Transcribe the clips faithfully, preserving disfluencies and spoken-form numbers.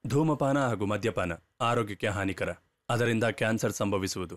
ಧೂಮಪಾನ ಹಾಗೂ ಮದ್ಯಪಾನ ಆರೋಗ್ಯಕ್ಕೆ ಹಾನಿಕರ. ಅದರಿಂದ ಕ್ಯಾನ್ಸರ್ ಸಂಭವಿಸುವುದು.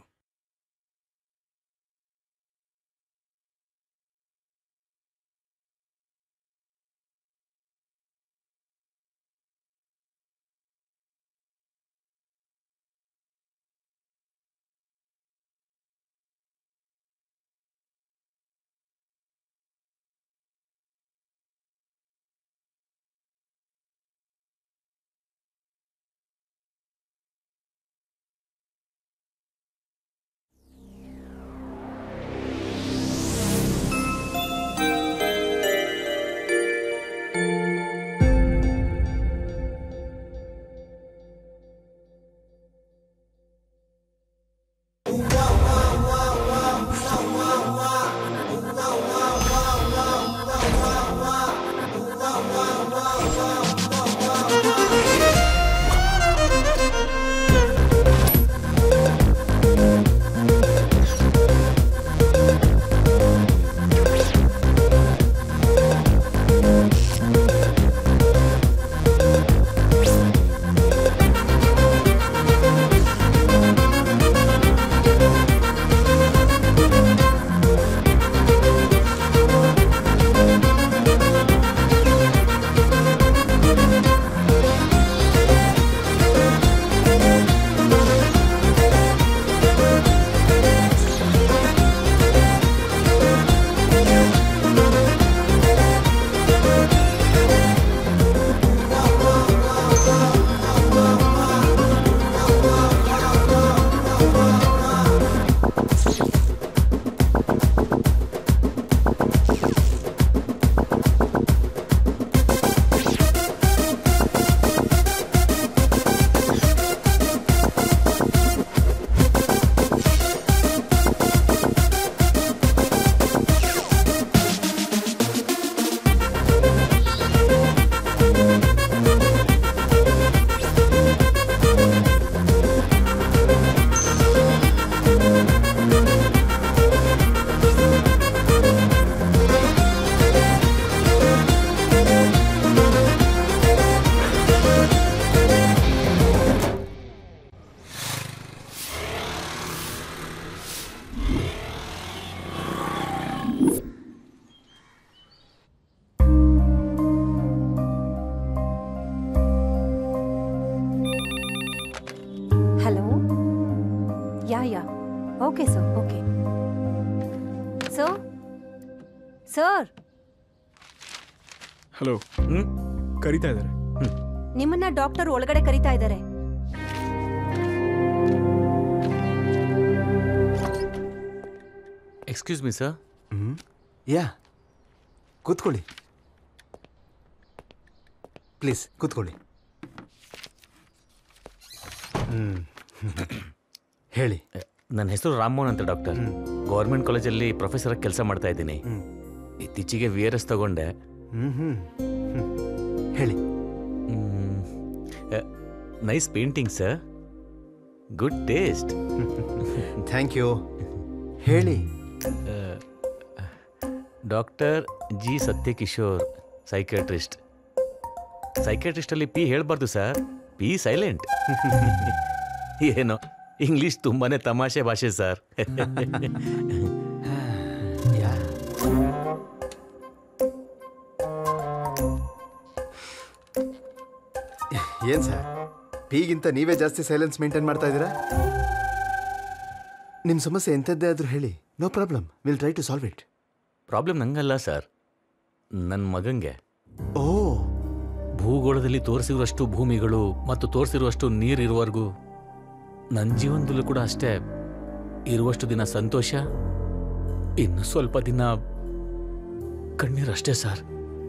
Okay, sir. Okay. Sir? Sir? Hello. ಹ್ಮ್ ಕರೀತಾ ಇದ್ದಾರೆ. ನಿಮ್ಮನ್ನ ಡಾಕ್ಟರ್ ಒಳಗಡೆ ಕರೀತಾ ಇದ್ದಾರೆ. Excuse me sir. ಹ್ಮ್ ಯಾ ಕೂತ್ಕೊಳ್ಳಿ ಪ್ಲೀಸ್ ಕೂತ್ಕೊಳ್ಳಿ. ಹ್ಮ್ ಹೇಳಿ. ನನ್ನ ಹೆಸರು ರಾಮಮೋಹನ್ ಅಂತ ಡಾಕ್ಟರ್. ಗೌರ್ಮೆಂಟ್ ಕಾಲೇಜಲ್ಲಿ ಪ್ರೊಫೆಸರ್ ಕೆಲಸ ಮಾಡ್ತಾ ಇದ್ದೀನಿ. ಇತ್ತೀಚೆಗೆ ವಿ ಆರ್ ಎಸ್ ತಗೊಂಡೆ. ಹ್ಮ್ ಹ್ಮ್ ಹೇಳಿ. Nice painting sir, good taste. Thank you. ಹೇಳಿ. Doctor G Satyakishore, psychiatrist. ಸೈಕ್ಯಾಟ್ರಿಸ್ಟಲ್ಲಿ ಪಿ ಹೇಳಬಾರ್ದು ಸರ್, ಪಿ ಸೈಲೆಂಟ್. ಏನೋ ಇಂಗ್ಲಿಷ್ ತುಂಬಾನೇ ತಮಾಷೆ ಭಾಷೆ ಸರ್. ಏನ್ ಸರ್, ಪಿಗಿಂತ ನೀವೇ ಜಾಸ್ತಿ ಸೈಲೆನ್ಸ್ ಮೇಂಟೈನ್ ಮಾಡ್ತಾ ಇದ್ದೀರಾ? ನಿಮ್ಮ ಸಮಸ್ಯೆ ಎಂಥದ್ದೇ ಆದರೂ ಹೇಳಿ, no problem, will try to solve it. Problem ನಂಗಲ್ಲ ಸರ್, ನನ್ನ ಮಗಂಗೆ. ಓ, ಭೂಗೋಳದಲ್ಲಿ ತೋರಿಸಿರುವಷ್ಟು ಭೂಮಿಗಳು ಮತ್ತು ತೋರಿಸಿರುವಷ್ಟು ನೀರಿರುವವರೆಗೂ ನನ್ನ ಜೀವನದಲ್ಲೂ ಕೂಡ ಅಷ್ಟೇ ಇರುವಷ್ಟು ದಿನ ಸಂತೋಷ, ಇನ್ನು ಸ್ವಲ್ಪ ದಿನ ಕಣ್ಣೀರಷ್ಟೇ ಸರ್.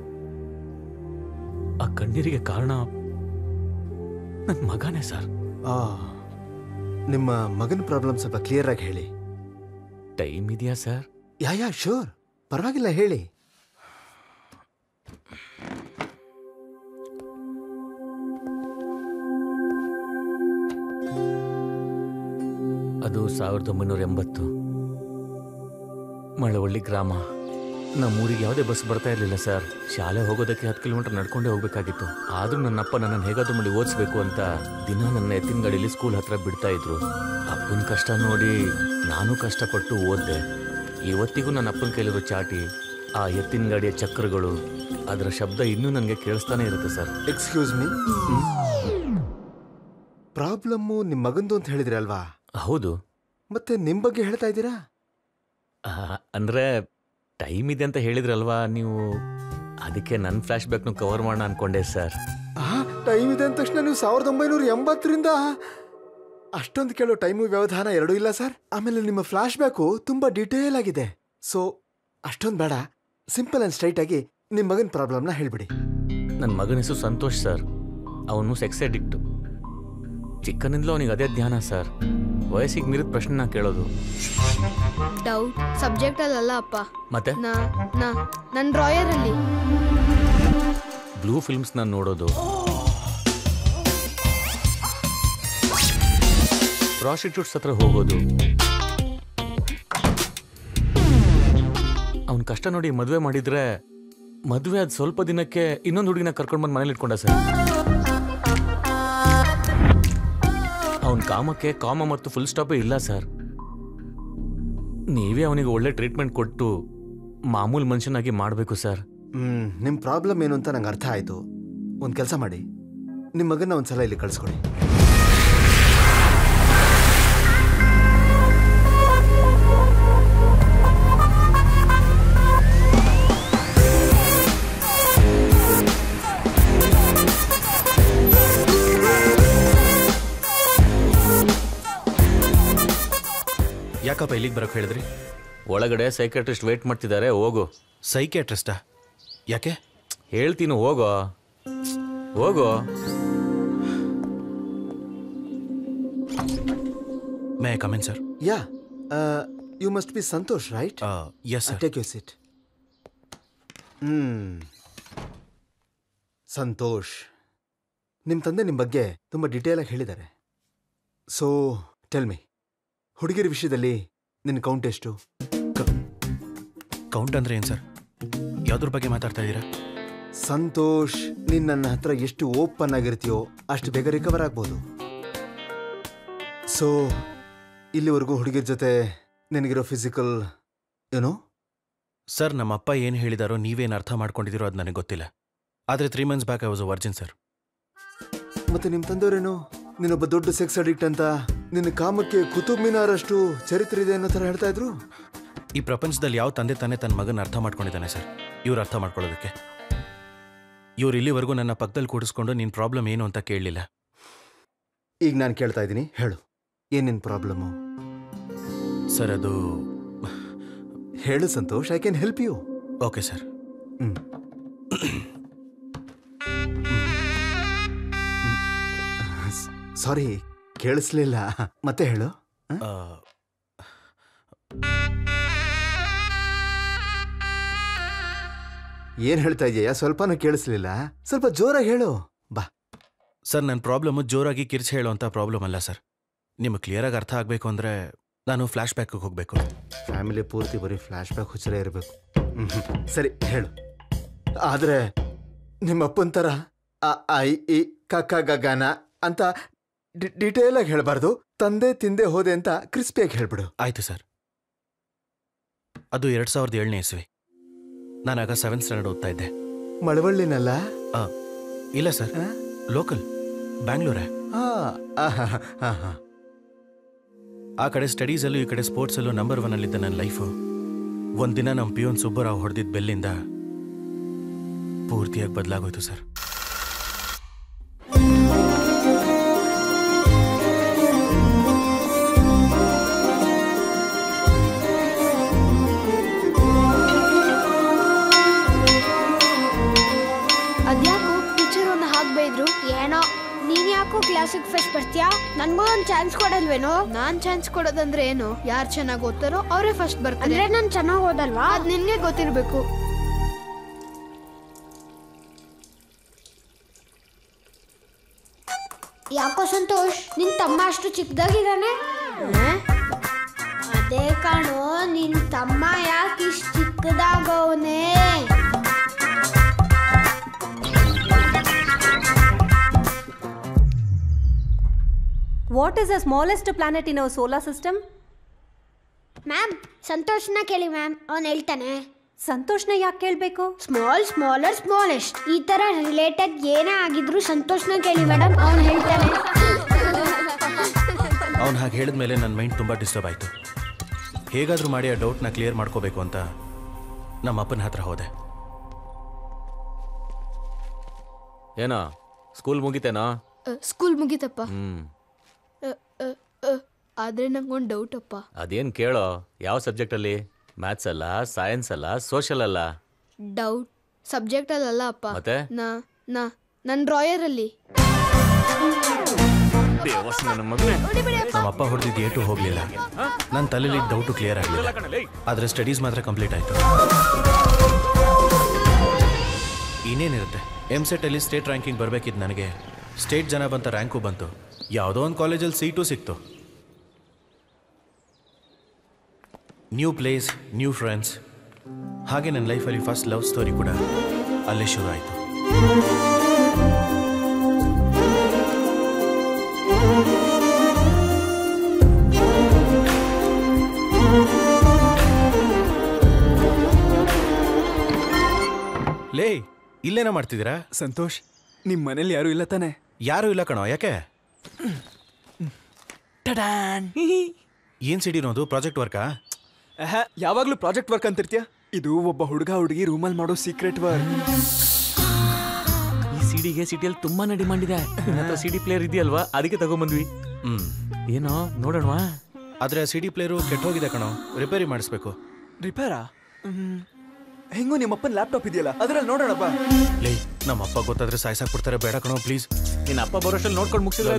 ಆ ಕಣ್ಣೀರಿಗೆ ಕಾರಣ ನನ್ನ ಮಗನೇ ಸರ್. ಆ ನಿಮ್ಮ ಮಗನ ಪ್ರಾಬ್ಲಮ್ ಸ್ವಲ್ಪ ಕ್ಲಿಯರ್ ಆಗಿ ಹೇಳಿ. ಟೈಮ್ ಇದೆಯಾ ಸರ್? ಯಾ ಯಾ ಶೋರ್, ಪರವಾಗಿಲ್ಲ ಹೇಳಿ. ಅದು ಸಾವಿರದ ಒಂಬೈನೂರ ಎಂಬತ್ತು, ಮಳವಳ್ಳಿ ಗ್ರಾಮ, ನಮ್ಮೂರಿಗೆ ಯಾವುದೇ ಬಸ್ ಬರ್ತಾ ಇರಲಿಲ್ಲ ಸರ್. ಶಾಲೆ ಹೋಗೋದಕ್ಕೆ ಹತ್ತು ಕಿಲೋಮೀಟರ್ ನಡ್ಕೊಂಡೇ ಹೋಗ್ಬೇಕಾಗಿತ್ತು. ಆದ್ರೂ ನನ್ನಪ್ಪ ನನ್ನನ್ನು ಹೇಗಾದ್ರೂ ಮಾಡಿ ಓದಿಸ್ಬೇಕು ಅಂತ ದಿನ ನನ್ನ ಎತ್ತಿನ ಗಾಡಿಯಲ್ಲಿ ಸ್ಕೂಲ್ ಹತ್ರ ಬಿಡ್ತಾ ಇದ್ರು. ಅಪ್ಪನ ಕಷ್ಟ ನೋಡಿ ನಾನು ಕಷ್ಟಪಟ್ಟು ಓದಿದೆ. ಇವತ್ತಿಗೂ ನನ್ನ ಅಪ್ಪನ ಕೈಲಿರೋ ಚಾಟಿ, ಆ ಎತ್ತಿನ ಗಾಡಿಯ ಚಕ್ರಗಳು, ಅದರ ಶಬ್ದ ಇನ್ನೂ ನನಗೆ ಕೇಳಿಸ್ತಾನೆ ಇರುತ್ತೆ ಸರ್. ಎಕ್ಸ್ಕ್ಯೂಸ್ ಮೀ, ಪ್ರಾಬ್ಲಮ್ಮು ನಿಮ್ಮ ಮಗಂದು ಅಂತ ಹೇಳಿದ್ರಿ ಅಲ್ವಾ? ಹೌದು. ಮತ್ತೆ ನಿಮ್ಮ ಬಗ್ಗೆ ಹೇಳ್ತಾ ಇದ್ದೀರಾ? ಅಂದರೆ ಟೈಮ್ ಇದೆ ಅಂತ ಹೇಳಿದ್ರಲ್ವಾ ನೀವು, ಅದಕ್ಕೆ ನನ್ನ ಫ್ಲ್ಯಾಶ್ ಬ್ಯಾಕ್ನು ಕವರ್ ಮಾಡೋಣ ಅನ್ಕೊಂಡೆ ಸರ್. ಟೈಮ್ ಇದೆ ಅಂದ ತಕ್ಷಣ ನೀವು ಸಾವಿರದ ಒಂಬೈನೂರ ಎಂಬತ್ತರಿಂದ ಅಷ್ಟೊಂದು ಕೇಳೋ ಟೈಮು ವ್ಯವಧಾನ ಎರಡೂ ಇಲ್ಲ ಸರ್. ಆಮೇಲೆ ನಿಮ್ಮ ಫ್ಲಾಶ್ ಬ್ಯಾಕು ತುಂಬ ಡೀಟೇಲ್ ಆಗಿದೆ. ಸೊ ಅಷ್ಟೊಂದು ಬೇಡ, ಸಿಂಪಲ್ ಆ್ಯಂಡ್ ಸ್ಟ್ರೈಟ್ ಆಗಿ ನಿಮ್ಮ ಮಗನ ಪ್ರಾಬ್ಲಮ್ನ ಹೇಳ್ಬಿಡಿ. ನನ್ನ ಮಗನ ಹೆಸರು ಸಂತೋಷ್ ಸರ್. ಅವನು ಸೆಕ್ಸ್ ಅಡಿಕ್ಟ್. ಚಿಕ್ಕನಿಂದಲೂ ಅವನಿಗೆ ಅದೇ ಧ್ಯಾನ ಸರ್. ವಯಸ್ಸಿಗೆ ಮೀರಿದ ಪ್ರಶ್ನೆ ಕೇಳೋದು. ಡೌಟ್ ಸಬ್ಜೆಕ್ಟ್ ಅಲ್ಲ ಅಪ್ಪ. ಮತ್ತೆ ನನ್ನ ಡ್ರಾಯರ್ ಅಲ್ಲಿ ಬ್ಲೂ ಫಿಲ್ಮ್ಸ್ ನಾನು ನೋಡೋದು, ಪ್ರಾಸ್ಟಿಟ್ಯೂಟ್ಸ್ ಹತ್ರ ಹೋಗೋದು. ಅವನ ಕಷ್ಟ ನೋಡಿ ಮದುವೆ ಮಾಡಿದ್ರೆ ಮದುವೆ ಆದ ಸ್ವಲ್ಪ ದಿನಕ್ಕೆ ಇನ್ನೊಂದು ಹುಡುಗಿನ ಕರ್ಕೊಂಡು ಬಂದು ಮನೇಲಿ ಇಟ್ಕೊಂಡ ಸರ್. ಅವನ ಕಾಮಕ್ಕೆ ಕಾಮ ಮತ್ತು ಫುಲ್ ಸ್ಟಾಪೇ ಇಲ್ಲ ಸರ್. ನೀವೇ ಅವನಿಗೆ ಒಳ್ಳೆ ಟ್ರೀಟ್ಮೆಂಟ್ ಕೊಟ್ಟು ಮಾಮೂಲು ಮನುಷ್ಯನಾಗಿ ಮಾಡಬೇಕು ಸರ್. ಹ್ಮ್ ನಿಮ್ಮ ಪ್ರಾಬ್ಲಮ್ ಏನು ಅಂತ ನಂಗೆ ಅರ್ಥ ಆಯಿತು. ಒಂದು ಕೆಲಸ ಮಾಡಿ, ನಿಮ್ಮ ಮಗನ ಒಂದು ಸಲ ಇಲ್ಲಿ ಕಳಿಸ್ಕೊಡಿ. ಯಾಕಪ್ಪ ಇಲ್ಲಿಗೆ ಬರೋಕೆ ಹೇಳಿದ್ರಿ? ಒಳಗಡೆ ಸೈಕ್ಯಾಟ್ರಿಸ್ಟ್ ವೇಟ್ ಮಾಡ್ತಿದ್ದಾರೆ, ಹೋಗು. ಸೈಕ್ಯಾಟ್ರಿಸ್ಟಾ? ಯಾಕೆ? ಹೇಳ್ತೀನಿ, ಹೋಗೋ ಹೋಗೋ. May I come in sir? Yeah, you must be Santosh, right? Yes sir. Take you sit. Hmm Santosh, ನಿಮ್ಮ ತಂದೆ ನಿಮ್ಮ ಬಗ್ಗೆ ತುಂಬ ಡೀಟೇಲಾಗಿ ಹೇಳಿದ್ದಾರೆ. ಸೊ ಟೆಲ್ ಮಿ, ಹುಡುಗಿರ ವಿಷಯದಲ್ಲಿ ನಿನ್ನ ಕೌಂಟ್ ಎಷ್ಟು? ಕೌಂಟ್ ಅಂದ್ರೆ ಏನು ಸರ್? ಯಾವುದ್ರ ಬಗ್ಗೆ ಮಾತಾಡ್ತಾ ಇದ್ದೀರಾ? ಸಂತೋಷ್, ನೀನು ನನ್ನ ಹತ್ರ ಎಷ್ಟು ಓಪನ್ ಆಗಿರ್ತೀಯೋ ಅಷ್ಟು ಬೇಗ ರಿಕವರ್ ಆಗ್ಬೋದು. ಸೊ ಇಲ್ಲಿವರೆಗೂ ಹುಡುಗಿರ ಜೊತೆ ನಿನಗಿರೋ ಫಿಸಿಕಲ್ ಏನೋ? ಸರ್, ನಮ್ಮ ಅಪ್ಪ ಏನು ಹೇಳಿದಾರೋ ನೀವೇನು ಅರ್ಥ ಮಾಡ್ಕೊಂಡಿದ್ದೀರೋ ಅದು ನನಗೆ ಗೊತ್ತಿಲ್ಲ. ಆದರೆ three months back I was a virgin sir. ಮತ್ತೆ ನಿಮ್ಮ ತಂದೆಯವರೇನು ನೀನೊಬ್ಬ ದೊಡ್ಡ ಸೆಕ್ಸ್ ಅಡಿಕ್ಟ್ ಅಂತ, ನಿನ್ನ ಕಾಮಕ್ಕೆ ಕುತುಬ್ ಮಿನಾರ್ ಅಷ್ಟು ಚರಿತ್ರೆ ಇದೆ ಅನ್ನೋ ಥರ ಹೇಳ್ತಾ ಇದ್ರು. ಈ ಪ್ರಪಂಚದಲ್ಲಿ ಯಾವ ತಂದೆ ತಾನೇ ತನ್ನ ಮಗನ ಅರ್ಥ ಮಾಡ್ಕೊಂಡಿದ್ದಾನೆ ಸರ್, ಇವ್ರು ಅರ್ಥ ಮಾಡ್ಕೊಳ್ಳೋದಕ್ಕೆ? ಇವ್ರು ಇಲ್ಲಿವರೆಗೂ ನನ್ನ ಪಕ್ಕದಲ್ಲಿ ಕೂಡಿಸ್ಕೊಂಡು ನಿನ್ನ ಪ್ರಾಬ್ಲಮ್ ಏನು ಅಂತ ಕೇಳಲಿಲ್ಲ. ಈಗ ನಾನು ಕೇಳ್ತಾ ಇದ್ದೀನಿ, ಹೇಳು, ಏನು ನಿನ್ನ ಪ್ರಾಬ್ಲಮ್ಮು? ಸರ್ ಅದು ಹೇಳು Santosh, I can help you. Okay sir. ಹ್ಞೂ ಸಾರಿ, ಕೇಳಿಸ್ಲಿಲ್ಲ, ಮತ್ತೆ ಹೇಳು. ಏನ್ ಹೇಳ್ತಾ ಇದೆಯಾ? ಸ್ವಲ್ಪನೂ ಕೇಳಿಸ್ಲಿಲ್ಲ, ಸ್ವಲ್ಪ ಜೋರಾಗಿ ಹೇಳು ಬಾ. ಸರ್, ನನ್ನ ಪ್ರಾಬ್ಲಮ್ಮು ಜೋರಾಗಿ ಕಿರ್ಚಿ ಹೇಳೋವಂಥ ಪ್ರಾಬ್ಲಮ್ ಅಲ್ಲ ಸರ್. ನಿಮಗೆ ಕ್ಲಿಯರಾಗಿ ಅರ್ಥ ಆಗಬೇಕು ಅಂದರೆ ನಾನು ಫ್ಲ್ಯಾಶ್ ಬ್ಯಾಕ್ಗೆ ಹೋಗಬೇಕು. ಫ್ಯಾಮಿಲಿ ಪೂರ್ತಿ ಬರೀ ಫ್ಲ್ಯಾಶ್ ಬ್ಯಾಕ್ ಹುಚ್ಚರೇ ಇರಬೇಕು. ಸರಿ ಹೇಳು, ಆದರೆ ನಿಮ್ಮಪ್ಪನ ಥರ ಐ ಇ ಕಕ್ಕ ಗಗನ ಅಂತ ಡಿಟೇಲಾಗಿ ಹೇಳಬಾರ್ದು. ತಂದೆ ತಿಂದೆ ಹೋದೆ ಅಂತ ಕ್ರಿಸ್ಪಿಯಾಗಿ ಹೇಳ್ಬಿಡು. ಆಯ್ತು ಸರ್. ಅದು ಎರಡು ಸಾವಿರದ ಏಳನೇ ಇಸ್ವಿ. ನಾನಾಗ ಸೆವೆಂತ್ ಸ್ಟ್ಯಾಂಡರ್ಡ್ ಓದ್ತಾ ಇದ್ದೆ. ಮಳವಳ್ಳಿನಲ್ಲ? ಇಲ್ಲ ಸರ್, ಲೋಕಲ್, ಬ್ಯಾಂಗ್ಳೂರೇ. ಆ ಕಡೆ ಸ್ಟಡೀಸಲ್ಲೂ ಈ ಕಡೆ ಸ್ಪೋರ್ಟ್ಸಲ್ಲೂ ನಂಬರ್ ಒನ್ ಅಲ್ಲಿದ್ದ ನನ್ನ ಲೈಫು ಒಂದಿನ ನಮ್ಮ ಪಿಯೋನ್ ಸುಬ್ಬರಾವ್ ಹೊಡೆದಿದ್ದ ಬೆಲ್ಲಿಂದ ಪೂರ್ತಿಯಾಗಿ ಬದಲಾಗೋಯ್ತು ಸರ್. ಅದ್ಯಾಕೋ ಟೀಚರ್ ಒಂದು ಹಾಕ್ಬೈದ್ರು? ಏನೋ, ನೀನ್ ಯಾಕೋ ಕ್ಲಾಸಿಗೆ ಫಸ್ಟ್ ಬರ್ತೀಯಾ? ನನ್ಗೂ ಒಂದು ಚಾನ್ಸ್ ಕೊಡಲ್ವೇನೋ? ನಾನ್ ಚಾನ್ಸ್ ಕೊಡೋದಂದ್ರೆ ಏನು? ಯಾರು ಚೆನ್ನಾಗಿ ಓದ್ತಾರೋ ಅವರೇ ಫಸ್ಟ್ ಬರ್ತಾರೆ. ಅಂದ್ರೆ ನಾನು ಚೆನ್ನಾಗಿ ಓದಲ್ವಾ? ಅದು ನಿನ್ಗೆ ಗೊತ್ತಿರ್ಬೇಕು. ಯಾಕೋ ಸಂತೋಷ್, ನಿನ್ ತಮ್ಮ ಅಷ್ಟು ಚಿಕ್ಕದಾಗಿದ್ದಾನೆ? ಅದೇ ಕಾಣೋ, ನಿನ್ ತಮ್ಮ ಯಾಕೆ ಇಷ್ಟು ಚಿಕ್ಕ ಚಿಕ್ಕದಾಗವನೇ. What is the smallest planet in our solar system? Ma'am ಸಂತೋಷ್ನ ಕೇಳಿ ಮ್ಯಾಮ್, ಅವನು ಹೇಳ್ತಾನೆ. ಸಂತೋಷ್ನ ಯಾಕೆ ಕೇಳಬೇಕು? ಸ್ಮಾಲ್ ಸ್ಮಾಲರ್ ಸ್ಮಾಲೆಸ್ಟ್ ಈ ತರ ರಿಲೇಟೆಡ್ ಏನೇ ಆಗಿದ್ರು ಸಂತೋಷ್ನ ಕೇಳಿ ಮೇಡಮ್, ಅವನು ಹೇಳ್ತಾನೆ. ಅವ್ನು ಹಾಗೆ ಹೇಳಿದ್ಮೇಲೆ ನನ್ನ ಮೈಂಡ್ ತುಂಬ ಡಿಸ್ಟರ್ಬ್ ಆಯಿತು. ಹೇಗಾದರೂ ಮಾಡಿ ಆ ಡೌಟ್ನ ಕ್ಲಿಯರ್ ಮಾಡ್ಕೋಬೇಕು ಅಂತ ನಮ್ಮ ಅಪ್ಪನ ಹತ್ರ ಹೋದೆ. ಏನೋ ಸ್ಕೂಲ್ ಮುಗಿತೇನೋ? ಸ್ಕೂಲ್ ಮುಗಿತಪ್ಪ. ಹ್ಮ್ ಆದ್ರೆ ನಂಗೊಂದು ಡೌಟ್ ಅಪ್ಪ. ಅದೇನ್ ಕೇಳೋ, ಯಾವ ಸಬ್ಜೆಕ್ಟ್ ಅಲ್ಲಿ? ಮ್ಯಾಥ್ಸ್ ಅಲ್ಲ, ಸೈನ್ಸ್ ಅಲ್ಲ, ಸೋಷಲ್ ಅಲ್ಲ? ಡೌಟ್ ಸಬ್ಜೆಕ್ಟ್ ಅಲ್ಲ ಅಪ್ಪ. ಮತ್ತೆ ನಾ ನಾ ನನ್ನ ಡ್ರಾಯರ್ ಅಲ್ಲಿ. ನಮ್ಮ ಅಪ್ಪ ಹೊಡೆದಿದ್ದು ಏಟು ಹೋಗಲಿಲ್ಲ. ನನ್ನ ತಲೆಯಲ್ಲಿ ಡೌಟು ಕ್ಲಿಯರ್ ಆಗಲಿಲ್ಲ. ಆದರೆ ಸ್ಟಡೀಸ್ ಮಾತ್ರ ಕಂಪ್ಲೀಟ್ ಆಯಿತು. ಇನ್ನೇನಿರುತ್ತೆ, ಎಮ್ ಸೆಟ್ಟಲ್ಲಿ ಸ್ಟೇಟ್ ರ್ಯಾಂಕಿಂಗ್ ಬರಬೇಕಿದ್ದು ನನಗೆ ಸ್ಟೇಟ್ ಜನ ಬಂತ ರ್ಯಾಂಕು ಬಂತು. ಯಾವುದೋ ಒಂದು ಕಾಲೇಜಲ್ಲಿ ಸೀಟು ಸಿಕ್ತು. New place, new friends. ಹಾಗೆ ನನ್ನ ಲೈಫಲ್ಲಿ ಫಸ್ಟ್ ಲವ್ ಸ್ಟೋರಿ ಕೂಡ ಅಲ್ಲೇ ಶುರು ಆಯಿತು. ಲೇ, ಇಲ್ಲೇನ ಮಾಡ್ತಿದ್ದೀರಾ? ಸಂತೋಷ್, ನಿಮ್ಮ ಮನೇಲಿ ಯಾರು ಇಲ್ಲ ತಾನೆ? ಯಾರೂ ಇಲ್ಲ ಕಣೋ. ಯಾಕೆ? ಏನ್ ಸಿಡಿರೋದು? ಪ್ರಾಜೆಕ್ಟ್ ವರ್ಕಾ? ಯಾವಾಗ್ಲೂ ಪ್ರಾಜೆಕ್ಟ್ ವರ್ಕ್ ಅಂತಿರ್ತೀಯ? ಇದು ಒಬ್ಬ ಹುಡುಗ ಹುಡುಗಿ ರೂಮಲ್ಲಿ ಮಾಡೋ ಸೀಕ್ರೆಟ್ ವರ್ಕ್. ಈ ಸಿಡಿಗೆ ಸಿಟಿಯಲ್ಲಿ ತುಂಬಾನೇ ಡಿಮಾಂಡ್ ಇದೆ. ಸಿಡಿ ಪ್ಲೇಯರ್ ಇದೆಯಲ್ವಾ, ಅದಕ್ಕೆ ತಗೊಂಬಂದ್ವಿ. ಹ್ಮ್ ಏನೋ ನೋಡೋಣವಾ? ಆದ್ರೆ ಸಿ ಡಿ ಪ್ಲೇಯರು ಕೆಟ್ಟೋಗಿದೆ ಕಣೋ, ರಿಪೇರಿ ಮಾಡಿಸ್ಬೇಕು. ರಿಪೇರಾ? ಹೆಂಗೋ ನಿಮ್ಮಪ್ಪನ ಲ್ಯಾಪ್ಟಾಪ್ ಇದೆಯಲ್ಲ, ಅದ್ರಲ್ಲಿ ನೋಡೋಣ ಬಾ. ಲೇ, ನಮ್ಮ ಅಪ್ಪ ಗೊತ್ತಾದ್ರೆ ಸಾಯ್ಸಾಕ್ ಬಿಡ್ತಾರೆ. ಬೇಡ ಕಣೋ ಪ್ಲೀಸ್. ನಿನ್ನ ಅಪ್ಪ ಬರೋಷ್ಟಲ್ಲಿ ನೋಡ್ಕೊಂಡು ಮುಗಿಸಿದ್ರೆ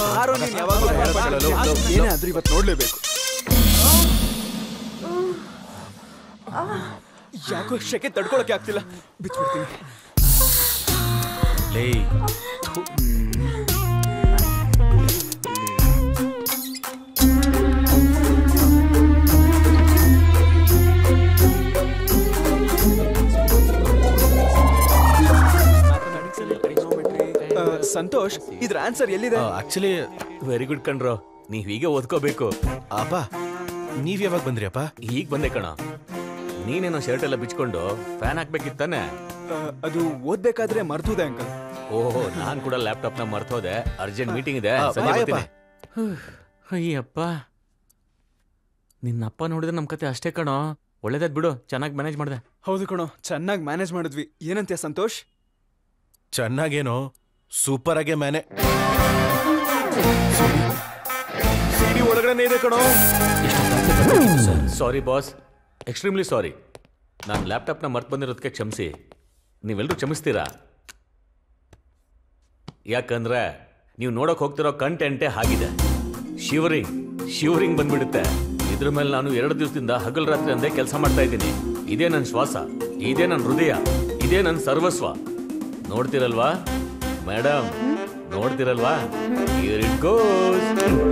ಏನೇ ಆದ್ರೂ ಇವತ್ತು ನೋಡ್ಲೇಬೇಕು. ಯಾಕೋ ಶೆಕೆ ತಡ್ಕೊಳಕ್ಕೆ ಆಗ್ತಿಲ್ಲ, ಬಿಚ್ಬಿಡ್ತೀನಿ. ಲೇ, ಸಂತೋಷ್, ಇದ್ರ ಆನ್ಸರ್ ಎಲ್ಲಿದೆ? ಆಕ್ಚುಲಿ ವೆರಿ ಗುಡ್ ಕಣ್ರೋ, ನೀವ್ ಹೀಗೆ ಓದ್ಕೋಬೇಕು. ಅಪ್ಪ, ನೀವ್ ಯಾವಾಗ ಬಂದ್ರಿ ಅಪ್ಪ? ಈಗ ಬಂದೆ ಕಣ. ನೀನೇನೋ ಶರ್ಟ್ ಎಲ್ಲ ಬಿಚ್ಕೊಂಡು ಫ್ಯಾನ್ ಹಾಕ್ಬೇಕಿತ್ತಾನೆ? ಅದು ಓದ್ಬೇಕಾದ್ರೆ ಮರ್ತುದೆ ಅಂಕಲ್. ಓಹೋ, ನಾನ್ ಕೂಡ ಲ್ಯಾಪ್ಟಾಪ್ ನ ಮರ್ತೋದೆ. ಅರ್ಜೆಂಟ್ ಮೀಟಿಂಗ್ ಇದೆ. ಅಯ್ಯಪ್ಪ, ನಿನ್ನಪ್ಪ ನೋಡಿದ್ರೆ ನಮ್ ಕತೆ ಅಷ್ಟೇ ಕಣೋ. ಒಳ್ಳೇದಾದ್ ಬಿಡು, ಚೆನ್ನಾಗಿ ಮ್ಯಾನೇಜ್ ಮಾಡಿದೆ. ಹೌದು ಕಣೋ, ಚೆನ್ನಾಗಿ ಮ್ಯಾನೇಜ್ ಮಾಡಿದ್ವಿ. ಏನಂತೀಯ ಸಂತೋಷ್? ಚೆನ್ನಾಗೇನೋ, ಸೂಪರ್ ಆಗೇ ಮ್ಯಾನೆ. ಸಿಡಿ ಒಳಗಡೆ ಇದೆ ಕಣೋ. Sorry boss, extremely sorry. ನಾನು ಲ್ಯಾಪ್ಟಾಪ್ನ ಮರ್ತು ಬಂದಿರೋದಕ್ಕೆ ಕ್ಷಮಿಸಿ. ನೀವೆಲ್ಲರೂ ಕ್ಷಮಿಸ್ತೀರಾ? ಯಾಕಂದ್ರೆ ನೀವು ನೋಡಕ್ ಹೋಗ್ತಿರೋ ಕಂಟೆಂಟೇ ಆಗಿದೆ. ಶಿವರಿಂಗ್ ಶಿವರಿಂಗ್ ಬಂದ್ಬಿಡುತ್ತೆ. ಇದ್ರ ಮೇಲೆ ನಾನು ಎರಡು ದಿವಸದಿಂದ ಹಗಲ್ ರಾತ್ರಿ ಅಂದೇ ಕೆಲಸ ಮಾಡ್ತಾ ಇದ್ದೀನಿ. ಇದೇ ನನ್ನ ಶ್ವಾಸ, ಇದೇ ನನ್ನ ಹೃದಯ, ಇದೇ ನನ್ನ ಸರ್ವಸ್ವ. ನೋಡ್ತಿರಲ್ವಾ ಮೇಡಮ್? ನೋಡ್ತಿರಲ್ವಾ? Here it goes.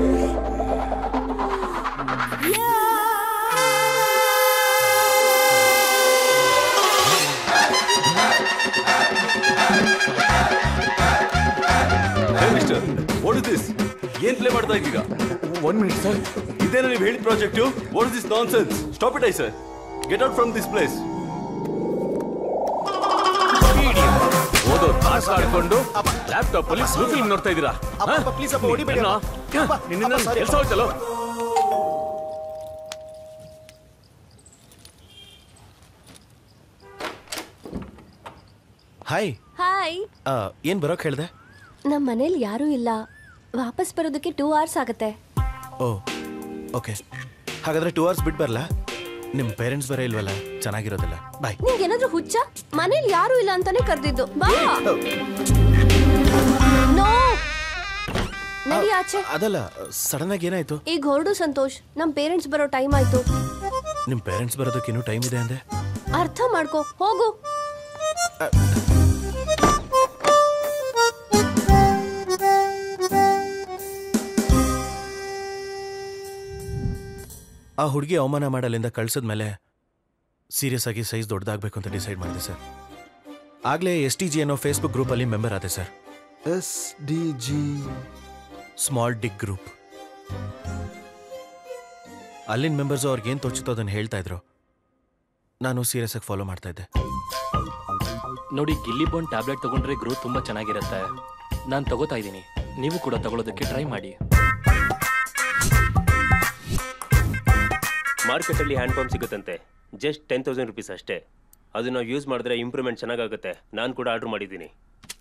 What is this? ಏನ್ ಪ್ಲೇ ಮಾಡ್ತಾ ಇದ್ದೀಗ? One minute sir. ಇದೇನ ನೀವು ಹೇಳಿದ project? What is this nonsense? Stop it I sir. Get out from this place. ಓದೋ ಪಾಸ್ ಆಡ್ಕೊಂಡು ಲ್ಯಾಪ್ಟಾಪ್ ಅಲ್ಲಿ ಫಿಲ್ಮ್ ನೋಡ್ತಾ ಇದ್ದೀರಾ? ಪ್ಲೀಸ್ ಅಪ್ಪ, ಹೊಡಿಬೇಡಿ. ನಿನ್ನ ಕೆಲಸ ಹೋಯ್ತಲ್ಲ. ಹಾಯ್. ಹಾಯ್. ಏನ್ ಬರೋಕ್ ಹೇಳ್ದೆ? ನಮ್ಮ ಮನೇಲಿ ಯಾರೂ ಇಲ್ಲ, ವಾಪಸ್ ಬರೋದಕ್ಕೆ ಟೂ ಅವರ್ಸ್ ಆಗುತ್ತೆ. ಓ ಓಕೆ, ಹಾಗಾದ್ರೆ ಟೂ ಅವರ್ಸ್ ಬಿಟ್ಟು ಬರಲ್ಲ? ನಿಮ್ ಪೇರೆಂಟ್ಸ್ ಬೇರೆ ಇಲ್ವಲ್ಲ, ಚೆನ್ನಾಗಿರೋದಿಲ್ಲ. ಬಾಯ್. ನಿಂಗೆ ಏನಾದ್ರೂ ಹುಚ್ಚ? ಮನೇಲಿ ಯಾರೂ ಇಲ್ಲ ಅಂತಾನೆ ಕರೆದಿದ್ದು. ಬಾ. ನೋ, ನಡಿ ಆಚೆ. ಅದಲ್ಲ, ಸಡನ್ ಆಗಿ ಏನಾಯ್ತು? ಈಗ ಹೊರಡು ಸಂತೋಷ್, ನಮ್ ಪೇರೆಂಟ್ಸ್ ಬರೋ ಟೈಮ್ ಆಯ್ತು. ನಿಮ್ ಪೇರೆಂಟ್ಸ್ ಬರೋದಕ್ಕೆ ಇನ್ನೂ ಟೈಮ್ ಇದೆ ಅಂದೆ? ಅರ್ಥ ಮಾಡ್ಕೋ, ಹೋಗು. ಆ ಹುಡುಗಿ ಅವಮಾನ ಮಾಡಲಿಂದ ಕಳ್ಸಿದ್ಮೇಲೆ ಸೀರಿಯಸ್ ಆಗಿ ಸೈಜ್ ದೊಡ್ಡದಾಗಬೇಕು ಅಂತ ಡಿಸೈಡ್ ಮಾಡಿದೆ ಸರ್. ಆಗಲೇ ಎಸ್ ಟಿ ಜಿ ಅನ್ನೋ ಫೇಸ್ಬುಕ್ ಗ್ರೂಪಲ್ಲಿ ಮೆಂಬರ್ ಆದೆ sir. S D G small dick group. ಅಲ್ಲಿನ ಮೆಂಬರ್ಸು ಅವ್ರಿಗೇನು ತೋಚುತ್ತೋ ಅದನ್ನು ಹೇಳ್ತಾ ಇದ್ರು. ನಾನು ಸೀರಿಯಸ್ ಆಗಿ ಫಾಲೋ ಮಾಡ್ತಾ ಇದ್ದೆ. ನೋಡಿ, ಗಿಲ್ಲಿ ಬೋನ್ ಟ್ಯಾಬ್ಲೆಟ್ ತಗೊಂಡ್ರೆ ಗ್ರೋತ್ ತುಂಬಾ ಚೆನ್ನಾಗಿರುತ್ತೆ. ನಾನು ತಗೋತಾ ಇದ್ದೀನಿ, ನೀವು ಕೂಡ ತಗೊಳ್ಳೋದಕ್ಕೆ ಟ್ರೈ ಮಾಡಿ. ಮಾರ್ಕೆಟಲ್ಲಿ ಹ್ಯಾಂಡ್ ಪಂಪ್ ಸಿಗುತ್ತಂತೆ, ಜಸ್ಟ್ ಟೆನ್ ತೌಸಂಡ್ ರುಪೀಸ್ ಅಷ್ಟೇ. ಅದು ನಾವು ಯೂಸ್ ಮಾಡಿದ್ರೆ ಇಂಪ್ರೂವ್ಮೆಂಟ್ ಚೆನ್ನಾಗಾಗುತ್ತೆ. ನಾನು ಕೂಡ ಆರ್ಡರ್ ಮಾಡಿದ್ದೀನಿ.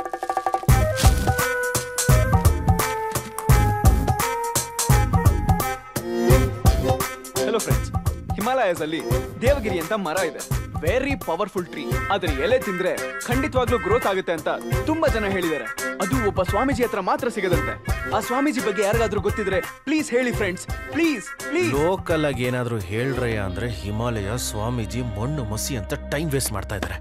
ಹಲೋ ಫ್ರೆಂಡ್ಸ್, ಹಿಮಾಲಯಸ್ ಅಲ್ಲಿ ದೇವಗಿರಿ ಅಂತ ಮರ ಇದೆ. Very powerful tree. ಅದ್ರ ಎಲೆ ತಿಂದ್ರೆ ಖಂಡಿತವಾಗ್ಲೂ ಗ್ರೋತ್ ಆಗುತ್ತೆ ಅಂತ ತುಂಬಾ ಜನ ಹೇಳಿದ್ದಾರೆ. ಅದು ಒಬ್ಬ ಸ್ವಾಮೀಜಿ ಹತ್ರ ಮಾತ್ರ ಸಿಗದಂತೆ. ಆ ಸ್ವಾಮೀಜಿ ಬಗ್ಗೆ ಯಾರಿಗಾದ್ರೂ ಗೊತ್ತಿದ್ರೆ ಪ್ಲೀಸ್ ಹೇಳಿ ಫ್ರೆಂಡ್ಸ್, ಪ್ಲೀಸ್ ಪ್ಲೀಸ್. ಲೋಕಲ್ ಆಗಿ ಏನಾದ್ರೂ ಹೇಳ್ರಯ್ಯ ಅಂದ್ರೆ ಹಿಮಾಲಯ ಸ್ವಾಮೀಜಿ ಮಣ್ಣು ಮಸಿ ಅಂತ ಟೈಮ್ ವೇಸ್ಟ್ ಮಾಡ್ತಾ ಇದ್ದಾರೆ.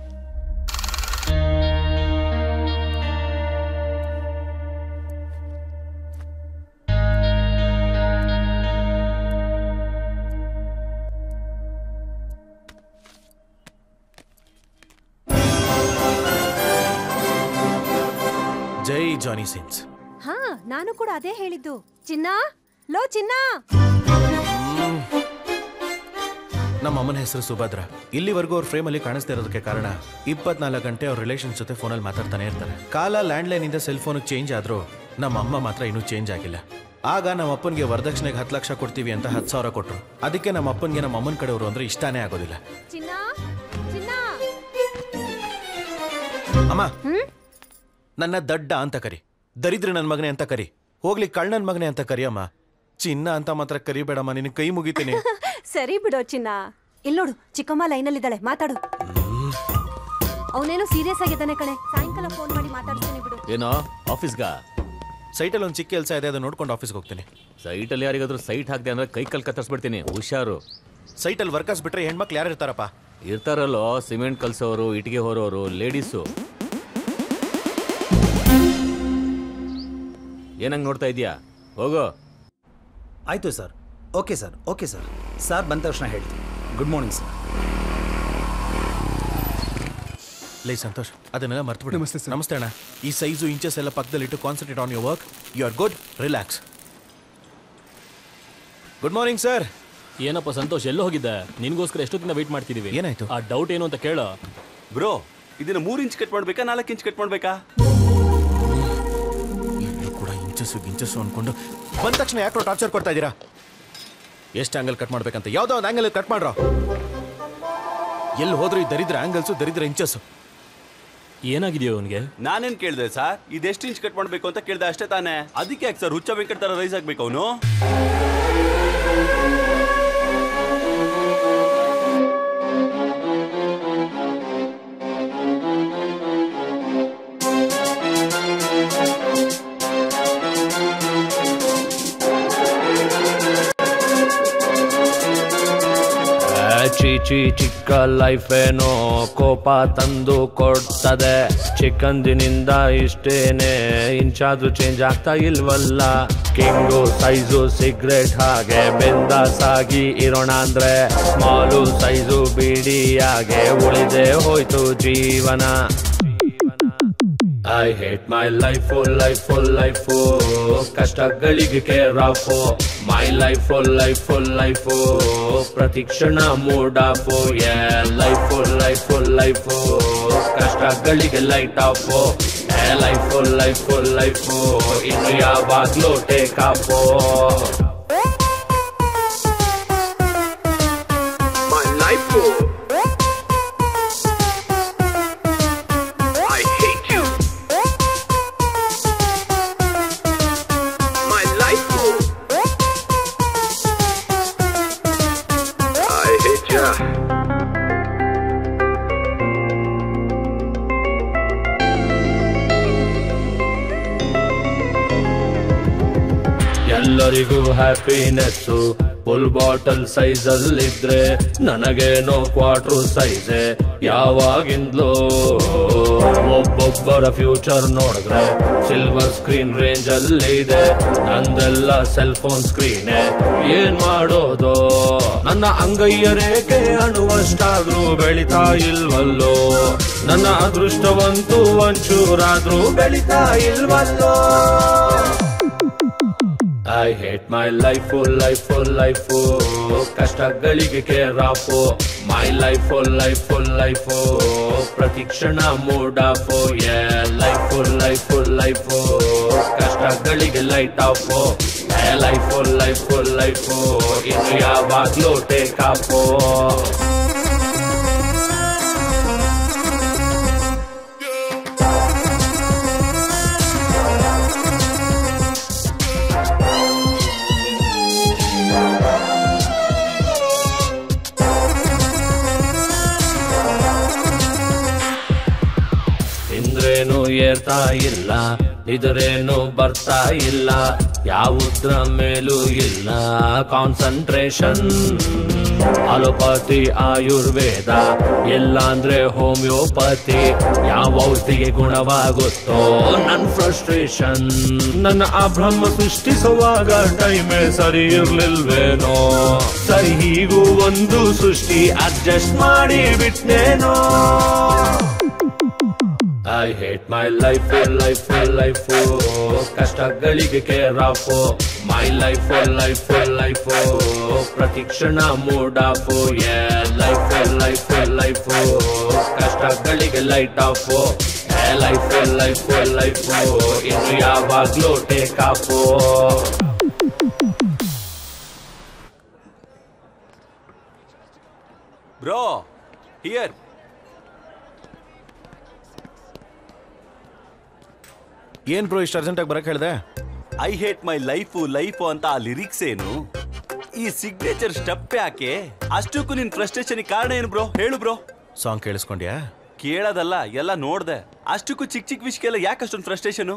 ಜೈ ಜಾನಿ ಸಿನ್ಸ್. ಹಾ, ನಾನು ಕೂಡ ಅದೇ ಹೇಳಿದ್ದು. ಚಿನ್ನ, ಲೋ ಚಿನ್ನ. ನಮ್ಮ ಅಮ್ಮನ ಹೆಸರು ಸುಭದ್ರ. ಇಲ್ಲಿವರೆಗೂ ಅವ್ರ ಫ್ರೇಮಲ್ಲಿ ಕಾಣಿಸ್ತಾ ಇರೋದಕ್ಕೆ ಕಾರಣ ಇಪ್ಪತ್ನಾಲ್ಕು ಗಂಟೆ ಅವ್ರ ರಿಲೇಷನ್ಸ್ ಜೊತೆ ಫೋನಲ್ಲಿ ಮಾತಾಡ್ತಾನೆ ಇರ್ತಾರೆ. ಕಾಲ ಲ್ಯಾಂಡ್ಲೈನ್ ಇಂದ ಸೆಲ್ ಫೋನ್ ಚೇಂಜ್ ಆದ್ರೂ ನಮ್ಮ ಅಮ್ಮ ಮಾತ್ರ ಇನ್ನೂ ಚೇಂಜ್ ಆಗಿಲ್ಲ. ಆಗ ನಮ್ಮ ಅಪ್ಪನಿಗೆ ವರದಕ್ಷಿಣೆಗೆ ಹತ್ತು ಲಕ್ಷ ಕೊಡ್ತೀವಿ ಅಂತ ಹತ್ತು ಸಾವಿರ ಕೊಟ್ರು. ಅದಕ್ಕೆ ನಮ್ಮ ಅಪ್ಪನಿಗೆ ನಮ್ಮ ಅಮ್ಮನ ಕಡೆಯವರು ಅಂದ್ರೆ ಇಷ್ಟಾನೇ ಆಗೋದಿಲ್ಲ. ಚಿನ್ನ, ಚಿನ್ನ. ಅಮ್ಮ, ನನ್ನ ದಡ್ಡ ಅಂತ ಕರಿ, ದರಿದ್ರ ನನ್ನ ಮಗನೆ ಅಂತ ಕರಿ, ಹೋಗ್ಲಿ ಕಳ್ ನನ್ ಮಗನೆ ಅಂತ ಕರಿಯಮ್ಮ. ಚಿನ್ನ ಅಂತ ಮಾತ್ರ ಕರಿಬೇಡಮ್ಮ, ನಿನ್ನ ಕೈ ಮುಗಿತೀನಿ. ಸರಿ ಬಿಡೋ ಚಿನ್ನ. ಇಲ್ಲಿ ನೋಡು, ಚಿಕ್ಕಮ್ಮ ಲೈನಲ್ಲಿ ಇದ್ದಾಳೆ, ಮಾತಾಡು. ಅವನೇನೋ ಸೀರಿಯಸ್ ಆಗಿದ್ದಾನೆ ಕಣೆ. ಸಾಯಂಕಾಲ ಫೋನ್ ಮಾಡಿ ಮಾತಾಡ್ತೀನಿ ಬಿಡು. ಏನೋ ಆಫೀಸ್ಗ? ಸೈಟಲ್ಲಿ ಒಂದು ಚಿಕ್ಕ ಕೆಲಸ ಇದೆ, ಅದು ನೋಡ್ಕೊಂಡು ಆಫೀಸ್ಗೆ ಹೋಗ್ತೀನಿ. ಸೈಟಲ್ಲಿ ಯಾರಿಗಾದ್ರೂ ಸೈಟ್ ಹಾಕ್ದೆ ಅಂದ್ರೆ ಕೈ ಕಲ್ ಕತ್ತರಿಸ್ಬಿಡ್ತೀನಿ, ಹುಷಾರು. ಸೈಟಲ್ಲಿ ವರ್ಕರ್ಸ್ ಬಿಟ್ರೆ ಹೆಣ್ಮಕ್ಳು ಯಾರು ಇರ್ತಾರಪ್ಪ? ಇರ್ತಾರಲ್ಲೋ, ಸಿಮೆಂಟ್ ಕಲ್ಸೋರು, ಇಟ್ಟಿಗೆ ಹೊರೋರು, ಲೇಡೀಸು. ಏನಂಗೆ ನೋಡ್ತಾ ಇದೀಯಾ? ಹೋಗೋ. ಆಯಿತು sir. Okay sir, okay sir. Sir ಬಂದ ತಕ್ಷಣ ಹೇಳ್ತೀನಿ. Good morning sir. ಲೈ ಸಂತೋಷ್, ಅದನ್ನೆಲ್ಲ ಮರ್ತು. ನಮಸ್ತೆ ಸರ್. ನಮಸ್ತೆ ಅಣ್ಣ. ಈ ಸೈಜು ಇಂಚಸ್ ಎಲ್ಲ ಪಕ್ಕದಲ್ಲಿ ಇಟ್ಟು concentrate on your work. You are good, relax. Good morning sir. ಏನಪ್ಪ ಸಂತೋಷ್, ಎಲ್ಲೋ ಹೋಗಿದ್ದೆ? ನಿನ್ಗೋಸ್ಕರ ಎಷ್ಟೊತ್ತಿಂದ ವೆಯ್ಟ್ ಮಾಡ್ತಿದೀವಿ. ಏನಾಯ್ತು? ಆ ಡೌಟ್ ಏನು ಅಂತ ಕೇಳ. ಬ್ರೋ, ಇದನ್ನ ಮೂರು ಇಂಚ್ ಕಟ್ ಮಾಡ್ಬೇಕಾ ನಾಲ್ಕು ಇಂಚ್ ಕಟ್ ಮಾಡ್ಬೇಕಾ? ಎಲ್ಲರೂ ಕೂಡ ಇಂಚಸ್ಸು ಗಿಂಚಸ್ಸು ಅನ್ಕೊಂಡು ಬಂದ ತಕ್ಷಣ ಯಾಕೆ ಟಾರ್ಚರ್ ಕೊಡ್ತಾ ಇದ್ದೀರಾ? ಎಷ್ಟು ಆಂಗಲ್ ಕಟ್ ಮಾಡ್ಬೇಕಂತ ಯಾವುದೋ ಒಂದು ಆಂಗಲ್ ಕಟ್ ಮಾಡ್ರೋ. ಎಲ್ಲಿ ಹೋದ್ರು ಈ ದರಿದ್ರ ಆಂಗಲ್ಸು, ದರಿದ್ರ ಇಂಚಸ್ಸು. ಏನಾಗಿದೆಯೋ ಅವನಿಗೆ? ನಾನೇನ್ ಕೇಳಿದೆ ಸರ್, ಇದೆಷ್ಟು ಇಂಚ್ ಕಟ್ ಮಾಡ್ಬೇಕು ಅಂತ ಕೇಳಿದೆ ಅಷ್ಟೇ ತಾನೇ. ಅದಕ್ಕೆ ಯಾಕೆ ಸರ್ ಹುಚ್ಚ ವೆಂಕಟ್ ತರ ರೈಸ್ ಆಗ್ಬೇಕು ಅವನು? ಚೀಚಿ ಚಿಕ್ಕ ಲೈಫ್ ಏನೋ ಕೋಪ ತಂದು ಕೊಡ್ತದೆ. ಚಿಕ್ಕಂದಿನಿಂದ ಇಷ್ಟೇನೆ, ಇಂಚಾದ್ರೂ ಚೇಂಜ್ ಆಗ್ತಾ ಇಲ್ವಲ್ಲ. ಕಿಂಗು ಸೈಜು ಸಿಗ್ರೆಟ್ ಹಾಗೆ ಬೆಂದಾಸಾಗಿ ಇರೋಣ ಅಂದ್ರೆ ಸ್ಮಾಲು ಸೈಜು ಬಿಡಿಯಾಗೆ ಉಳಿದೇ ಹೋಯ್ತು ಜೀವನ. I hate my life, life life ಕಷ್ಟಗಳಿಗೆ care of my life, life life ಪ್ರತಿ ಕ್ಷಣ mood off. Life life life ಕಷ್ಟಗಳಿಗೆ light off. Life life life ಇನ್ನು ಯಾವಾಗ್ಲೂ ಟೇಕ್ ಆಫ್. ಮೈ ಲೈಫ್ ಎಲ್ಲರಿಗೂ ಹ್ಯಾಪಿನೆಸ್ಸು ಫುಲ್ ಬಾಟಲ್ ಸೈಜ್ ಅಲ್ಲಿದ್ರೆ ನನಗೇನೋ ಕ್ವಾರ್ಟರ್ ಸೈಜೆ ಯಾವಾಗಿಂದಲೋ. ಒಬ್ಬೊಬ್ಬರ ಫ್ಯೂಚರ್ ನೋಡಿದ್ರೆ ಸಿಲ್ವರ್ ಸ್ಕ್ರೀನ್ ರೇಂಜ್ ಅಲ್ಲಿ ಇದೆ, ನಂದೆಲ್ಲ ಸೆಲ್ ಫೋನ್ ಸ್ಕ್ರೀನೆ. ಏನ್ ಮಾಡೋದು? ನನ್ನ ಅಂಗೈಯ ರೇಖೆ ಅಣುವಷ್ಟಾದ್ರೂ ಬೆಳಿತಾ ಇಲ್ವಲ್ಲೋ ನನ್ನ ಅದೃಷ್ಟವಂತೂ ಒಂಚೂರಾದ್ರೂ ಬೆಳಿತಾ ಇಲ್ವಲ್ಲೋ I hate my life, oh life, oh life, oh ಕಷ್ಟಗಳಿಗೆ care of my life, oh life, oh life, oh ಪ್ರತಿ ಕ್ಷಣ mood off yeah life, oh life, oh life, oh ಕಷ್ಟಗಳಿಗೆ light off hey life, oh life, oh life, oh ಇನ್ನು ಯಾವಾಗ್ಲೂ take of ಇಂದ್ರೇನು ಏರ್ತಾ ಇಲ್ಲ ಇದರೇನು ಬರ್ತಾ ಇಲ್ಲ ಯಾವುದ್ರ ಮೇಲೂ ಇಲ್ಲ ಕಾನ್ಸಂಟ್ರೇಷನ್ ಅಲೋಪತಿ ಆಯುರ್ವೇದ ಎಲ್ಲಾಂದ್ರೆ ಹೋಮಿಯೋಪತಿ ಯಾವ ಔಷಧಿಗೆ ಗುಣವಾಗುತ್ತೋ ನನ್ನ ಫ್ರಸ್ಟ್ರೇಷನ್ ನನ್ನ ಆ ಬ್ರಹ್ಮ ಸೃಷ್ಟಿಸುವಾಗ ಟೈಮೇ ಸರಿ ಇರ್ಲಿಲ್ವೇನೋ ಸರಿ ಹೀಗೂ ಒಂದು ಸೃಷ್ಟಿ ಅಡ್ಜಸ್ಟ್ ಮಾಡಿ ಬಿಟ್ನೇನೋ I hate my life, oh life, oh life, oh ಕಷ್ಟಗಳಿಗೆ care of my life, oh life, oh life, oh ಪ್ರತಿ ಕ್ಷಣ mood off yeah life, oh life, oh life, oh ಕಷ್ಟಗಳಿಗೆ light off hey life, oh life, oh life, oh ಇನ್ನು ಯಾವಾಗ್ಲೂ take off bro here ಏನ್ bro ಇಷ್ಟು ಅರ್ಜೆಂಟಾಗಿ ಬರಕ್ ಹೇಳಿದೆ I hate my life life ಅಂತ ಆ ಲಿರಿಕ್ಸ್ ಏನು ಈ ಸಿಗ್ನೇಚರ್ ಸ್ಟೆಪ್ ಯಾಕೆ ಅಷ್ಟಕ್ಕೂ ನಿನ್ ಫ್ರಸ್ಟ್ರೇಷನ್ ಕಾರಣ ಏನು ಬ್ರೋ ಹೇಳು ಬ್ರೋ ಸಾಂಗ್ ಕೇಳಿಸ್ಕೊಂಡ್ಯಾ ಕೇಳೋದಲ್ಲ ಎಲ್ಲ ನೋಡ್ದೆ ಅಷ್ಟಕ್ಕೂ ಚಿಕ್ಕ ಚಿಕ್ಕ ವಿಷಯಕ್ಕೆಲ್ಲ ಯಾಕೆ ಅಷ್ಟೊಂದು ಫ್ರಸ್ಟ್ರೇಷನ್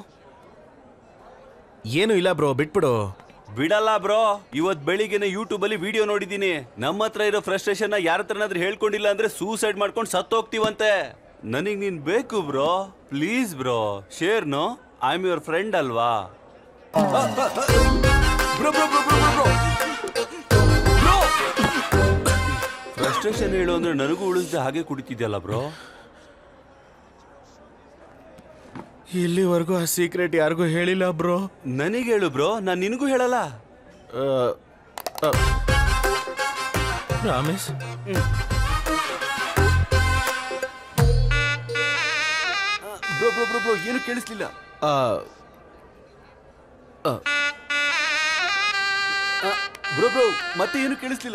ಏನು ಇಲ್ಲ ಬ್ರೋ ಬಿಟ್ಬಿಡು ಬಿಡಲ್ಲ ಬ್ರೋ ಇವತ್ ಬೆಳಿಗ್ಗೆನೆ ಯೂಟ್ಯೂಬ್ ಅಲ್ಲಿ ವಿಡಿಯೋ ನೋಡಿದೀನಿ ನಮ್ಮ ಹತ್ರ ಇರೋ ಫ್ರಸ್ಟ್ರೇಷನ್ ಯಾರ ಹತ್ರನಾದ್ರೂ ಹೇಳ್ಕೊಂಡಿಲ್ಲ ಅಂದ್ರೆ ಸೂಸೈಡ್ ಮಾಡ್ಕೊಂಡು ಸತ್ತೋಗ್ತೀವಂತೆ ನನಗ್ ನೀನ್ ಬೇಕು bro please bro share no I am your friend ಅಲ್ವಾ ಫ್ರಸ್ಟ್ರೇಷನ್ ಹೇಳು ಅಂದ್ರೆ ನನಗೂ ಉಳಿಸ್ದೆ ಹಾಗೆ ಕುಡಿತಿದ್ಯಲ್ಲ ಬ್ರೋ ಇಲ್ಲಿವರೆಗೂ ಆ ಸೀಕ್ರೆಟ್ ಯಾರಿಗೂ ಹೇಳಿಲ್ಲ ಬ್ರೋ ನನಗೆ ಹೇಳು ಬ್ರೋ ನಾನ್ ನಿನಗೂ ಹೇಳಲ್ಲ Ramesh bro bro bro bro ಏನು ಕೇಳಿಸ್ಲಿಲ್ಲ ಬ್ರೋ ಬ್ರೋ ಮತ್ತೆ ಏನು ಕೇಳಿಸ್ಲಿಲ್ಲ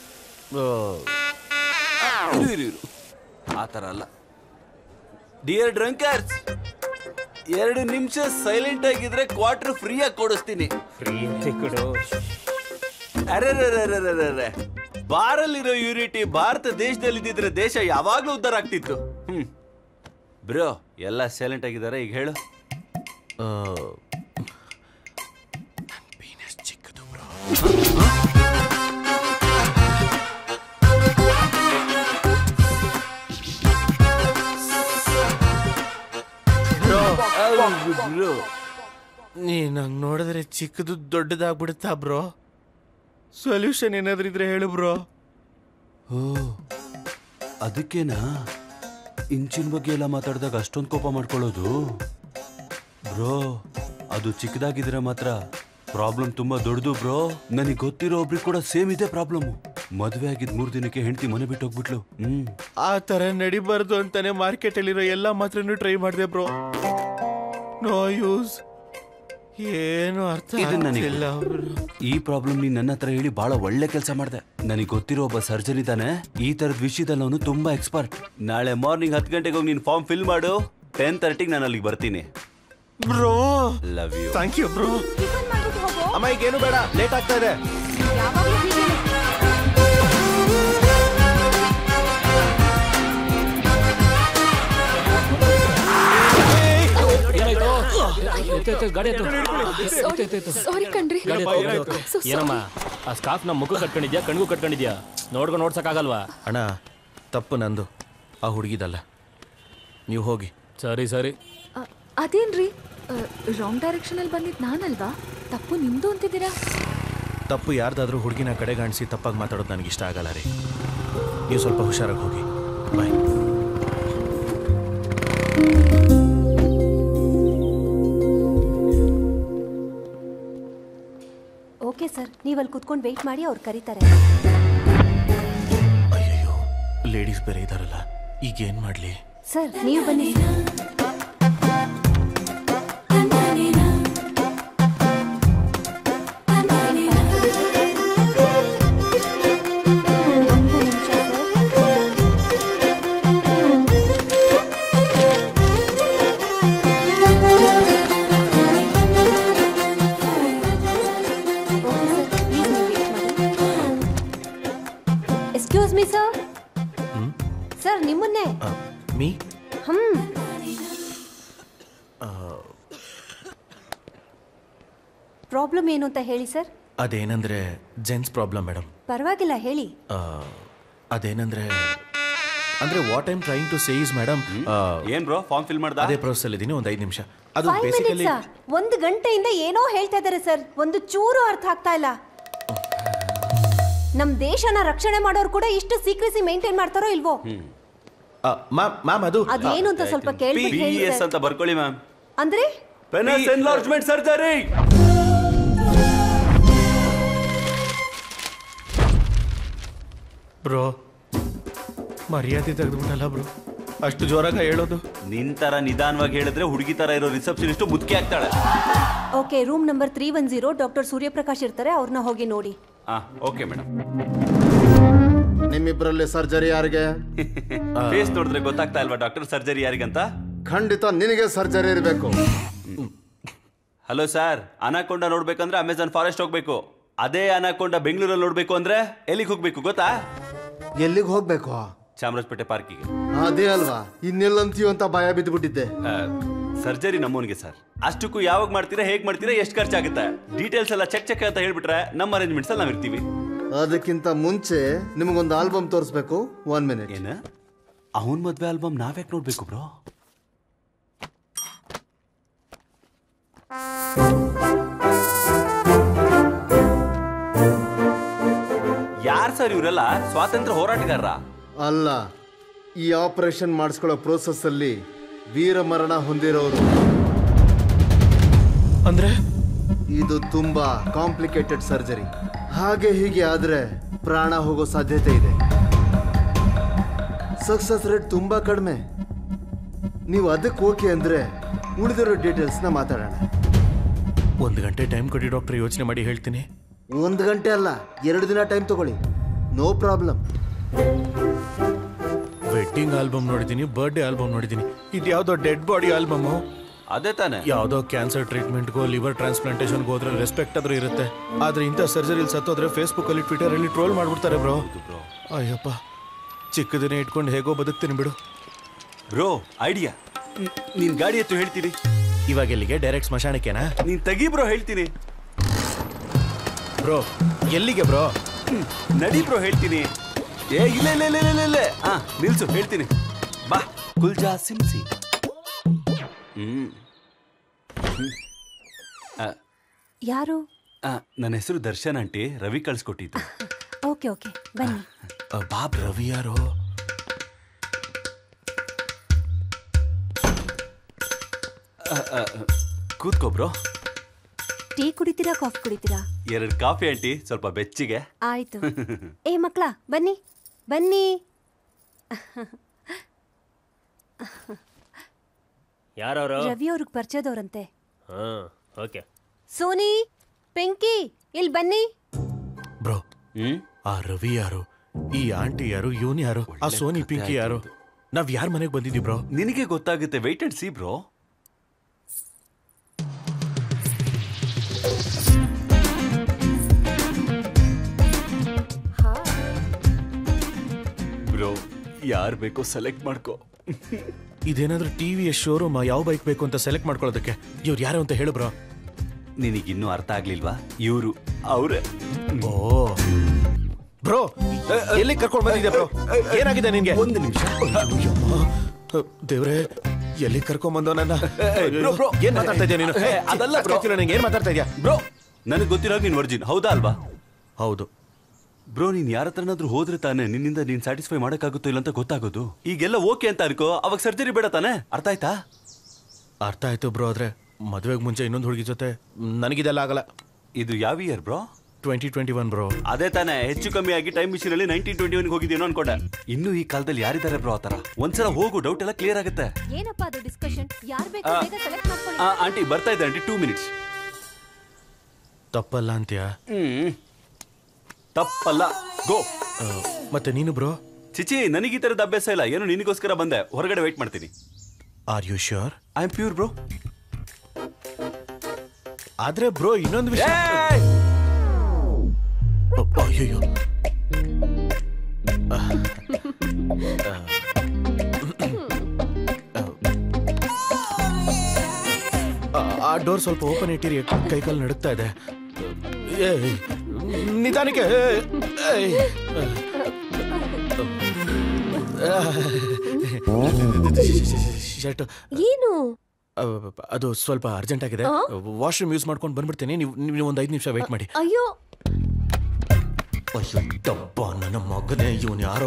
ಇರು ಇರು ಇರು ಆ ಥರ ಅಲ್ಲ ಡಿಯರ್ ಡ್ರಂಕರ್ಸ್ ಎರಡು ನಿಮಿಷ ಸೈಲೆಂಟ್ ಆಗಿದ್ರೆ ಕ್ವಾರ್ಟರ್ ಫ್ರೀ ಆಗಿ ಕೊಡಿಸ್ತೀನಿ ಫ್ರೀ ಅಂತ ಕೊಡು ಅರೆ ಬಾರಲ್ಲಿರೋ ಯೂನಿಟಿ ಭಾರತ ದೇಶದಲ್ಲಿ ಇದ್ದಿದ್ರೆ ದೇಶ ಯಾವಾಗ್ಲೂ ಉದ್ಧಾರ ಆಗ್ತಿತ್ತು ಹ್ಮ್ ಬ್ರೋ ಎಲ್ಲ ಸೈಲೆಂಟ್ ಆಗಿದ್ದಾರೆ ಈಗ ಹೇಳು ಚಿಕ್ಕದು ಬ್ರೋ ಬ್ರೋ ನೀ ನಂಗೆ ನೋಡಿದ್ರೆ ಚಿಕ್ಕದು ದೊಡ್ಡದಾಗ್ಬಿಡುತ್ತಾ ಬ್ರೋ ಸೊಲ್ಯೂಷನ್ ಏನಾದ್ರೂ ಇದ್ರೆ ಹೇಳು ಬ್ರೋ ಓ ಅದಕ್ಕೇನಾ ಇಂಚಿನ ಬಗ್ಗೆ ಎಲ್ಲ ಮಾತಾಡಿದಾಗ ಅಷ್ಟೊಂದು ಕೋಪ ಮಾಡ್ಕೊಳ್ಳೋದು ಬ್ರೋ ಅದು ಚಿಕ್ಕದಾಗಿದ್ರೆ ಮಾತ್ರ ಪ್ರಾಬ್ಲಮ್ ತುಂಬಾ ದೊಡ್ಡದು ಬ್ರೋ ನನಗೆ ಗೊತ್ತಿರೋ ಒಬ್ರಿಗೆ ಕೂಡ ಸೇಮ್ ಇದೆ ಪ್ರಾಬ್ಲಮ್ ಮದುವೆ ಆಗಿದ್ ಮೂರ್ ದಿನಕ್ಕೆ ಹೆಂಡತಿ ಮನೆ ಬಿಟ್ಟು ಹೋಗ್ಬಿಟ್ಲು ಹ್ಮ್ ಆ ತರ ನಡಿಬಾರ್ದು ಅಂತಾನೆ ಮಾರ್ಕೆಟ್ ಅಲ್ಲಿರೋ ಎಲ್ಲಾ ಮಾತ್ರನೂ ಟ್ರೈ ಮಾಡಿದೆ ಬ್ರೋ ನೋ ಯೂಸ್ ಏನು ಅರ್ಥ ಆಗ್ತಿಲ್ಲ ಈ ಪ್ರಾಬ್ಲಮ್ ನೀನ್ ನನ್ನ ಹತ್ರ ಹೇಳಿ ಬಹಳ ಒಳ್ಳೆ ಕೆಲಸ ಮಾಡ್ದೆ ನನಗೆ ಗೊತ್ತಿರೋ ಒಬ್ಬ ಸರ್ಜನ್ ಇದ್ದಾನೆ ಈ ತರದ ವಿಷಯದಲ್ಲಿ ಅವನು ತುಂಬಾ ಎಕ್ಸ್ಪರ್ಟ್ ನಾಳೆ ಮಾರ್ನಿಂಗ್ ಹತ್ತು ಗಂಟೆಗೆ ಹೋಗಿ ನೀನ್ ಫಾರ್ಮ್ ಫಿಲ್ ಮಾಡು ಟೆನ್ ತರ್ಟಿಗೆ ನಾನು ಅಲ್ಲಿಗೆ ಬರ್ತೀನಿ bro love you thank you bro ಅಮ್ಮ ಈಗೇನು ಬೇಡ ಲೇಟ್ ಆಗ್ತಾ ಇದೆ ಸಾರಿ ಕಣ್ರಿ ಏನಮ್ಮ ಆ ಸ್ಕಾರ್ಫ್ ನಮ್ಮ ಮುಖ ಕಟ್ಕೊಂಡಿದ್ಯಾ ಕಣ್ಗೂ ಕಟ್ಕೊಂಡಿದ್ಯಾ ನೋಡ್ಕೊಂಡು ನೋಡ್ಸಕ್ಕಾಗಲ್ವಾ ಅಣ್ಣ ತಪ್ಪು ನಂದು ಆ ಹುಡುಗಿದಲ್ಲ ನೀವು ಹೋಗಿ ಸರಿ ಸರಿ ಅದೇನ್ರಿ ರಾಂಗ್ ಡೈರೆಕ್ಷನ್ ಅಲ್ಲಿ ಬಂದಿದ್ ನಾನಲ್ವಾ ತಪ್ಪು ನಿಮ್ದು ಅಂತಿದ್ದೀರಾ ತಪ್ಪು ಯಾರ್ದಾದ್ರೂ ಹುಡುಗಿನ ಕಡೆಗಾಣಿಸಿ ತಪ್ಪಾಗಿ ಮಾತಾಡೋದು ನನಗೆ ಇಷ್ಟ ಆಗಲ್ಲ ರೀ. ನೀವು ಸ್ವಲ್ಪ ಹುಷಾರಾಗಿ ಹೋಗಿ. ಬಾಯ್. ಓಕೆ ಸರ್, ನೀವು ಅಲ್ಲಿ ಕುತ್ಕೊಂಡು ವೆಯ್ಟ್ ಮಾಡಿ, ಅವ್ರು ಕರೀತಾರೆ. ಅಯ್ಯಯ್ಯೋ, ಲೇಡೀಸ್ ಬೇರೆ ಇದಾರಲ್ಲ, ಈಗ ಏನ್ ಮಾಡ್ಲಿ? ಸರ್ ನೀವು ಬನ್ನಿ. Excuse me sir. ಸರ್ ನಿಮ್ಮನ್ನೇ. ಮೀ? ಹ್ಮ್. ಪ್ರಾಬ್ಲಮ್ ಏನು ಅಂತ ಹೇಳಿ ಸರ್. ಅದೇನಂದ್ರೆ ಜೆಂಟ್ಸ್ ಪ್ರಾಬ್ಲಮ್ ಮೇಡಮ್. ಪರವಾಗಿಲ್ಲ ಹೇಳಿ. ಅದೇನಂದ್ರೆ ಅಂದ್ರೆ what I am trying to say is madam. ಏನ್ ಬ್ರೋ ಫಾರ್ಮ್ ಫಿಲ್ ಮಾಡ್ದ? ಅದೇ ಪ್ರೋಸೆಸ್ ಅಲ್ಲಿ ಇದೀನಿ, ಒಂದು ಐದು ನಿಮಿಷ. ಅದು Five ಬೇಸಿಕಲಿ minutes ಆ? ಒಂದು ಗಂಟೆಯಿಂದ ಏನೋ ಹೇಳ್ತಾ ಇದ್ದಾರೆ ಸರ್, ಒಂದು ಚೂರು ಅರ್ಥ ಆಗ್ತಾ ಇಲ್ಲ. ನಮ್ ದೇಶನ ರಕ್ಷಣೆ ಮಾಡೋರು ಕೂಡ ಇಷ್ಟು ಸೀಕ್ರೆಸಿ ಮೇಂಟೈನ್ ಮಾಡ್ತಾರೋ ಇಲ್ವೋ? ಮ್ಯಾಮ್ ಅದು ಅದೇನು ಅಂತ ಸ್ವಲ್ಪ ಕೇಳ್ಬಿಟ್ಟು ಹೇಳಿ ಪಿಇಎಸ್ ಸರ್. ಅಂತ ಬರ್ಕೊಳ್ಳಿ ಮ್ಯಾಮ್. ಅಂದ್ರೆ ಪೆನಸ್ ಎನ್ಲಾರ್ಜ್ಮೆಂಟ್ ಸರ್ಜರಿ. ಬ್ರೋ ಮರ್ಯಾದೆ ತೆಗೆದುಬಿಟ್ಟಲ್ಲ ಬ್ರೋ, ಅಷ್ಟು ಜೋರಾಗ ಹೇಳೋದು. ನಿನ್ ತರ ನಿಧಾನವಾಗಿ ಹೇಳಿದ್ರೆ ಹುಡುಗಿ ತರ ಇರೋ ರಿಸೆಪ್ಷನಿಸ್ಟ್ ಮುಖ್ಯ ಆಗ್ತಾಳೆ. Okay, room number three one zero doctor Suryaprakash ಇರ್ತಾರೆ, ಅವ್ರನ್ನ ಹೋಗಿ ನೋಡಿ. Okay madam. ನಿಮ್ಮಿಬ್ಬರಲ್ಲಿ ಸರ್ಜರಿ ಯಾರಿಗೆ? ಫೇಸ್ ನೋಡಿದ್ರೆ ಗೊತ್ತಾಗ್ತಾ ಇಲ್ವಾ ಡಾಕ್ಟರ್ ಸರ್ಜರಿ ಯಾರಿಗಂತ? ಖಂಡಿತ ನಿನಗೆ ಸರ್ಜರಿ ಇರಬೇಕು. ಹಲೋ ಸರ್, ಅನಾಕೊಂಡ ನೋಡ್ಬೇಕಂದ್ರೆ ಅಮೆಜಾನ್ ಫಾರೆಸ್ಟ್ ಹೋಗ್ಬೇಕು. ಅದೇ ಅನಾಕೊಂಡ ಬೆಂಗಳೂರಲ್ಲಿ ನೋಡ್ಬೇಕು ಅಂದ್ರೆ ಎಲ್ಲಿಗೆ ಹೋಗ್ಬೇಕು ಗೊತ್ತಾ? ಎಲ್ಲಿಗೆ ಹೋಗ್ಬೇಕು? ಚಾಮರಾಜಪೇಟೆ ಪಾರ್ಕಿಗೆ. ಅದೇ ಅಲ್ವಾ, ಇನ್ನೆಲ್ಲಂತೀವಿ ಅಂತ ಭಯ ಬಿದ್ದುಬಿಟ್ಟಿದ್ದೆ. Surgery ನಮ್ಮವನಿಗೆ sir. ಅಷ್ಟಕ್ಕೂ ಯಾವಾಗ ಮಾಡ್ತೀರಾ, ಹೇಗ್ ಮಾಡ್ತೀರಾ, ಎಷ್ಟು ಖರ್ಚಾಗುತ್ತೆ, ಡೀಟೇಲ್ಸ್ ಎಲ್ಲ ಚೆಕ್ ಚೆಕ್ ಅಂತ ಹೇಳ್ಬಿಟ್ರೆ ನಮ್ಮ ಅರೇಂಜ್ಮೆಂಟ್ಸ್ ಅಲ್ಲಿ ನಾವಿರ್ತೀವಿ. ಅದಕ್ಕಿಂತ ಮುಂಚೆ ನಿಮಗೊಂದು ಆಲ್ಬಮ್ ತೋರಿಸ್ಬೇಕು. One minute. ಏನ ಅವನ್ ಮದ್ವೆ ಆಲ್ಬಮ್ ನಾವ್ಯಾಕೆ ನೋಡ್ಬೇಕು ಬ್ರೋ? ಯಾರ್ ಸರ್ ಇವರೆಲ್ಲ? ಸ್ವಾತಂತ್ರ್ಯ ಹೋರಾಟಗಾರರ ಅಲ್ಲ, ಈ ಆಪರೇಷನ್ ಮಾಡಿಸ್ಕೊಳ್ಳೋ ಪ್ರೋಸೆಸ್ ಅಲ್ಲಿ ವೀರ ಮರಣ ಹೊಂದಿರೋರು. ಅಂದ್ರೆ ಇದು ತುಂಬಾ ಕಾಂಪ್ಲಿಕೇಟೆಡ್ ಸರ್ಜರಿ. ಹಾಗೆ ಹೀಗೆ ಆದ್ರೆ ಪ್ರಾಣ ಹೋಗೋ ಸಾಧ್ಯತೆ ಇದೆ. ಸಕ್ಸಸ್ ರೇಟ್ ತುಂಬಾ ಕಡಿಮೆ. ನೀವು ಅದಕ್ಕೆ ಓಕೆ ಅಂದ್ರೆ ಉಳಿದಿರೋ ಡೀಟೇಲ್ಸ್ ನ ಮಾತಾಡೋಣ. ಒಂದು ಗಂಟೆ ಟೈಮ್ ಕೊಡಿ ಡಾಕ್ಟರ್, ಯೋಚನೆ ಮಾಡಿ ಹೇಳ್ತೀನಿ. ಒಂದು ಗಂಟೆ ಅಲ್ಲ, ಎರಡು ದಿನ ಟೈಮ್ ತಗೊಳ್ಳಿ, ನೋ ಪ್ರಾಬ್ಲಮ್. ವೆಡ್ಡಿಂಗ್ ಆಲ್ಬಮ್ ನೋಡಿದೀನಿ, ಬರ್ಡೇ ಆಲ್ಬಮ್ ನೋಡಿದೀನಿ, ಇದು ಯಾವ್ದೋ ಡೆಡ್ ಬಾಡಿ ಆಲ್ಬಮ್. ಅದೇ ತಾನೆ, ಯಾವ್ದೋ ಕ್ಯಾನ್ಸರ್ ಟ್ರೀಟ್ಮೆಂಟ್ಗೋ ಲಿವರ್ ಟ್ರಾನ್ಸ್ಪ್ಲಾಂಟೇಷನ್ಗೋ ಹೋದ್ರೆ ರೆಸ್ಪೆಕ್ಟ್ ಆದ್ರೂ ಇರುತ್ತೆ. ಆದ್ರೆ ಇಂಥ ಸರ್ಜರಿ ಸತ್ತೋದ್ರೆ ಫೇಸ್ಬುಕ್ ಅಲ್ಲಿ ಟ್ವಿಟರ್ ಅಲ್ಲಿ ಟ್ರೋಲ್ ಮಾಡ್ಬಿಡ್ತಾರೆ ಬ್ರೋ. ಅಯ್ಯಪ್ಪ, ಚಿಕ್ಕದನ್ನೇ ಇಟ್ಕೊಂಡು ಹೇಗೋ ಬದುಕ್ತೀನಿ ಬಿಡು. ಬ್ರೋ ಐಡಿಯಾ, ನೀನ್ ಗಾಡಿ ಎತ್ತು ಹೇಳ್ತೀನಿ. ಇವಾಗ ಎಲ್ಲಿಗೆ? ಡೈರೆಕ್ಟ್ ಸ್ಮಶಾನಕ್ಕೆನಾ? ನೀನ್ ತೆಗಿ ಬ್ರೋ ಹೇಳ್ತೀನಿ. ಬ್ರೋ ಎಲ್ಲಿಗೆ ಬ್ರೋ? ನಡಿ ಬ್ರೋ ಹೇಳ್ತೀನಿ. ಏ ಇಲ್ಲ ಇಲ್ಲ ಇಲ್ಲ ಇಲ್ಲ ಇಲ್ಲ ಹಾ ನಿಲ್ಸು ಹೇಳ್ತೀನಿ. ಬಾ ಕುಲ್ಜಾ ಸಿಮ್ಸಿ. ಹ್ಮ್ ಯಾರು? ನನ್ನ ಹೆಸರು ದರ್ಶನ್ ಆಂಟಿ, ರವಿ ಕಳ್ಸ್ಕೊಟ್ಟಿದ್ದು. ಓಕೆ ಓಕೆ ಬನ್ನಿ. ಬಾಬ್ ರವಿ ಯಾರು? ಕೂತ್ಕೋ ಬ್ರೋ. ಟೀ ಕುಡಿತೀರಾ ಕಾಫಿ ಕುಡಿತೀರಾ? ಎರಡು ಕಾಫಿ ಆಂಟಿ, ಸ್ವಲ್ಪ ಬೆಚ್ಚಿಗೆ. ಆಯ್ತು. ಏ ಮಕ್ಕಳ ಬನ್ನಿ ಬನ್ನಿ. ಯಾರವರು? ರವಿ ಅವ್ರಿಗೆ ಪರಿಚಯದವ್ರಂತೆ. ಹಾ ಓಕೆ. ಸೋನಿ, ಪಿಂಕಿ, ಇಲ್ಲಿ ಬನ್ನಿ. ಬ್ರೋ ಆ ರವಿ ಯಾರು, ಈ ಆಂಟಿ ಯಾರು, ಇವನ್ ಯಾರು, ಆ ಸೋನಿ ಪಿಂಕಿ ಯಾರು? ನಾವ್ ಯಾರ ಮನೆಗೆ ಬಂದಿದ್ದೀವಿ ಬ್ರೋ? ನಿನಗೆ ಗೊತ್ತಾಗುತ್ತೆ, wait and see bro. Bro ಯಾರು ಬೇಕೋ ಸೆಲೆಕ್ಟ್ ಮಾಡ್ಕೋ. ಇದೇನಾದ್ರೂ ಟಿವಿ ಶೋರೂಮ್, ಯಾವ ಬೈಕ್ ಬೇಕು ಅಂತ ಸೆಲೆಕ್ಟ್ ಮಾಡ್ಕೊಳ್ಳೋದಕ್ಕೆ ಇವ್ರು ಯಾರು ಅಂತ ಹೇಳು ಬ್ರೋ. ನಿನಗಿನ್ನೂ ಅರ್ಥ ಆಗ್ಲಿಲ್ವಾ? ಇವರು ಅವ್ರೆ. ಓ ಬ್ರೋ, ಎಲ್ಲಿ ಕರ್ಕೊಂಡು ಬಂದಿದ್ದೆ ಬ್ರೋ? ಏನಾಗಿದೆ ನಿನ್ಗೆ? ಒಂದು ನಿಮಿಷ. ದೇವ್ರೆ, ಎಲ್ಲಿ ಕರ್ಕೊಂಡ್ ಬಂದೋ ನನ್ನ? ಏನ್ ಮಾತಾಡ್ತಾ ಇದ್ಯಾ ನೀನು? ಅದೆಲ್ಲ ಬ್ರೋ, ನಂಗೆ ಏನ್ ಮಾತಾಡ್ತಾ ಇದ್ಯಾ ಬ್ರೋ? ನನಗೆ ಗೊತ್ತಿರೋ ನೀನ್ ವರ್ಜಿನ್ ಹೌದಾ ಅಲ್ವಾ? ಹೌದು. ಬ್ರೋ ನೀನ್ ಯಾರ ಹತ್ರನಾದ್ರೂ ಹೋದ್ರೆ ತಾನೆ ನಿನ್ನಿಂದ ನೀನ್ ಸ್ಯಾಟಿಸ್ಫೈ ಮಾಡಕ್ಕಾಗುತ್ತೋ ಇಲ್ಲ ಅಂತ ಗೊತ್ತಾಗೋದು. ಈಗೆಲ್ಲ ಓಕೆ ಅಂತ ಅನ್ಕೋ, ಅವಾಗ ಸರ್ಜರಿ ಬೇಡ ತಾನೆ. ಅರ್ಥ ಆಯ್ತಾ? ಅರ್ಥ ಆಯ್ತು ಬ್ರೋ. ಆದ್ರೆ ಮದುವೆಗೆ ಮುಂಚೆ ಇನ್ನೊಂದು ಹುಡುಗಿ ಜೊತೆ ನನಗಿದೆಲ್ಲ ಆಗಲ್ಲ. ಇದು ಯಾವ year bro? Twenty twenty one bro. ಅದೇ ತಾನೆ, ಹೆಚ್ಚು ಕಮ್ಮಿ ಆಗಿ ಟೈಮ್ ಮಿಷಿನ್ ಅಲ್ಲಿ ನೈನ್ಟೀನ್ ಟ್ವೆಂಟಿ ಒನ್ ಹೋಗಿದ್ದೇನೋ ಅನ್ಕೊಂಡೆ. ಇನ್ನು ಈ ಕಾಲದಲ್ಲಿ ಯಾರಿದ್ದಾರೆ ಬ್ರೋ ಆತರ? ಒಂದ್ಸಲ ಹೋಗು, ಡೌಟ್ ಎಲ್ಲ ಕ್ಲಿಯರ್ ಆಗುತ್ತೆ. ಏನಪ್ಪಾ ಅದು ಡಿಸ್ಕಷನ್? ಯಾರು ಬೇಕು ಬೇಗ ಸೆಲೆಕ್ಟ್ ಮಾಡ್ಕೊಳ್ಳಿ. ಆಂಟಿ ಬರ್ತಾ ಇದೆ ಆಂಟಿ, ಟೂ ಮಿನಿಟ್ಸ್. ತಪ್ಪಲ್ಲ ಅಂತ್ಯಾ? ಹ್ಮ್ ತಪ್ಪಲ್ಲ, ಗೋ. ಮತ್ತೆ ನೀನು ಬ್ರೋ? ಚಿಚಿ, ನನಗೆ ಈ ತರದ ಅಭ್ಯಾಸ ಇಲ್ಲ. ಏನು ನಿನಗೋಸ್ಕರ ಬಂದೆ, ಹೊರಗಡೆ ವೇಟ್ ಮಾಡ್ತೀನಿ. Are you sure? I am pure bro. ಆದ್ರೆ ಬ್ರೋ ಇನ್ನೊಂದು ವಿಷಯ. ಅಯ್ಯೋ, ಆ ಡೋರ್ ಸ್ವಲ್ಪ ಓಪನ್ ಇಟ್ಟಿರಿ, ಕೈಕಾಲು ನಡುಕ್ತಾ ಇದೆ. ನಿಧಾನಕ್ಕೆ. ಶರ್ಟ್ ಏನು? ಅದು ಸ್ವಲ್ಪ ಅರ್ಜೆಂಟ್ ಆಗಿದೆ. ವಾಶ್ರೂಮ್ ಯೂಸ್ ಮಾಡ್ಕೊಂಡು ಬಂದ್ಬಿಡ್ತೀನಿ. ನೀವು ನೀವು ಒಂದು ಐದು ನಿಮಿಷ ವೇಟ್ ಮಾಡಿ. ಅಯ್ಯೋ ಅಯ್ಯೋ ಡಬ್ಬ ನನ್ನ ಮಗನೇ, ಇವನು ಯಾರೋ.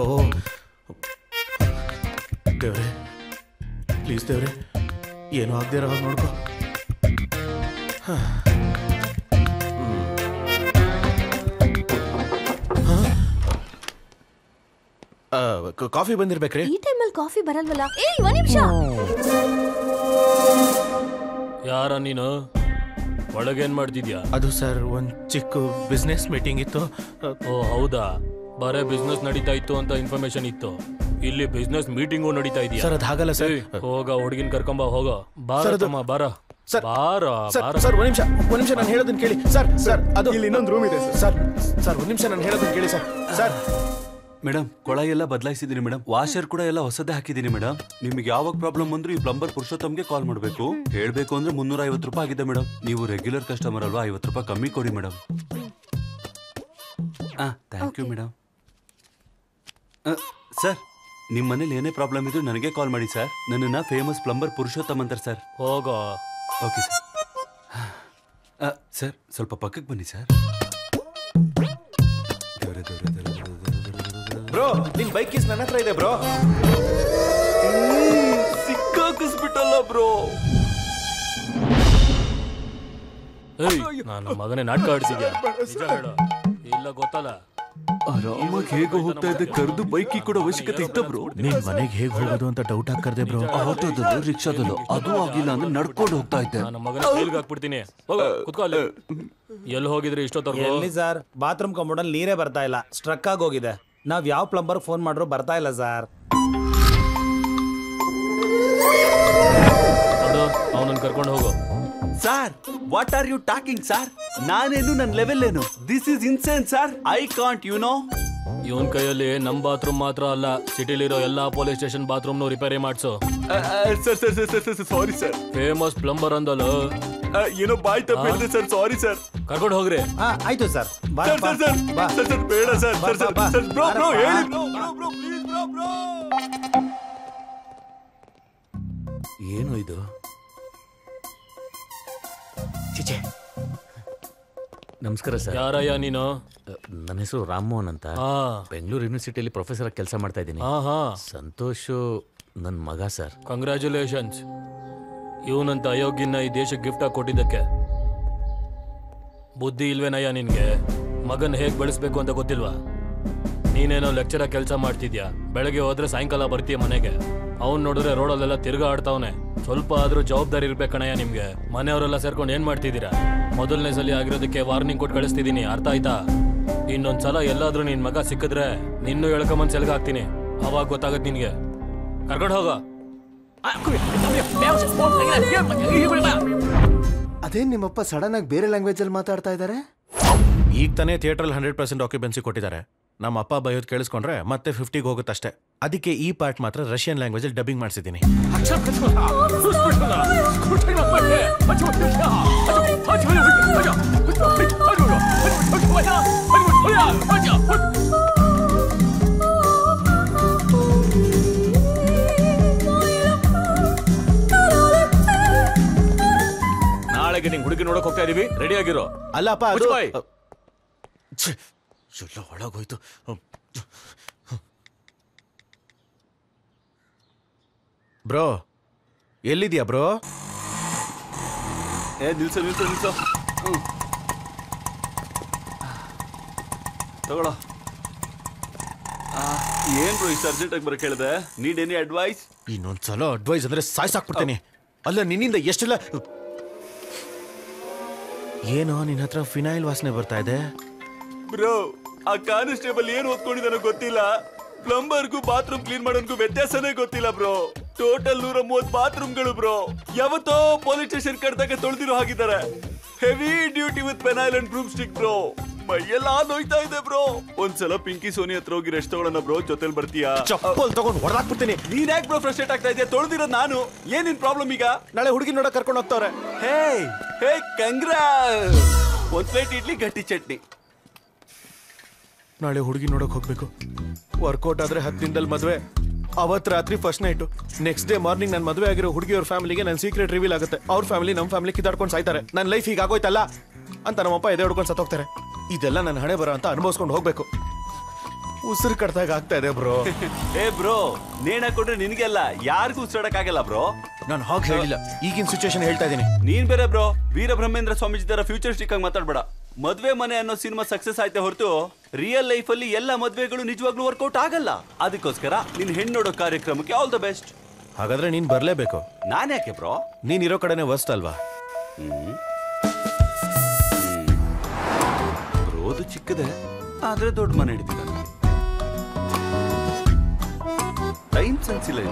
ದೇವ್ರೆ ಪ್ಲೀಸ್ ದೇವ್ರೆ, ಏನೂ ಆಗದೆ ಇರೋ ಹಾಗೆ ನೋಡ್ಕೊ. ಕಾಫಿ ಬಂದಿರ್ಬೇಕ್ರಿ? ಈ ಟೈಮಲ್ಲಿ ಕಾಫಿ ಬರಲ್ವಲ್ಲ. ಏ ಒಂದ್ ನಿಮಿಷ. ಯಾರ ನೀನು? ಒಳಗೇನ್ ಮಾಡ್ತಿದ್ಯಾ? ಅದು ಸರ್ ಒಂದ್ ಚಿಕ್ಕ ಬಿಸ್ನೆಸ್ ಮೀಟಿಂಗ್ ಇತ್ತು. ಓ ಹೌದಾ? ಬರೇ ಬಿಸ್ನೆಸ್ ನಡೀತಾ ಇತ್ತು ಅಂತ ಇನ್ಫಾರ್ಮೇಶನ್ ಇತ್ತು. ಇಲ್ಲಿ ಬಿಸ್ನೆಸ್ ಮೀಟಿಂಗು ನಡೀತಾ ಇದೆಯಾ? ಸರ್ ಅದು ಹಾಗಲ್ಲ ಸರ್. ಹೋಗ ಹುಡುಗಿನ ಕರ್ಕೊಂಬ, ಹೋಗ. ಬಾರಮ್ಮ ಬಾರ ಬಾರ ಬಾರ. ಸರ್ ಒಂದ್ ನಿಮಿಷ ಒಂದ್ ನಿಮಿಷ ನಾನು ಹೇಳೋದನ್ನ ಕೇಳಿ ಸರ್. ಸರ್ ಅದು ಇಲ್ಲಿ ಇನ್ನೊಂದು ರೂಮ್ ಇದೆ ಸರ್. ಸರ್ ಒಂದ್ ನಿಮಿಷ ನಾನು ಹೇಳೋದನ್ನ ಕೇಳಿ ಸರ್. ಸರ್ ಮೇಡಮ್, ಕೊಳ ಎಲ್ಲ ಬದಲಾಯಿಸಿದೀನಿ ಮೇಡಮ್. ವಾಷರ್ ಕೂಡ ಎಲ್ಲ ಹೊಸದೇ ಹಾಕಿದೀನಿ ಮೇಡಮ್. ನಿಮ್ಗೆ ಯಾವಾಗ ಪ್ರಾಬ್ಲಮ್ ಅಂದ್ರೂ ಈ ಪ್ಲಂಬರ್ ಪುರುಷೋತ್ತಮ್ಗೆ ಕಾಲ್ ಮಾಡಬೇಕು. ಹೇಳ್ಬೇಕು ಅಂದ್ರೆ ಮುನ್ನೂರ ಐವತ್ತು ರೂಪಾಯಿ ಆಗಿದೆ ಮೇಡಮ್. ನೀವು ರೆಗ್ಯುಲರ್ ಕಸ್ಟಮರ್ ಅಲ್ವಾ, ಐವತ್ತು ರೂಪಾಯಿ ಕಮ್ಮಿ ಕೊಡಿ ಮೇಡಮ್. ಹಾ ಥ್ಯಾಂಕ್ ಯು ಮೇಡಮ್. ಸರ್, ನಿಮ್ಮ ಮನೇಲಿ ಏನೇ ಪ್ರಾಬ್ಲಮ್ ಇದ್ರು ನನಗೆ ಕಾಲ್ ಮಾಡಿ ಸರ್. ನನ್ನನ್ನ ಫೇಮಸ್ ಪ್ಲಂಬರ್ ಪುರುಷೋತ್ತಮ್ ಅಂತಾರೆ ಸರ್. ಹೋಗೋ. Okay sir. ಸರ್ ಸ್ವಲ್ಪ ಪಕ್ಕಕ್ಕೆ ಬನ್ನಿ ಸರ್. ಬ್ರೋ ನಿನ್ ಬೈಕ್ ಕೀಸ್ ನನ್ನ ಹತ್ರ ಇದೆ ಬ್ರೋ. ಸಿಕ್ಕಾಕಿಸ್ಬಿಟ್ಟಲ್ಲ ಬ್ರೋ. ನನ್ನ ಮಗನೇ ನಾಟಕ ಆಡಿಸಿದ್ಯಾ? ಇಲ್ಲ ಗೊತ್ತಲ್ಲ. ಆರಾಮಾಗಿ ಹೇಗೆ ಹೋಗ್ತಾ ಇದ್ದೆ, ಕರೆದು ಬೈಕಿ ಕೂಡ ಅವಶ್ಯಕತೆ ಇತ್ತ ಬ್ರೋ. ನೀನ್ ಮನೆಗೆ ಹೇಗೆ ಹೋಗೋದು ಅಂತ ಡೌಟ್ ಆಗ್ಕರ್ದೆ ಬ್ರೋ. ಆಟೋದಲ್ಲೂ ರಿಕ್ಷಾದಲ್ಲೂ ಅದು ಆಗಿಲ್ಲ ಅಂದ್ರೆ ನಡ್ಕೊಂಡು ಹೋಗ್ತಾ ಇದ್ದೆ. ನನ್ನ ಮಗನ ಜೈಲ್ಗೆ ಹಾಕ್ಬಿಡ್ತೀನಿ. ಕುತ್ಕೋ ಅಲ್ಲಿ. ಎಲ್ಲಿ ಹೋಗಿದ್ರಿ ಇಷ್ಟೊತ್ತವರೆಗೂ? ಎಲ್ಲಿ ಸರ್? ಬಾತ್ರೂಮ್ ಕಮೋಡಲ್ಲಿ ನೀರೇ ಬರ್ತಾ ಇಲ್ಲ, ಸ್ಟ್ರಕ್ ಆಗಿ ಹೋಗಿದೆ. ನಾವ್ ಯಾವ ಪ್ಲಂಬರ್ ಫೋನ್ ಮಾಡ್ರು ಬರ್ತಾ ಇಲ್ಲ ಸರ್. ಅವನನ್ನ ಕರ್ಕೊಂಡು ಹೋಗೋ. Sir what are you talking sir? ನಾನೇನು ನನ್ನ ಲೆವೆಲ್ ಏನು? This is insane sir. I can't you know. ಇವನ್ ಕೈಯಲ್ಲಿ ನಮ್ ಬಾತ್ರೂಮ್ ಮಾತ್ರ ಅಲ್ಲ, ಸಿಟಿಲಿರೋ ಎಲ್ಲಾ ಪೊಲೀಸ್ ಸ್ಟೇಷನ್ ಬಾತ್ರೂಮ್ ನು ರಿಪೇರಿ ಮಾಡ್ಸು. Sir sir sir sorry sir. Famous plumber ಅಂದಲ್ಲ, ಏನೋ ಬಾಯ್ ತಪ್ಪು ಹೇಳಿದೆ ಸರ್. Sorry sir. ಕರ್ಕೊಂಡು ಹೋಗ್ರಿ. ಹಾ ಆಯ್ತು sir. Sir sir sir sir ಬೇಡ sir. Sir sir sir bro bro ಹೇಳಿ bro bro bro please bro bro. ಏನು ಇದು? ಚಿಚೆ ನಮಸ್ಕಾರ ಸರ್. ಯಾರಯ್ಯ ನೀನು? ನನ್ನ ಹೆಸರು ರಾಮಮೋಹನ್ ಅಂತ. ಬೆಂಗಳೂರು ಯೂನಿವರ್ಸಿಟಿಯಲ್ಲಿ ಪ್ರೊಫೆಸರ್ ಆಗಿ ಕೆಲಸ ಮಾಡ್ತಾ ಇದ್ದೀನಿ. ಸಂತೋಷ್ ನನ್ನ ಮಗ ಸರ್. ಕಂಗ್ರ್ಯಾಚುಲೇಷನ್ಸ್. ಇವನಂತ ಅಯೋಗ್ಯನ ಈ ದೇಶಕ್ಕೆ ಗಿಫ್ಟ್ ಆಗಿ ಕೊಟ್ಟಿದ್ದಕ್ಕೆ. ಬುದ್ಧಿ ಇಲ್ವೇನಯ್ಯ ನಿನ್ಗೆ? ಮಗನ್ ಹೇಗ್ ಬೆಳೆಸ್ಬೇಕು ಅಂತ ಗೊತ್ತಿಲ್ವಾ? ನೀನೇನೋ ಲೆಕ್ಚರ ಕೆಲಸ ಮಾಡ್ತಿದ್ಯಾ, ಬೆಳಗ್ಗೆ ಹೋದ್ರೆ ಸಾಯಂಕಾಲ ಬರ್ತೀಯ ಮನೆಗೆ. ಅವ್ನ್ ನೋಡಿದ್ರೆ ರೋಡಲ್ಲೆಲ್ಲ ತಿರ್ಗಾ ಆಡ್ತಾವನೆ. ಸ್ವಲ್ಪ ಆದ್ರೂ ಜವಾಬ್ದಾರಿ ಇರ್ಬೇಕಣಯ್ಯ ನಿಮ್ಗೆ. ಮನೆಯವರೆಲ್ಲ ಸೇರ್ಕೊಂಡು ಏನ್ ಮಾಡ್ತಿದ್ದೀರಾ? ಮೊದಲನೇ ಸಲ ಆಗಿರೋದಕ್ಕೆ ವಾರ್ನಿಂಗ್ ಕೊಟ್ಟು ಕಳಿಸ್ತಿದ್ದೀನಿ, ಅರ್ಥ ಆಯ್ತಾ? ಇನ್ನೊಂದ್ಸಲ ಎಲ್ಲಾದ್ರೂ ನಿನ್ ಮಗ ಸಿಕ್ಕಿದ್ರೆ ನಿನ್ನೂ ಎಳ್ಕೊಂಬಂದ್ ಸೆಲ್ಗ ಹಾಕ್ತೀನಿ. ಅವಾಗ ಗೊತ್ತಾಗತ್ ನಿನ್ಗೆ. ಕರ್ಕೊಂಡು ಹೋಗ. ಅದೇನ್ ನಿಮ್ಮಪ್ಪ ಸಡನ್ ಆಗಿ ಬೇರೆ ಲ್ಯಾಂಗ್ವೇಜ್ ಅಲ್ಲಿ ಮಾತಾಡ್ತಾ ಇದ್ದಾರೆ? ಈಗ ತಾನೇ ಥಿಯೇಟರ್ ಹಂಡ್ರೆಡ್ ಪರ್ಸೆಂಟ್ ಆಕ್ಯುಪೆನ್ಸಿ ಕೊಟ್ಟಿದ್ದಾರೆ. ನಮ್ಮ ಅಪ್ಪ ಬಯೋದ್ ಕೇಳಿಸ್ಕೊಂಡ್ರೆ ಮತ್ತೆ ಫಿಫ್ಟಿಗೆ ಹೋಗುತ್ತಷ್ಟೇ. ಅದಕ್ಕೆ ಈ ಪಾರ್ಟ್ ಮಾತ್ರ ರಷ್ಯನ್ ಲ್ಯಾಂಗ್ವೇಜ್ ಅಲ್ಲಿ ಡಬ್ಬಿಂಗ್ ಮಾಡಿಸಿದ್ದೀನಿ. ನಾಳೆಗೆ ನಿಂಗೆ ಹುಡುಗಿ ನೋಡಕ್ ಹೋಗ್ತಾ ಇದೀವಿ, ರೆಡಿ ಆಗಿರೋ. ಅಲ್ಲಪ್ಪ ಅದು ಎಲ್ಲ ಒಳಗೋಯ್ತು. ಬ್ರೋ ಎಲ್ಲಿದ್ಯಾ ಬ್ರೋ? ಏ ನಿಲ್ಸು ನಿಲ್ಸು ನಿಲ್ಸು ತಗೊಳ. ಏನ್ ಬ್ರೋ ಇಷ್ಟು ಅರ್ಜೆಂಟ್ ಆಗಿ ಬರೋ ಕೇಳಿದೆ? Need any advice? ಇನ್ನೊಂದ್ಸಲ ಅಡ್ವೈಸ್ ಅಂದ್ರೆ ಸಾಯ್ಸಾಕ್ಬಿಡ್ತೇನೆ. ಅಲ್ಲ ನಿನ್ನಿಂದ ಎಷ್ಟೆಲ್ಲ ಏನೋ ನಿನ್ನ ಹತ್ರ ಫಿನೈಲ್ ವಾಸನೆ ಬರ್ತಾ ಇದೆ. ಬ್ರೋ ಆ ಕಾನ್ಸ್ಟೇಬಲ್ ಏನ್ ಓದ್ಕೊಂಡಿದ್ದಾನೋ ಗೊತ್ತಿಲ್ಲ. ಪ್ಲಂಬರ್ಗೂ ಬಾತ್ರೂಮ್ ಕ್ಲೀನ್ ಮಾಡೋನ್ಗೂ ವ್ಯತ್ಯಾಸನೇ ಗೊತ್ತಿಲ್ಲ ಬ್ರೋ. ಟೋಟಲ್ ನೂರ ಮೂವತ್ ಬಾತ್ರೂಮ್ಗಳು ಬ್ರೋ. ಯಾವತ್ತೋ ಪೊಲೀಸ್ ಸ್ಟೇಷನ್ ಕಡ್ದಾಗ ತೊಳೆದಿರೋ ಹಾಗಿದ್ದಾರೆ. Heavy duty with phenyl and broomstick bro. ಮೈಯೆಲ್ಲ ನೋಯ್ತಾ ಇದೆ ಬ್ರೋ. ಒಂದ್ಸಲ ಪಿಂಕಿ ಸೋನಿ ಹತ್ರ ಹೋಗಿ ರೆಸ್ಟ್ ತಗೊಳ್ಳೋಣ ಬ್ರೋ. ಜೊತೆಲಿ ಬರ್ತೀಯಾ? ಚಪ್ಪಲ್ ತಗೊಂಡು ಹೊಡೆದಾಕ್ಬಿಡ್ತೀನಿ. ನೀನ್ ಯಾಕೆ ಬ್ರೋ ಫ್ರಸ್ಟ್ರೇಟ್ ಆಗ್ತಾ ಇದೆಯಾ? ತೊಳೆದಿರೋದು ನಾನು. ಏನಿನ್ ಪ್ರಾಬ್ಲಮ್ ಈಗ? ನಾಳೆ ಹುಡುಗಿ ನೋಡಕ್ ಕರ್ಕೊಂಡು ಹೋಗ್ತಾವ್ರೆ. ಹೇ ಹೇ ಕಂಗ್ರಾ. ಒಂದ್ ಪ್ಲೇಟ್ ಇಡ್ಲಿ ಗಟ್ಟಿ ಚಟ್ನಿ. ನಾಳೆ ಹುಡುಗಿ ನೋಡಕ್ ಹೋಗ್ಬೇಕು. ವರ್ಕೌಟ್ ಆದ್ರೆ ಹತ್ತು ದಿನದಲ್ಲಿ ಮದ್ವೆ. ಅವತ್ ರಾತ್ರಿ first night. Next day morning ನನ್ನ ಮದುವೆ ಆಗಿರೋ ಹುಡುಗಿಯವ್ರ ಫ್ಯಾಮಿಲಿಗೆ ನನ್ನ ಸೀಕ್ರೆಟ್ ರಿವೀಲ್ ಆಗುತ್ತೆ. ಅವ್ರ ಫ್ಯಾಮಿಲಿ ನಮ್ಮ ಫ್ಯಾಮಿಲಿ ಕಿದಾಡ್ಕೊಂಡು ಸಾಯ್ತಾರೆ. ನನ್ನ ಲೈಫ್ ಈಗ ಆಗೋಯ್ತಲ್ಲ ಅಂತ ನಮ್ಮಪ್ಪ ಎದೆ ಹೊಡ್ಕೊಂಡು ಸತ್ತೋಗ್ತಾರೆ. ಇದೆಲ್ಲ ನನ್ನ ಹಣೆ ಬರೋ ಅಂತ ಅನುಭವಿಸ್ಕೊಂಡು ಹೋಗ್ಬೇಕು. ಉಸಿರು ಕಟ್ಟಾಗ ಆಗ್ತಾ ಇದೆ ಬ್ರೋ. ಏ ಬ್ರೋ ನೇಣ ಕೊಟ್ರೆ ನಿನ್ಗೆಲ್ಲ ಯಾರಿಗೂ ಉಸಿರಾಡಕ್ ಆಗಲ್ಲ ಬ್ರೋ. ನಾನು ಹಾಗೆ ಹೇಳಿಲ್ಲ, ಈಗಿನ ಸಿಚುವೇಶನ್ ಹೇಳ್ತಾ ಇದ್ದೀನಿ. ನೀನ್ ಬೇರೆ ಬ್ರೋ. ವೀರಬ್ರಹ್ಮೇಂದ್ರ ಸ್ವಾಮೀಜಿ ತರ ಫ್ಯೂಚರಿಸ್ಟಿಕ್ ಆಗಿ ಮಾತಾಡ್ಬೇಡ. ಮದ್ವೆ ಮನೆ ಅನ್ನೋ ಸಿನಿಮಾ ಸಕ್ಸಸ್ ಆಯ್ತೆ ಹೊರತು ರಿಯಲ್ ಲೈಫ್ ಅಲ್ಲಿ ಎಲ್ಲ ಮದ್ವೆಗಳು ನಿಜವಾಗ್ಲೂ ವರ್ಕೌಟ್ ಆಗಲ್ಲ. ಅದಕ್ಕೋಸ್ಕರ ನಿನ್ ಹೆಣ್ಣು ನೋಡೋ ಕಾರ್ಯಕ್ರಮಕ್ಕೆ ಆಲ್ ದ ಬೆಸ್ಟ್. ಹಾಗಾದ್ರೆ ನೀನ್ ಬರ್ಲೇಬೇಕು. ನಾನ್ ಯಾಕೆ ಬ್ರೋ? ನೀನ್ ಇರೋ ಕಡೆನೆ ವರ್ಸ್ಟ್ ಅಲ್ವಾ? ರೋದು ಚಿಕ್ಕದೆ ಆದ್ರೆ ದೊಡ್ಡ ಮನೆ ಹಿಡಿದಿಲ್ಲ. ಟೈಮ್ ಸೆನ್ಸ್ ಇಲ್ಲ.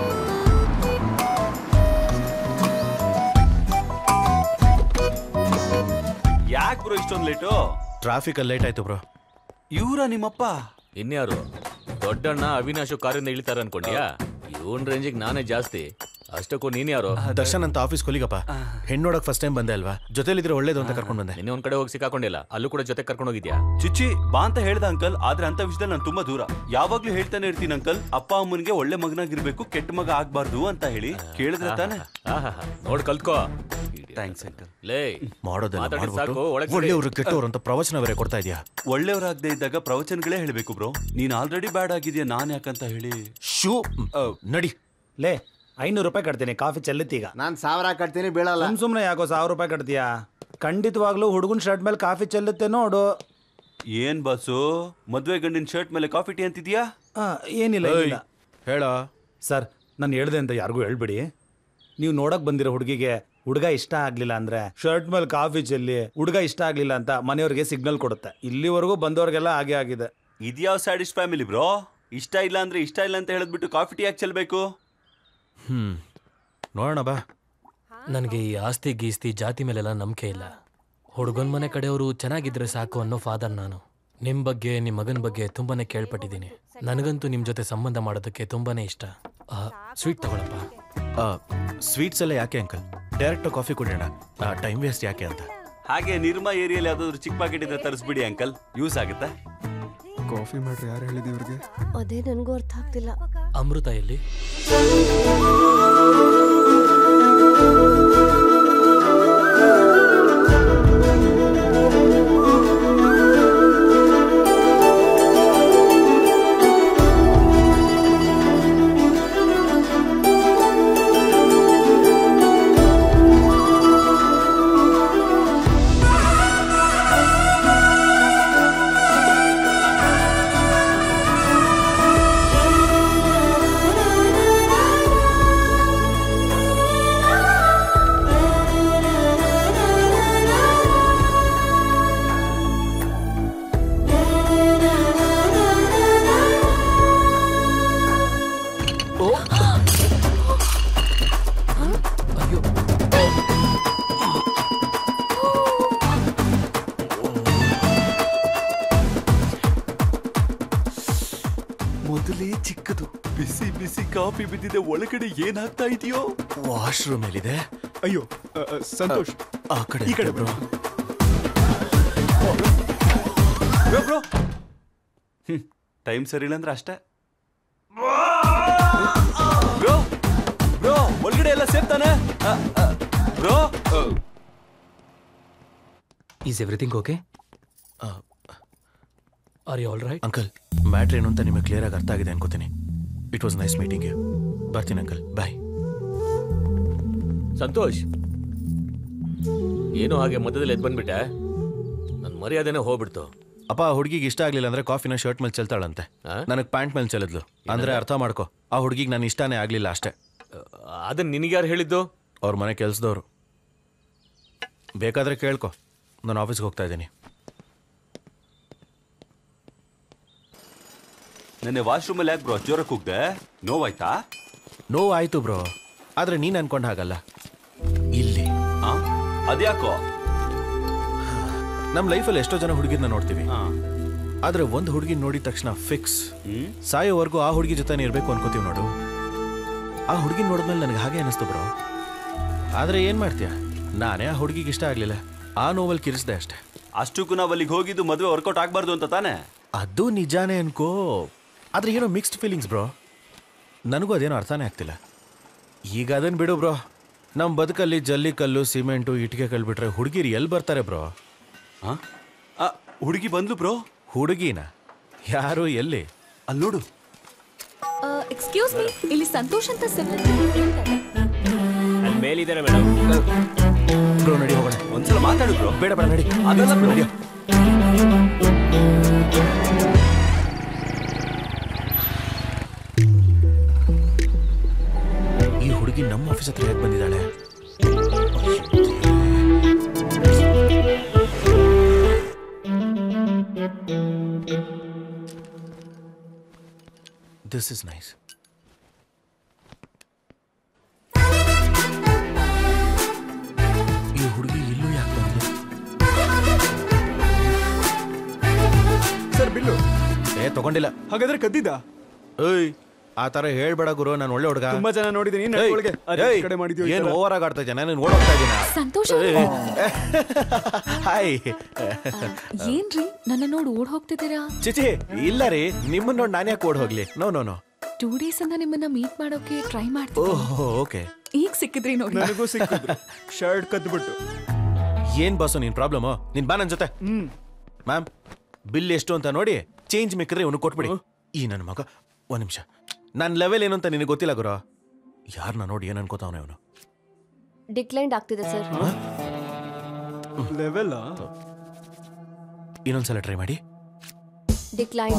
ಯಾಕೆ ಬ್ರೋ ಇಷ್ಟೊಂದು ಲೇಟು? ಟ್ರಾಫಿಕ್ ಅಲ್ಲಿ ಲೇಟ್ ಆಯ್ತು ಬ್ರೋ. ಇವ್ರ ನಿಮ್ಮಪ್ಪ? ಇನ್ಯಾರು? ದೊಡ್ಡಣ್ಣ ಅವಿನಾಶು ಕಾರಿಂದ ಇಳಿತಾರ ಅನ್ಕೊಂಡ್ಯಾ? ಇವನ್ ರೇಂಜಿಗೆ ನಾನೇ ಜಾಸ್ತಿ. ಅಷ್ಟಕ್ಕೂ ನೀನ್ ಯಾರು? ದರ್ಶನ್ ಅಂತ ಆಫೀಸ್ ಕೊಲಿಗಪ್ಪ. ಹೆಣ್ಣೋಡಕ್ ಫಸ್ಟ್ ಟೈಮ್ ಬಂದೆ ಅಲ್ವಾ, ಜೊತೆಲಿದ್ರೆ ಒಳ್ಳೇದು ಅಂತ ಕರ್ಕೊಂಡು ಬಂದೆ. ನಿನ್ನೆ ಒಂದ್ ಕಡೆ ಹೋಗಿ ಸಿಕ್ಕಾಕೊಂಡಿಲ್ಲ, ಅಲ್ಲೂ ಕೂಡ ಜೊತೆ ಕರ್ಕೊಂಡು ಹೋಗಿದ್ಯಾ? ಚುಚ್ಚಿ ಬಾ ಅಂತ ಹೇಳ್ದ ಅಂಕಲ್. ಆದ್ರೆ ಅಂತ ವಿಷಯದಲ್ಲಿ ನಾನು ತುಂಬಾ ದೂರ. ಯಾವಾಗ್ಲೂ ಹೇಳ್ತಾನೆ ಇರ್ತೀನಿ ಅಂಕಲ್, ಅಪ್ಪ ಅಮ್ಮನಿಗೆ ಒಳ್ಳೆ ಮಗನಾಗಿರ್ಬೇಕು, ಕೆಟ್ಟ ಮಗ ಆಗ್ಬಾರ್ದು ಅಂತ ಹೇಳಿ. ಕೇಳಿದ್ರೆ ತಾನೆ? ನೋಡ್ ಕಲ್ತ್ಕೋ. Thanks uncle. ಲೇ ಮಾಡೋದೆಲ್ಲ ಸಾಕು. ಒಳ್ಳೆಯವರು ಕೆಟ್ಟವ್ರು ಅಂತ ಪ್ರವಚನ ಬೇರೆ ಕೊಡ್ತಾ ಇದೆಯಾ? ಒಳ್ಳೆಯವರಾಗದೆ ಇದ್ದಾಗ ಪ್ರವಚನಗಳೇ ಹೇಳ್ಬೇಕು ಬ್ರೋ. ನೀನ್ ಆಲ್ರೆಡಿ ಬ್ಯಾಡ್ ಆಗಿದ್ಯಾ, ನಾನ್ ಯಾಕಂತ ಹೇಳಿ. ಶೂ ನಡಿ. ಲೇ ಐನೂರು ರೂಪಾಯಿ ಕಟ್ತೀನಿ, ಕಾಫಿ ಚೆಲ್ಲುತ್ತೀಗ. ನಾನು ಸಾವಿರ ಕಟ್ತೀನಿ, ಬೀಳಲ್ಲ. ಸುಮ್ ಸುಮ್ನೆ ಯಾಕೋ ಸಾವಿರ ರೂಪಾಯಿ ಕಟ್ತೀಯಾ? ಖಂಡಿತವಾಗ್ಲೂ ಹುಡುಗನ್ ಶರ್ಟ್ ಮೇಲೆ ಕಾಫಿ ಚೆಲ್ಲುತ್ತೆ ನೋಡು. ಏನ್ ಬಾಸು, ಮದ್ವೆ ಗಂಡಿನ ಶರ್ಟ್ ಮೇಲೆ ಕಾಫಿ ಟೀ ಅಂತಿದ್ಯಾ? ಏನಿಲ್ಲ ಏನಿಲ್ಲ. ಹೇಳ ಸರ್, ನಾನು ಹೇಳ್ದೆ ಅಂತ ಯಾರಿಗೂ ಹೇಳ್ಬಿಡಿ. ನೀವು ನೋಡಕ್ ಬಂದಿರೋ ಹುಡುಗಿಗೆ ಹುಡುಗ ಇಷ್ಟ ಆಗ್ಲಿಲ್ಲ ಅಂದ್ರೆ ಶರ್ಟ್ ಮೇಲೆ ಕಾಫಿ ಚೆಲ್ಲಿ ಹುಡುಗ ಇಷ್ಟ ಆಗ್ಲಿಲ್ಲ ಅಂತ ಮನೆಯವ್ರಿಗೆ ಸಿಗ್ನಲ್ ಕೊಡುತ್ತೆ. ಇಲ್ಲಿವರೆಗೂ ಬಂದವ್ರಿಗೆಲ್ಲ ಹಾಗೆ ಆಗಿದೆ. ಇದ್ಯಾವ ಸ್ಯಾಡಿಸ್ಟ್ ಫ್ಯಾಮಿಲಿ ಬ್ರೋ? ಇಷ್ಟ ಇಲ್ಲ ಅಂದ್ರೆ ಇಷ್ಟ ಇಲ್ಲ ಅಂತ ಹೇಳಿದ್ಬಿಟ್ಟು ಕಾಫಿ ಟೀ ಯಾಕೆ ಚೆಲ್ಬೇಕು? ಹ್ಮ್ ನೋಡೋಣ ಬಾ. ನನಗೆ ಈ ಆಸ್ತಿ ಗೀಸ್ತಿ ಜಾತಿ ಮೇಲೆಲ್ಲ ನಂಬಿಕೆ ಇಲ್ಲ. ಹುಡುಗನ ಮನೆ ಕಡೆಯವರು ಚೆನ್ನಾಗಿದ್ರೆ ಸಾಕು ಅನ್ನೋ ಫಾದರ್ ನಾನು. ನಿಮ್ಮ ಬಗ್ಗೆ ನಿಮ್ಮ ಮಗನ ಬಗ್ಗೆ ತುಂಬಾನೇ ಕೇಳ್ಪಟ್ಟಿದ್ದೀನಿ. ನನಗಂತೂ ನಿಮ್ಮ ಜೊತೆ ಸಂಬಂಧ ಮಾಡೋದಕ್ಕೆ ತುಂಬಾನೇ ಇಷ್ಟ. ಸ್ವೀಟ್ ತಗೊಳಪ್ಪ. ಸ್ವೀಟ್ಸ್ ಎಲ್ಲ ಯಾಕೆ ಅಂಕಲ್? ಡೈರೆಕ್ಟ್ ಕಾಫಿ ಕುಡಿಯೋಣ, ಟೈಮ್ ವೇಸ್ಟ್ ಯಾಕೆ ಅಂತ. ಹಾಗೆ ನಿರ್ಮಾ ಏರಿಯಲ್ಲಿ ಯಾವ್ದಾದ್ರು ಚಿಕ್ಕ ಪ್ಯಾಕೆಟ್ ಇದ್ರೆ ತರಿಸ್ಬಿಡಿ ಅಂಕಲ್, ಯೂಸ್ ಆಗುತ್ತೆ. ಕಾಫಿ ಮಾಡ್ರಿ, ಯಾರು ಹೇಳಿದ ಇವ್ರಿಗೆ? ಅದೇ ನನಗೂ ಅರ್ಥ ಆಗ್ತಿಲ್ಲ. ಅಮೃತ ಎಲ್ಲಿ? ಮೊದಲೇ ಚಿಕ್ಕದು, ಬಿಸಿ ಬಿಸಿ ಕಾಫಿ ಬಿದ್ದಿದೆ. ಒಳಗಡೆ ಏನಾಗ್ತಾ ಇದೆಯೋ? ವಾಶ್ರೂಮ್ ಎಲ್ಲಿದೆ? ಅಯ್ಯೋ ಸಂತೋಷ್, ಆ ಕಡೆ ಈ ಕಡೆ ಬ್ರೋ. ಬ್ರೋ ಹ್ಮ್ ಟೈಮ್ ಸರಿ ಇಲ್ಲ ಅಂದ್ರೆ ಅಷ್ಟೇ. ಬ್ರೋ ಬ್ರೋ ಒಳಗಡೆ ಎಲ್ಲ ಸೇಫ್ ತಾನೆ bro? Is everything okay? Are you all right? Uncle, matter ಏನು ಅಂತ ನಿಮಗೆ ಕ್ಲಿಯರ್ ಆಗಿ ಅರ್ಥ ಆಗಿದೆ ಅನ್ಕೋತೀನಿ. It was nice meeting you. ಬರ್ತೀನಿ ಅಂಕಲ್, ಬಾಯ್. ಸಂತೋಷ್, ಏನೋ ಹಾಗೆ ಮಧ್ಯದಲ್ಲಿ ಎದ್ದು ಬಂದ್ಬಿಟ್ಟೆ? ನನ್ನ ಮರ್ಯಾದೆನೇ ಹೋಗ್ಬಿಡ್ತು. ಅಪ್ಪ, ಹುಡುಗಿಗೆ ಇಷ್ಟ ಆಗ್ಲಿಲ್ಲ ಅಂದ್ರೆ ಕಾಫಿನ ಶರ್ಟ್ ಮೇಲೆ ಚೆಲ್ತಾಳಂತೆ, ನನಗೆ ಪ್ಯಾಂಟ್ ಮೇಲೆ ಚೆಲ್ಲಿದ್ಲು. ಅಂದ್ರೆ ಅರ್ಥ ಮಾಡ್ಕೊ, ಆ ಹುಡುಗಿಗೆ ನಾನು ಇಷ್ಟನೇ ಆಗ್ಲಿಲ್ಲ ಅಷ್ಟೇ. ಅದನ್ನ ನಿನಗ್ಯಾರು ಹೇಳಿದ್ದು? ಅವ್ರ ಮನೆ ಕೆಲ್ಸದವ್ರು. ಬೇಕಾದ್ರೆ ಕೇಳ್ಕೊ, ನಾನು ಆಫೀಸ್ಗೆ ಹೋಗ್ತಾ ಇದ್ದೀನಿ. ನೆನ್ನೆ ವಾಶ್ರೂಮಲ್ಲಿ ಯಾಕೆ ಬ್ರೋ ಜ್ವರಕ್ಕೆ ಹೋಗ್ದೆ? ನೋವಾಯ್ತಾ? ನೋವು ಆಯ್ತು ಬ್ರೋ, ಆದ್ರೆ ನೀನ್ ಅನ್ಕೊಂಡ ಹಾಗಲ್ಲ. ಇಲ್ಲಿ ಅದ್ಯಾಕೋ? ನಮ್ಮ ಲೈಫಲ್ಲಿ ಎಷ್ಟೋ ಜನ ಹುಡುಗಿನ ನೋಡ್ತೀವಿ, ಆದ್ರೆ ಒಂದು ಹುಡುಗಿ ನೋಡಿದ ತಕ್ಷಣ ಫಿಕ್ಸ್, ಸಾಯೋವರೆಗೂ ಆ ಹುಡುಗಿ ಜೊತೆ ಇರ್ಬೇಕು ಅನ್ಕೋತೀವಿ ನೋಡು. ಆ ಹುಡುಗಿ ನೋಡಿದ್ಮೇಲೆ ನನಗೆ ಹಾಗೆ ಅನಿಸ್ತು ಬ್ರೋ. ಆದ್ರೆ ಏನ್ ಮಾಡ್ತೀಯ, ನಾನೇ ಆ ಹುಡುಗಿಗೆ ಇಷ್ಟ ಆಗ್ಲಿಲ್ಲ, ಆ ನೋವಲ್ಲಿ ಕಿರಿಸ್ದೆ ಅಷ್ಟೇ. ಅಷ್ಟಕ್ಕೂ ನಾವು ಅಲ್ಲಿಗೆ ಹೋಗಿದ್ದು ಮದುವೆ ವರ್ಕೌಟ್ ಆಗ್ಬಾರ್ದು ಅಂತ ತಾನೆ? ಅದು ನಿಜಾನೇ ಅನ್ಕೋ, ಆದ್ರೆ ಏನೋ ಮಿಕ್ಸ್ಡ್ ಫೀಲಿಂಗ್ಸ್ ಬ್ರೋ. ನನಗೂ ಅದೇನೋ ಅರ್ಥನೇ ಆಗ್ತಿಲ್ಲ. ಈಗ ಅದನ್ನ ಬಿಡು ಬ್ರೋ, ನಮ್ಮ ಬದುಕಲ್ಲಿ ಜಲ್ಲಿ ಕಲ್ಲು, ಸಿಮೆಂಟು, ಇಟ್ಟಿಗೆ ಕಲ್ಲು ಬಿಟ್ರೆ ಹುಡುಗಿರು ಎಲ್ಲಿ ಬರ್ತಾರೆ ಬ್ರೋ? ಹುಡುಗಿ ಬಂದ್ಲು ಬ್ರೋ. ಹುಡುಗಿನ? ಯಾರು, ಎಲ್ಲಿ? ಅಲ್ಲಿ ನೋಡು. ಎಕ್ಸ್ಕ್ಯೂಸ್ ಮೀ, ಇಲ್ಲಿ ಸಂತೋಷ್ ಅಂತ ಸಿಗ್ತಾರೆ. ಅಲ್ಲಿ ಮೇಲಿದ್ದಾರೆ ಮೇಡಮ್. ಬ್ರೋ ನಡಿ ಹೋಗೋಣ. ಒಂದ್ಸಲ ಮಾತಾಡು ಬ್ರೋ. ಬೇಡ ಬೇಡ ನಡಿ. ಅದೆಲ್ಲ ಬ್ರೋ. ಈ ಹುಡುಗಿ ನಮ್ಮ ಆಫೀಸ್ ಹತ್ರ ಯಾಕೆ ಬಂದಿದ್ದಾಳೆ? This is nice. ಈ ಹುಡುಗಿ ಇಲ್ಲೂ ಯಾಕೆ ಬಂದು? Sir bill. ಏ ತಗೊಂಡಿಲ್ಲ. ಹಾಗಾದ್ರೆ ಕದ್ದಿದ್ದ? ಏಯ್, ಆ ತರ ಹೇಳ್ಬೇಡ ಗುರು, ನಾನು ಒಳ್ಳೆ ಹುಡುಗ. ತುಂಬಾ ಜನ ನೋಡಿದೀನಿ. ಏನ್ ಓವರ್ ಆಗಿ ಆಡ್ತಾ ಇದ್ದೆ, ನಾನು ಓಡೋಗ್ತಾ ಇದ್ದೀನಿ. ಸಂತೋಷ್, ಹಾಯ್. ಏನ್ರಿ ನನ್ನ ನೋಡಿ ಓಡ್ ಹೋಗ್ತಿದ್ದೀರಾ? ಚಿಚಿ ಇಲ್ಲ ರೀ, ನಿಮ್ಮನ್ನ ನೋಡಿ ನಾನು ಯಾಕೆ ಓಡ್ ಹೋಗ್ಲಿ? No no no. Two days ಇಂದ ನಿಮ್ಮನ್ನ ಮೀಟ್ ಮಾಡೋಕೆ ಟ್ರೈ ಮಾಡ್ತೀನಿ. Oh okay. ಈಗ ಸಿಕ್ಕಿದ್ರಿ ನೋಡಿ. ನನಗೂ ಸಿಕ್ಕಿದ್ರು. ಶರ್ಟ್ ಕದ್ಬಿಟ್ಟು. ಏನ್ ಬಾಸು ನಿನ್ ಪ್ರಾಬ್ಲಮ್? ನೀನ್ ಬಾ ನನ್ ಜೊತೆ. ಮ್ಯಾಮ್, ಬಿಲ್ ಎಷ್ಟು ಅಂತ ನೋಡಿ ಚೇಂಜ್ ಮಿಕ್ಕಿದ್ರೆ ಇವನು ಕೊಟ್ಬಿಡಿ. ಈ ನನ್ನ ಮಗ, ಒಂದ್ ನಿಮಿಷ, ನನ್ನ ಲೆವೆಲ್ ಏನು ಅಂತ ನಿನಗೆ ಗೊತ್ತಿಲ್ಲ ಗುರು. ಯಾರನ್ನ ನೋಡಿ ಏನ್ ಅನ್ಕೋತಾವನ ಇವನು? ಡಿಕ್ಲೈನ್ ಆಗ್ತಿದೆ ಸರ್. ಲೆವೆಲ್ ಇನ್ನೊಂದ್ಸಲ ಟ್ರೈ ಮಾಡಿ. ಡಿಕ್ಲೈನ್.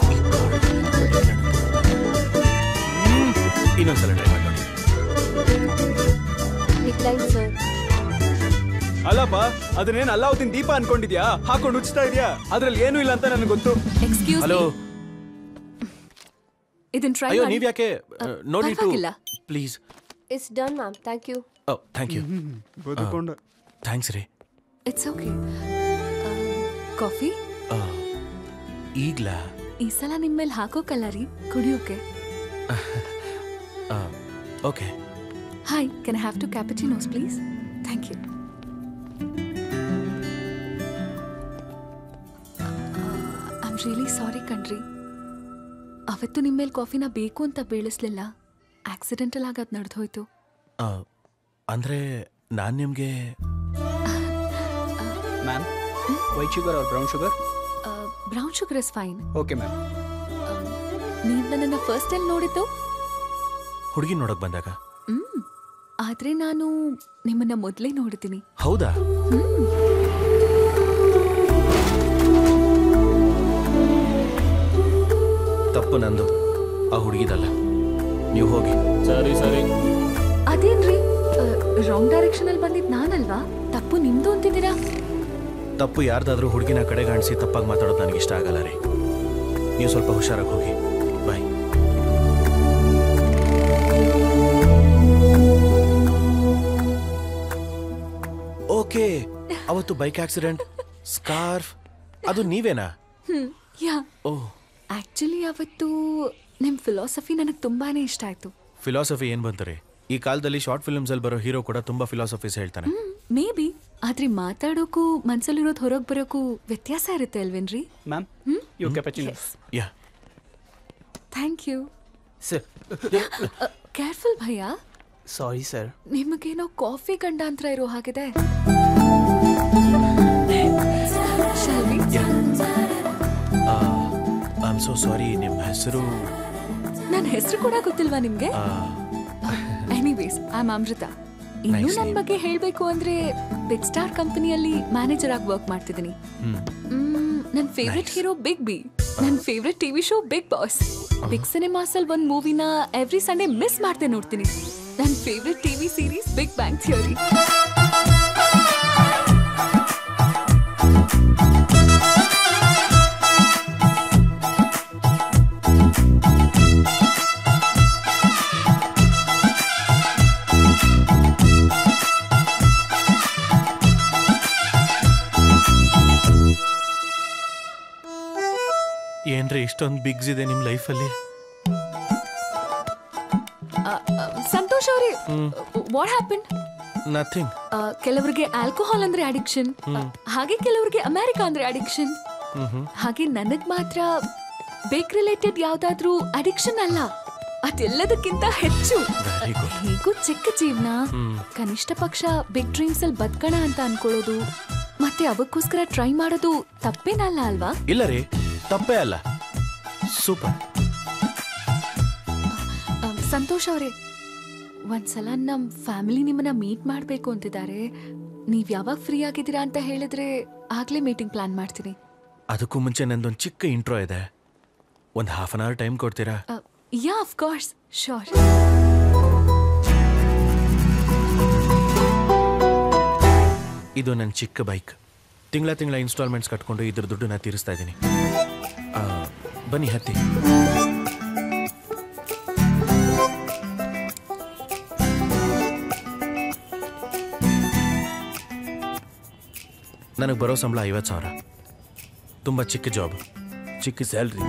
ಇನ್ನೊಂದ್ಸಲ ಟ್ರೈ ಮಾಡಿ ನೋಡಿ. Decline sir. ಅಲ್ಲಪ್ಪ, ಅದನ್ನೇನ್ ಅಲ್ಲಾವುದ್ದೀನ್ ದೀಪ ಅನ್ಕೊಂಡಿದ್ಯಾ? ಹಾಕೊಂಡು ಉಚ್ತಾ ಇದೆಯಾ? ಅದ್ರಲ್ಲಿ ಏನೂ ಇಲ್ಲ ಅಂತ ನನಗೆ ಗೊತ್ತು. Excuse hello. ಇದನ್ನ ಟ್ರೈ ಅಯ್ಯೋ, ಮಾಡಿ. ನೀವ್ ಯಾಕೆ ನೋಡಿ two please. It's done ma'am, thank you. Oh thank you. ಬದುಕೊಂಡ. ಥ್ಯಾಂಕ್ಸ್ ರೀ. It's okay. ಕಾಫಿ ಈಗ್ಲಾ? ಈ ಸಲ ನಿಮ್ಮ ಮೇಲೆ ಹಾಕೋಕಲ್ಲ ರೀ, ಕುಡಿಯೋಕೆ. Okay. Hi, can I have two cappuccinos please? Thank you. I am really sorry ಕಣ್ರಿ, ಅವತ್ತು ನಿಮ್ಮ ಮೇಲೆ ಕಾಫಿನ ಬೇಕು ಅಂತ ಬೀಳಿಸ್ಲಿಲ್ಲ. ಆಕ್ಸಿಡೆಂಟಲ್ ಆಗಿ ಅದು ನಡೆದು ಹೋಯ್ತು. ಅಂದ್ರೆ ನಾನು ನಿಮಗೆ ma'am, white sugar or brown sugar? Brown sugar is fine. Okay ma'am. ನೀವು ನನ್ನನ್ನು ಫಸ್ಟ್ ಟೈಮ್ ನೋಡಿದ್ದು ಹುಡುಗಿ ನೋಡಕ್ ಬಂದಾಗ? ಹ್ಮ್, ಆದ್ರೆ ನಾನು ನಿಮ್ಮನ್ನ ಮೊದಲೇ ನೋಡಿದ್ದೀನಿ. ಹೌದಾ? ತಪ್ಪು ನಂದು, ಆ ಹುಡುಗಿದಲ್ಲ. ನೀವು ಹೋಗಿ. ಸರಿ ಸರಿ. ಅದೇನ್ರಿ, ರಾಂಗ್ ಡೈರೆಕ್ಷನ್ ಅಲ್ಲಿ ಬಂದಿದ್ ನಾನಲ್ವಾ? ತಪ್ಪು ನಿಮ್ದು ಅಂತಿದ್ದೀರಾ? ತಪ್ಪು ಯಾರ್ದಾದ್ರೂ ಹುಡುಗಿನ ಕಡೆಗಾಣಿಸಿ ತಪ್ಪಾಗಿ ಮಾತಾಡೋದು ನನಗೆ ಇಷ್ಟ ಆಗಲ್ಲ ರೀ. ನೀವು ಸ್ವಲ್ಪ ಹುಷಾರಾಗಿ ಹೋಗಿ. ಬಾಯ್. ಓಕೆ, ಅವತ್ತು ಬೈಕ್ ಆಕ್ಸಿಡೆಂಟ್, ಸ್ಕಾರ್ಫ್, ಅದು ನೀವೇನಾ? ಹ್ಮ್, ಯಾ. ಓ, ಆಕ್ಚುಲಿ ಅವತ್ತು ನಿಮ್ ಫಿಲಾಸಫಿ ನನಗೆ ತುಂಬಾನೇ ಇಷ್ಟ ಆಯ್ತು. ಫಿಲಾಸಫಿ ಏನ್ ಬಂತು ರೀ? ಈ ಕಾಲದಲ್ಲಿ ಶಾರ್ಟ್ ಫಿಲ್ಮ್ಸ್ ಅಲ್ಲಿ ಬರೋ ಹೀರೋ ಕೂಡ ತುಂಬಾ ಫಿಲಾಸಫೀಸ್ ಹೇಳ್ತಾನೆ. ಮೇ ಬಿ, ಆದ್ರೆ ಮಾತಾಡೋಕು ಮನ್ಸಲ್ಲಿರೋದು ಹೊರಗೆ ಬರೋಕು ವ್ಯತ್ಯಾಸ ಇರುತ್ತೆ ಅಲ್ವೇನ್ರಿ? Ma'am, you cappuccinos. Yeah. Thank you sir. Careful ಭಯ್ಯ. Sorry sir. ನಿಮಗೇನೋ ಕಾಫಿ ಗಂಡಾಂತರ ಇರೋ ಹಾಗಿದೆ. ಯಾ. So sorry. ನಿಮ್ಮ ಹೆಸರು? ನನ್ನ ಹೆಸರು ಕೂಡ ಗೊತ್ತಿಲ್ವಾ ನಿಮ್ಗೆ? Anyways I am Amrita. ಇನ್ನು ನನ್ನ ಬಗ್ಗೆ ಹೇಳ್ಬೇಕು ಅಂದ್ರೆ ಬಿಗ್ ಸ್ಟಾರ್ ಕಂಪನಿಯಲ್ಲಿ ಮ್ಯಾನೇಜರ್ ಆಗಿ ವರ್ಕ್ ಮಾಡ್ತಿದ್ದೀನಿ. ನನ್ನ ಫೇವ್ರೆಟ್ ಹೀರೋ ಬಿಗ್ ಬಿ. ನನ್ನ favourite TV show Bigg Boss. Big Cinemas ಅಲ್ಲಿ ಒಂದ್ ಮೂವಿನ ಎವ್ರಿ ಸಂಡೇ ಮಿಸ್ ಮಾಡ್ದೆ ನೋಡ್ತೀನಿ. ನನ್ನ favourite TV series Big Bang Theory. ಏನ್ರಿ ಇಷ್ಟೊಂದು ಬಿಗ್ಸ್ ಇದೆ ನಿಮ್ ಲೈಫಲ್ಲಿ? ಸಂತೋಷ್ ಅವರೇ, ವಾಟ್ ಹ್ಯಾಪನ್? ನಥಿಂಗ್. ಕೆಲವರಿಗೆ ಆಲ್ಕೋಹಾಲ್ ಅಂದ್ರೆ ಅಡಿಕ್ಷನ್, ಹಾಗೆ ಕೆಲವರಿಗೆ ಅಮೆರಿಕ ಅಂದ್ರೆ ಅಡಿಕ್ಷನ್, ಹಾಗೆ ನನಗ್ ಮಾತ್ರ ಬೇಕ್ ರಿಲೇಟೆಡ್ ಯಾವ್ದಾದ್ರೂ ಅಡಿಕ್ಷನ್ ಅಲ್ಲ, ಅದೆಲ್ಲದಕ್ಕಿಂತ ಹೆಚ್ಚು. ಹೇಗೂ ಚಿಕ್ಕ ಜೀವನ, ಕನಿಷ್ಠ ಪಕ್ಷ ಬಿಗ್ ಡ್ರೀಮ್ಸ್ ಅಲ್ಲಿ ಬದುಕೋಣ ಅಂತ ಅನ್ಕೊಳ್ಳೋದು ಮತ್ತೆ ಅವಕ್ಕೋಸ್ಕರ ಟ್ರೈ ಮಾಡೋದು ತಪ್ಪೇನಲ್ಲ ಅಲ್ವಾ? ಇಲ್ಲ ರೀ, ತಪ್ಪೇ ಅಲ್ಲ. ಸೂಪರ್. ಸಂತೋಷ್ ಅವರೇ, ಒಂದ್ಸಲ ನಮ್ ಫ್ಯಾಮಿಲಿ ನಿಮ್ಮನ್ನ ಮೀಟ್ ಮಾಡ್ಬೇಕು ಅಂತಿದ್ದಾರೆ. ನೀವ್ ಯಾವಾಗ ಫ್ರೀ ಆಗಿದ್ದೀರಾ ಅಂತ ಹೇಳಿದ್ರೆ ಆಗ್ಲೇ ಮೀಟಿಂಗ್ ಪ್ಲಾನ್ ಮಾಡ್ತೀನಿ. ಅದಕ್ಕೂ ಮುಂಚೆ ನಂದೊಂದು ಚಿಕ್ಕ ಇಂಟ್ರೋ ಇದೆ, ಒಂದು ಹಾಫ್ ಅನ್ ಅವರ್ ಟೈಮ್ ಕೊಡ್ತೀರಾ? Yeah of course, sure. ಇದು ನನ್ನ ಚಿಕ್ಕ ಬೈಕ್. ತಿಂಗಳ ತಿಂಗಳ ಇನ್ಸ್ಟಾಲ್ಮೆಂಟ್ಸ್ ಕಟ್ಕೊಂಡು ಇದ್ರ ದುಡ್ಡನ್ನ ತೀರಿಸ್ತಾ ಇದ್ದೀನಿ. ಬನ್ನಿ ಹತ್ತಿ. ನನಗೆ ಬರೋ ಸಂಬಳ ಐವತ್ತು ಸಾವಿರ. ತುಂಬ ಚಿಕ್ಕ ಜಾಬ್, ಚಿಕ್ಕ ಸ್ಯಾಲ್ರಿ.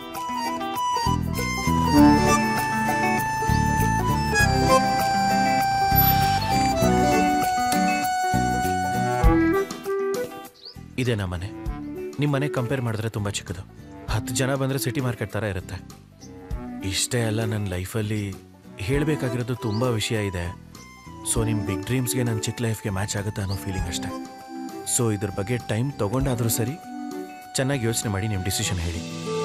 ಇದೇ ನಮ್ಮ ಮನೆ. ನಿಮ್ಮ ಮನೆ ಕಂಪೇರ್ ಮಾಡಿದ್ರೆ ತುಂಬ ಚಿಕ್ಕದು. ಹತ್ತು ಜನ ಬಂದರೆ ಸಿಟಿ ಮಾರ್ಕೆಟ್ ಥರ ಇರುತ್ತೆ. ಇಷ್ಟೇ ಅಲ್ಲ, ನನ್ನ ಲೈಫಲ್ಲಿ ಹೇಳಬೇಕಾಗಿರೋದು ತುಂಬ ವಿಷಯ ಇದೆ. ಸೊ ನಿಮ್ಮ ಬಿಗ್ ಡ್ರೀಮ್ಸ್ಗೆ ನನ್ನ ಚಿಕ್ಕ ಲೈಫ್ಗೆ ಮ್ಯಾಚ್ ಆಗುತ್ತೆ ಅನ್ನೋ ಫೀಲಿಂಗ್ ಅಷ್ಟೆ. ಸೊ ಇದ್ರ ಬಗ್ಗೆ ಟೈಮ್ ತೊಗೊಂಡಾದರೂ ಸರಿ, ಚೆನ್ನಾಗಿ ಯೋಚನೆ ಮಾಡಿ ನಿಮ್ಮ ಡಿಸಿಷನ್ ಹೇಳಿ.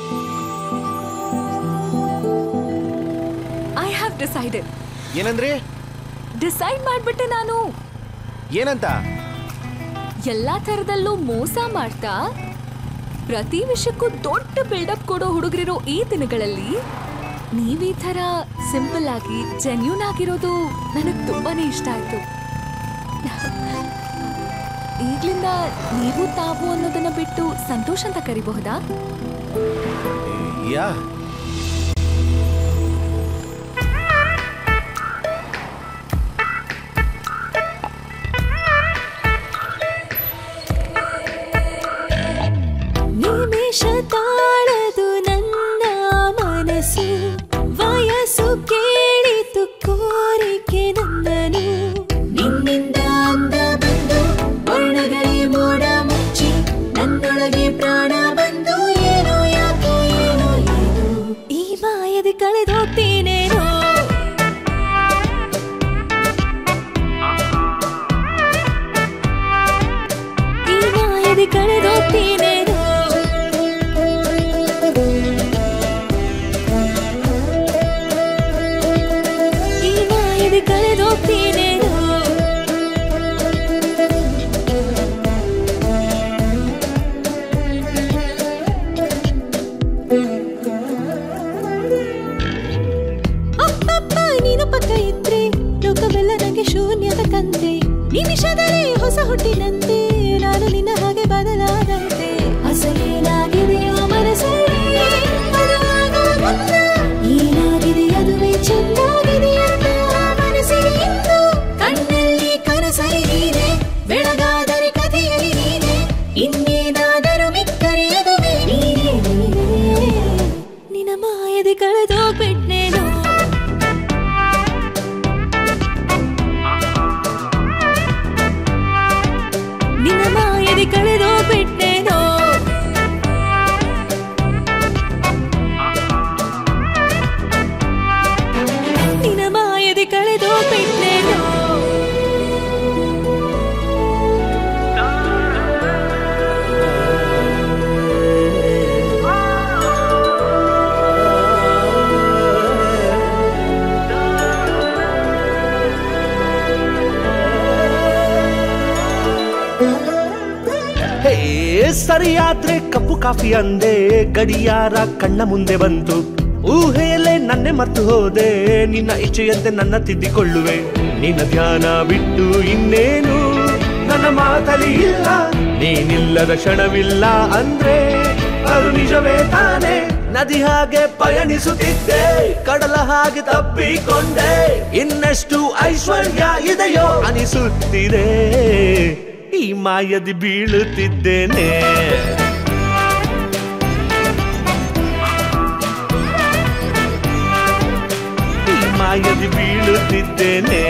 I have decided. ಏನಂದ್ರೆ? ಡಿಸೈಡ್ ಮಾಡ್ಬಿಟ್ಟೆ ನಾನು. ಏನಂತ? ಎಲ್ಲಾ ತರದಲ್ಲೂ ಮೋಸ ಮಾಡ್ತಾ ಪ್ರತಿ ವಿಷಯಕ್ಕೂ ದೊಡ್ಡ ಬಿಲ್ಡಪ್ ಕೊಡೋ ಹುಡುಗರಿರೋ ಈ ದಿನಗಳಲ್ಲಿ ನೀವ್ ಈ ತರ ಸಿಂಪಲ್ ಆಗಿ ಜೆನ್ಯೂನ್ ಆಗಿರೋದು ನನಗ್ ತುಂಬಾನೇ ಇಷ್ಟ ಆಯ್ತು. ಈಗ್ಲಿಂದ ನೀವು ತಾವು ಅನ್ನೋದನ್ನ ಬಿಟ್ಟು ಸಂತೋಷ್ ಅಂತ ಕರಿಬಹುದಾ? ಯಾ. ನಿಮಿಷ ತಾಳದು ನನ್ನ ಮನಸ್ಸು, ವಯಸ್ಸು ಕೇಳಿತು ಕೋರಿಕೆ ನನ್ನನು. ನಿನ್ನಿಂದ ಅಂದ ಬಂದು ವರ್ಣಗಳೇ ಮೋಡ ಮುಚ್ಚಿ ನನ್ನೊಳಗೆ ಪ್ರಾಣ ಬಂದು ಏನೋ ಯಾಕೋ ಏನೋ ಏನೋ ಈ ಮಾಯದೆ ಕಳೆದೋಗ್ತೀನೇನೋ. ಈ ಮಾಯದೆ ಕಳೆದೋಗ್ತೀನೇನೋ. ಈ ಮಾಯದೆ ಕಳೆದೋಗ್ತೀನೇನೋ. ಅಪ್ಪಪ್ಪ ನೀನು ಪಕ್ಕ ಇದ್ರೆ ಲೋಕವೆಲ್ಲ ನಂಗೆ ಶೂನ್ಯದ ಕಂತೆ. ನಿಮಿಷದಲ್ಲಿ ಹೊಸ ಹುಟ್ಟಿನಂತೆ ನಾನು ನಿನ್ನ ಹಾಗೆ ಬದಲಾದಂತೆ. ಅಸಲೇನಾಗಿದೆಯೋ ಮನಸ್ಸಲ್ಲಿ ಅದು ಆಗೋಗುತ್ತ. ಏನಾಗಿದೆ ಅದುವೇ ಚೆಂದಾಗಿದೆ ಅಂತ ಮನಸ್ಸಿಗೆ ಇಂದು. ಕಣ್ಣಲ್ಲಿ ಕನಸಲಿ ನೀನೆ, ಬೆಳಗಾದರೆ ಕಥೆಯಲ್ಲಿ ನೀನೆ, ಇನ್ನೇನಾದರೂ ಮಿಕ್ಕರೆ ಅದುವೇ ನೀನೇ ನೀನೇ. ನಿನ್ನ ಮಾಯದೆ ಕಳೆದೋಗ್ಬಿಟ್ನೇನೋ. ನಿನ್ನ ಮಾಯದೆ ಕಳೆದೋಗ್ಬಿಟ್ನೇನೋ. ನಿನ್ನ ಮಾಯದೆ ಕಳೆದೋಗ್ಬಿಟ್ನೇನೋ. ಸರಿಯಾದ್ರೆ ಕಪ್ಪು ಕಾಫಿ ಅಂದೆ, ಗಡಿಯಾರ ಕಣ್ಣ ಮುಂದೆ ಬಂತು. ಊಹೆಯಲ್ಲೇ ನನ್ನೆ ಮರ್ತು ಹೋದೆ, ನಿನ್ನ ಇಚ್ಛೆಯಂತೆ ನನ್ನ ತಿದ್ದಿಕೊಳ್ಳುವೆ. ನಿನ್ನ ಧ್ಯಾನ ಬಿಟ್ಟು ಇನ್ನೇನು ನನ್ನ ಮಾತಲಿ ಇಲ್ಲ, ನೀನಿಲ್ಲದ ಕ್ಷಣವಿಲ್ಲ ಅಂದ್ರೆ ಅದು ನಿಜವೇ ತಾನೆ. ನದಿ ಹಾಗೆ ಪಯಣಿಸುತ್ತಿದ್ದೆ, ಕಡಲ ಹಾಗೆ ತಪ್ಪಿಕೊಂಡೆ, ಇನ್ನೆಷ್ಟು ಐಶ್ವರ್ಯ ಇದೆಯೋ ಅನಿಸುತ್ತಿದೆ. ಈ ಮಾಯದಿ ಬೀಳುತ್ತಿದ್ದೇನೆ, ಈ ಮಾಯದಿ ಬೀಳುತ್ತಿದ್ದೇನೆ.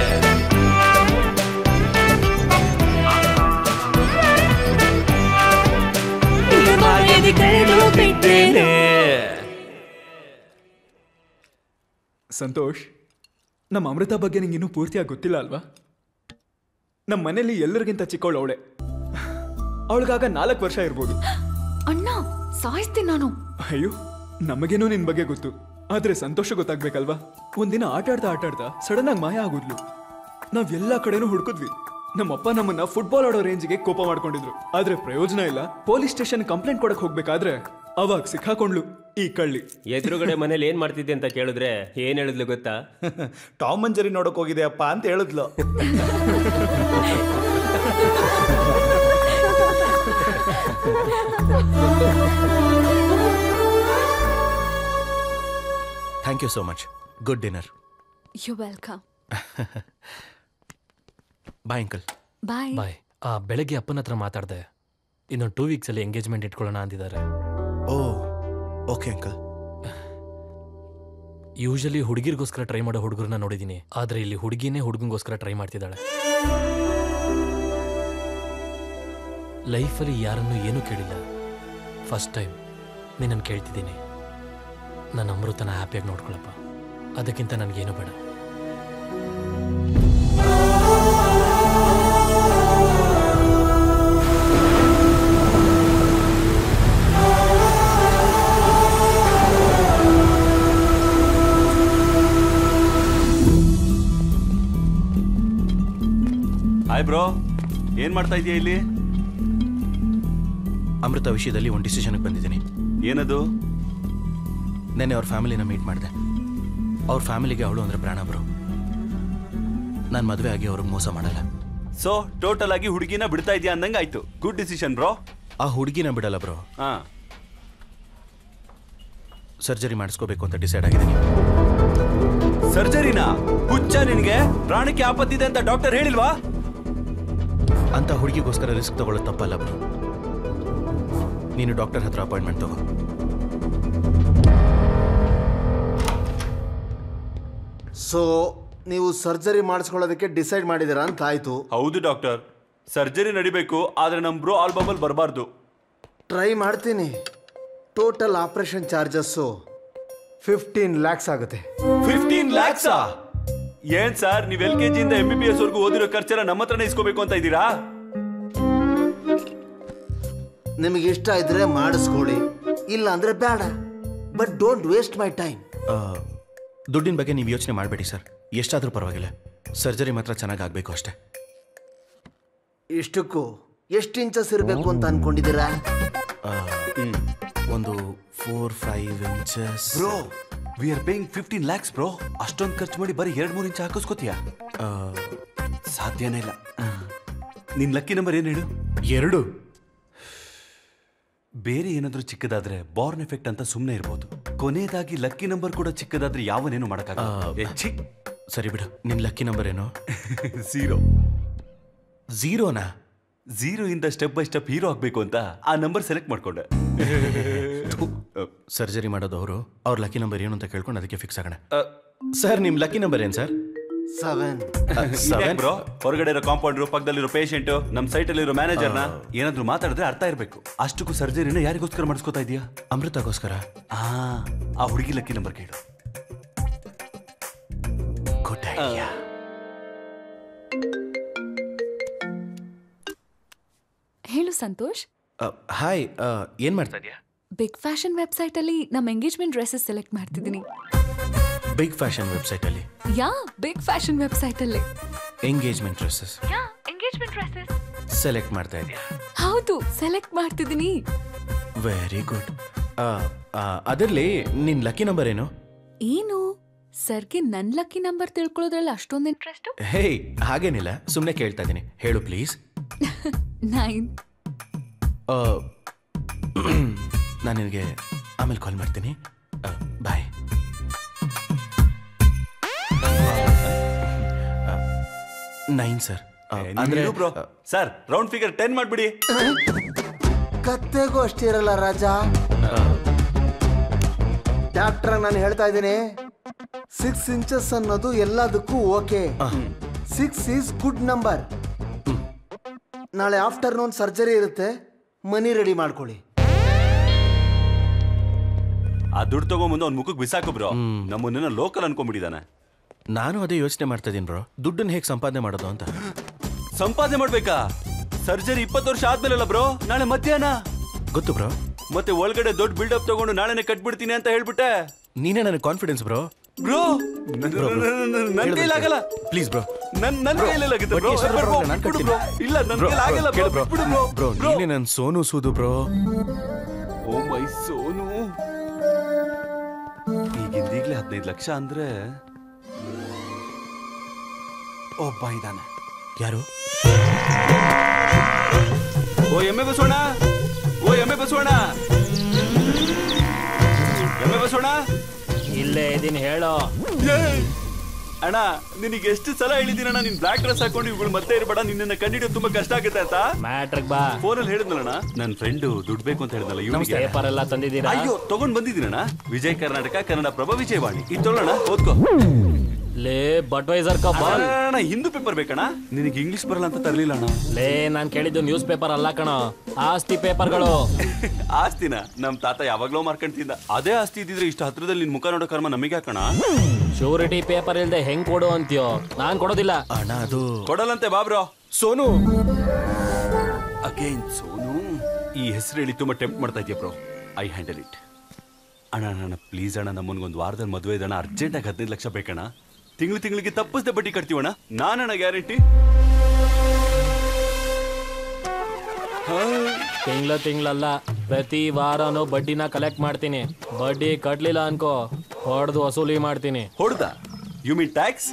ಈ ಮಾಯದಿ ಕಳೆದೋಗಿದ್ದೇನೆ. ಸಂತೋಷ್, ನಮ್ಮ ಅಮೃತ ಬಗ್ಗೆ ನಿಂಗೆ ಇನ್ನೂ ಪೂರ್ತಿಯಾಗಿ ಗೊತ್ತಿಲ್ಲ ಅಲ್ವಾ? ನಮ್ಮ ಮನೇಲಿ ಎಲ್ಲರಿಗಿಂತ ಚಿಕ್ಕವಳು ಅವಳೆ. ಅವಳಿಗಾಗ ನಾಲ್ಕು ವರ್ಷ ಇರ್ಬೋದು. ಅಣ್ಣ ಸಾಯಿಸ್ತೀನಿ ನಾನು. ಅಯ್ಯೋ, ನಮಗೇನೋ ನಿನ್ ಬಗ್ಗೆ ಗೊತ್ತು, ಆದ್ರೆ ಸಂತೋಷ ಗೊತ್ತಾಗ್ಬೇಕಲ್ವಾ? ಒಂದಿನ ಆಟ ಆಡ್ತಾ ಆಟ ಆಡ್ತಾ ಸಡನ್ ಆಗಿ ಮಾಯ ಆಗೋದ್ಲು. ನಾವ್ ಎಲ್ಲಾ ಕಡೆನೂ ಹುಡುಕಿದ್ವಿ. ನಮ್ಮಪ್ಪ ನಮ್ಮನ್ನ ಫುಟ್ಬಾಲ್ ಆಡೋ ರೇಂಜ್ಗೆ ಕೋಪ ಮಾಡ್ಕೊಂಡಿದ್ರು, ಆದ್ರೆ ಪ್ರಯೋಜನ ಇಲ್ಲ. ಪೊಲೀಸ್ ಸ್ಟೇಷನ್ ಕಂಪ್ಲೇಂಟ್ ಕೊಡಕ್ ಹೋಗ್ಬೇಕಾದ್ರೆ ಅವಾಗ ಸಿಕ್ಕಾಕೊಂಡ್ಲು ಈ ಕಳ್ಳಿ. ಎದುರುಗಡೆ ಮನೇಲಿ ಏನ್ ಮಾಡ್ತಿದ್ದೆ ಅಂತ ಕೇಳಿದ್ರೆ ಏನ್ ಹೇಳಿದ್ಲು ಗೊತ್ತಾ? ಟಾಮ್ ಅಂಡ್ ಜೆರಿ ನೋಡಕ್ ಹೋಗಿದೆ ಅಪ್ಪ ಅಂತ ಹೇಳಿದ್ಲು. Thank you so much. Good dinner. You welcome. Bye uncle. Bye bye. ಆ ಬೆಳಗ್ಗೆ ಅಪ್ಪನ ಹತ್ರ ಮಾತಾಡ್ದೆ, ಇನ್ನೊಂದು ಟೂ ವೀಕ್ಸ್ ಅಲ್ಲಿ ಎಂಗೇಜ್ಮೆಂಟ್ ಇಟ್ಕೊಳ್ಳೋಣ ಅಂದಿದ್ದಾರೆ. Oh okay uncle. ಯೂಶಲಿ ಹುಡುಗಿರ್ಗೋಸ್ಕರ ಟ್ರೈ ಮಾಡೋ ಹುಡುಗರನ್ನ ನೋಡಿದೀನಿ, ಆದ್ರೆ ಇಲ್ಲಿ ಹುಡುಗಿನೇ ಹುಡುಗಂಗೋಸ್ಕರ ಟ್ರೈ ಮಾಡ್ತಿದ್ದಾಳೆ. ಲೈಫಲ್ಲಿ ಯಾರನ್ನು ಏನೂ ಕೇಳಿಲ್ಲ, ಫಸ್ಟ್ ಟೈಮ್ ನೀನನ್ನು ಕೇಳ್ತಿದ್ದೀನಿ. ನನ್ನ ಅಮೃತನ ಹ್ಯಾಪಿಯಾಗಿ ನೋಡ್ಕೊಳಪ್ಪ, ಅದಕ್ಕಿಂತ ನನಗೇನು ಬೇಡ. ಹಾಯ್ ಬ್ರೋ, ಏನ್ ಮಾಡ್ತಾ ಇದೀಯ ಇಲ್ಲಿ? ಅಮೃತ ವಿಷಯದಲ್ಲಿ ಒಂದು ಡಿಸಿಷನ್ಗೆ ಬಂದಿದ್ದೀನಿ. ಏನದು? ನೆನ್ನೆ ಅವ್ರ ಫ್ಯಾಮಿಲಿನ ಮೀಟ್ ಮಾಡಿದೆ. ಅವ್ರ ಫ್ಯಾಮಿಲಿಗೆ ಅವಳು ಅಂದ್ರೆ ಪ್ರಾಣ ಬ್ರೋ. ನಾನು ಮದುವೆ ಆಗಿ ಅವ್ರಿಗೆ ಮೋಸ ಮಾಡಲ್ಲ. ಸೊ ಟೋಟಲ್ ಆಗಿ ಹುಡುಗಿನ ಬಿಡ್ತಾ ಇದೀಯ ಅಂದಂಗೆ ಆಯ್ತು. Good decision bro. ಆ ಹುಡುಗಿನ ಬಿಡಲ್ಲ ಬ್ರೋ. ಹಾ, ಸರ್ಜರಿ ಮಾಡಿಸ್ಕೋಬೇಕು ಅಂತ ಡಿಸೈಡ್ ಆಗಿದ್ದೀನಿ. ಸರ್ಜರಿನಾ? ಹುಚ್ಚ ನಿನ್ಗೆ? ಪ್ರಾಣಕ್ಕೆ ಆಪತ್ತಿದೆ ಅಂತ ಡಾಕ್ಟರ್ ಹೇಳಿಲ್ವಾ? ಅಂತ ಹುಡುಗಿಗೋಸ್ಕರ ರಿಸ್ಕ್ ತಗೊಳ್ಳೋದು ತಪ್ಪಲ್ಲ ಬ್ರೋ. ನೀನು ಡಾಕ್ಟರ್ ಹತ್ರ ಅಪಾಯಿಂಟ್ಮೆಂಟ್ ತಗೋ. ಸೊ ನೀವು ಸರ್ಜರಿ ಮಾಡಿಸ್ಕೊಳ್ಳೋದಕ್ಕೆ ಡಿಸೈಡ್ ಮಾಡಿದ್ದೀರಾ ಅಂತ ಆಯ್ತು. ಹೌದು ಡಾಕ್ಟರ್, ಸರ್ಜರಿ ನಡಿಬೇಕು, ಆದ್ರೆ ನಮ್ ಬ್ರೋ ಆಲ್ಬಬಲ್ ಬರಬಾರ್ದು. ಟ್ರೈ ಮಾಡ್ತೀನಿ. Total operation charges fifteen lakhs ಆಗುತ್ತೆ. ಫಿಫ್ಟೀನ್ ಲ್ಯಾಕ್ಸಾ? ಏನ್ ಸರ್, ನೀವ್ ಎಲ್ ಕೆ ಜಿಯಿಂದ ಎಂ ಬಿ ಬಿ ಎಸ್ ವರ್ಗೂ ಓದಿರೋ ಖರ್ಚೆಲ್ಲ ನಮ್ಮ ಹತ್ರನೇ ಇಸ್ಕೋಬೇಕು ಅಂತ ಇದ್ದೀರಾ? ನಿಮಗೆ ಇಷ್ಟ ಇದ್ರೆ ಮಾಡಿಸ್ಕೊಳ್ಳಿ, ಇಲ್ಲ ಅಂದ್ರೆ ಬೇಡ. But don't waste my time. ದುಡ್ಡಿನ ಬಗ್ಗೆ ನೀವು ಯೋಚನೆ ಮಾಡಬೇಡಿ ಸರ್, ಎಷ್ಟಾದರೂ ಪರವಾಗಿಲ್ಲ. ಸರ್ಜರಿ ಮಾತ್ರ ಚೆನ್ನಾಗಿ ಆಗಬೇಕು ಅಷ್ಟೇ. ಇಷ್ಟಕ್ಕೂ ಎಷ್ಟು ಇಂಚಸ್ ಇರಬೇಕು ಅಂತ ಅನ್ಕೊಂಡಿದ್ದೀರಾ? ಒಂದು four five inches. Bro, we are paying fifteen lakhs bro. ಅಷ್ಟೊಂದು ಖರ್ಚು ಮಾಡಿ ಬರೀ ಎರಡು ಮೂರು ಇಂಚ್ ಹಾಕಿಸ್ಕೋತೀಯ? ಸಾಧ್ಯನೇ ಇಲ್ಲ. ನಿನ್ ಲಕ್ಕಿ ನಂಬರ್ ಏನು ಹೇಳು? ಎರಡು. ಬೇರೆ ಏನಾದ್ರೂ ಚಿಕ್ಕದಾದ್ರೆ ಬಾರ್ನ್ ಎಫೆಕ್ಟ್ ಅಂತ ಸುಮ್ಮನೆ ಇರ್ಬೋದು. ಕೊನೆಯದಾಗಿ ಲಕ್ಕಿ ನಂಬರ್ ಕೂಡ ಚಿಕ್ಕದಾದ್ರೆ ಯಾವನೇನು ಮಾಡಕ್ಕಾಗಲ್ಲ. ಸರಿ ಬಿಡು, ನಿನ್ ಲಕ್ಕಿ ನಂಬರ್ ಏನು? ಝೀರೋ. ಝೀರೋನಾ? ಝೀರೋ ಇಂದ ಸ್ಟೆಪ್ ಬೈ ಸ್ಟೆಪ್ ಹೀರೋ ಆಗ್ಬೇಕು ಅಂತ ಆ ನಂಬರ್ ಸೆಲೆಕ್ಟ್ ಮಾಡ್ಕೊಂಡೆ. ಸರ್ಜರಿ ಮಾಡೋದು ಅವರು, ಅವ್ರ ಲಕ್ಕಿ ನಂಬರ್ ಏನು ಅಂತ ಕೇಳ್ಕೊಂಡು ಅದಕ್ಕೆ ಫಿಕ್ಸ್ ಆಗೋಣ. ಸರ್, ನಿಮ್ ಲಕ್ಕಿ ನಂಬರ್ ಏನು ಸರ್? ಸೆವೆನ್. ಸೆವೆನ್ ಬ್ರೋ, ಹೊರಗಡೆ ಇರೋ ಕಾಂಪೌಂಡರ್, ಪಕ್ಕದಲ್ಲಿರೋ ಪೇಷಂಟ್, ನಮ್ ಸೈಟ್ ಅಲ್ಲಿರೋ ಮ್ಯಾನೇಜರ್ನ ಏನಾದ್ರು ಮಾತಾಡಿದ್ರೆ ಅರ್ಥ ಇರಬೇಕು. ಅಷ್ಟಕ್ಕೂ ಸರ್ಜರಿನ ಯಾರಿಗೋಸ್ಕರ ಮಾಡಿಸ್ಕೋತಾ ಇದೀಯಾ? ಅಮೃತಗೋಸ್ಕರ. ಆ ಆ ಹುಡುಗಿ ಲಕ್ಕಿ ನಂಬರ್ ಕೇಳು. Good idea. ಹೇಳು ಸಂತೋಷ್. ಹಾಯ್, ಏನ್ ಮಾಡ್ತಾ ಇದೀಯಾ? ಬಿಗ್ ಫ್ಯಾಷನ್ ವೆಬ್ಸೈಟ್ ಅಲ್ಲಿ ನಮ್ಮ ಎಂಗೇಜ್ಮೆಂಟ್ ಡ್ರೆಸ್ಸಸ್ ಸೆಲೆಕ್ಟ್ ಮಾಡ್ತಿದ್ದೀನಿ. ಬಿಗ್ ಫ್ಯಾಷನ್ ವೆಬ್ಸೈಟ್ ಅಲ್ಲಿ? ಯಾ, ಬಿಗ್ ಫ್ಯಾಷನ್ ವೆಬ್ಸೈಟ್ ಅಲ್ಲಿ engagement dresses yeah engagement dresses select ಮಾಡ್ತಾ ಇದೀಯಾ? ಹೌದು, ಸೆಲೆಕ್ಟ್ ಮಾಡ್ತಿದ್ದೀನಿ. Very good. ಅದರಲ್ಲಿ ನಿನ್ ಲಕ್ಕಿ ನಂಬರ್ ಏನು? ಏನು ಸರ್ಗೆ ನನ್ ಲಕ್ಕಿ ನಂಬರ್ ತಿಳ್ಕೊಳ್ಳೋದ್ರಲ್ಲಿ ಅಷ್ಟೊಂದು ಇಂಟ್ರೆಸ್ಟ್? ಹೇ, ಹಾಗೇನಿಲ್ಲ, ಸುಮ್ಮನೆ ಕೇಳ್ತಾ ಇದ್ದೀನಿ. ಹೇಳು ಪ್ಲೀಸ್. ನೈನ್. ನಾನು ನಿನಗೆ ಆಮೇಲೆ ಕಾಲ್ ಮಾಡ್ತೀನಿ. ಬಾಯ್. Nine sir. ಅಂದ್ರೆ bro sir, round figure ten ಮಾಡ್ಬಿಡಿ. ಕತ್ತೆಗೂ ಅಷ್ಟೇ ಇರಲ್ಲ ರಾಜ. ಡಾಕ್ಟರ್ ನಾನು ಹೇಳ್ತಾ ಇದ್ದೀನಿ, ಸಿಕ್ಸ್ ಇಂಚಸ್ ಅನ್ನೋದು ಎಲ್ಲದಕ್ಕೂ okay. Six is good number. ನಾಳೆ ಆಫ್ಟರ್ನೂನ್ ಸರ್ಜರಿ ಇರುತ್ತೆ, ಮನಿ ರೆಡಿ ಮಾಡ್ಕೊಳ್ಳಿ. ಆ ದುಡ್ಡು ತಗೊಂಬಂದು ಅವ್ನ ಮುಖಕ್ಕೆ ಬಿಸಾಕು ಬ್ರೋ. ನಮ್ಮನ್ನ ಲೋಕಲ್ ಅನ್ಕೊಂಡ್ಬಿಟ್ಟಿದ್ದಾನೆ. ನಾನು ಅದೇ ಯೋಚನೆ ಮಾಡ್ತಾ ಇದೀನಿ ಬ್ರೋ, ದುಡ್ಡನ್ನ ಹೇಗೆ ಸಂಪಾದನೆ ಮಾಡೋದು ಅಂತ. ಸಂಪಾದನೆ ಮಾಡ್ಬೇಕಾ? ಸರ್ಜರಿ ಇಪ್ಪತ್ತು ವರ್ಷ ಆದ್ಮೇಲಲ್ಲ ಬ್ರೋ, ನಾಳೆ ಮಧ್ಯಾಹ್ನ. ಗೊತ್ತು ಬ್ರೋ. ಮತ್ತೆ ಒಳಗಡೆ ದೊಡ್ಡ ಬಿಲ್ಡಪ್ ತಗೊಂಡು ನಾಳೆನೆ ಕಟ್ಬಿಡ್ತೀನಿ ಅಂತ ಹೇಳ್ಬಿಟ್ಟೆ. ನೀನೇ ನನಗೆ ಕಾನ್ಫಿಡೆನ್ಸ್ ಬ್ರೋ. ಬ್ರೋ ನನ್ ಕೈಲಾಗಲ್ಲ. ಪ್ಲೀಸ್ ಬ್ರೋ, ನನ್ ನನ್ ಕೈಲಾಗುತ್ತೆ ಬ್ರೋ. ಇಲ್ಲ ನನ್ ಕೈಲಾಗಲ್ಲ ಬ್ರೋ. ಬ್ರೋ ನೀನೇ ನನ್ ಸೋನು ಸೂದು ಬ್ರೋ. Oh my Sonu. ಈಗಿಂದೀಗ್ಲೇ ಹದಿನೈದು ಲಕ್ಷ ಅಂದ್ರೆ ಒಬ್ಬ ಇದ್ದಾನೆ. ಯಾರು? ಓ ಎಮ್ಮೆ ಬಸೋಣ, ಓ ಎಮ್ಮೆ ಬಸೋಣ, ಎಮ್ಮೆ ಬಸೋಣ. ಇಲ್ಲೇ ಇದೀನಿ, ಹೇಳೋ. ಅಣ್ಣ ನಿನಗೆ ಎಷ್ಟು ಸಲ ಹೇಳಿದೀನಣ್ಣ, ನೀನ್ ಬ್ಲಾಕ್ ಡ್ರೆಸ್ ಹಾಕೊಂಡು ಇವುಗಳು ಮತ್ತೆ ಇರಬೇಡ, ನಿನ್ನ ಕಂಡಿಡಿಯೋದು ತುಂಬಾ ಕಷ್ಟ ಆಗುತ್ತೆ ಅಂತ. ಮ್ಯಾಟ್ರಿಕ್ ಬಾ. ಫೋನಲ್ಲಿ ಹೇಳಿದ್ನಲ್ಲಣ್ಣ, ನನ್ನ ಫ್ರೆಂಡ್ ದುಡ್ಡು ಬೇಕು ಅಂತ ಹೇಳಿದ್ನಲ್ಲ, ಇವ್ನಿಗೆ ಪೇಪರ್ ಎಲ್ಲ ತಂದಿದ್ದೀರಾ? ಅಯ್ಯೋ ತಗೊಂಡ್ ಬಂದಿದ್ದೀನಣ್ಣ. ವಿಜಯ್ ಕರ್ನಾಟಕ ಕನ್ನಡ ಪ್ರಭ ವಿಜಯವಾಣಿ ಇದು ತೊಗೊಳ್ಳೋಣ, ಓದ್ಕೋ. ಲೇ ಬಡ್ವೈಸರ್ ಕಾ ಬಾಲ್. ಅಣ್ಣ ಹಿಂದೂ ಪೇಪರ್ ಬೇಕಣ್ಣ. ನಿನಗೆ ಇಂಗ್ಲಿಷ್ ಬರಲ್ಲ ಅಂತ ತರಲಿಲ್ಲ ಅಣ್ಣ. ಲೇ ನಾನ್ ಕೇಳಿದ್ದು ನ್ಯೂಸ್ ಪೇಪರ್ ಅಲ್ಲ ಕಣ, ಆಸ್ತಿ ಪೇಪರ್ಗಳು. ಆಸ್ತಿನ ನಮ್ ತಾತ ಯಾವಾಗ್ಲೋ ಮಾರ್ಕೊಂತಿದ್ದ. ಅದೇ ಆಸ್ತಿ ಇದ್ದಿದ್ರೆ ಇಷ್ಟು ಹತ್ರದಲ್ಲಿ ನಿನ್ ಮುಖ ನೋಡೋ ಕರ್ಮ ನಮಗೆ ಹಾಕಣ. ಶ್ಯೂರಿಟಿ ಪೇಪರ್ ಇಲ್ದೆ ಹೆಂಗ್ ಕೊಡು ಅಂತೀಯೋ? ನಾನ್ ಕೊಡೋದಿಲ್ಲ ಅಣ್ಣ. ಅದು ಕೊಡಲ್ಲಂತೆ ಬಾಬ್ರೋ. ಸೋನು ಅಗೇನ್ ಸೋನು. ಈ ಹೆಸರು ಹೇಳಿ ತುಂಬಾ ಟೆಂಪ್ಟ್ ಮಾಡ್ತಾ ಇದೆಯಾ ಬ್ರೋ. I handle it. ಅಣ್ಣ ಅಣ್ಣ ಪ್ಲೀಸ್ ಅಣ್ಣ, ನಮ್ಮನ್ಗೊಂದು ವಾರದಲ್ಲಿ ಮದುವೆ ಇದಣ್ಣ, ಅರ್ಜೆಂಟಾಗಿ ಹದಿನೈದು ಲಕ್ಷ ಬೇಕಣ್ಣ. ತಿಂಗಳು ತಿಂಗಳಿಗೆ ತಪ್ಪಿಸ್ದೆ ಬಡ್ಡಿ ಕಟ್ತೀವಣ್ಣ, ನಾನಣ್ಣ ಗ್ಯಾರಂಟಿ. ತಿಂಗಳ ತಿಂಗಳಲ್ಲ, ಪ್ರತಿ ವಾರನೂ ಬಡ್ಡಿನ ಕಲೆಕ್ಟ್ ಮಾಡ್ತೀನಿ. ಬಡ್ಡಿ ಕಟ್ಲಿಲ್ಲ ಅನ್ಕೋ, ಹೊಡೆದು ವಸೂಲಿ ಮಾಡ್ತೀನಿ. ಹೊಡ್ದ? You mean tax?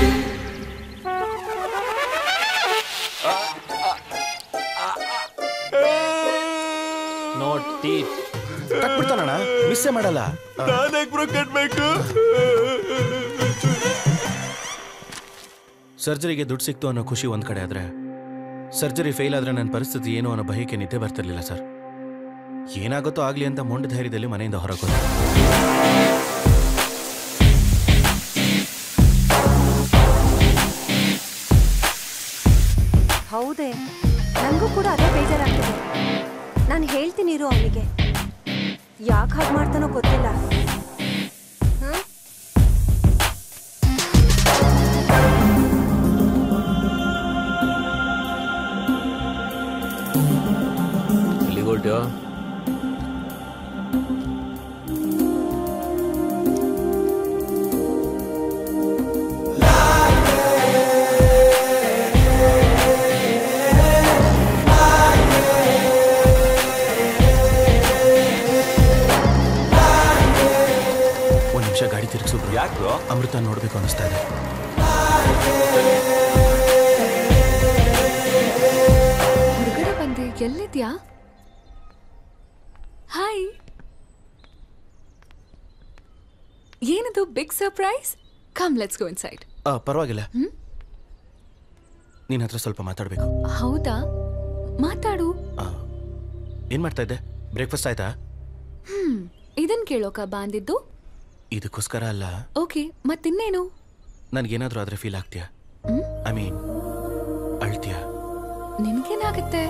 ನೋಟ್ ಟೀಚ್ ಕಟ್ಬಿಡ್ತಾನಣ್ಣ, ಮಿಸ್ಸೇ ಮಾಡಲ್ಲ. ನಾನೇ ಬ್ರೋ ಕಟ್ಬೇಕು. ಸರ್ಜರಿಗೆ ದುಡ್ಡು ಸಿಕ್ತು ಅನ್ನೋ ಖುಷಿ ಒಂದ್ ಕಡೆ ಆದ್ರೆ, ಸರ್ಜರಿ ಫೇಲ್ ಆದ್ರೆ ನನ್ನ ಪರಿಸ್ಥಿತಿ ಏನು ಅನ್ನೋ ಭಯಕ್ಕೆ ನಿದ್ದೆ ಬರ್ತಿರ್ಲಿಲ್ಲ ಸರ್. ಏನಾಗುತ್ತೋ ಆಗ್ಲಿ ಅಂತ ಮೊಂಡ ಧೈರ್ಯದಲ್ಲಿ ಮನೆಯಿಂದ ಹೊರಗೆ ಹೋದೆ. ಹೌದೇ, ನನಗೂ ಕೂಡ ಅದೇ ಬೇಜಾರಾಗ್ತದೆ. ನಾನು ಹೇಳ್ತೀನಿ ಇರು ಅವನಿಗೆ, ಯಾಕೆ ಹಾಗೆ ಮಾಡ್ತಾನೋ ಗೊತ್ತಿಲ್ಲ. ಎಲ್ಲಿಗೊಳ್ಟ್ಯೋ? ಒಂದ್ ನಿಮಿಷ ಗಾಡಿ ತಿರುಗಿಸು. ಯಾಕೆ ಅಮೃತ ನೋಡ್ಬೇಕು ಅನಿಸ್ತಾ ಇದೆ. ಹೊರಗಡೆ ಬಂದೆ, ಎಲ್ಲಿದ್ಯಾ? ಹಾಯ್, ಏನದು big surprise? Come let's go inside. ಪರವಾಗಿಲ್ಲ, ನಿನ್ನ ಹತ್ರ ಸ್ವಲ್ಪ ಮಾತಾಡ್ಬೇಕು. ಹೌದಾ, ಮಾತಾಡು. ಏನ್ ಮಾಡ್ತಾ ಇದ್ದೆ? ಬ್ರೇಕ್ಫಾಸ್ಟ್ ಆಯ್ತಾ? ಹ್ಮ್ ಇದನ್ ಕೇಳೋಕ ಬಾಂದಿದ್ದು? ಇದಕ್ಕೋಸ್ಕರ ಅಲ್ಲ. ಓಕೆ, ಮತ್ತಿನ್ನೇನು? ನನ್ಗೇನಾದ್ರೂ ಆದ್ರೆ ಫೀಲ್ ಆಗ್ತೀಯಾ? I mean ಅಳ್ತೀಯಾ? ನಿನ್ಗೇನಾಗತ್ತೆ?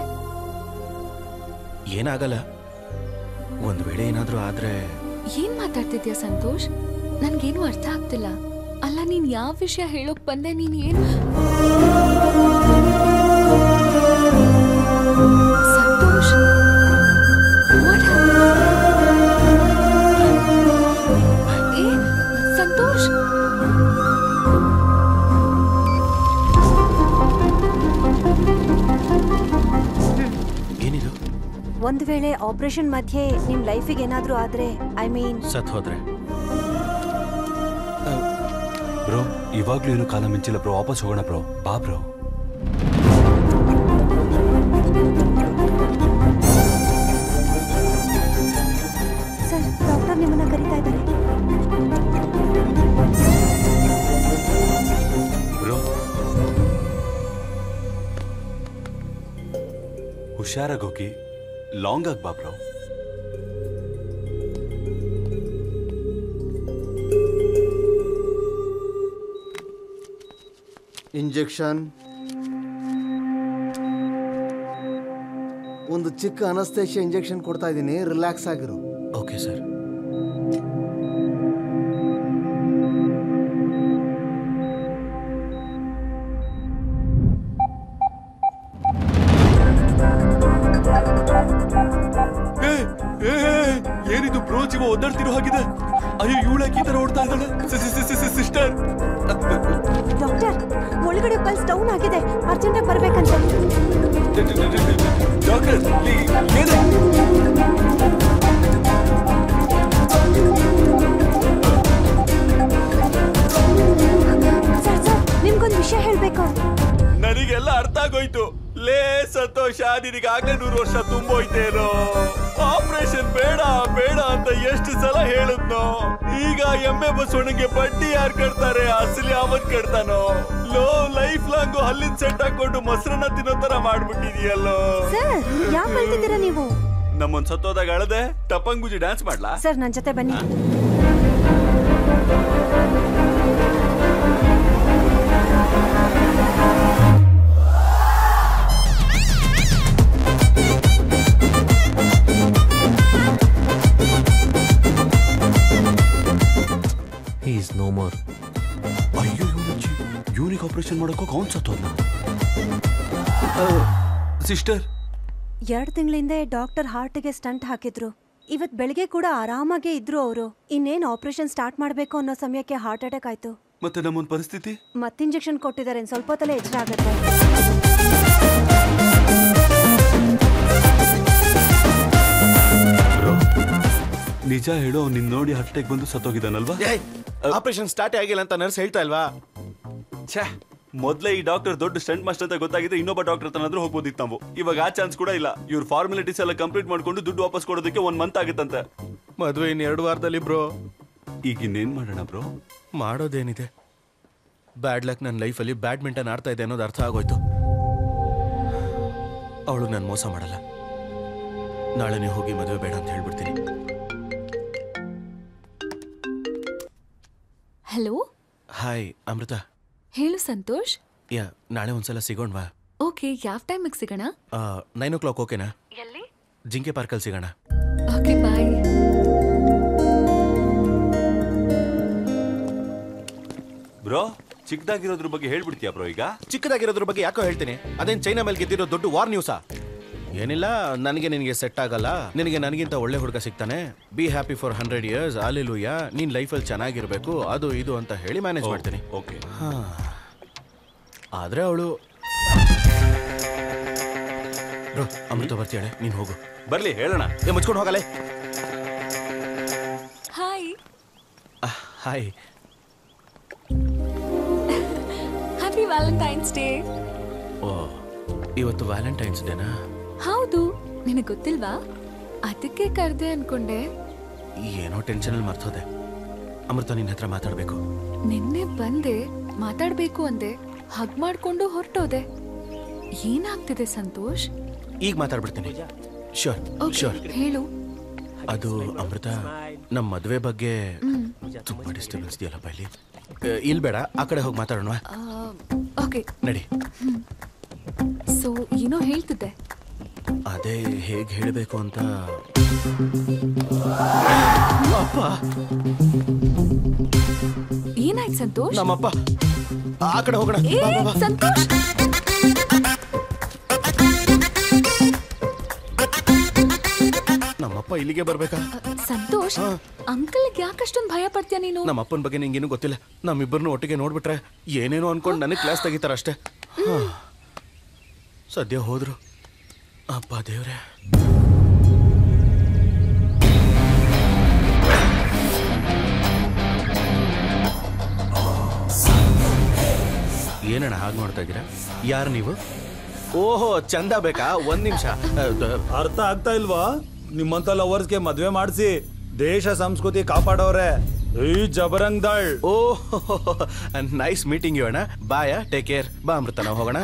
ಏನಾಗಲ್ಲ. ಒಂದ್ ವೇಳೆ ಏನಾದ್ರೂ ಆದ್ರೆ. ಏನ್ ಮಾತಾಡ್ತಿದ್ಯಾ ಸಂತೋಷ್? ನನ್ಗೇನು ಅರ್ಥ ಆಗ್ತಿಲ್ಲ. ಅಲ್ಲ, ನೀನ್ ಯಾವ ವಿಷಯ ಹೇಳೋಕ್ ಬಂದೆ? ನೀನ್ ಏನು ಸಂತೋಷ್? ಏ ಸಂತೋಷ್, ಒಂದ್ ವೇಳೆ ಆಪರೇಷನ್ ಮಧ್ಯೆ ನಿಮ್ ಲೈಫಿಗೆ ಏನಾದ್ರೂ ಆದ್ರೆ ಐ ಮೀನ್ ಸತ್ ಹೋದ್ರೆ ಬ್ರೋ ಇವಾಗ್ಲೂ ಏನು ಕಾಲ ಮಿಂಚಿಲ್ಲ ಬ್ರೋ, ವಾಪಸ್ ಹೋಗೋಣ ಬ್ರೋ, ಬಾ ಬ್ರೋ. ಸರ್ ಡಾಕ್ಟರ್ ನಿಮ್ಮನ್ನ ಕರೀತಾ ಇದ್ದಾರೆ. ಬ್ರೋ ಹುಷಾರಾಗಿ ಹೋಗಿ, ಲಾಂಗ್ ಆಗಿ ಬಾ ಬ್ರೋ. ಇಂಜೆಕ್ಷನ್, ಒಂದು ಚಿಕ್ಕ ಅನಸ್ತೇಶಿಯಾ ಇಂಜೆಕ್ಷನ್ ಕೊಡ್ತಾ ಇದ್ದೀನಿ, ರಿಲ್ಯಾಕ್ಸ್ ಆಗಿರು. Okay sir. ಏನಿದು ಬ್ರೋ, ಜೀವ ಒದ್ದಾಡ್ತಿರೋ ಹಾಗಿದೆ. ಅಯ್ಯೋ ಇವಳಕ್ಕೆ ಈ ತರ ಓಡ್ತಾ ಇದ್ದಾಳೆ. ಸಿಸ್ಟರ್ ಡಾಕ್ಟರ್, ಒಳಗಡೆ ಪಲ್ಸ್ ಡೌನ್ ಆಗಿದೆ, ಅರ್ಜೆಂಟ್ ಆಗಿ ಬರ್ಬೇಕಂತ. ಡಾಕ್ಟರ್ ಏನು? ಸರ್ ಸರ್ ನಿಮ್ಗೊಂದು ವಿಷಯ ಹೇಳ್ಬೇಕು. ನನಗೆಲ್ಲ ಅರ್ಥ ಆಗೋಯ್ತು. ಲೇ ಸಂತೋಷ, ನಿನಗಾಗ್ಲೇ ನೂರು ವರ್ಷ ತುಂಬೋಯ್ತೇನೋ. ಆಪರೇಷನ್ ಬೇಡ ಬೇಡ ಅಂತ ಎಷ್ಟು ಸಲ ಹೇಳುದ್ನೋ. ಈಗ ಎಮ್ಮೆ ಬಸವಣ್ಣಗೆ ಬಡ್ಡಿ ಯಾರು ಕಟ್ತಾರೆ, ಅಸಲಿ ಯಾವತ್ ಕಟ್ತಾನೋ. ಲೋ ಲೈಫ್ ಲಾಂಗ್ ಹಲ್ಲಿನ ಸೆಟ್ ಹಾಕೊಂಡು ಮೊಸರನ್ನ ತಿನ್ನೋ ತರ ಮಾಡ್ಬಿಟ್ಟಿದೀಯಲ್ಲೋ. ಸರ್ ಯಾಕೆ ಹೇಳ್ತಿದ್ದೀರಾ ನೀವು? ನಮ್ಮೊಂದ್ ಸತ್ತೋದಾಗ ಅಳದೆ ಟಪಂಗುಜಿ ಡ್ಯಾನ್ಸ್ ಮಾಡ್ಲಾ? ಸರ್ ನನ್ನ ಜೊತೆ ಬನ್ನಿ. He is no more. ಅಯ್ಯೋ ಯೂನಿಕ್ ಆಪರೇಷನ್ ಮಾಡೋಕೆ ಕೌನ್ ಸತ್ತೋದ್ನ. ಸಿಸ್ಟರ್, ಎರಡು ತಿಂಗಳಿಂದ ಡಾಕ್ಟರ್ ಹಾರ್ಟ್ಗೆ ಸ್ಟಂಟ್ ಹಾಕಿದ್ರು. ಇವತ್ ಬೆಳಿಗ್ಗೆ ಕೂಡ ಆರಾಮಾಗೇ ಇದ್ರು ಅವರು. ಇನ್ನೇನ್ ಆಪರೇಷನ್ ಸ್ಟಾರ್ಟ್ ಮಾಡ್ಬೇಕು ಅನ್ನೋ ಸಮಯಕ್ಕೆ ಹಾರ್ಟ್ ಅಟ್ಯಾಕ್ ಆಯ್ತು. ಮತ್ತೆ ನಮ್ಮೊಂದು ಪರಿಸ್ಥಿತಿ? ಮತ್ತೆ ಇಂಜೆಕ್ಷನ್ ಕೊಟ್ಟಿದ್ದಾರೆ, ಸ್ವಲ್ಪ ಹೊತ್ತಲ್ಲೇ ಎಚ್ಚರ ಆಗುತ್ತೆ. ನಿಜ ಹೇಳು, ನಿನ್ ನೋಡಿ ಹಟ್ಟೆಗೆ ಬಂದು ಸತ್ತೋಗಿದ್ದಾನಲ್ವಾ? ಆಪರೇಷನ್ ಸ್ಟಾರ್ಟ್ ಆಗಿಲ್ಲ ಅಂತ ನರ್ಸ್ ಹೇಳ್ತಾ ಇಲ್ವಾ? ಛೇ, ಮೊದ್ಲೇ ಈ ಡಾಕ್ಟರ್ ದೊಡ್ಡ ಸ್ಟಂಟ್ ಮಾಸ್ಟರ್ ಅಂತ ಗೊತ್ತಾಗಿದ್ರೆ ಇನ್ನೊಬ್ಬ ಡಾಕ್ಟರ್ ತನಾದ್ರೂ ಹೋಗ್ಬೋದಿತ್ತು ನಾವು. ಇವಾಗ ಆ ಚಾನ್ಸ್ ಕೂಡ ಇಲ್ಲ. ಇವ್ರ ಫಾರ್ಮಾಲಿಟೀಸ್ ಎಲ್ಲ ಕಂಪ್ಲೀಟ್ ಮಾಡ್ಕೊಂಡು ದುಡ್ಡು ವಾಪಸ್ ಕೊಡೋದಕ್ಕೆ ಒಂದ್ ಮಂತ್ ಆಗುತ್ತಂತೆ. ಮದುವೆ ಇನ್ ಎರಡು ವಾರದಲ್ಲಿ ಬ್ರೋ. ಈಗ ಇನ್ನೇನ್ ಮಾಡೋಣ ಬ್ರೋ? ಮಾಡೋದೇನಿದೆ, ಬ್ಯಾಡ್ ಲಕ್ ನನ್ನ ಲೈಫಲ್ಲಿ ಬ್ಯಾಡ್ಮಿಂಟನ್ ಆಡ್ತಾ ಇದೆ ಅನ್ನೋದು ಅರ್ಥ ಆಗೋಯ್ತು. ಅವಳು ನಾನು ಮೋಸ ಮಾಡಲ್ಲ. ನಾಳೆನೇ ಹೋಗಿ ಮದುವೆ ಬೇಡ ಅಂತ ಹೇಳ್ಬಿಡ್ತೀನಿ. ಹಲೋ. ಹಾಯ್ ಅಮೃತ. ಹೇಳು ಸಂತೋಷ್. ಯಾ, ನಾಳೆ ಒಂದ್ಸಲ ಸಿಗೋಣವಾ? ಓಕೆ, ಯಾವ ಟೈಮಿಗೆ ಸಿಗೋಣ? ನೈನ್ ಓ ಕ್ಲಾಕ್ ಓಕೆನಾ? ಎಲ್ಲಿ? ಜಿಂಕೆ ಪಾರ್ಕಲ್ಲಿ ಸಿಗೋಣ. ಓಕೆ, ಬಾಯ್. ಬ್ರೋ, ಚಿಕ್ಕದಾಗಿರೋದ್ರ ಬಗ್ಗೆ ಹೇಳ್ಬಿಡ್ತೀಯಾ ಬ್ರೋ? ಈಗ ಚಿಕ್ಕದಾಗಿರೋದ್ರ ಬಗ್ಗೆ ಯಾಕೋ ಹೇಳ್ತೀನಿ. ಅದೇನ್ ಚೈನಾ ಮೇಲೆ ಗೆದ್ದಿರೋ ದೊಡ್ಡ ವಾರ್ ನ್ಯೂಸಾ? ಏನಿಲ್ಲ, ನನಗೆ ನಿನಗೆ ಸೆಟ್ ಆಗಲ್ಲ, ನಿನಗೆ ನನಗಿಂತ ಒಳ್ಳೆ ಹುಡುಗ ಸಿಗ್ತಾನೆ, be happy for hundred years, hallelujah, ನೀನ್ ಲೈಫಲ್ಲಿ ಚೆನ್ನಾಗಿರ್ಬೇಕು, ಅದು ಇದು ಅಂತ ಹೇಳಿ ಮ್ಯಾನೇಜ್ ಮಾಡ್ತೀನಿ. ಓಕೆ. ಆದ್ರೆ ಅವಳು ಅಮೃತ ಬರ್ತೀಯಾಳೆ, ನೀನ್ ಹೋಗು. ಬರ್ಲಿ, ಹೇಳೋಣ. ಏ ಮುಚ್ಕೊಂಡು ಹೋಗಲೇ. Hi. Hi. Happy Valentine's day. ಓ, ಇವತ್ತು ವ್ಯಾಲೆಂಟೈನ್ಸ್ ಡೇನಾ? ಹೌದು, ನಿನಗೆ ಗೊತ್ತಿಲ್ವಾ? ಅದಕ್ಕೆ ಕರೆದೆ ಅನ್ಕೊಂಡೆ. ಏನೋ ಟೆನ್ಷನಲ್ಲಿ ಮರ್ತೋದೆ. ಅಮೃತ, ನಿನ್ನ ಹತ್ರ ಮಾತಾಡ್ಬೇಕು. ನಿನ್ನೆ ಬಂದೆ, ಮಾತಾಡ್ಬೇಕು ಅಂದೆ, ಹಗ್ ಮಾಡ್ಕೊಂಡು ಹೊರಟೋದೆ. ಏನಾಗ್ತಿದೆ ಸಂತೋಷ್? ಈಗ ಮಾತಾಡ್ಬಿಡ್ತೀನಿ. Sure sure. ಹೇಳು. ಅದು ಅಮೃತ, ನಮ್ಮ ಮದುವೆ ಬಗ್ಗೆ ತುಂಬಾ ಡಿಸ್ಟರ್ಬೆನ್ಸ್ ಇದೆಯಲ್ಲಪ್ಪ ಇಲ್ಲಿ. ಇಲ್ಲಿ ಬೇಡ, ಆ ಕಡೆ ಹೋಗಿ ಮಾತಾಡೋಣ. ಓಕೆ, ನಡಿ. ಸೊ ಏನೋ ಹೇಳ್ತಿದ್ದೆ. ಅದೇ ಹೇಗೆ ಹೇಳಬೇಕು ಅಂತ. ಅಪ್ಪ, ಏನಾಯ್ತು ಸಂತೋಷ್? ನಮ್ಮಪ್ಪ. ಆ ಕಡೆ ಹೋಗೋಣ. ಸಂತೋಷ್, ನಮ್ಮಪ್ಪ ಇಲ್ಲಿಗೆ ಬರ್ಬೇಕಾ? ಸಂತೋಷ್, ಅಂಕಲ್ಗೆ ಯಾಕಷ್ಟೊಂದು ಭಯ ಪಡ್ತೀಯ ನೀನು? ನಮ್ಮಪ್ಪನ ಬಗ್ಗೆ ನಿಂಗೇನು ಗೊತ್ತಿಲ್ಲ. ನಮ್ಮಿಬ್ಬರನ್ನು ಒಟ್ಟಿಗೆ ನೋಡ್ಬಿಟ್ರೆ ಏನೇನೋ ಅನ್ಕೊಂಡು ನನಗೆ ಕ್ಲಾಸ್ ತೆಗಿತಾರ ಅಷ್ಟೇ. ಸದ್ಯ ಹೋದ್ರು. ಅಪ್ಪ ದೇವ್ರೆ. ಏನಣ್ಣ ಹಾಗೆ ನೋಡ್ತಾ ಇದ್ದೀರಾ? ಯಾರು ನೀವು? ಓಹೋ, ಚಂದ ಬೇಕಾ? ಒಂದ್ ನಿಮಿಷ. ಅರ್ಥ ಆಗ್ತಾ ಇಲ್ವಾ? ನಿಮ್ಮಂತ ಲವರ್ಸ್ಗೆ ಮದ್ವೆ ಮಾಡಿಸಿ ದೇಶ ಸಂಸ್ಕೃತಿ ಕಾಪಾಡೋರೆ ಈ Bajrang Dal. Oh, nice meeting you ಅಣ್ಣ. Bye, take care. ಬಾ ಅಮೃತ, ನಾವು ಹೋಗೋಣ.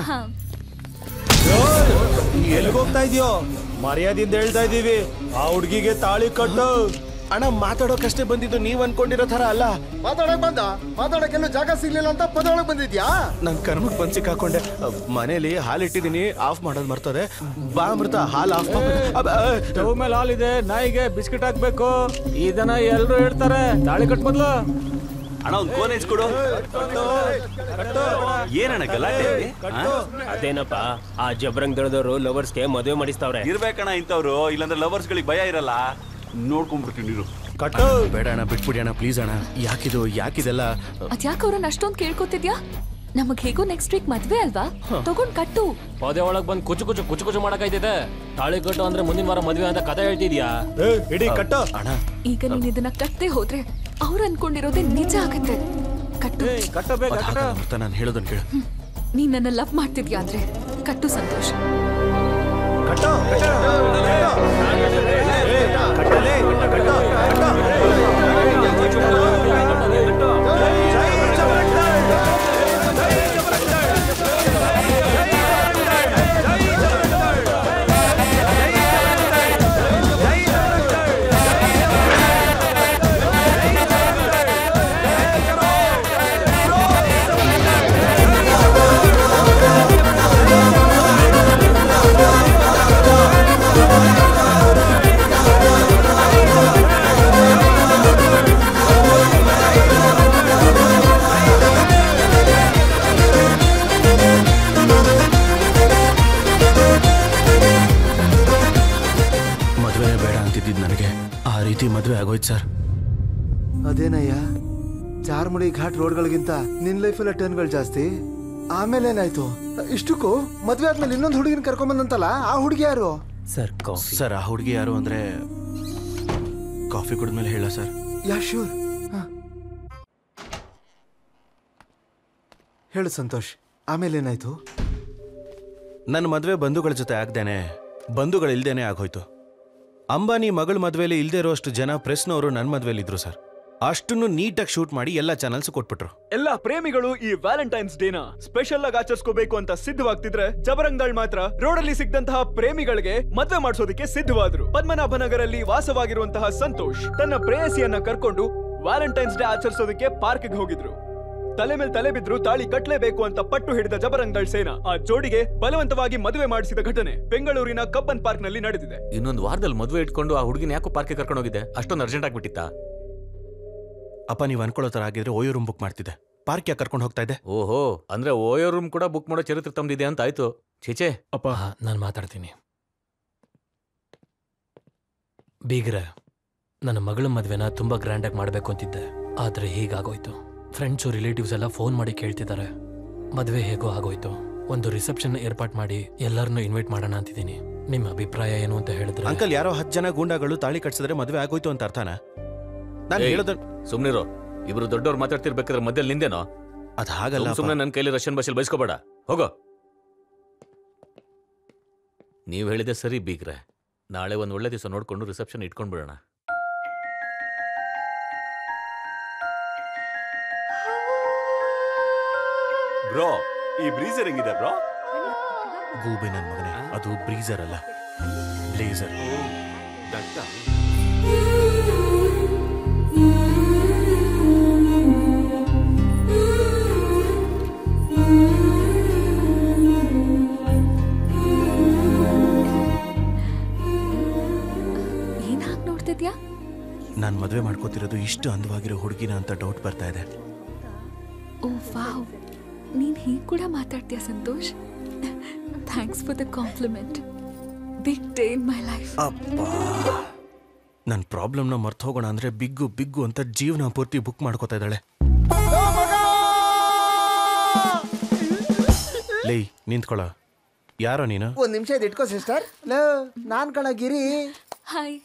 ಎಲ್ಲಿಗೆ ಹೋಗ್ತಾ ಇದೆಯೋ? ಮರ್ಯಾದಿಂದ ಹೇಳ್ತಾ ಇದೀವಿ, ಆ ಹುಡ್ಗಿಗೆ ತಾಳಿ ಕಟ್ಟು. ಅಣ್ಣ, ಮಾತಾಡೋಕಷ್ಟೇ ಬಂದಿದ್ದು, ನೀವ್ ಅನ್ಕೊಂಡಿರೋ ತರ ಅಲ್ಲ. ಮಾತಾಡಕ್ ಬಂದ ಮಾತಾಡಕ್ಕೆಲ್ಲ ಜಾಗ ಸಿಗ್ಲಿಲ್ಲ ಅಂತ ಪದೊಳಗ್ ಬಂದಿದ್ಯಾ? ನನ್ ಕರ್ಮಕ್ ಬಂದ್ ಸಿಕ್ಕಾಕೊಂಡೆ. ಮನೇಲಿ ಹಾಲು ಇಟ್ಟಿದೀನಿ, ಆಫ್ ಮಾಡೋದ್ ಮರ್ತದೆ. ಬಾ ಅಮೃತ, ಹಾಲು ಆಫ್ ಸ್ಟವ್ ಮೇಲೆ ಹಾಲಿದೆ, ನಾಯಿಗೆ ಬಿಸ್ಕಿಟ್ ಹಾಕ್ಬೇಕು. ಇದನ್ನ ಎಲ್ರು ಹೇಳ್ತಾರೆ. ತಾಳಿ ಕಟ್ ಮೊದ್ಲು. ಅಣ್ಣ ಒಂದ್ ಕೋನ್ ಕೊಡು. ಏನಣ್ಣ ಗಲಾಟೆ? ಅದೇನಪ್ಪ, ಆ ಜಬ್ರಂಗ್ ದಳದವರು ಲವರ್ಸ್ಗೆ ಮದುವೆ ಮಾಡಿಸ್ತಾವ್ರೆ. ಇರ್ಬೇಕಣ್ಣ ಇಂಥವ್ರು, ಇಲ್ಲಾಂದ್ರೆ ಲವರ್ಸ್ ಗಳಿಗೆ ಭಯ ಇರಲ್ಲ. ನೋಡ್ಕೊಂಡ್ಬಿಡ್ತೀನಿ ನೀರು. ಕಟ್ಟು ಬೇಡ ಅಣ್ಣ, ಬಿಟ್ಬಿಡಿ ಅಣ್ಣ ಪ್ಲೀಸ್ ಅಣ್ಣ. ಯಾಕಿದು ಯಾಕಿದೆಲ್ಲ? ಅದ್ಯಾಕ ಅವ್ರನ್ನ ಅಷ್ಟೊಂದ್ ಕೇಳ್ಕೊತಿದ್ಯಾ? ನಮಗ್ ಹೇಗೋ ನೆಕ್ಸ್ಟ್ ವೀಕ್ ಮದ್ವೆ ಅಲ್ವಾ, ತಗೊಂಡ್ ಕಟ್ಟು. ಪದೇ ಒಳಗ್ ಬಂದ್ ಕುಚು ಕುಚು ಕುಚು ಕುಚು ಮಾಡಕೈತಿದೆ. ತಾಳಿ ಕಟ್ಟು ಅಂದ್ರೆ ಮುಂದಿನ ವಾರ ಮದ್ವೆ ಅಂತ ಕಥೆ ಹೇಳ್ತಿದ್ಯಾ? ಇಡೀ ಕಟ್ಟು ಅಣ್ಣ. ಈಗ ನೀನ್ ಇದನ್ನ ಕಟ್ಟದೆ ಹೋದ್ರೆ ಅವ್ರು ಅನ್ಕೊಂಡಿರೋದೇ ನಿಜ ಆಗತ್ತೆ. ಕಟ್ಟು. ಅಮೃತ, ನಾನು ಹೇಳೋದನ್ನ ಕೇಳು. ನೀನ್ ನನ್ನ ಲವ್ ಮಾಡ್ತಿದ್ಯಾ ಅಂದ್ರೆ ಕಟ್ಟು ಸಂತೋಷ್. ಕಟ್ಟು ಮದುವೆ ಆಗೋಯ್ತು ಸರ್. ಅದೇನಯ್ಯ, ಚಾರ್ಮುಡಿ ಘಾಟ್ ರೋಡ್ಗಳಿಗಿಂತ ನಿನ್ ಲೈಫಲ್ಲ ಟರ್ನ್ಗಳು ಜಾಸ್ತಿ. ಆಮೇಲೆ ಏನಾಯ್ತು? ಇಷ್ಟಕ್ಕೂ ಮದ್ವೆ ಆದ್ಮೇಲೆ ಇನ್ನೊಂದು ಹುಡುಗಿನ ಕರ್ಕೊಂಬಂದಂತಲ್ಲ, ಆ ಹುಡುಗಿ ಯಾರು? Sir coffee. ಸರ್ ಆ ಹುಡುಗಿ ಯಾರು ಅಂದ್ರೆ ಕಾಫಿ ಕುಡಿದ್ಮೇಲೆ ಹೇಳ ಸರ್. ಯಾ ಶೂರ್. ಹೇಳು ಸಂತೋಷ್, ಆಮೇಲೆ ಏನಾಯ್ತು? ನನ್ನ ಮದುವೆ ಬಂಧುಗಳ ಜೊತೆ ಆಗ್ದೇನೆ, ಬಂಧುಗಳಿಲ್ದೇನೆ ಆಗೋಯ್ತು. ಅಂಬಾನಿ ಮಗಳ ಮದ್ವೆಲಿ ಇಲ್ದೇ ಇರೋಷ್ಟು ಜನ ಪ್ರೆಸ್ನವರು ನನ್ನ ಮದ್ವೆಲಿ ಇದ್ರು ಸರ್. ಅಷ್ಟನ್ನು ನೀಟಾಗಿ ಶೂಟ್ ಮಾಡಿ ಎಲ್ಲ ಚಾನಲ್ಸ್ ಕೊಟ್ಬಿಟ್ರು. ಎಲ್ಲ ಪ್ರೇಮಿಗಳು ಈ ವ್ಯಾಲೆಂಟೈನ್ಸ್ ಡೇನ ಸ್ಪೆಷಲ್ ಆಗಿ ಆಚರಿಸ್ಕೋಬೇಕು ಅಂತ ಸಿದ್ಧವಾಗ್ತಿದ್ರೆ, ಜಬರಂಗಲ್ ಮಾತ್ರ ರೋಡಲ್ಲಿ ಸಿಕ್ಕಂತಹ ಪ್ರೇಮಿಗಳಿಗೆ ಮದ್ವೆ ಮಾಡಿಸೋದಕ್ಕೆ ಸಿದ್ಧವಾದ್ರು. ಪದ್ಮನಾಭನಗರಲ್ಲಿ ವಾಸವಾಗಿರುವಂತಹ ಸಂತೋಷ್ ತನ್ನ ಪ್ರೇಯಸಿಯನ್ನ ಕರ್ಕೊಂಡು ವ್ಯಾಲೆಂಟೈನ್ಸ್ ಡೇ ಆಚರಿಸೋದಕ್ಕೆ ಪಾರ್ಕ್ಗೆ ಹೋಗಿದ್ರು. ತಲೆ ಮೇಲೆ ತಲೆ ಬಿದ್ರು ತಾಳಿ ಕಟ್ಲೇಬೇಕು ಅಂತ ಪಟ್ಟು ಹಿಡಿದ ಜಬರಂಗಲ್ ಸೇನಾ ಆ ಜೋಡಿಗೆ ಬಲವಂತವಾಗಿ ಮದುವೆ ಮಾಡಿಸಿದ ಘಟನೆ ಬೆಂಗಳೂರಿನ ಕಬ್ಬನ್ ಪಾರ್ಕ್ ನಲ್ಲಿ ನಡೆದಿದೆ. ಇನ್ನೊಂದು ವಾರದಲ್ಲಿ ಮದುವೆ ಇಟ್ಕೊಂಡು ಆ ಹುಡುಗಿನ ಯಾಕೋ ಪಾರ್ಕ್ಗೆ ಕರ್ಕೊಂಡು ಹೋಗಿದೆ? ಅಷ್ಟೊಂದು ಅರ್ಜೆಂಟ್ ಆಗ್ಬಿಟ್ಟಿತ್ತ? ಅಪ್ಪ, ನೀವು ಅನ್ಕೊಳ್ಳೋ ತರ ಆಗಿದ್ರೆ ಓಯೋ ರೂಮ್ ಬುಕ್ ಮಾಡ್ತಿದ್ದೆ, ಪಾರ್ಕ್ ಯಾಕೆ ಕರ್ಕೊಂಡು ಹೋಗ್ತಾ ಇದ್ದೆ? ಓಹೋ, ಅಂದ್ರೆ ಓಯೋ ರೂಮ್ ಕೂಡ ಬುಕ್ ಮಾಡೋ ಚರಿತ್ರೆ ತಮ್ದಿದೆ ಅಂತ ಆಯ್ತು. ಚೇಚೆ ಅಪ್ಪ, ನಾನು ಮಾತಾಡ್ತೀನಿ. ಬೀಗ್ರೆ, ನನ್ನ ಮಗಳ ಮದ್ವೆನ ತುಂಬಾ ಗ್ರ್ಯಾಂಡ್ ಆಗಿ ಮಾಡ್ಬೇಕು ಅಂತಿದ್ದೆ, ಆದ್ರೆ ಹೀಗಾಗೋಯ್ತು. ಫ್ರೆಂಡ್ಸು ರಿಲೇಟಿವ್ಸ್ ಎಲ್ಲ ಫೋನ್ ಮಾಡಿ ಕೇಳ್ತಿದ್ದಾರೆ. ಮದುವೆ ಹೇಗೋ ಆಗೋಯ್ತು. ಒಂದು ರಿಸೆಪ್ಷನ್ ಏರ್ಪಾಟ್ ಮಾಡಿ ಎಲ್ಲರನ್ನೂ ಇನ್ವೈಟ್ ಮಾಡೋಣ ಅಂತಿದ್ದೀನಿ. ನಿಮ್ಮ ಅಭಿಪ್ರಾಯ ಏನು ಅಂತ ಹೇಳಿದ್ರೆ? ಅಂಕಲ್, ಯಾರೋ ಹತ್ತು ಜನ ಗೂಂಡಾಗಳು ತಾಳಿ ಕಟ್ಸಿದ್ರೆ ಮದುವೆ ಆಗೋಯ್ತು ಅಂತ ಅರ್ಥನಾ? ನಾನು ಹೇಳೋದ ಸುಮ್ನಿರೋ. ಇಬ್ರು ದೊಡ್ಡವ್ರು ಮಾತಾಡ್ತಿರ್ಬೇಕಾದ್ರೆ ಮಧ್ಯದಲ್ಲಿ ನಿಂದೇನೋ? ಅದ್ ಹಾಗಲ್ಲ. ಸುಮ್ಮನೆ ನನ್ನ ಕೈಲಿ ರಷ್ಯನ್ ಭಾಷೆಲಿ ಬಯಸ್ಕೋಬೇಡ, ಹೋಗೋ. ನೀವ್ ಹೇಳಿದೆ ಸರಿ ಬೀಗ್ರೆ. ನಾಳೆ ಒಂದ್ ಒಳ್ಳೆ ದಿವಸ ನೋಡ್ಕೊಂಡು ರಿಸೆಪ್ಷನ್ ಇಟ್ಕೊಂಡ್ಬಿಡೋಣ. ಬ್ರೋ, ಈ ಬ್ರೀಸರ್ ಹೆಂಗಿದೆ ಬ್ರೋ? ಗೂಬೆ ನನ್ ಮಗನೇ, ಅದು ಬ್ರೀಸರ್ ಅಲ್ಲ, ಬ್ಲೇಸರ್. ಏನಾಗ್ ನೋಡ್ತಿದ್ಯಾ? ನಾನ್ ಮದ್ವೆ ಮಾಡ್ಕೋತಿರೋದು ಇಷ್ಟು ಅಂದವಾಗಿರೋ ಹುಡುಗಿನ ಅಂತ ಡೌಟ್ ಬರ್ತಾ ಇದೆ. ಓ ವಾವ್, ನೀನ್ ಹೀಗ್ ಕೂಡ ಮಾತಾಡ್ತೀಯ Santosh. Thanks for the compliment. Big day in my life. ಅಪ್ಪ, ನನ್ನ ಪ್ರಾಬ್ಲಮ್ನ ಮರ್ತು ಹೋಗೋಣ ಅಂದ್ರೆ ಬಿಗ್ಗು ಬಿಗ್ಗು ಅಂತ ಜೀವನ ಪೂರ್ತಿ ಬುಕ್ ಮಾಡ್ಕೋತಾ ಇದ್ದಾಳೆ. ಲೇ, ನಿಂತ್ಕೊಳ್ಳ. ಯಾರೋ ನೀನು? ಒಂದ್ ನಿಮಿಷ ಇದು ಇಟ್ಕೋ ಸಿಸ್ಟರ್. ನಾನ್ ಕಣ ಗಿರಿ. ಹಾಯ್.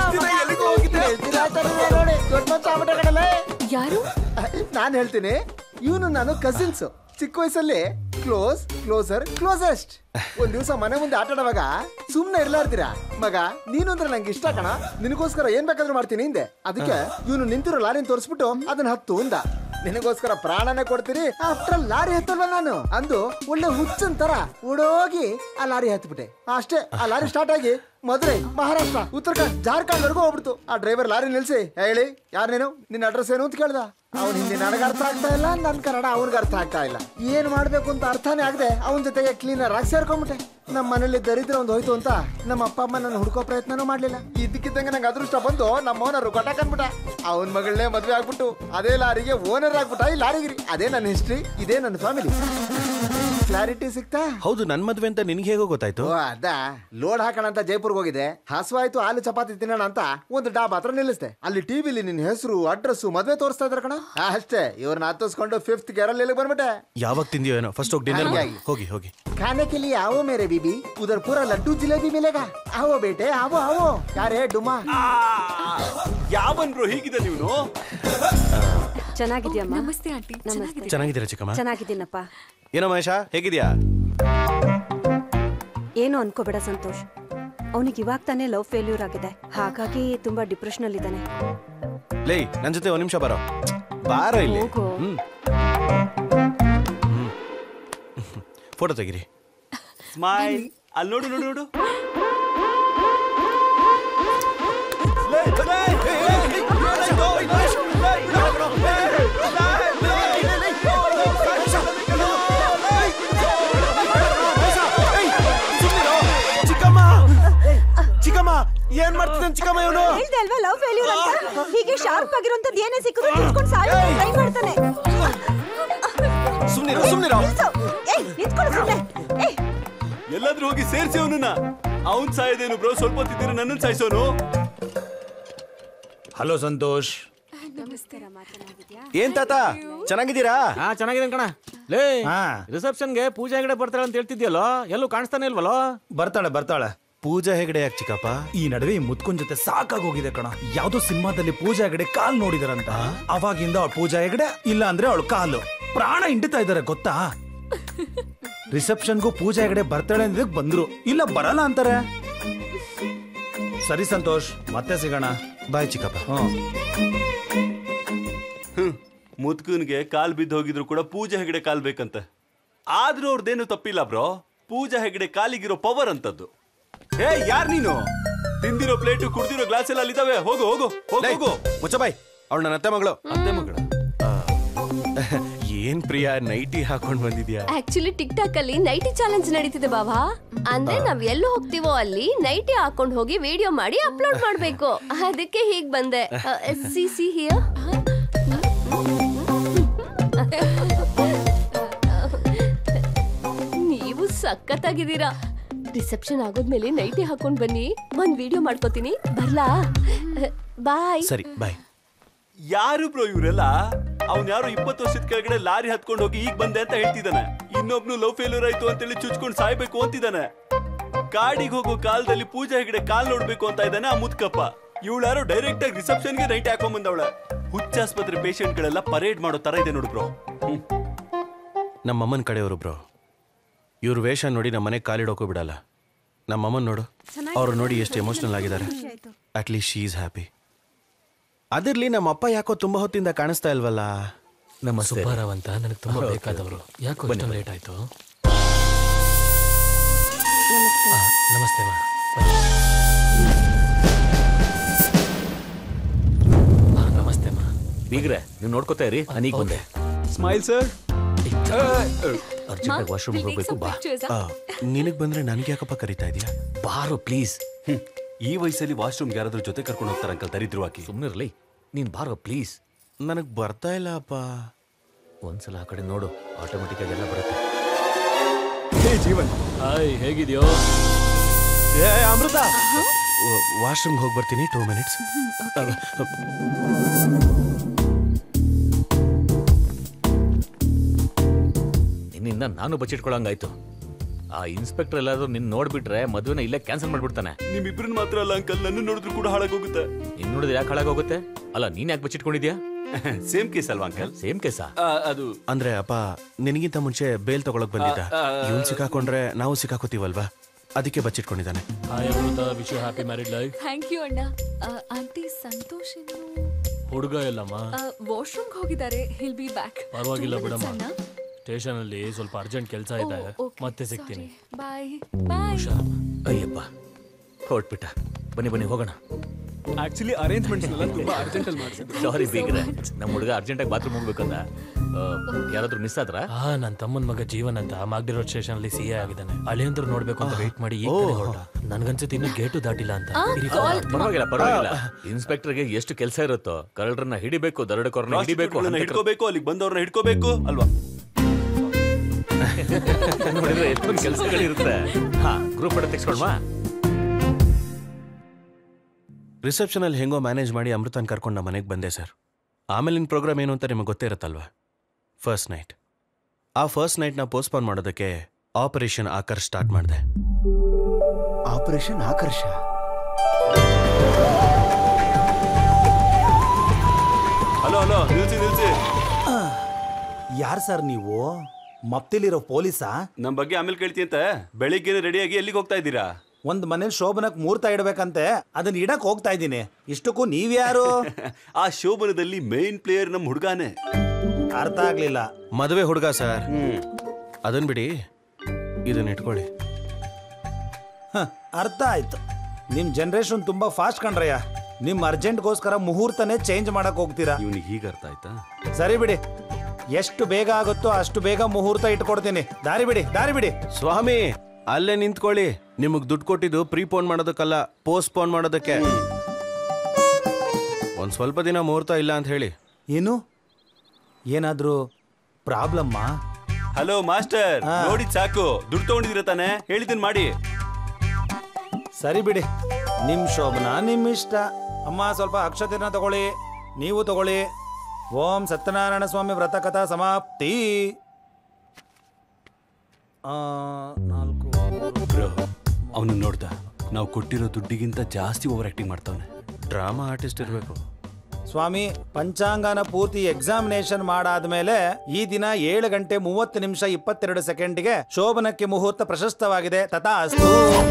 ಯಾರು? ನಾನ್ ಹೇಳ್ತೀನಿ. ಇವನು ನಾನು ಕಸಿನ್ಸ್. ಚಿಕ್ಕ ವಯಸ್ಸಲ್ಲಿ ಕ್ಲೋಸ್ ಕ್ಲೋಸರ್ ಕ್ಲೋಸೆಸ್ಟ್. ಒಂದ್ ದಿವಸ ಮನೆ ಮುಂದೆ ಆಟ ಆಡುವಾಗ ಸುಮ್ನೆ ಇರ್ಲಾರ್ತೀರಾ ಮಗ ನೀನು ಅಂದ್ರೆ ನಂಗೆ ಇಷ್ಟ ಕಣ, ನಿನಗೋಸ್ಕರ ಏನ್ ಬೇಕಾದ್ರೂ ಮಾಡ್ತೀನಿ ಹಿಂದೆ. ಅದಕ್ಕೆ ಇವನು ನಿಂತಿರೋ ಲಾರಿನ ತೋರಿಸ್ಬಿಟ್ಟು ಅದನ್ನ ಹತ್ತು ಅಂದ. ನಿನಗೋಸ್ಕರ ಪ್ರಾಣನೇ ಕೊಡ್ತೀರಿ, ಆಫ್ಟರ್ ಲಾರಿ ಹತ್ತಲ್ವ ನಾನು ಅಂದು ಒಳ್ಳೆ ಹುಚ್ಚನ್ ತರ ಓಡೋಗಿ ಆ ಲಾರಿ ಹತ್ಬಿಟ್ಟೆ. ಅಷ್ಟೇ, ಆ ಲಾರಿ ಸ್ಟಾರ್ಟ್ ಆಗಿ ಮದುರೈ, ಮಹಾರಾಷ್ಟ್ರ, ಉತ್ತರಾಖಂಡ್, ಜಾರ್ಖಂಡ್ ವರ್ಗೂ ಹೋಗ್ಬಿಡ್ತು. ಆ ಡ್ರೈವರ್ ಲಾರಿ ನಿಲ್ಸಿ, ಹೇಳಿ ಯಾರು ನೀನು, ನಿನ್ನ ಅಡ್ರೆಸ್ ಏನು ಅಂತ ಕೇಳ್ದ. ಅವ್ನ ಹಿಂದಿ ನನಗೆ ಅರ್ಥ ಆಗ್ತಾ ಇಲ್ಲ, ನನ್ ಕನ್ನಡ ಅವನಿಗೆ ಅರ್ಥ ಆಗ್ತಾ ಇಲ್ಲ. ಏನ್ ಮಾಡ್ಬೇಕು ಅಂತ ಅರ್ಥನೇ ಆಗದೆ ಅವನ ಜೊತೆಗೆ ಕ್ಲೀನರ್ ಆಗಿ ಸೇರ್ಕೊಂಡ್ಬಿಟ್ಟೆ. ನಮ್ಮ ಮನೇಲಿ ದರಿದ್ರ ಒಂದು ಹೋಯ್ತು ಅಂತ ನಮ್ಮ ಅಪ್ಪ ಅಮ್ಮ ನನ್ನ ಹುಡ್ಕೋ ಪ್ರಯತ್ನನೂ ಮಾಡ್ಲಿಲ್ಲ. ಇದಕ್ಕಿದ್ದಂಗೆ ನಂಗೆ ಅದೃಷ್ಟ ಬಂದು ನಮ್ಮ ಓನರ್ ಗೊಟ್ಟಾಕ್ ಅನ್ಬಿಟ್ಟ. ಅವನ ಮಗಳನ್ನೇ ಮದ್ವೆ ಆಗ್ಬಿಟ್ಟು ಅದೇ ಲಾರಿಗೆ ಓನರ್ ಆಗ್ಬಿಟ್ಟ. ಈ ಲಾರಿಗಿರಿ ಅದೇ ನನ್ನ ಹಿಸ್ಟ್ರಿ, ಇದೇ ನನ್ನ ಫ್ಯಾಮಿಲಿ. ಕ್ಲಾರಿಟಿ ಸಿಕ್ತಾ? ಹೌದು, ನನ್ ಮದ್ವೆ ಅಂತ ನಿನ್ಗೆ ಹೇಗೋ ಗೊತ್ತಾಯ್ತು? ಅದ ಲೋಡ್ ಹಾಕೋಣ ಅಂತ ಜೈಪುರ್ಗೆ ಹೋಗಿದೆ. ಹಸುವಾಯ್ತು, ಹಾಲು ಚಪಾತಿ ತಿನ್ನೋಣ ಅಂತ ಒಂದು ಡಾಬಾ ಹತ್ರ ನಿಲ್ಲಿಸ್ದೆ. ಅಲ್ಲಿ ಟಿವಿಲಿ ನಿನ್ನ ಹೆಸರು ಅಡ್ರೆಸ್ ಮದ್ವೆ ತೋರಿಸ್ತಾ ಇದ್ರ ಕಣ. ಅಷ್ಟೇ, ಇವ್ರನ್ನ ಹತ್ತಿಸ್ಕೊಂಡು ಫಿಫ್ತ್ ಗೇರಲ್ಲಿ ಇಲ್ಲಿ ಬಂದ್ಬಿಟ್ಟೆ. ಯಾವಾಗ ತಿಂದಿಯೋ ಏನೋ, ಫಸ್ಟ್ ಹೋಗಿ ಡಿನ್ನರ್ ಹೋಗಿ ಹೋಗಿ. खाने के लिए आओ मेरे बीबी, उधर पूरा लड्डू जिलेबी मिलेगा. आओ बेटे, आओ आओ. ಯಾರೇ ಡುಮಾ? ಯಾವನ್ರು ಹೀಗಿದೆ ನೀವು? ಚೆನ್ನಾಗಿದ್ಯಮ್ಮ? ನಮಸ್ತೆ ಆಂಟಿ. ಚೆನ್ನಾಗಿದ್ದೀರಾ ಚಿಕ್ಕಮ್ಮ? ಚೆನ್ನಾಗಿದ್ದೀನಪ್ಪ. ಏನೋ ಮಹೇಶ, ಹೇಗಿದ್ಯಾ? ಏನು ಅನ್ಕೋಬೇಡ ಸಂತೋಷ್, ಅವನಿಗೆ ಇವಾಗ ತಾನೇ ಲವ್ ಫೇಲ್ಯೂರ್ ಆಗಿದೆ, ಹಾಗಾಗಿ ತುಂಬಾ ಡಿಪ್ರೆಷನ್ ಅಲ್ಲಿ ಇದ್ದಾನೆ. ಲೇ, ನನ್ ಜೊತೆ ಒಂದ್ ನಿಮಿಷ ಬರೋ ಬಾರೋ ಇಲ್ಲಿ. ಫೋಟೋ ತೆಗಿರಿ. ಸ್ಮೈಲ್. ಅಲ್ಲಿ ನೋಡು ನೋಡು ನೋಡು. ಚಿಕ್ಕಮ್ಮ ಚಿಕ್ಕಮ್ಮ ಏನ್ ಮಾಡ್ತಿದ್ದಾನೆ ಚಿಕ್ಕಮ್ಮ ಇವನು? ಹೇಳ್ದೆ ಅಲ್ವಾ ಲವ್ ಫೇಲ್ಯೂರ್ ಅಂತ. ಹೀಗೆ ಶಾರ್ಪ್ ಆಗಿರೋಂತದ್ದು ಏನೇ ಸಿಕ್ಕಿದ್ರು ನಿಂತ್ಕೊಂಡು ಸಾಯೋಕೆ ಟ್ರೈ ಮಾಡ್ತಾನೆ. ಸುಮ್ನಿರೋ ಸುಮ್ನಿರೋ. ಏಯ್ ನಿಂತ್ಕೊಳ್ಳು ಸುಮ್ನೆ. ಏಯ್ ಎಲ್ಲಾದ್ರೂ ಹೋಗಿ ಸೇರ್ಸಿ ಅವನನ್ನ. ಅವನ್ ಸಾಯದೇನು ಬ್ರೋ, ಸ್ವಲ್ಪ ಹೊತ್ತಿದ್ದೀರ ನನ್ನನ್ನು ಸಾಯಿಸೋನು. ಹಲೋ ಸಂತೋಷ್. ಏನ್ ತಾತ ಚೆನ್ನಾಗಿದ್ದೀರಾ? ಹಾ ಚೆನ್ನಾಗಿದ್ದೇನೆ ಕಣ. ಲೇ ರಿಸೆಪ್ಷನ್ಗೆ ಪೂಜಾ ಹೆಗಡೆ ಬರ್ತಾಳೆ ಅಂತ ಹೇಳ್ತಿದ್ಯಲ್ಲೋ, ಎಲ್ಲೂ ಕಾಣಿಸ್ತಾನೆ ಇಲ್ವಲ್ಲೋ? ಬರ್ತಾಳೆ ಬರ್ತಾಳೆ. ಪೂಜಾ ಹೆಗಡೆ ಯಾಕೆ ಚಿಕ್ಕಪ್ಪ? ಈ ನಡುವೆ ಈ ಮುತ್ಕೊಂಡ್ ಜೊತೆ ಸಾಕಾಗಿ ಹೋಗಿದೆ ಕಣ. ಯಾವ್ದೋ ಸಿನಿಮಾದಲ್ಲಿ ಪೂಜಾ ಹೆಗಡೆ ಕಾಲ್ ನೋಡಿದಾರಂತ. ಅವಾಗಿಂದ ಅವಳು ಪೂಜಾ ಹೆಗಡೆ, ಇಲ್ಲ ಅಂದ್ರೆ ಅವಳು ಕಾಲು ಪ್ರಾಣ ಹಿಂಡಿತಾ ಇದಾರೆ ಗೊತ್ತಾ. ರಿಸೆಪ್ಷನ್ಗೂ ಪೂಜಾ ಹೆಗಡೆ ಬರ್ತಾಳೆ ಅಂದಿದ್ದಕ್ಕೆ ಬಂದ್ರು, ಇಲ್ಲ ಬರಲ್ಲ ಅಂತಾರೆ. ಸರಿ ಸಂತೋಷ್, ಮತ್ತೆ ಸಿಗೋಣ. ಬಾಯ್ ಚಿಕ್ಕಪ್ಪ. ಹ್ಮ್ ಮುತ್ಕನ್ಗೆ ಕಾಲ್ ಬಿದ್ದು ಹೋಗಿದ್ರು ಕೂಡ ಪೂಜಾ ಹೆಗಡೆ ಕಾಲ್ ಬೇಕಂತ. ಆದ್ರೂ ಅವ್ರದ್ದೇನು ತಪ್ಪಿಲ್ಲ ಬ್ರೋ, ಪೂಜಾ ಹೆಗಡೆ ಕಾಲಿಗಿರೋ ಪವರ್ ಅಂತದ್ದು. ಹೇ ಯಾರ್ ನೀನು? ತಿಂದಿರೋ ಪ್ಲೇಟು ಕುಡ್ದಿರೋ ಗ್ಲಾಸ್ ಎಲ್ಲ ಅಲ್ಲಿದ್ದಾವೆ. ಹೋಗು ಹೋಗು ಹೋಗು. ಮುಚ್ಚ ಬಾಯ್. ಅವಳು ನನ್ನ ಅತ್ತೆ ಮಗಳು. ಅತ್ತೆ ಮಗಳ? ಏನ್ ಪ್ರಿಯಾ ನೈಟಿ ಹಾಕೊಂಡ್ ಬಂದಿದ್ಯಾ? ಆಕ್ಚುಲಿ ಟಿಕ್ ಟಾಕ್ ಅಲ್ಲಿ ನೈಟಿ ಚಾಲೆಂಜ್ ನಡೀತಿದೆ ಬಾಬಾ. ಅಂದ್ರೆ ನಾವ್ ಎಲ್ಲೂ ಹೋಗ್ತೀವೋ ಅಲ್ಲಿ ನೈಟಿ ಹಾಕೊಂಡ್ ಹೋಗಿ ವಿಡಿಯೋ ಮಾಡಿ ಅಪ್ಲೋಡ್ ಮಾಡ್ಬೇಕು. ಅದಕ್ಕೆ ಹೀಗ್ ಬಂದೆ. See see here. ನೀವು ಸಖತ್ತಾಗಿದ್ದೀರಾ. ರಿಸೆಪ್ಷನ್ ಆಗೋದ್ಮೇಲೆ ನೈಟಿ ಹಾಕೊಂಡ್ ಬನ್ನಿ, ಒಂದ್ ವಿಡಿಯೋ ಮಾಡ್ಕೋತೀನಿ. ಬರ್ಲಾ? ಬಾಯ್. ಸರಿ ಬಾಯ್. ಯಾರು ಬ್ರೋ ಇವರೆಲ್ಲ? ಅವ್ನ್ ಯಾರು ಇಪ್ಪತ್ತು ವರ್ಷದ ಕೆಳಗಡೆ ಲಾರಿ ಹತ್ಕೊಂಡು ಹೋಗಿ ಈಗ ಬಂದೆ ಅಂತ ಹೇಳ್ತಿದ್ದಾನೆ. ಇನ್ನೊಬ್ನು ಲವ್ ಫೇಲ್ಯೂರ್ ಆಯ್ತು ಅಂತೇಳಿ ಚುಚ್ಕೊಂಡು ಸಾಯ್ಬೇಕು ಅಂತಿದ್ದಾನೆ. ಕಾಡಿಗೆ ಹೋಗೋ ಕಾಲದಲ್ಲಿ ಪೂಜಾ ಹೆಗಡೆ ಕಾಲ್ ನೋಡ್ಬೇಕು ಅಂತ ಇದ್ದಾನೆ ಆ ಮುತ್ಕಪ್ಪ. ಇವಳ್ಯಾರು ಡೈರೆಕ್ಟ್ ಆಗಿ ರಿಸೆಪ್ಷನ್ಗೆ ನೈಟ್ ಹಾಕೊಂಡ್ ಬಂದವಳ. ಹುಚ್ಚಾಸ್ಪತ್ರೆ ಪೇಷಂಟ್ ಗಳೆಲ್ಲ ಪರೇಡ್ ಮಾಡೋ ತರ ಇದೆ ನೋಡು ಬ್ರೋ. ನಮ್ಮಮ್ಮನ ಕಡೆಯವರು ಬ್ರೋ. ಇವ್ರ ವೇಷ ನೋಡಿ ನಮ್ಮ ಮನೆಗೆ ಕಾಲಿಡೋಕೂ ಬಿಡಲ್ಲ. ನಮ್ಮಮ್ಮನ್ ನೋಡು, ಅವ್ರು ನೋಡಿ ಎಷ್ಟು ಎಮೋಷನಲ್ ಆಗಿದ್ದಾರೆ. At least she is happy. ಅದಿರ್ಲಿ, ನಮ್ಮ ಅಪ್ಪ ಯಾಕೋ ತುಂಬಾ ಹೊತ್ತಿಂದ ಕಾಣಿಸ್ತಾ ಇಲ್ವಲ್ಲ? ನಮ್ಮ ಸುಬ್ಬಾರಾವ್ ಅಂತ ನನಗೆ ತುಂಬಾ ಬೇಕಾದವರು. ಯಾಕೋ ಇಷ್ಟೊಂದು ಲೇಟ್ ಆಯ್ತು? ನಮಸ್ತೆ ಮಾ. ನಮಸ್ತೆ ಮಾ. ಬೀಗ್ರೆ ನೀವು ನೋಡ್ಕೋತಾ ಇರಿ, ನನಗೆ ಬಂದೆ. Smile sir. ಅರ್ಜೆಂಟ್ ವಾಶ್ರೂಮ್ ಹೋಗ್ಬೇಕು, ಬಾ. ನಿನಗ್ ಬಂದ್ರೆ ನನ್ಗೆ ಯಾಕಪ್ಪ ಕರಿತಾ ಇದೀಯಾ? ಬಾರೋ ಪ್ಲೀಸ್. ಈ ವಯಸ್ಸಲ್ಲಿ ವಾಶ್ರೂಮ್ ಯಾರಾದ್ರೂ ಜೊತೆ ಕರ್ಕೊಂಡು ಹೋಗ್ತಾರ ಅಂಕಲ್ ದರಿದ್ರವಾಗಿ. ಸುಮ್ಮನಿರ್ಲಿ, ನೀನ್ ಬಾರೋ ಪ್ಲೀಸ್. ನನಗ್ ಬರ್ತಾ ಇಲ್ಲ ಅಪ್ಪ. ಒಂದ್ಸಲ ಆ ಕಡೆ ನೋಡು, ಆಟೋಮೆಟಿಕ್ ಆಗಿ ಎಲ್ಲ ಬರುತ್ತೆ. ಜೀವನ್ ಹಾಯ್, ಹೇಗಿದ್ಯೋ? ಏ ಅಮೃತ, ವಾಶ್ರೂಮ್ ಹೋಗಿ ಬರ್ತೀನಿ. Two minutes. ನಿನ್ನಿಂದ ನಾನು ಬಚ್ಚಿಟ್ಕೊಳಂಗಾಯ್ತು. ಆ ಇನ್ಸ್ಪೆಕ್ಟರ್ ಎಲ್ಲಾದ್ರೂ ನಿನ್ ನೋಡ್ಬಿಟ್ರೆ ಮದುವೆನ ಇಲ್ಲೇ ಕ್ಯಾನ್ಸಲ್ ಮಾಡ್ಬಿಡ್ತಾನೆ. ನಿಮ್ಮಿಬ್ರನ್ನ ಮಾತ್ರ ಅಲ್ಲ ಅಂಕಲ್, ನನ್ನ ನೋಡಿದ್ರು ಕೂಡ ಹಾಳಾಗೋಗುತ್ತೆ. ನಿನ್ ನೋಡಿದ್ರೆ ಯಾಕೆ ಹಾಳಾಗೋಗುತ್ತೆ? ಅಲ್ಲ ನೀನ್ ಯಾಕೆ ಬಚ್ಚಿಟ್ಕೊಂಡಿದ್ಯಾ? ಸೇಮ್ ಕೇಸ್ ಅಲ್ವಾ ಅಂಕಲ್? ಸೇಮ್ ಕೇಸಾ? ಅದು ಅಂದ್ರೆ ಅಪ್ಪ ನಿನಗಿಂತ ಮುಂಚೆ ಬೇಲ್ ತಗೊಳಕ್ ಬಂದಿದ್ದ. ಇವನ್ ಸಿಕ್ಕಾಕೊಂಡ್ರೆ ನಾವು ಸಿಕ್ಕಾಕೋತೀವಲ್ವಾ, ಅದಕ್ಕೆ ಬಚ್ಚಿಟ್ಕೊಂಡಿದ್ದಾನೆ. Hi Amrutha, wish you happy married life. Thank you ಅಣ್ಣ. ಆಂಟಿ ಸಂತೋಷ್ ಹುಡುಗ ಎಲ್ಲಮ್ಮ ವಾಶ್ರೂಮ್ ಹೋಗಿದ್ದಾರೆ. He'll be back. ಪರವಾಗಿಲ್ಲ ಬಿಡಮ್ಮ, ಸ್ಟೇಷನ್ ಅಲ್ಲಿ ಸ್ವಲ್ಪ ಅರ್ಜೆಂಟ್ ಕೆಲಸ ಇದೆ, ಮತ್ತೆ ಸಿಗ್ತೀನಿ. ಬಾಯ್ ಬಾಯ್. ಅಯ್ಯಪ್ಪ ಹೊರಟ್ಬಿಟ್ಟ. ಬನ್ನಿ ಬನ್ನಿ ಹೋಗೋಣ. ಆಕ್ಚುಲಿ ಅರೇಂಜ್ಮೆಂಟ್ಸ್ ಎಲ್ಲ ತುಂಬಾ ಅರ್ಜೆಂಟ್ ಅಲ್ಲಿ ಮಾಡಿಸಿದ್ರು. ಸಾರಿ ಬೀಗ್ರೆ, ನಮ್ಮ ಹುಡುಗ ಅರ್ಜೆಂಟ್ ಆಗಿ ಬಾತ್ರೂಮ್ ಹೋಗ್ಬೇಕಂದ. ಯಾರಾದ್ರೂ ಮಿಸ್ ಆದ್ರ? ಹಾ, ನನ್ನ ತಮ್ಮನ ಮಗ ಜೀವನ್ ಅಂತ ಮಾಗ್ಡಿ ರೋಡ್ ಸ್ಟೇಷನ್ ಅಲ್ಲಿ ಸಿ ಎ ಆಗಿದ್ದಾನೆ. ಅಲ್ಲಿಂದ್ರ ನೋಡ್ಬೇಕು ಅಂತ ವೇಟ್ ಮಾಡಿ ಈ ಕಡೆ ಹೊರಟ. ನನ್ಗನ್ಸುತ್ತೆ ಇನ್ನು ಗೇಟು ದಾಟಿಲ್ಲ ಅಂತ. ಪರವಾಗಿಲ್ಲ ಪರವಾಗಿಲ್ಲ. ಇನ್ಸ್ಪೆಕ್ಟರ್ಗೆ ಎಷ್ಟು ಕೆಲಸ ಇರುತ್ತೋ, ಕರಳರನ್ನ ಹಿಡಿಬೇಕು, ದರೋಡೆಕೋರನ್ನ ಹಿಡಿಬೇಕು, ಹಿಡ್ಕೋಬೇಕು, ಅಲ್ಲಿಗೆ ಬಂದವ್ರನ್ನ ಹಿಡ್ಕೋಬೇಕು ಅಲ್ವಾ? ನೋಡಿದ್ರೆ ಎಷ್ಟೊಂದು ಕೆಲಸಗಳಿರುತ್ತೆ. ಹಾ, ಗ್ರೂಪ್ ಫೋಟೋ ತೆಗೆಸ್ಕೊಳ್ವಾ? ರಿಸೆಪ್ಷನ್ ಅಲ್ಲಿ ಹೆಂಗೋ ಮ್ಯಾನೇಜ್ ಮಾಡಿ ಅಮೃತನ್ ಕರ್ಕೊಂಡು ನಮ್ಮ ಮನೆಗೆ ಬಂದೆ ಸರ್. ಆಮೇಲಿನ ಪ್ರೋಗ್ರಾಮ್ ಏನು ಅಂತ ನಿಮಗೆ ಗೊತ್ತೇ ಇರುತ್ತಲ್ವಾ? First night. ಆ ಫಸ್ಟ್ ನೈಟ್ನ ಪೋಸ್ಟ್ಪೋನ್ ಮಾಡೋದಕ್ಕೆ ಆಪರೇಷನ್ ಆಕರ್ಷ್ ಸ್ಟಾರ್ಟ್ ಮಾಡಿದೆ. ಆಪರೇಷನ್ ಆಕರ್ಷ? ಹಲೋ ಹಲೋ, ನಿಲ್ಸಿ ನಿಲ್ಸಿ. ಯಾರು ಸರ್ ನೀವು? ಮಪ್ತಿಲಿರೋ ಪೊಲೀಸಾ? ನಮ್ಮ ಬಗ್ಗೆ ಆಮೇಲೆ ಕೇಳ್ತೀಯಂತ ಬೆಳಿಗ್ಗೆ ರೆಡಿಯಾಗಿ ಎಲ್ಲಿಗೆ ಹೋಗ್ತಾ ಇದ್ದೀರಾ? ಒಂದ್ ಮನೇಲಿ ಶೋಭನಕ್ ಮುಹೂರ್ತ ಇಡ್ಬೇಕಂತೆ, ಅದನ್ನ ಇಡಕ್ ಹೋಗ್ತಾ ಇದ್ದೀನಿ. ಇಷ್ಟಕ್ಕೂ ನೀವ್ಯಾರು? ಆ ಶೋಭನದಲ್ಲಿ ಮೇನ್ ಪ್ಲೇಯರ್ ನಮ್ಮ ಹುಡುಗಾನೆ. ಅರ್ಥ ಆಗ್ಲಿಲ್ಲ. ಮದುವೆ ಹುಡುಗ ಸರ್. ಅದನ್ ಬಿಡಿ, ಇದನ್ನ ಇಟ್ಕೊಳ್ಳಿ. ಅರ್ಥ ಆಯ್ತು. ನಿಮ್ ಜನರೇಷನ್ ತುಂಬಾ ಫಾಸ್ಟ್ ಕಣ್ರಯ್ಯ. ನಿಮ್ ಅರ್ಜೆಂಟ್ಗೋಸ್ಕರ ಮುಹೂರ್ತನೇ ಚೇಂಜ್ ಮಾಡಕ್ ಹೋಗ್ತೀರಾ. ಇವನಿಗೆ ಹೀಗ ಅರ್ಥ ಆಯ್ತಾ? ಸರಿ ಬಿಡಿ, ಎಷ್ಟು ಬೇಗ ಆಗುತ್ತೋ ಅಷ್ಟು ಬೇಗ ಮುಹೂರ್ತ ಇಟ್ಕೊಡ್ತೀನಿ. ದಾರಿ ಬಿಡಿ, ದಾರಿ ಬಿಡಿ. ಸ್ವಾಮಿ ಅಲ್ಲೇ ನಿಂತ್ಕೊಳ್ಳಿ. ನಿಮಗ್ ದುಡ್ಡು ಕೊಟ್ಟಿದ್ದು ಪ್ರೀಪೋನ್ ಮಾಡೋದಕ್ಕಲ್ಲ, ಪೋಸ್ಟ್ಪೋನ್ ಮಾಡೋದಕ್ಕೆ. ಒಂದ್ ಸ್ವಲ್ಪ ದಿನ ಮುಹೂರ್ತ ಇಲ್ಲ ಅಂತ ಹೇಳಿ. ಏನು? ಏನಾದ್ರೂ ಪ್ರಾಬ್ಲಮ್ಮಾ? ಹಲೋ ಮಾಸ್ಟರ್, ನೋಡಿದ್ ಸಾಕು, ದುಡ್ಡು ತಗೊಂಡಿದ್ದೀರ ತಾನೆ? ಹೇಳಿದ್ದನ್ ಮಾಡಿ. ಸರಿ ಬಿಡಿ, ನಿಮ್ ಶೋಭನ ನಿಮ್ ಇಷ್ಟ. ಅಮ್ಮ ಸ್ವಲ್ಪ ಅಕ್ಷತೆನ ತಗೊಳ್ಳಿ, ನೀವು ತಗೊಳ್ಳಿ. ಓಂ ಸತ್ಯನಾರಾಯಣ ಸ್ವಾಮಿ ವ್ರತ ಕಥಾ ಸಮಾಪ್ತಿ. ಅವನು ನೋಡ್ದ, ನಾವು ಕೊಟ್ಟಿರೋ ದುಡ್ಡಿಗಿಂತ ಜಾಸ್ತಿ ಓವರ್ ಆಕ್ಟಿಂಗ್ ಮಾಡ್ತಾವನೆ. ಡ್ರಾಮಾ ಆರ್ಟಿಸ್ಟ್ ಇರಬೇಕು. ಸ್ವಾಮಿ, ಪಂಚಾಂಗನ ಪೂರ್ತಿ ಎಕ್ಸಾಮಿನೇಷನ್ ಮಾಡಾದ್ಮೇಲೆ ಈ ದಿನ ಏಳು ಗಂಟೆ ಮೂವತ್ತು ನಿಮಿಷ ಇಪ್ಪತ್ತೆರಡು ಸೆಕೆಂಡ್ಗೆ ಶೋಭನಕ್ಕೆ ಮುಹೂರ್ತ ಪ್ರಶಸ್ತವಾಗಿದೆ. ತಥಾ ಅಸ್ತು.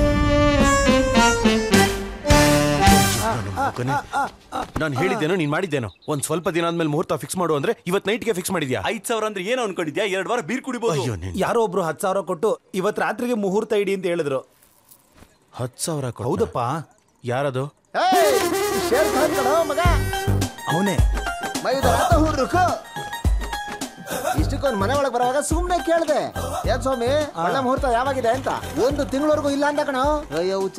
ನಾನು ಹೇಳಿದ್ದೇನೋ, ನೀನ್ ಮಾಡಿದ್ದೇನೋ. ಒಂದ್ ಸ್ವಲ್ಪ ದಿನ ಆದ್ಮೇಲೆ ಮುಹೂರ್ತ ಫಿಕ್ಸ್ ಮಾಡು ಅಂದ್ರೆ ಇವತ್ ನೈಟ್ಗೆ ಫಿಕ್ಸ್ ಮಾಡಿದ್ಯಾ? ಐದ್ ಸಾವಿರ ಅಂದ್ರೆ ಏನೋ ಅನ್ಕೊಂಡಿದ್ಯಾ? ಎರಡ್ ವಾರ ಬೀರ್ ಕುಡಿಬಹುದು. ಯಾರೋ ಒಬ್ರು ಹತ್ತು ಸಾವಿರ ಕೊಟ್ಟು ಇವತ್ ರಾತ್ರಿಗೆ ಮುಹೂರ್ತ ಇಡಿ ಅಂತ ಹೇಳಿದ್ರು. ಹತ್ತು ಸಾವಿರ? ಹೌದಪ್ಪ. ಯಾರದು? ಅವನೇ. ಇಷ್ಟಕ್ಕೊಂದು ಮನೆ ಒಳಗೆ ಬರುವಾಗ ಸುಮ್ನೆ ಕೇಳ್ದೆ, ಏನ್ ಸ್ವಾಮಿ ಒಳ್ಳೆ ಮುಹೂರ್ತ ಯಾವಾಗಿದೆ ಅಂತ. ಒಂದು ತಿಂಗಳವರೆಗೂ ಇಲ್ಲ ಅಂತ ಕಣ. ಅಯ್ಯೋ ಹುಚ್ಚ,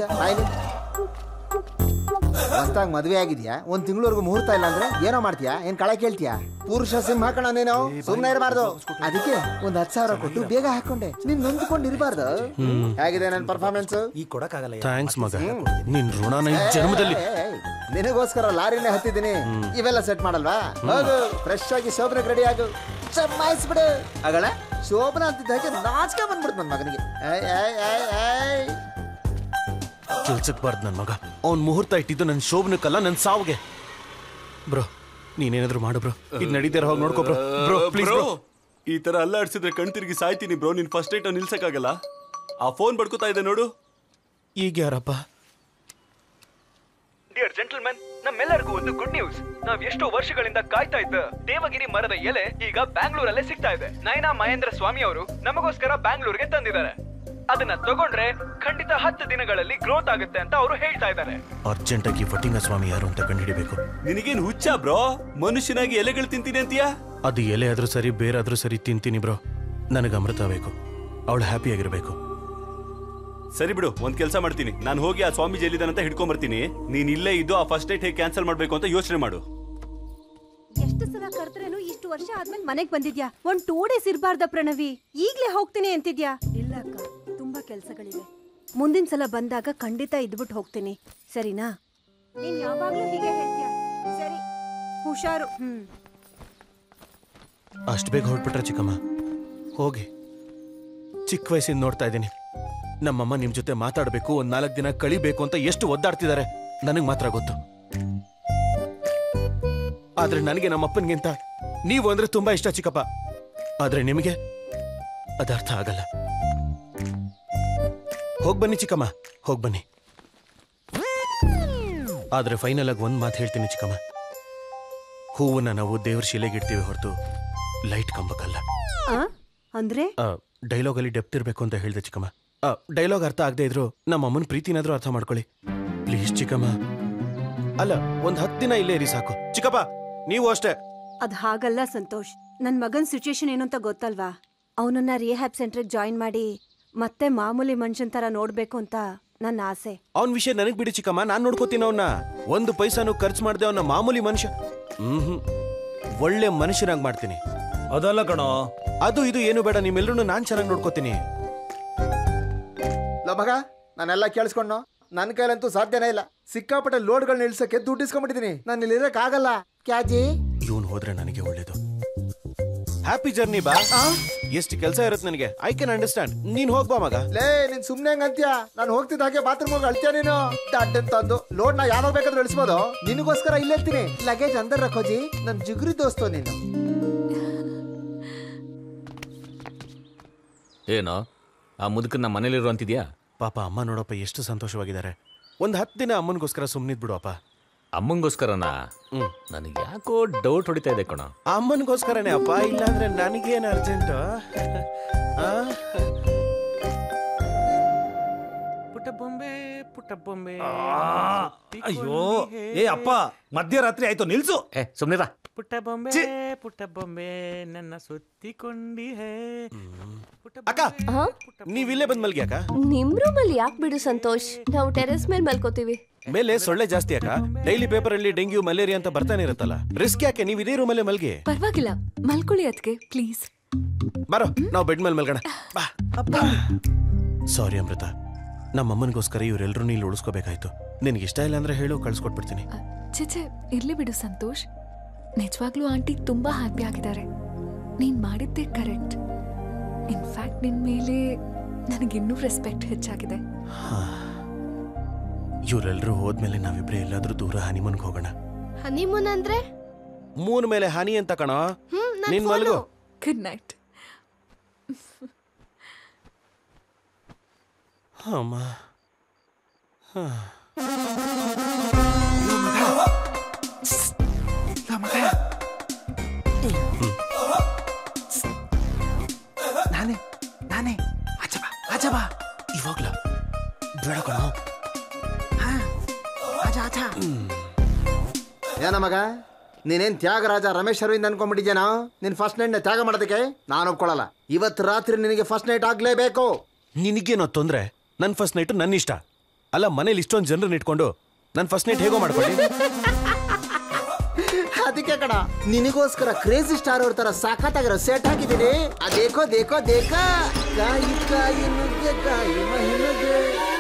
ಹೊಸ್ತಾಗ ಮದ್ವೆ ಆಗಿದ್ಯಾ, ಒಂದ್ ತಿಂಗಳವರೆಗೂ ಮುಹೂರ್ತ ಇಲ್ಲ ಅಂದ್ರೆ ಏನೋ ಮಾಡ್ತೀಯಾ? ಏನ್ ಕಳೆ ಕೇಳ್ತೀಯಾ? ಪುರುಷ ಸಿಂಹ ಕಣ ನೀನು, ಸುಮ್ನೆ ಇರಬಾರ್ದು. ಅದಕ್ಕೆ ಒಂದ್ ಹತ್ತು ಸಾವಿರ ಕೊಟ್ಟು ಬೇಗ ಹಾಕೊಂಡೆ. ನೀನ್ ನೊಂದ್ಕೊಂಡು ಇರಬಾರ್ದು. ಹೇಗಿದೆ ನನ್ ಪರ್ಫಾರ್ಮೆನ್ಸ್? ಈ ಕೊಡಕ್ಕಾಗಲ್ಲ. ಥ್ಯಾಂಕ್ಸ್ ಮಗ, ನಿನ್ ಋಣನ ಈ ಜನ್ಮದಲ್ಲಿ. ನಿನಗೋಸ್ಕರ ಲಾರಿನೇ ಹತ್ತಿದ್ದೀನಿ. ಇವೆಲ್ಲ ಸೆಟ್ ಮಾಡಲ್ವಾ? ಹೋಗು, ಫ್ರೆಶ್ ಆಗಿ ಶೋಭನಕ್ಕೆ ರೆಡಿ ಆಗು. ಚಮ್ಮಾಯಿಸ್ಬಿಡು. ಆಗಲ್ಲ ಶೋಭನ ಅಂತಿದ್ದ ಹಾಗೆ ನಾಚಿಕೆ ಬಂದ್ಬಿಡ್ತು ನನ್ ಮಗನಿಗೆ. ಕೆಲ್ಸಕ್ ಬಾರ್ದು ನನ್ ಮಗ. ಅವ್ನ್ ಮುಹೂರ್ತ ಇಟ್ಟಿದ್ದು ನನ್ ಶೋಭನಕ್ಕಲ್ಲ, ನನ್ ಸಾವ್ಗೆ. ಬ್ರೋ ನೀನೇನಾದ್ರು ಮಾಡು ಬ್ರೋ. ಇದು ನಡೀತಾರ, ಹೋಗಿ ನೋಡ್ಕೋ ಬ್ರೋ. Bro please bro. ಈ ತರ ಅಲ್ಲಾಡ್ಸಿದ್ರೆ ಕಣ್ ತಿರುಗಿ ಸಾಯ್ತೀನಿ ಬ್ರೋ. ನಿನ್ ಫಸ್ಟ್ ನೈಟ್ ನಿಲ್ಸಕ್ಕಾಗಲ್ಲ. ಆ ಫೋನ್ ಬಡ್ಕೋತಾ ಇದೆ ನೋಡು. ಈಗ ಯಾರಪ್ಪ? ಡಿಯರ್ ಜೆಂಟಲ್ಮೆನ್, ನಮ್ಮೆಲ್ಲರಿಗೂ ಒಂದು ಗುಡ್ ನ್ಯೂಸ್. ನಾವ್ ಎಷ್ಟೋ ವರ್ಷಗಳಿಂದ ಕಾಯ್ತಾ ಇದ್ದ ದೇವಗಿರಿ ಮರದ ಎಲೆ ಈಗ ಬ್ಯಾಂಗ್ಳೂರಲ್ಲೇ ಸಿಗ್ತಾ ಇದೆ. ನಯನಾ ಮಹೇಂದ್ರ ಸ್ವಾಮಿ ಅವರು ನಮಗೋಸ್ಕರ ಬ್ಯಾಂಗ್ಳೂರ್ಗೆ ತಂದಿದ್ದಾರೆ. ಅದನ್ನ ತಗೊಂಡ್ರೆ ಖಂಡಿತ ಹತ್ತು ದಿನಗಳಲ್ಲಿ ಗ್ರೋತ್ ಆಗುತ್ತೆ ಅಂತ ಅವರು ಹೇಳ್ತಾ ಇದ್ದಾರೆ. ಅರ್ಜೆಂಟ್ ಆಗಿ ಫಟಿಂಗ ಸ್ವಾಮಿ ಯಾರು ಅಂತ ಕಂಡುಹಿಡಿಬೇಕು. ನಿನಗೇನು ಹುಚ್ಚ ಬ್ರೋ? ಮನುಷ್ಯನಾಗಿ ಎಲೆಗಳು ತಿಂತೀನಿ ಅಂತೀಯಾ? ಅದು ಎಲೆ ಆದ್ರೂ ಸರಿ, ಬೇರಾದ್ರೂ ಸರಿ ತಿಂತೀನಿ ಬ್ರೋ. ನನಗೆ ಅಮೃತ ಬೇಕು, ಅವಳು ಹ್ಯಾಪಿ ಆಗಿರ್ಬೇಕು. ಸರಿ ಬಿಡು, ಒಂದ್ ಕೆಲಸ ಮಾಡ್ತೀನಿ. ನಾನು ಹೋಗಿ ಆ ಸ್ವಾಮೀಜಿ ಎಲ್ಲಿದ್ದಾನಂತ ಹಿಡ್ಕೊಂಡ್ ಬರ್ತೀನಿ. ನೀನ್ ಇಲ್ಲೇ ಇದ್ದು ಆ ಫಸ್ಟ್ ನೈಟ್ ಹೇಗೆ ಕ್ಯಾನ್ಸಲ್ ಮಾಡ್ಬೇಕು ಅಂತ ಯೋಚನೆ ಮಾಡು. ಎಷ್ಟು ಸಲ ಕರ್ತರೇನು ಇಷ್ಟು ವರ್ಷ ಆದ್ಮೇಲೆ ಮನೆಗ್ ಬಂದಿದ್ಯಾ? ಒಂದ್ ಟೂ ಡೇಸ್ ಇರ್ಬಾರ್ದ ಪ್ರಣವಿ? ಈಗ್ಲೇ ಹೋಗ್ತೀನಿ ಅಂತಿದ್ಯಾ? ಇಲ್ಲ ಅಕ್ಕ, ತುಂಬಾ ಕೆಲ್ಸಗಳಿವೆ. ಮುಂದಿನ ಸಲ ಬಂದಾಗ ಖಂಡಿತ ಇದ್ಬಿಟ್ಟು ಹೋಗ್ತೀನಿ, ಸರಿನಾ? ನೀನ್ ಯಾವಾಗ್ಲೂ ಹೀಗೆ ಹೇಳ್ತೀಯ. ಸರಿ, ಹುಷಾರು. ಹ್ಮ್ ಅಷ್ಟು ಬೇಗ ಹೊರಟ್ಬಿಟ್ರೆ ಚಿಕ್ಕಮ್ಮ? ಹೋಗಿ. ಚಿಕ್ಕ ವಯಸ್ಸಿಂದ ನೋಡ್ತಾ ಇದ್ದೀನಿ, ನಮ್ಮಮ್ಮ ನಿಮ್ ಜೊತೆ ಮಾತಾಡಬೇಕು, ಒಂದ್ ನಾಲ್ಕು ದಿನ ಕಳಿಬೇಕು ಅಂತ ಎಷ್ಟು ಒದ್ದಾಡ್ತಿದ್ದಾರೆ. ನನಗ್ ಮಾತ್ರ ಗೊತ್ತು. ಆದ್ರೆ ನನಗೆ ನಮ್ಮ ಅಪ್ಪನಿಗಿಂತ ನೀವು ಅಂದ್ರೆ ತುಂಬಾ ಇಷ್ಟ ಚಿಕ್ಕಪ್ಪ. ಆದ್ರೆ ನಿಮಗೆ ಅದರ್ಥ ಆಗಲ್ಲ. ಹೋಗ್ಬನ್ನಿ ಚಿಕ್ಕಮ್ಮ, ಹೋಗ್ಬನ್ನಿ. ಆದ್ರೆ ಫೈನಲ್ ಆಗಿ ಒಂದ್ ಮಾತು ಹೇಳ್ತೀನಿ ಚಿಕ್ಕಮ್ಮ, ಹೂವನ್ನ ನಾವು ದೇವ್ರ ಶಿಲೆಗಿಡ್ತೀವಿ ಹೊರತು ಲೈಟ್ ಕಂಬಕ್ಕಲ್ಲ. ಅಂದ್ರೆ ಡೈಲಾಗ್ ಅಲ್ಲಿ ಡೆಪ್ತ್ ಇರ್ಬೇಕು ಅಂತ ಹೇಳ್ದೆ ಚಿಕ್ಕಮ್ಮ. ಡೈಲಾಗ್ ಅರ್ಥ ಆಗದೆ ಇದ್ರು ನಮ್ಮ ಅಮ್ಮನ ಪ್ರೀತಿನಾದ್ರೂ ಅರ್ಥ ಮಾಡ್ಕೊಳ್ಳಿ ಪ್ಲೀಸ್ ಚಿಕ್ಕಮ್ಮ. ಅಲ್ಲ, ಒಂದ್ ಹತ್ತು ದಿನ ಇಲ್ಲೇ ಇರಿ ಸಾಕು. ಚಿಕ್ಕಪ್ಪ ನೀವು ಅಷ್ಟೇ. ಅದ್ ಹಾಗಲ್ಲ ಸಂತೋಷ್, ನನ್ ಮಗನ್ ಸಿಚುಯೇಷನ್ ಏನು ಅಂತ ಗೊತ್ತಲ್ವಾ? ಅವನನ್ನ ರಿಹ್ಯಾಬ್ ಸೆಂಟರ್ ಜಾಯಿನ್ ಮಾಡಿ ಮತ್ತೆ ಮಾಮೂಲಿ ಮನುಷ್ಯನ್ ತರ ನೋಡ್ಬೇಕು ಅಂತ ನನ್ನ ಆಸೆ. ಅವನ್ ವಿಷಯ ನನಗ್ ಬಿಡಿ ಚಿಕ್ಕಮ್ಮ, ನಾನ್ ನೋಡ್ಕೋತೀನಿ ಅವನ್ನ. ಒಂದು ಪೈಸಾನು ಖರ್ಚು ಮಾಡ್ದೆ ಅವನ ಮಾಮೂಲಿ ಮನುಷ್ಯ ಹ್ಮ್ ಒಳ್ಳೆ ಮನುಷ್ಯನಾಗ್ ಮಾಡ್ತೀನಿ. ಅದಲ್ಲ ಕಣೋ, ಅದು ಇದು ಏನು ಬೇಡ, ನಿಮ್ಮೆಲ್ಲರೂ ನಾನ್ ಚೆನ್ನಾಗಿ ನೋಡ್ಕೋತೀನಿ. ಮಗ ನಾನೆಲ್ಲ ಕೇಳಿಸ್ಕೊಂಡು ನನ್ನ ಕೈಲಂತೂ ಸಾಧ್ಯನೇ ಇಲ್ಲ. ಸಿಕ್ಕಾಪಟ್ಟೆ ಲೋಡ್ಗಳನ್ನ ಇಳಿಸಕ್ಕೆ ದುಡ್ಡು ಇಸ್ಕೊಂಡ್ಬಿಟ್ಟಿದೀನಿ. ನಾನು ಇಲ್ಲಿ ಇರಕ್ ಆಗಲ್ಲ. ಕ್ಯಾಜಿ ಇವನ್ ಹೋದ್ರೆ ನನಗೆ ಒಳ್ಳೇದು. ಹ್ಯಾಪಿ ಜರ್ನಿ ಬಾ. ಎಷ್ಟು ಕೆಲಸ ಇರುತ್ತೆ ನನಗೆ, ಐ ಕ್ಯಾನ್ ಅಂಡರ್ಸ್ಟ್ಯಾಂಡ್. ನೀನ್ ಹೋಗ್ಬಾ ಮಗ. ಲೇ ನೀನ್ ಸುಮ್ನೆ ಹಂಗ ಅಂತ್ಯ? ನಾನು ಹೋಗ್ತಿದ್ದ ಹಾಗೆ ಬಾತ್ರೂಮ್ ಹೋಗಿ ಅಳ್ತೀಯ ನೀನು? ಅಡ್ಡನ್ ತಂದು ಲೋಡ್ ನಾ ಯಾವಾಗ ಬೇಕಾದ್ರೂ ಇಳಿಸ್ಬೋದು. ನಿನಗೋಸ್ಕರ ಇಲ್ಲೇ ಇರ್ತೀನಿ. ಲಗೇಜ್ ಅಂದರ್ ರಖೋಜಿ, ನನ್ ಜಿಗುರಿ ದೋಸ್ತು ನೀನು. ಏನೋ ಆ ಮುದುಕನ್ನ ಮನೇಲಿರೋ ಅಂತಿದ್ಯಾ? ಪಾಪ ಅಮ್ಮ ನೋಡಪ್ಪ ಎಷ್ಟು ಸಂತೋಷವಾಗಿದ್ದಾರೆ. ಒಂದ್ ಹತ್ತು ದಿನ ಅಮ್ಮನಿಗೋಸ್ಕರ ಸುಮ್ಮನಿದ್ ಬಿಡು ಅಪ್ಪ. ಅಮ್ಮಂಗೋಸ್ಕರನಾ? ಹ್ಮ್ ನನಗೆ ಯಾಕೋ ಡೌಟ್ ಹೊಡಿತಾ ಇದೆ ಕಣ. ಅಮ್ಮನಿಗೋಸ್ಕರನೇ ಅಪ್ಪ, ಇಲ್ಲಾಂದ್ರೆ ನನಗೇನು ಅರ್ಜೆಂಟ್? ಪುಟ್ಟ ಬೊಂಬೆ ಪುಟ್ಟ ಬೊಂಬೆ. ಅಯ್ಯೋ ಏ ಅಪ್ಪ, ಮಧ್ಯರಾತ್ರಿ ಆಯ್ತು, ನಿಲ್ಸು. ಏ ಸುಮ್ನಿರ. ಪುಟ್ಟ ಬೊಂಬೆ ಪುಟ್ಟ ಬೊಂಬೆ ನನ್ನ ಸುತ್ತಿಕೊಂಡಿ ಹೇ. ಅಕ್ಕ ನೀವಿಲ್ಲೇ ಬಂದ್ ಮಲ್ಗಿ ಅಕ್ಕ. ನಿಮ್ ರೂಮಲ್ಲಿ ಯಾಕೆ ಬಿಡು ಸಂತೋಷ್, ನಾವು ಟೆರೆಸ್ ಮೇಲೆ ಮಲ್ಕೋತೀವಿ. ಮೇಲೆ ಸೊಳ್ಳೆ ಜಾಸ್ತಿ ಅಕ್ಕ. ಡೈಲಿ ಪೇಪರ್ ಅಲ್ಲಿ ಡೆಂಗ್ಯೂ ಮಲೇರಿಯಾ ಅಂತ ಬರ್ತಾನೆ ಇರುತ್ತಲ್ಲ, ರಿಸ್ಕ್ ಯಾಕೆ? ನೀವು ಇದೇ ರೂಮಲ್ಲೇ ಮಲ್ಗಿ. ಪರವಾಗಿಲ್ಲ, ಮಲ್ಕೊಳ್ಳಿ ಅದಕ್ಕೆ ಪ್ಲೀಸ್. ಬರೋ ನಾವು ಬೆಡ್ ಮೇಲೆ ಮಲ್ಗೋಣ. ಸಾರಿ ಅಮೃತ, ನಮ್ಮ ಅಮ್ಮನಿಗೋಸ್ಕರ ಇವರೆಲ್ಲರೂ ನೀನು ಉಳಿಸ್ಕೋಬೇಕಾಯ್ತು. ನಿನ್ಗೆ ಇಷ್ಟ ಇಲ್ಲ ಅಂದ್ರೆ ಹೇಳು, ಕಳ್ಸ್ಕೊಟ್ಬಿಡ್ತೀನಿ. ಚೇಚೆ ಇರ್ಲಿ ಬಿಡು ಸಂತೋಷ್, ನಿಜವಾಗ್ಲೂ ಆಂಟಿ ತುಂಬಾ ಹ್ಯಾಪಿ ಆಗಿದ್ದಾರೆ. ನೀನ್ ಮಾಡಿದ್ದೆ ಕರೆಕ್ಟ್. ಇನ್ಫ್ಯಾಕ್ಟ್ ನಿನ್ ಮೇಲೆ ನನಗಿನ್ನೂ ರೆಸ್ಪೆಕ್ಟ್ ಹೆಚ್ಚಾಗಿದೆ. ಇವರೆಲ್ಲರೂ ಹೋದ್ಮೇಲೆ ನಾವಿಬ್ರೆ ಎಲ್ಲಾದ್ರೂ ದೂರ ಹನಿಮೂನ್ಗೆ ಹೋಗೋಣ. ಹನಿಮೂನ್ ಅಂದ್ರೆ ಮೂನ್ ಮೇಲೆ ಹನಿ ಅಂತ ಕಣ. ನಿನ್ ಮಲ್ಗು. Good night. ಅಮ್ಮ ನಾನೇ ನಾನೇ ಆಚೆ ಬಾ, ಆಚೆ ಬಾ. ಇವಾಗ್ಲ ಬೇಡ ಕಣ. ಏನ ಮಗ, ನೀನೇನ್ ತ್ಯಾಗರಾಜ ರಮೇಶ್ ಅರವಿಂದ್ ಅನ್ಕೊಂಡ್ಬಿಟ್ಟಿದ್ಯಾನ? ನಿನ್ ಫಸ್ಟ್ ನೈಟ್ ತ್ಯಾಗ ಮಾಡೋದಕ್ಕೆ ನಾನು ಒಪ್ಕೊಳ್ಳಲ್ಲ. ಇವತ್ತು ರಾತ್ರಿ ನಿನಗೆ ಫಸ್ಟ್ ನೈಟ್ ಆಗ್ಲೇಬೇಕು. ನಿನಗೇನೋ ತೊಂದ್ರೆ? ನನ್ ಫಸ್ಟ್ ನೈಟ್ ನನ್ನ ಇಷ್ಟ ಅಲ್ಲ. ಮನೇಲಿ ಇಷ್ಟೊಂದು ಜನರನ್ನ ಇಟ್ಕೊಂಡು ನನ್ ಫಸ್ಟ್ ನೈಟ್ ಹೇಗೋ ಮಾಡ್ಕೊಳ್ಳಿ. ಅದಕ್ಕೆ ಕಣ ನಿನಗೋಸ್ಕರ ಕ್ರೇಜಿ ಸ್ಟಾರ್ ಅವ್ರ ತರ ಸಾಕತ್ತಾಗಿರೋ ಸೆಟ್ ಹಾಕಿದ್ದೀನಿ. ಅದೇಕೋ ದೇಕೋ ದೇಕ ಕಾಯಿ ಕಾಯಿ ನುಗ್ಗೆ ಕಾಯಿ ಮಹಿಳೆಗೆ.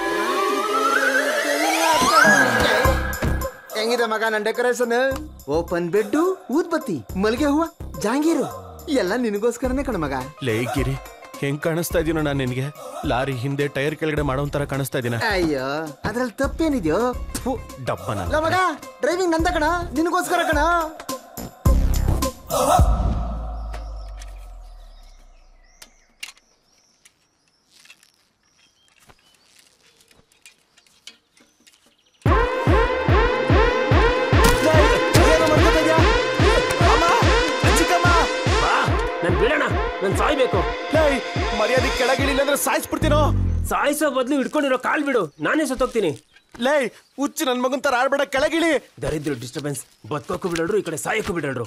ಹೆಂಗಿದೆ ಮಗ ನನ್ನ ಡೆಕೋರೇಷನ್? ಓಪನ್ ಬೆಡ್, ಊದ್ಬತ್ತಿ, ಮಲ್ಗೆ ಹೂವ, ಜಾಂಗೀರು ಎಲ್ಲ ನಿನಗೋಸ್ಕರನೇ ಕಣ ಮಗ. ಲೇಗಿರಿ ಹೆಂಗ್ ಕಾಣಿಸ್ತಾ ಇದೀನೋ ನಾನು ನಿನ್ಗೆ? ಲಾರಿ ಹಿಂದೆ ಟೈರ್ ಕೆಳಗಡೆ ಮಾಡೋ ತರ ಕಾಣಿಸ್ತಾ ಇದೀನ? ಅಯ್ಯೋ ಅದ್ರಲ್ಲಿ ತಪ್ಪೇನಿದ್ಯೋ? ಡಬ್ಬನ ಮಗ ಡ್ರೈವಿಂಗ್ ನಂದ ಕಣ, ನಿನಗೋಸ್ಕರ ಕಣ. ಸಾಯ್ಬೇಕು. ಮರ್ಯಾದೆ ಕೆಳಗಿಳಿಲ್ಲ ಅಂದ್ರೆ ಸಾಯಿಸ್ಬಿಡ್ತೀನೋ. ಸಾಯಿಸೋ ಬದ್ಲು ಹಿಡ್ಕೊಂಡಿರೋ ಕಾಲ್ ಬಿಡು, ನಾನೇ ಸತ್ತೋಗ್ತೀನಿ. ಲೇ ಹುಚ್ಚು ನನ್ ಮಗನ್ ತರ ಆಡ್ಬೇಡ, ಕೆಳಗಿಳಿ. ದರಿದ್ರ ಡಿಸ್ಟರ್ಬೆನ್ಸ್. ಬದುಕೋಕು ಬಿಡೋರು, ಈ ಕಡೆ ಸಾಯಕ್ಕೂ ಬಿಡೋರು.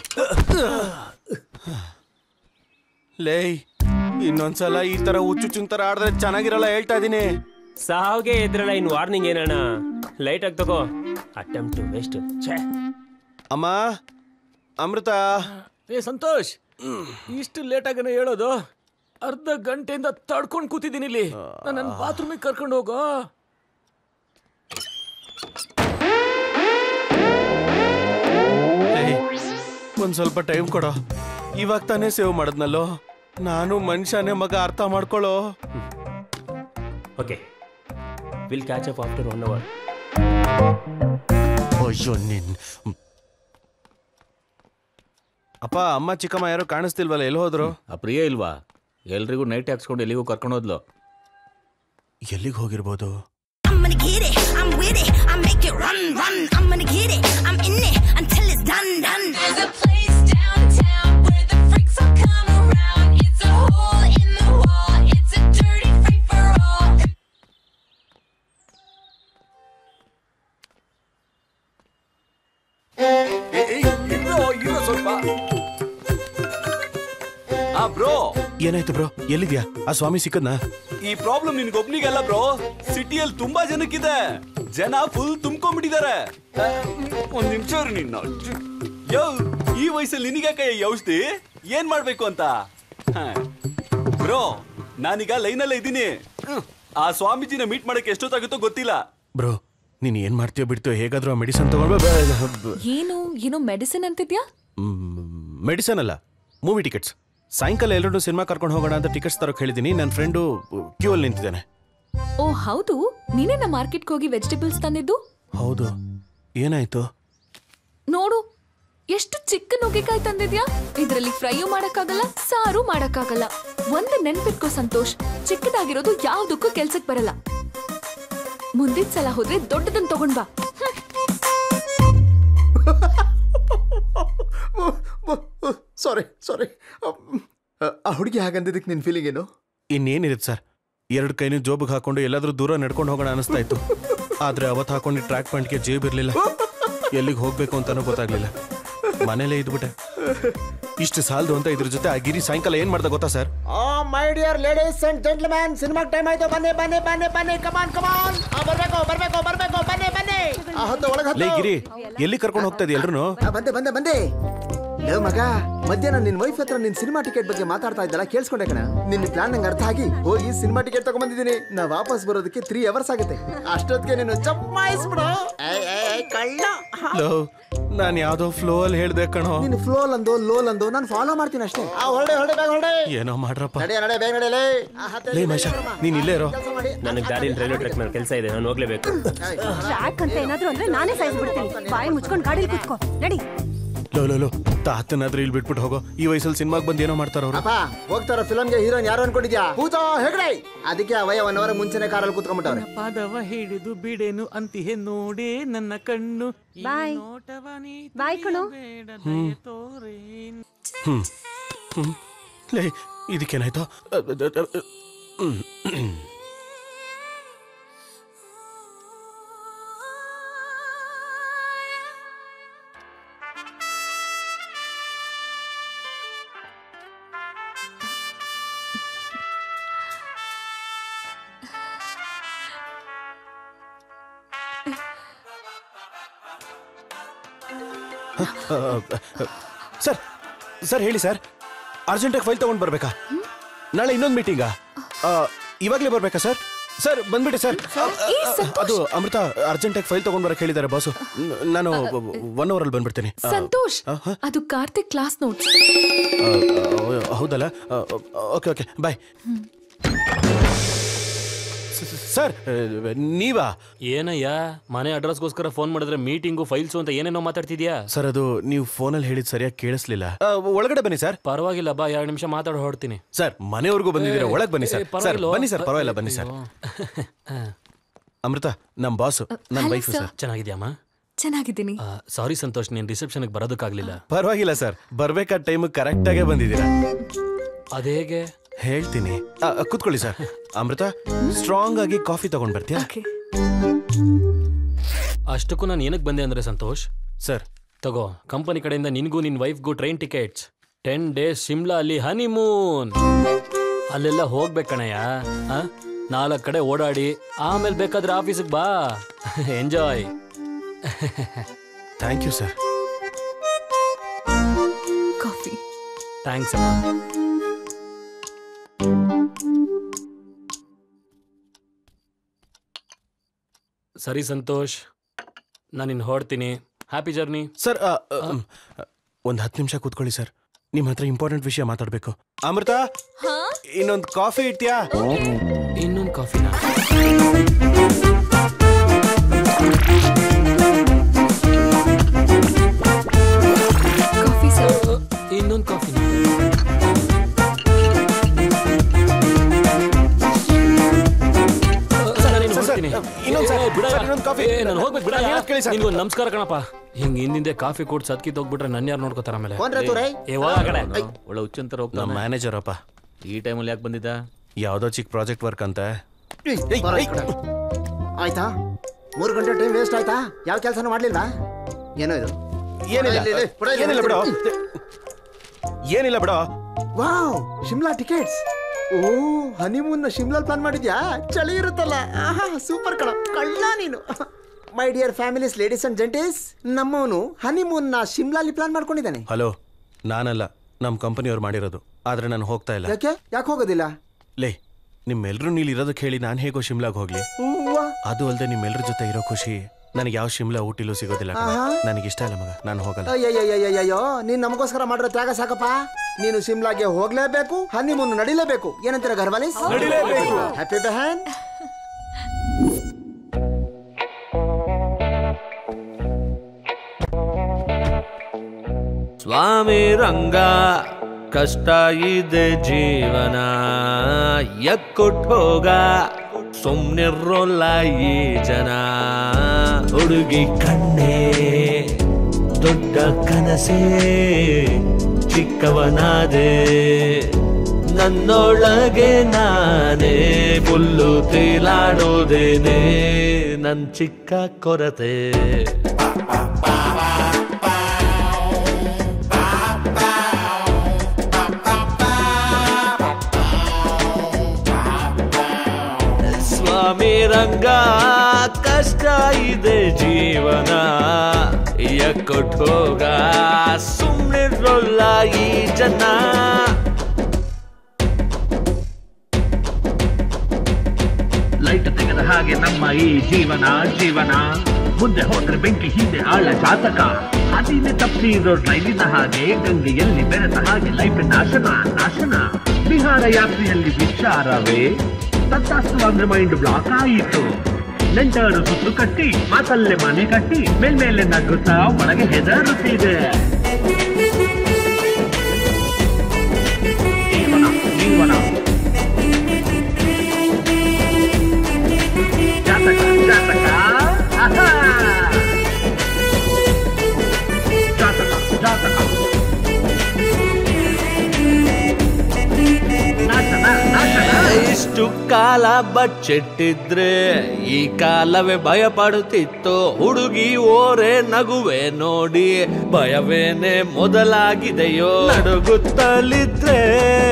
ಲೇ ಇನ್ನೊಂದ್ಸಲ ಈ ತರ ಹುಚ್ಚು ತರ ಆಡಿದ್ರೆ ಚೆನ್ನಾಗಿರಲ್ಲ, ಹೇಳ್ತಾ ಇದೀನಿ. ಸಾವ್ಗೆ ಇದ್ರಲ್ಲ, ಇನ್ ವಾರ್ನಿಂಗ್ ಏನಣ್ಣ? ಲೈಟ್ ಆಗಿ ತಗೋ. Attempt to waste. ಅಮ್ಮ ಅಮೃತ. ಏ ಸಂತೋಷ್, ಇಷ್ಟು ಲೇಟ್ ಆಗನೆ ಹೇಳೋದು? ಅರ್ಧ ಗಂಟೆಯಿಂದ ತಡ್ಕೊಂಡು ಕೂತಿದ್ದೀನಿ ಇಲ್ಲಿ. ನನ್ನ ಬಾತ್ರೂಮಿಗೆ ಕರ್ಕೊಂಡು ಹೋಗೋ. ಒಂದ್ ಸ್ವಲ್ಪ ಟೈಮ್ ಕೊಡೋ. ಇವಾಗ ತಾನೇ ಸೇವ್ ಮಾಡದ್ನಲ್ಲೋ. ನಾನು ಮನುಷ್ಯನೇ ಮಗ, ಅರ್ಥ ಮಾಡ್ಕೊಳ್ಳೋ. Okay, will catch up after one hour. ಅಯ್ಯೋ ನಿನ್ ಅಪ್ಪ ಅಮ್ಮ ಚಿಕ್ಕಮ್ಮ ಯಾರು ಕಾಣಿಸ್ತಿಲ್ವಲ್ಲ ಎಲ್ಲಿ ಹೋದ್ರು? ಆ ಪ್ರಿಯ ಇಲ್ವಾ? ಎಲ್ರಿಗೂ ನೈಟ್ ಹಾಕ್ಸ್ಕೊಂಡು ಎಲ್ಲಿಗೂ ಕರ್ಕೊಂಡು ಹೋದ್ಲು. ಎಲ್ಲಿಗೆ ಹೋಗಿರ್ಬೋದು? I'm gonna get it, I'm with it, I make it run, run. I'm gonna get it, I'm in it until it's done, done. There's a place downtown where the freaks all come around. It's a hole in the wall, it's a dirty free for all. ಆ bro, ಏನಾಯ್ತು bro? ಎಲ್ಲಿದ್ಯಾ? ಆ ಸ್ವಾಮಿ ಸಿಕ್ಕದ್ನಾ? ಈ problem ನಿನ್ಗೊಬ್ನಿಗಲ್ಲ bro, ಸಿಟಿಯಲ್ಲಿ ತುಂಬಾ ಜನಕ್ಕಿದೆ. ಜನ full ತುಂಬ್ಕೊಂಡ್ಬಿಟ್ಟಿದ್ದಾರೆ. ಒಂದ್ ನಿಮಿಷ ನಿನ್ನ ಯೋ, ಈ ವಯಸ್ಸಲ್ಲಿ ನಿನಗೆ ಔಷಧಿ ಏನ್ ಮಾಡ್ಬೇಕು ಅಂತ? ಬ್ರೋ, ನಾನೀಗ ಲೈನಲ್ಲೇ ಇದ್ದೀನಿ. ಆ ಸ್ವಾಮೀಜಿನ ಮೀಟ್ ಮಾಡಕ್ಕೆ ಎಷ್ಟೊತ್ತಾಗುತ್ತೋ ಗೊತ್ತಿಲ್ಲ. ಬ್ರೋ, ನೀನ್ ಏನ್ ಮಾಡ್ತೀಯೋ ಬಿಡ್ತೀಯೋ, ಹೇಗಾದ್ರೂ ಆ ಮೆಡಿಸನ್ ತಗೊಂಡು. ಏನು ಏನೋ ಮೆಡಿಸಿನ್ ಅಂತಿದ್ಯಾ? ಮೆಡಿಸನ್ ಅಲ್ಲ, ಮೂವಿ ಟಿಕೆಟ್ಸ್. ಸಾಯಂಕಾಲ ಎಲ್ಲರೂ ಸಿನಿಮಾ ಕರ್ಕೊಂಡು ಹೋಗೋಣ ಅಂತ ಟಿಕೆಟ್ಸ್ ತರೋಕೆ ಹೇಳಿದೀನಿ. ನನ್ನ ಫ್ರೆಂಡು ಕ್ಯೂ ಅಲ್ಲಿ ನಿಂತಿದ್ದಾನೆ. ಓ ಹೌದು, ನೀನೇ ನಮ್ಮ ಮಾರ್ಕೆಟ್ಗೆ ಹೋಗಿ ವೆಜಿಟೇಬಲ್ಸ್ ತಂದಿದ್ದು? ಹೌದು, ಏನಾಯ್ತು? ನೋಡು, ಎಷ್ಟು ಚಿಕ್ಕ ನುಗ್ಗೆಕಾಯಿ ತಂದಿದ್ಯಾ. ಇದರಲ್ಲಿ ಫ್ರೈಯೂ ಮಾಡಕ್ಕಾಗಲ್ಲ, ಸಾರು ಮಾಡಕ್ಕಾಗಲ್ಲ. ಒಂದು ನೆನ್ಪಿಟ್ಕೋ ಸಂತೋಷ್, ಚಿಕ್ಕದಾಗಿರೋದು ಯಾವ್ದಕ್ಕೂ ಕೆಲ್ಸಕ್ ಬರಲ್ಲ. ಮುಂದಿನ ಸಲ ಹೋದ್ರೆ ದೊಡ್ಡದನ್ನ ತಗೊಂಡ್ ಬಾ. ಸಾರಿ ಸಾರಿ ಆ ಹುಡುಗಿ ಹಾಗಂದಿದ್ದಕ್ಕೆ ನಿನ್ ಫೀಲಿಂಗ್ ಏನು? ಇನ್ನೇನಿರುತ್ತೆ ಸರ್, ಎರಡು ಕೈನೂ ಜೋಬಿಗೆ ಹಾಕೊಂಡು ಎಲ್ಲಾದ್ರೂ ದೂರ ನಡ್ಕೊಂಡು ಹೋಗೋಣ ಅನಿಸ್ತಾ ಇತ್ತು. ಆದ್ರೆ ಅವತ್ತು ಹಾಕೊಂಡು ಟ್ರ್ಯಾಕ್ ಪಾಯಿಂಟ್ಗೆ ಜೇಬ್ ಇರ್ಲಿಲ್ಲ. ಎಲ್ಲಿಗೆ ಹೋಗ್ಬೇಕು ಅಂತಾನೂ ಗೊತ್ತಾಗ್ಲಿಲ್ಲ. ಮನೇಲೇ ಇದ್ಬಿಟ್ಟೆ. ಇಷ್ಟು ಸಾಲದು ಅಂತ ಇದ್ರ ಜೊತೆ ಆ ಗಿರಿ ಸಾಯಂಕಾಲ ಏನ್ ಮಾಡ್ದ ಗೊತ್ತಾ sir? My dear ladies and gentleman, cinema time ಆಯ್ತು, ಬನ್ನಿ ಬನ್ನಿ ಬನ್ನಿ ಬನ್ನಿ, ಕಮಾನ್ ಕಮಾನ್, ಬರ್ಬೇಕು ಬರ್ಬೇಕು ಬರ್ಬೇಕು, ಬನ್ನಿ ಬನ್ನಿ. ಲೇ ಗಿರಿ, ಎಲ್ಲಿ ಕರ್ಕೊಂಡು ಹೋಗ್ತಾ ಇದೀಯ ಎಲ್ರು? ಬಂದೆ ಬಂದೆ ಬಂದೆ. ಲೇ ಮಗ, ಮಧ್ಯಾಹ್ನ ನಿನ್ ವೈಫ್ ಹತ್ರ ನಿನ್ ಸಿನಿಮಾ ಟಿಕೆಟ್ ಬಗ್ಗೆ ಮಾತಾಡ್ತಾ ಇದ್ದಲ್ಲ, ಕೇಳಿಸ್ಕೊಂಡೆ ಕಣ. ನಿನ್ ಪ್ಲಾನ್ ನಂಗೆ ಅರ್ಥ ಆಗಿ ಹೋಗಿ ಸಿನಿಮಾ ಟಿಕೆಟ್ ತಗೊಂಡ್ಬಂದಿದ್ದೀನಿ. ನಾ ವಾಪಸ್ ಬರೋದಕ್ಕೆ ತ್ರೀ ಅವರ್ಸ್ ಆಗುತ್ತೆ. ಅಷ್ಟೊತ್ತಿಗೆ ನೀನು ಚಮ್ಮಾಯಿಸ್ಬಿಡು. ಕಳ್ಳ. ನಾನು ಯಾವ್ದೋ ಫ್ಲೋ ಅಲ್ಲಿ ಹೇಳ್ದೆ ಕಣೋ. ನೀನು ಫ್ಲೋ ಅಂದೋ ಲೋಲ್ ಅಂದೋ ನಾನು ಫಾಲೋ ಮಾಡ್ತೀನಿ ಅಷ್ಟೇ. ಹೊರಡೆ ಹೊರಡೆ ಬೇಗ ಹೊರಡೆ. ಏನೋ ಮಾಡ್ರಪ್ಪ. ನಡೆ ನಡೆ ಬೇಗ ನಡೆಯಲೇ. ಲೇ ಮಹೇಶ, ನೀನ್ ಇಲ್ಲೇ ಇರೋ. ನನಗೆ ದಾರಿಯಲ್ಲಿ ರೈಲ್ವೆ ಟ್ರ್ಯಾಕ್ ಮೇಲೆ ಕೆಲಸ ಇದೆ, ನಾನು ಹೋಗ್ಲೇಬೇಕು. ಟ್ರ್ಯಾಕ್ ಅಂತ ಏನಾದ್ರು ಅಂದ್ರೆ ನಾನೇ ಸಾಯಿಸ್ಬಿಡ್ತೀನಿ. ಬಾಯಿ ಮುಚ್ಕೊಂಡು ಗಾಡಿಲಿ ಕೂತ್ಕೋ, ನಡಿ. ಲೋ ಲೋ ಲೋ, ತಾತನಾದ್ರೂ ಇಲ್ಲಿ ಬಿಟ್ಬಿಟ್ಟು ಹೋಗೋ. ಈ ವಯಸ್ಸಲ್ಲಿ ಸಿನಿಮಾಗ್ ಬಂದು ಏನೋ ಮಾಡ್ತಾರ ಅವ್ರು. ಅಪ್ಪ, ಹೋಗ್ತಾರ ಫಿಲಮ್ಗೆ ಹೀರೋನ್ ಯಾರು ಅನ್ಕೊಂಡಿದ್ಯಾ? ಪೂಜಾ ಹೆಗಡೆ. ಅದಕ್ಕೆ ಅವಯ ಒನ್ ಅವರ್ ಮುಂಚೆನೆ ಕಾರಲ್ಲಿ ಕೂತ್ಕೊಂಡ್ಬಿಟ್ಟವ್ರೆ. ಪಾದವ ಹಿಡಿದು ಬಿಡೆನು ಅಂತಿಹೆ ನೋಡೆ ನನ್ನ ಕಣ್ಣು. ಬಾಯ್ ಬಾಯ್ ಕಣು. ಹ್ಮ್ ಹ್ಮ್ ಲೇ, ಇದಕ್ಕೇನಾಯ್ತು? ಸರ್ ಸರ್ ಹೇಳಿ ಸರ್, ಅರ್ಜೆಂಟಾಗಿ ಫೈಲ್ ತಗೊಂಡು ಬರ್ಬೇಕಾ? ನಾಳೆ ಇನ್ನೊಂದು ಮೀಟಿಂಗಾ? ಇವಾಗಲೇ ಬರ್ಬೇಕಾ ಸರ್? ಸರ್ ಬಂದ್ಬಿಡಿ ಸರ್. ಅದು ಅಮೃತ ಅರ್ಜೆಂಟಾಗಿ ಫೈಲ್ ತಗೊಂಡ್ ಬರಕ್ಕೆ ಹೇಳಿದ್ದಾರೆ ಬಾಸು. ನಾನು ಒನ್ ಅವರ್ ಅಲ್ಲಿ ಬಂದ್ಬಿಡ್ತೀನಿ. ಸಂತೋಷ್, ಅದು ಕಾರ್ತಿಕ್ ಕ್ಲಾಸ್ ನೋಟ್ಸ್. ಹೌದಲ್ಲ? Okay okay bye. ಸರ್ ನೀವಾ? ಏನಯ್ಯ, ಮನೆ ಅಡ್ರೆಸ್ಗೋಸ್ಕರ ಫೋನ್ ಮಾಡಿದ್ರೆ ಮೀಟಿಂಗು ಫೈಲ್ಸು ಅಂತ ಏನೇನೋ ಮಾತಾಡ್ತಿದ್ಯಾ? ಸರ್ ಅದು ನೀವು ಫೋನಲ್ಲಿ ಹೇಳಿದ್ ಸರಿಯಾಗಿ ಕೇಳಿಸ್ಲಿಲ್ಲ. ಒಳಗಡೆ ಬನ್ನಿ ಸರ್. ಪರವಾಗಿಲ್ಲ ಬಾ, ಎರಡು ನಿಮಿಷ ಮಾತಾಡಿ ಹೊರಡ್ತೀನಿ. ಸರ್ ಮನೆವರೆಗೂ ಬಂದಿದ್ದೀರಾ, ಒಳಗೆ ಬನ್ನಿ ಸರ್. ಸರ್ ಬನ್ನಿ ಸರ್, ಪರವಾಗಿಲ್ಲ ಬನ್ನಿ ಸರ್. ಅಮೃತ ನಮ್ ಬಾಸು, ನನ್ನ ವೈಫ್ ಸರ್. ಚೆನ್ನಾಗಿದ್ಯಾಮ್ಮ? ಚೆನ್ನಾಗಿದ್ದೀನಿ. ಸಾರಿ ಸಂತೋಷ್, ನೀನ್ ರಿಸೆಪ್ಷನ್ಗೆ ಬರೋದಕ್ಕಾಗ್ಲಿಲ್ಲ. ಪರವಾಗಿಲ್ಲ ಸರ್, ಬರ್ಬೇಕಾದ ಟೈಮ್ ಕರೆಕ್ಟ್ ಆಗೇ ಬಂದಿದ್ದೀರಾ. ಅದೇಗೆ ಹೇಳ್ತೀನಿ, ಕೂತ್ಕೊಳ್ಳಿ ಸರ್. ಅಮೃತ ಸ್ಟ್ರಾಂಗ್ ಆಗಿ ಕಾಫಿ ತಗೊಂಡ್ ಬರ್ತೀಯಾ? ಅಷ್ಟಕ್ಕೂ ನಾನು ಏನಕ್ಕೆ ಬಂದೆ ಅಂದ್ರೆ ಸಂತೋಷ್ ಸರ್, ತಗೋ ಕಂಪನಿ ಕಡೆಯಿಂದ ನಿನ್ಗೂ ನಿನ್ ವೈಫ್ಗೂ train tickets. Ten days Shimla ಅಲ್ಲಿ ಹನಿಮೂನ್. ಅಲ್ಲೆಲ್ಲ ಹೋಗ್ಬೇಕಣಯ್ಯ. ನಾಲ್ಕು ಕಡೆ ಓಡಾಡಿ ಆಮೇಲೆ ಬೇಕಾದ್ರೆ ಆಫೀಸಿಗೆ ಬಾ. Enjoy. Thank you sir. Coffee. Thanks ಅಮ್ಮ. ಸರಿ ಸಂತೋಷ್, ನಾನು ಇನ್ನು ಹೊರಡ್ತೀನಿ. Happy journey. ಸರ್ ಒಂದು ಹತ್ತು ನಿಮಿಷ ಕೂತ್ಕೊಳ್ಳಿ ಸರ್, ನಿಮ್ಮ ಹತ್ರ ಇಂಪಾರ್ಟೆಂಟ್ ವಿಷಯ ಮಾತಾಡಬೇಕು. ಅಮೃತ, ಇನ್ನೊಂದು ಕಾಫಿ ಇಟ್ಯಾ? ಇನ್ನೊಂದು ಕಾಫಿನಾ? ಕಾಫಿ ನಾನು ಹೋಗ್ಬೇಕು ಬಿಡ ನಿನ್ಗೊಂದು ನಮಸ್ಕಾರ ಕಣಪ್ಪ ಹಿಂಗ್ ಹಿಂದಿಂದೆ ಕಾಫಿ ಕೊಟ್ಟು ಸತ್ಕಿತ್ ಹೋಗ್ಬಿಟ್ರೆ ನನ್ನ ಯಾರು ನೋಡ್ಕೋತಾರ ಆಮೇಲೆ ಏ ಹೋಗ ಆ ಕಡೆ ಒಳ್ಳೆ ಹುಚ್ಚಂತರ ಹೋಗ್ತಾನೆ ನಮ್ಮ ಮ್ಯಾನೇಜರ್ ಅಪ್ಪ ಈ ಟೈಮಲ್ಲಿ ಯಾಕೆ ಬಂದಿದ್ದ ಯಾವ್ದೋ ಚಿಕ್ಕ ಪ್ರಾಜೆಕ್ಟ್ ವರ್ಕ್ ಅಂತ ಆಯ್ತಾ ಮೂರು ಗಂಟೆ ಟೈಮ್ ವೇಸ್ಟ್ ಆಯ್ತಾ ಯಾವ ಕೆಲಸನೂ ಮಾಡ್ಲಿಲ್ವಾ ಏನೋ ಇದು ಏನಿಲ್ಲ ಏನಿಲ್ಲ ಬಿಡೋ ಏನಿಲ್ಲ ಬಿಡೋ ವಾವ್ ಶಿಮ್ಲಾ ಟಿಕೆಟ್ಸ್ ಓ ಹನಿಮೂನ್ ಶಿಮ್ಲಾ ಪ್ಲಾನ್ ಮಾಡಿದ್ಯಾ ಚಳಿ ಇರುತ್ತಲ್ಲ ಆಹಾ ಸೂಪರ್ ಕಣ ಕಳ್ಳ ನೀನು my dear families ladies and gents ನಮ್ಮವನು ಹನಿಮೂನ್ ನ ಶಿಮ್ಲಾಲಿ ಪ್ಲಾನ್ ಮಾಡ್ಕೊಂಡಿದ್ದಾನೆ ಹಲೋ ನಾನಲ್ಲ ನಮ್ಮ ಕಂಪನಿಯವ್ರು ಮಾಡಿರೋದು ಆದ್ರೆ ನಾನು ಹೋಗ್ತಾ ಇಲ್ಲ ಯಾಕೆ ಯಾಕೆ ಹೋಗೋದಿಲ್ಲ ಲೇ ನಿಮ್ಮೆಲ್ರೂ ನೀಲ್ ಇರೋದಕ್ಕೆ ಹೇಳಿ ನಾನು ಹೇಗೋ ಶಿಮ್ಲಾಗ್ ಹೋಗ್ಲಿ ಅದು ಅಲ್ಲದೆ ನಿಮ್ಮೆಲ್ರ ಜೊತೆ ಇರೋ ಖುಷಿ ನನಗೆ ಯಾವ ಶಿಮ್ಲಾ ಊಟಿಲೂ ಸಿಗೋದಿಲ್ಲ ನನಗೆ ಇಷ್ಟ ಇಲ್ಲ ಮಗ ನಾನು ಹೋಗಲ್ಲ ಅಯ್ಯಯ್ಯಯ್ಯಯ್ಯೋ ನೀನ್ ನಮಗೋಸ್ಕರ ಮಾಡಿರೋ ತ್ಯಾಗ ಸಾಕಪ್ಪ ನೀನು ಶಿಮ್ಲಾಗೆ ಹೋಗ್ಲೇಬೇಕು ಹನಿಮೂನ್ ನಡಿಲೇಬೇಕು ಏನಂತೀರ ಗರ್ವಾಲಿಸ್ ಹ್ಯಾಪಿ ಬೆಹನ್ ಸ್ವಾಮಿ ರಂಗ ಕಷ್ಟ ಇದೆ ಜೀವನ ಎಕ್ಕುಟ್ ಹೋಗ ಸುಮ್ನಿರೋಲ್ಲ ಈ ಜನ ಹುಡುಗಿ ಕಣ್ಣೇ ದೊಡ್ಡ ಕನಸೇ ಚಿಕ್ಕವನಾದೆ ನನ್ನೊಳಗೆ ನಾನೇ ಫುಲ್ಲು ತೇಲಾಡೋದೇನೆ ನನ್ ಚಿಕ್ಕ ಕೊರತೆ ಸ್ವಾಮಿ ರಂಗ ಕಷ್ಟ ಇದೆ ಜೀವನ ಎಕ್ಕುಟ್ ಹೋಗ ಸುಮ್ನಿರೋಲ್ಲ ಈ ಜನ ಲೈಟ್ ತೆಗೆದ ಹಾಗೆ ನಮ್ಮ ಈ ಜೀವನ ಜೀವನ ಮುಂದೆ ಹೋದ್ರೆ ಬೆಂಕಿ ಹಿಂದೆ ಆಳ ಜಾತಕ ಅದಿನೇ ತಪ್ಪಿರೋ ರೈಲಿನ ಹಾಗೆ ಗಂಗೆಯಲ್ಲಿ ಬೆರೆತ ಹಾಗೆ ಲೈಫ್ ನಾಶನ ನಾಶನ ಬಿಹಾರ ಯಾತ್ರೆಯಲ್ಲಿ ವಿಚಾರವೇ ತತ್ತಾಸ್ತು ಅಂದ್ರೆ ಮೈಂಡ್ ಬ್ಲಾಕ್ ಆಯಿತು ನೆಂಟರು ಸುತ್ತು ಕಟ್ಟಿ ಮಾತಲ್ಲೇ ಮನೆ ಕಟ್ಟಿ ಮೇಲ್ಮೇಲೆ ನಗುತ್ತಾ ಒಳಗೆ ಹೆದರುತ್ತಿದೆ ಜೀವನ ಜೀವನ ಜಾತಕ ಜಾತಕ ಆಹಾ ಜಾತಕ ಜಾತಕ ನಾಶನ ನಾಶನ ಇಷ್ಟು ಕಾಲ ಬಚ್ಚಿಟ್ಟಿದ್ರೆ ಈ ಕಾಲವೇ ಭಯ ಪಡುತ್ತಿತ್ತು ಹುಡುಗಿ ಓರೆ ನಗುವೆ ನೋಡಿ ಭಯವೇನೆ ಮೊದಲಾಗಿದೆಯೋ ನಡುಗುತ್ತಲಿದ್ರೆ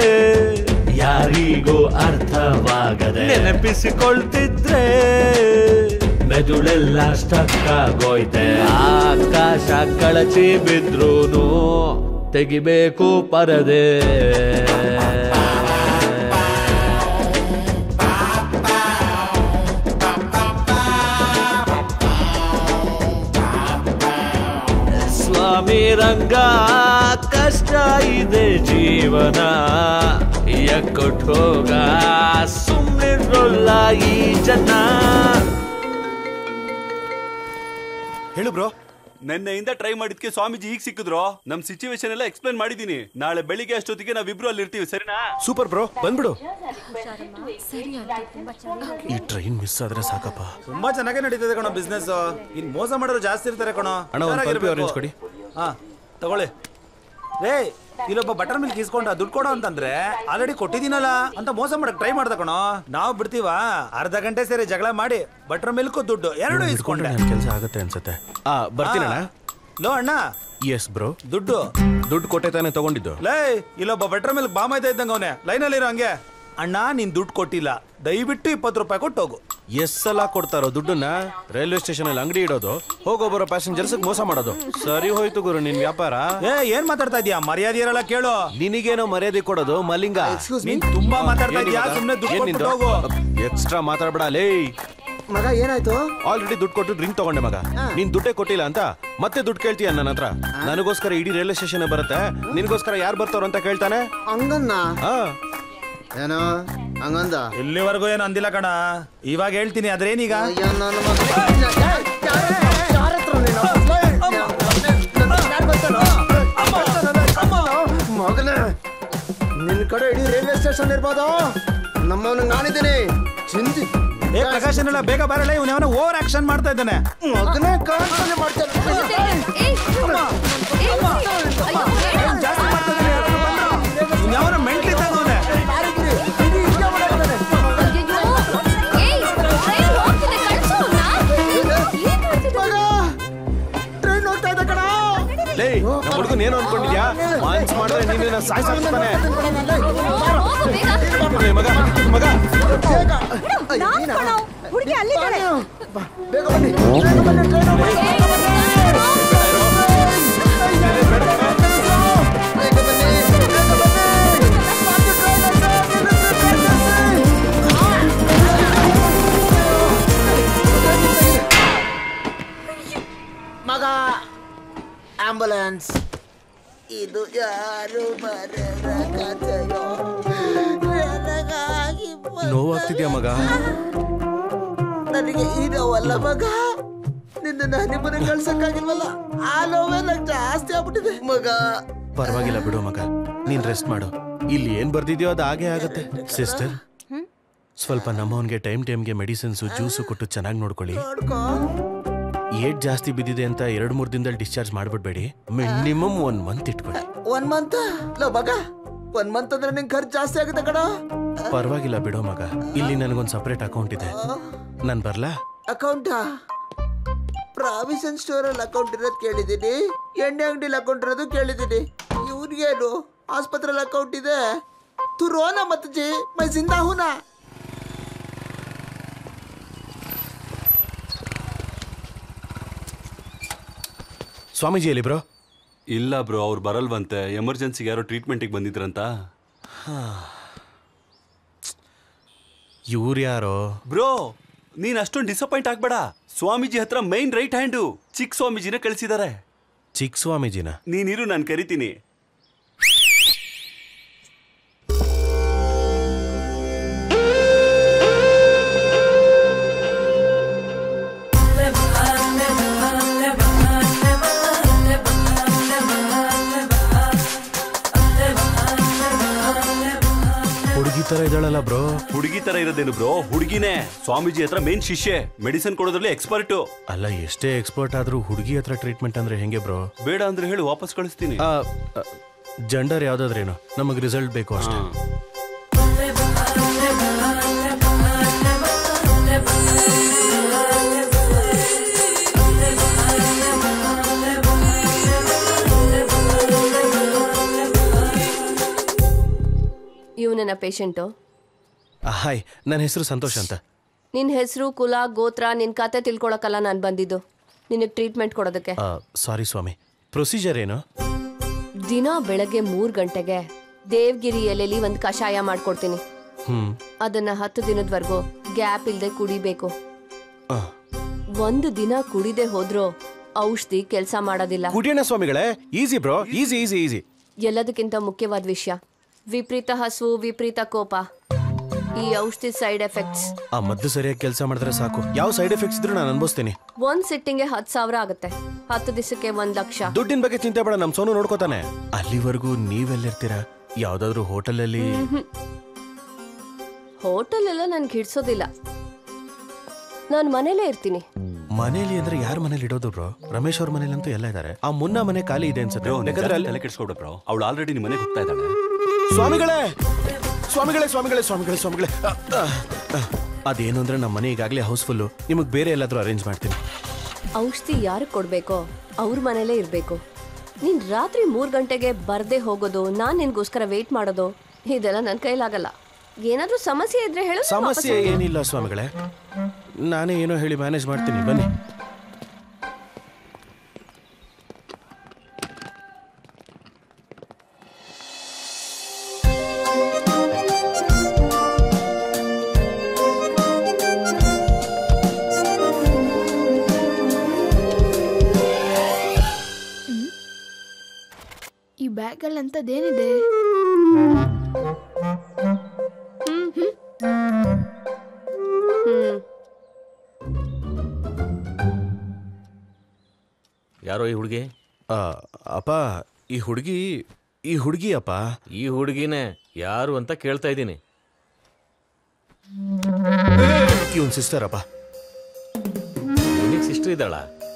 ಯಾರಿಗೂ ಅರ್ಥವಾಗದೆ ನೆನಪಿಸಿಕೊಳ್ತಿದ್ರೆ ಮೆದುಳೆಲ್ಲ ಸ್ಟಕ್ ಆಗೋಯ್ತೆ ಆಕಾಶ ಕಳಚಿ ಬಿದ್ರೂನು ತೆಗಿಬೇಕು ಪರದೆ ಸ್ವಾಮಿ ರಂಗ ಕಷ್ಟ ಇದೆ ಜೀವನ ಎಕ್ಕುಟ್ ಹೋಗ ಸುಮ್ನಿರೋಲ್ಲ ಈ ಜನ ಹೇಳು ಬ್ರೋ ನೆನ್ನೆಯಿಂದ ಟ್ರೈ ಮಾಡಿದ್ಕೆ ಸ್ವಾಮೀಜಿ ಈಗ ಸಿಕ್ಕಿದ್ರು ನಮ್ ಸಿಚುವೇಶನ್ ಎಲ್ಲ ಎಕ್ಸ್ಪ್ಲೇನ್ ಮಾಡಿದೀನಿ ನಾಳೆ ಬೆಳಿಗ್ಗೆ ಅಷ್ಟೊತ್ತಿಗೆ ನಾವಿಬ್ರು ಅಲ್ಲಿ ಇರ್ತೀವಿ ಸರಿನಾ ಸೂಪರ್ ಬ್ರೋ ಬಂದ್ಬಿಡು ಸರಿ ಈ ಟ್ರೈನ್ ಮಿಸ್ ಆದ್ರೆ ಸಾಕಪ್ಪ ತುಂಬಾ ಚೆನ್ನಾಗಿ ನಡೀತದೆ ಕಣೋ ಬಿಸ್ನೆಸ್ ಇನ್ ಮೋಸ ಮಾಡೋರು ಜಾಸ್ತಿ ಇರ್ತಾರೆ ಕಣೋ ಅಣ್ಣ ಒಂದು ಪಲ್ಪಿ ಆರೆಂಜ್ ಕೊಡಿ ಹಾ ತಗೊಳ್ಳಿ ರೇ ಇಲ್ಲೊಬ್ಬ ಬಟರ್ ಮಿಲ್ಕ್ ಇಸ್ಕೊಂಡ ದುಡ್ಡು ಕೊಡೋ ಅಂತಂದ್ರೆ ಆಲ್ರೆಡಿ ಕೊಟ್ಟಿದ್ದೀನಲ್ಲ ಅಂತ ಮೋಸ ಮಾಡಕ್ ಟ್ರೈ ಮಾಡ್ದ ಕಣೋ ನಾವು ಬಿಡ್ತೀವ ಅರ್ಧ ಗಂಟೆ ಸೇರಿ ಜಗಳ ಮಾಡಿ ಬಟರ್ ಮಿಲ್ಕ್ ದುಡ್ಡು ಎರಡು ಇಸ್ಕೊಂಡೆ ಕೆಲಸ ಆಗುತ್ತೆ ಅನ್ಸುತ್ತೆ ಆ ಬರ್ತೀನಣ್ಣ ಲೋ ಅಣ್ಣ ಎಸ್ ಬ್ರೋ ದುಡ್ಡು ದುಡ್ಡು ಕೊಟ್ಟೆ ತಾನೇ ತಗೊಂಡಿದ್ದು ಲೇ ಇಲ್ಲೊಬ್ಬ ಬಟರ್ ಮಿಲ್ಕ್ ಬಾಮಾಯ್ತಾ ಇದ್ದಂಗ ಅವನೇ ಲೈನಲ್ಲಿ ಇರೋ ಹಂಗೆ ಅಣ್ಣ ನೀನ್ ದುಡ್ಡು ಕೊಟ್ಟಿಲ್ಲ ದಯವಿಟ್ಟು ಇಪ್ಪತ್ತು ರೂಪಾಯಿ ಕೊಟ್ಟು ಹೋಗು ಎಸ್ ಸಲ ಕೊಡ್ತಾರೋ ದುಡ್ಡನ್ನ ರೈಲ್ವೆ ಸ್ಟೇಷನ್ ಅಲ್ಲಿ ಅಂಗಡಿ ಇಡೋದು ಹೋಗೋ ಬರೋ ಪ್ಯಾಸೆಂಜರ್ಸ್ ಮೋಸ ಮಾಡೋದು ಸರಿ ಹೋಯ್ತು ಗುರು ನಿನ್ ವ್ಯಾಪಾರ ಏ ಏನ್ ಮಾತಾಡ್ತಾ ಇದೀಯಾ ಮರ್ಯಾದೆ ಇರಲ್ಲ ಕೇಳು ನಿನಗೇನೋ ಮರ್ಯಾದೆ ಕೊಡೋದು ಮಲಿಂಗ ನೀನ್ ತುಂಬಾ ಮಾತಾಡ್ತಾ ಇದೀಯಾ ಸುಮ್ನೆ ದುಡ್ಡು ಕೊಟ್ಟು ಹೋಗು ಎಕ್ಸ್ಟ್ರಾ ಮಾತಾಡ್ಬೇಡ ಲೇ ಮಗ ಏನಾಯ್ತು ಆಲ್ರೆಡಿ ದುಡ್ಡು ಕೊಟ್ಟು ಡ್ರಿಂಕ್ ತಗೊಂಡೆ ಮಗ ನೀನ್ ದುಡ್ಡೇ ಕೊಟ್ಟಿಲ್ಲ ಅಂತ ಮತ್ತೆ ದುಡ್ಡು ಕೇಳ್ತೀಯ ನನ್ನ ಹತ್ರ ನನಗೋಸ್ಕರ ಇಡೀ ರೈಲ್ವೆ ಸ್ಟೇಷನ್ ಬರುತ್ತೆ ನಿನ್ಗೋಸ್ಕರ ಯಾರು ಬರ್ತಾರ ಅಂತ ಕೇಳ್ತಾನೆ ಹಂಗನ್ನ ಏನೋ ಹಂಗಂದ ಇಲ್ಲಿವರೆಗೂ ಏನು ಅಂದಿಲ್ಲ ಕಣ ಇವಾಗ ಹೇಳ್ತೀನಿ ಅದ್ರೇನೀಗ ಮಗನೇ ನಿನ್ ಕಡೆ ಇಡೀ ರೈಲ್ವೆ ಸ್ಟೇಷನ್ ಇರ್ಬೋದು ನಮ್ಮವನು ನಾನಿದ್ದೀನಿ ಚಿಂತಿ ಏ ಪ್ರಕಾಶ್ ಏನಿಲ್ಲ, ಬೇಗ ಬರಲ್ಲ. ಇವನು ಅವನ ಓವರ್ ಆಕ್ಷನ್ ಮಾಡ್ತಾ ಇದ್ದಾನೆ. ಮಗನೇ ಕಾಣ್ತಾನೆ ಮಾಡ್ತಾನೆ. ಜಾಸ್ತಿ ಮಾಡ್ತಾ ಇದ್ದಾನೆ. ಅವನ ಮೆಂಟ್ಲಿ ತಗೋನೆ. ನಮ್ಮ ಹುಡುಗನ್ ಏನು ಅನ್ಕೊಂಡಿದ್ಯಾ? ಮಾನ್ಸ್ ಮಾಡಿದ್ರೆ ನೀನೇನ ಸಾಯ್ಸಾಕ್ತಾನೆ. ಮಗ ಮಗ ಹುಡುಗಿ ಅಲ್ಲಿದ್ದಾಳೆ. ಬೇಗ ಬನ್ನಿ. ಮಗ ಆಂಬುಲೆನ್ಸ್. ಇದು ಯಾರು ಬರರ ಕಥೆಯೋ ನನಗಾಗಿ ನೋವಾಗ್ತಿದ್ಯಾ ಮಗ? ನನಗೆ ಈ ನೋವಲ್ಲ ಮಗ, ನಿನ್ನ ನಿಮ್ಮನೆ ಕಳ್ಸಕ್ಕಾಗಿಲ್ವಲ್ಲ, ಆ ನೋವೇ ನಂಗೆ ಜಾಸ್ತಿ ಆಗ್ಬಿಟ್ಟಿದೆ ಮಗ. ಪರವಾಗಿಲ್ಲ ಬಿಡು ಮಗ, ನೀನ್ ರೆಸ್ಟ್ ಮಾಡು. ಇಲ್ಲಿ ಏನ್ ಬರ್ದಿದ್ಯೋ ಅದು ಹಾಗೆ ಆಗತ್ತೆ. ಸಿಸ್ಟರ್, ಸ್ವಲ್ಪ ನಮ್ಮವನ್ಗೆ ಟೈಮ್ ಟೈಮ್ಗೆ ಮೆಡಿಸಿನ್ಸು ಜ್ಯೂಸು ಕೊಟ್ಟು ಚೆನ್ನಾಗಿ ನೋಡ್ಕೊಳ್ಳಿ. ಏಟ್ ಜಾಸ್ತಿ ಬಿದ್ದಿದೆ ಅಂತ ಎರಡ್ ಮೂರ್ ದಿನದಲ್ಲಿ ಡಿಸ್ಚಾರ್ಜ್ ಮಾಡ್ಬಿಡ್ಬೇಡಿ. ಮಿನಿಮಮ್ ಒನ್ ಮಂತ್ ಇಟ್ಕೊಳ್ಳಿ. ಒನ್ ಮಂತ್ ಲೋ ಮಗ, ಒನ್ ಮಂತ್ ಅಂದ್ರೆ ನಿಂಗೆ ಖರ್ಚು ಜಾಸ್ತಿ ಆಗುತ್ತೆ ಕಣ. ಪರವಾಗಿಲ್ಲ ಬಿಡೋ ಮಗ, ಇಲ್ಲಿ ನನಗೊಂದು ಸಪರೇಟ್ ಅಕೌಂಟ್ ಇದೆ, ನಾನು ಬರ್ಲಾ? ಅಕೌಂಟಾ? ಪ್ರಾವಿಷನ್ ಸ್ಟೋರ್ ಅಲ್ಲಿ ಅಕೌಂಟ್ ಇರೋದು ಕೇಳಿದ್ದೀನಿ, ಎಣ್ಣೆ ಅಂಗಡಿಲಿ ಅಕೌಂಟ್ ಇರೋದು ಕೇಳಿದ್ದೀನಿ. ಇವ್ರಿಗೇನು ಆಸ್ಪತ್ರೆಯಲ್ಲಿ ಅಕೌಂಟ್ ಇದೆ? ತು ರೋನಾ ಮತ್ ಜಿ ಮೈ ಜಿಂದಾ ಹೂನಾ. ಸ್ವಾಮೀಜಿ ಎಲ್ಲಿ ಬ್ರೋ? ಇಲ್ಲ ಬ್ರೋ, ಅವ್ರು ಬರಲ್ವಂತೆ. ಎಮರ್ಜೆನ್ಸಿಗೆ ಯಾರೋ ಟ್ರೀಟ್ಮೆಂಟಿಗೆ ಬಂದಿದ್ರಂತ. ಇವ್ರು ಯಾರೋ? ಬ್ರೋ, ನೀನ್ ಅಷ್ಟೊಂದು ಡಿಸಪಾಯಿಂಟ್ ಆಗ್ಬೇಡ. ಸ್ವಾಮೀಜಿ ಹತ್ರ ಮೈನ್ ರೈಟ್ ಹ್ಯಾಂಡು ಚಿಕ್ಕ ಸ್ವಾಮೀಜಿನ ಕಳಿಸಿದ್ದಾರೆ. ಚಿಕ್ಕ ಸ್ವಾಮೀಜಿನ? ನೀನಿರು, ನಾನು ಕರಿತೀನಿ. ಹುಡುಗಿ ತರ ಇದ್ದಾಳಲ್ಲ ಬ್ರೋ? ಹುಡುಗಿ ತರ ಇರೋದೇನು ಬ್ರೋ, ಹುಡುಗಿನೇ. ಸ್ವಾಮೀಜಿ ಹತ್ರ ಮೇನ್ ಶಿಷ್ಯೆ, ಮೆಡಿಸಿನ್ ಕೊಡೋದ್ರಲ್ಲಿ ಎಕ್ಸ್ಪರ್ಟ್. ಅಲ್ಲ, ಎಷ್ಟೇ ಎಕ್ಸ್ಪರ್ಟ್ ಆದ್ರೂ ಹುಡುಗಿ ಹತ್ರ ಟ್ರೀಟ್ಮೆಂಟ್ ಅಂದ್ರೆ ಹೆಂಗೆ ಬ್ರೋ? ಬೇಡ ಅಂದ್ರೆ ಹೇಳಿ, ವಾಪಸ್ ಕಳಿಸ್ತೀನಿ. ಜೆಂಡರ್ ಯಾವ್ದಾದ್ರೇನು, ನಮಗೆ ರಿಸಲ್ಟ್ ಬೇಕು ಅಷ್ಟೇ. ಇವನ ಪೇಷಂಟು? ಹಾಯ್, ನನ್ನ ಹೆಸರು ಸಂತೋಷ್ ಅಂತ. ನಿನ್ನ ಹೆಸರು, ಕುಲ, ಗೋತ್ರ, ನಿನ್ನ ಕತೆ ತಿಳ್ಕೊಳಕ್ಕಲ್ಲ ನಾನು ಬಂದಿದ್ದು, ನಿನಗೆ ಟ್ರೀಟ್ಮೆಂಟ್ ಕೊಡೋದಕ್ಕೆ. ಸಾರಿ ಸ್ವಾಮಿ, ಪ್ರೊಸೀಜರ್ ಏನು? ದಿನ ಬೆಳಗ್ಗೆ ಮೂರು ಗಂಟೆಗೆ ದೇವಗಿರಿ ಎಲೆಲಿ ಒಂದು ಕಷಾಯ ಮಾಡ್ಕೊಡ್ತೀನಿ. ಅದನ್ನ ಹತ್ತು ದಿನದವರೆಗೂ ಗ್ಯಾಪ್ ಇಲ್ಲದೆ ಕುಡಿಬೇಕು. ಒಂದು ದಿನ ಕುಡಿದೆ ಹೋದ್ರೂ ಔಷಧಿ ಕೆಲಸ ಮಾಡೋದಿಲ್ಲ. ಕುಡಿಯೋಣ ಸ್ವಾಮಿಗಳೇ, easy bro, easy easy easy. ಎಲ್ಲದಕ್ಕಿಂತ ಮುಖ್ಯವಾದ ವಿಷಯ, ವಿಪರೀತ ಹಸುವು, ವಿಪರೀತ ಕೋಪ, ಈ ಔಷಧಿ ಸೈಡ್ ಎಫೆಕ್ಟ್ಸ್. ಆ ಮದ್ದು ಸರಿಯಾಗಿ ಕೆಲಸ ಮಾಡಿದ್ರೆ ಸಾಕು, ಯಾವ ಸೈಡ್ ಎಫೆಕ್ಟ್ಸ್ ಇದ್ರೂ ನಾನು ಅನುಭವಿಸ್ತೀನಿ. ಒಂದ್ ಸಿಟ್ಟಿಂಗ್ ಹತ್ತು ಸಾವಿರ ಆಗುತ್ತೆ, ಹತ್ತು ದಿವಸಕ್ಕೆ ಒಂದ್ ಲಕ್ಷ. ದುಡ್ಡಿನ ಬಗ್ಗೆ ಚಿಂತೆ ಬೇಡ, ನಮ್ ಸೋನು ನೋಡ್ಕೋತಾನೆ. ಅಲ್ಲಿವರೆಗೂ ನೀವೆಲ್ಲಿರ್ತೀರಾ? ಯಾವ್ದಾದ್ರು ಹೋಟೆಲ್ ಅಲ್ಲಿ? ಹೋಟೆಲ್ ಎಲ್ಲ ನನ್ಗೆ ಹಿಡ್ಸೋದಿಲ್ಲ, ನಾನು ಮನೇಲೇ ಇರ್ತೀನಿ. ಮನೇಲಿ ಅಂದ್ರೆ ಯಾರ ಮನೇಲಿ ಇಡೋದು ಬ್ರೋ? ರಮೇಶ್ ಅವ್ರ ಮನೇಲಿ ಅಂತೂ ಎಲ್ಲ ಇದಾರೆ. ಆ ಮುನ್ನ ಮನೆ ಖಾಲಿ ಇದೆ ಅನ್ಸುತ್ತೆ. ತಲೆ ಕೆಡಿಸ್ಕೊಡ ಬ್ರೋ, ಅವಳು ಆಲ್ರೆಡಿ ನಿಮ್ಮ ಮನೆಗೆ ಹೋಗ್ತಾ ಇದ್ದಾಳೆ. ಸ್ವಾಮಿಗಳೇ ಸ್ವಾಮಿಗಳೇ ಸ್ವಾಮಿಗಳೇ ಸ್ವಾಮಿಗಳೇ ಸ್ವಾಮಿಗಳೇ ಅದೇನು ಅಂದ್ರೆ ನಮ್ಮ ಮನೆ ಈಗಾಗಲೇ ಹೌಸ್ಫುಲ್ಲು, ನಿಮಗೆ ಬೇರೆ ಎಲ್ಲಾದ್ರೂ ಅರೇಂಜ್ ಮಾಡ್ತೀನಿ. ಔಷಧಿ ಯಾರಿಗೆ ಕೊಡ್ಬೇಕೋ ಅವ್ರ ಮನೇಲೇ ಇರ್ಬೇಕು. ನೀನ್ ರಾತ್ರಿ ಮೂರ್ ಗಂಟೆಗೆ ಬರ್ದೇ ಹೋಗೋದು, ನಾನ್ ನಿನ್ಗೋಸ್ಕರ ವೇಟ್ ಮಾಡೋದು, ಇದೆಲ್ಲ ನನ್ ಕೈಲಾಗಲ್ಲ. ಏನಾದ್ರೂ ಸಮಸ್ಯೆ ಇದ್ರೆ ಹೇಳು. ಸಮಸ್ಯೆ ಏನಿಲ್ಲ ಸ್ವಾಮಿಗಳೇ, ನಾನೇ ಏನೋ ಹೇಳಿ ಮ್ಯಾನೇಜ್ ಮಾಡ್ತೀನಿ, ಬನ್ನಿ. ಈ ಬ್ಯಾಗಲ್ಲಿ ಅಂತದೇನಿದೆ? ಯಾರೋ ಈ ಹುಡುಗಿ? ಅಪ್ಪ, ಈ ಹುಡುಗಿ ಈ ಹುಡುಗಿ ಅಪ್ಪ. ಈ ಹುಡುಗಿನೇ ಯಾರು ಅಂತ ಕೇಳ್ತಾ ಇದ್ದೀನಿ. ಇವನ್ ಸಿಸ್ಟರ್ ಅಪ್ಪ. ಸಿಸ್ಟರ್ ಇದ್ದಾಳ?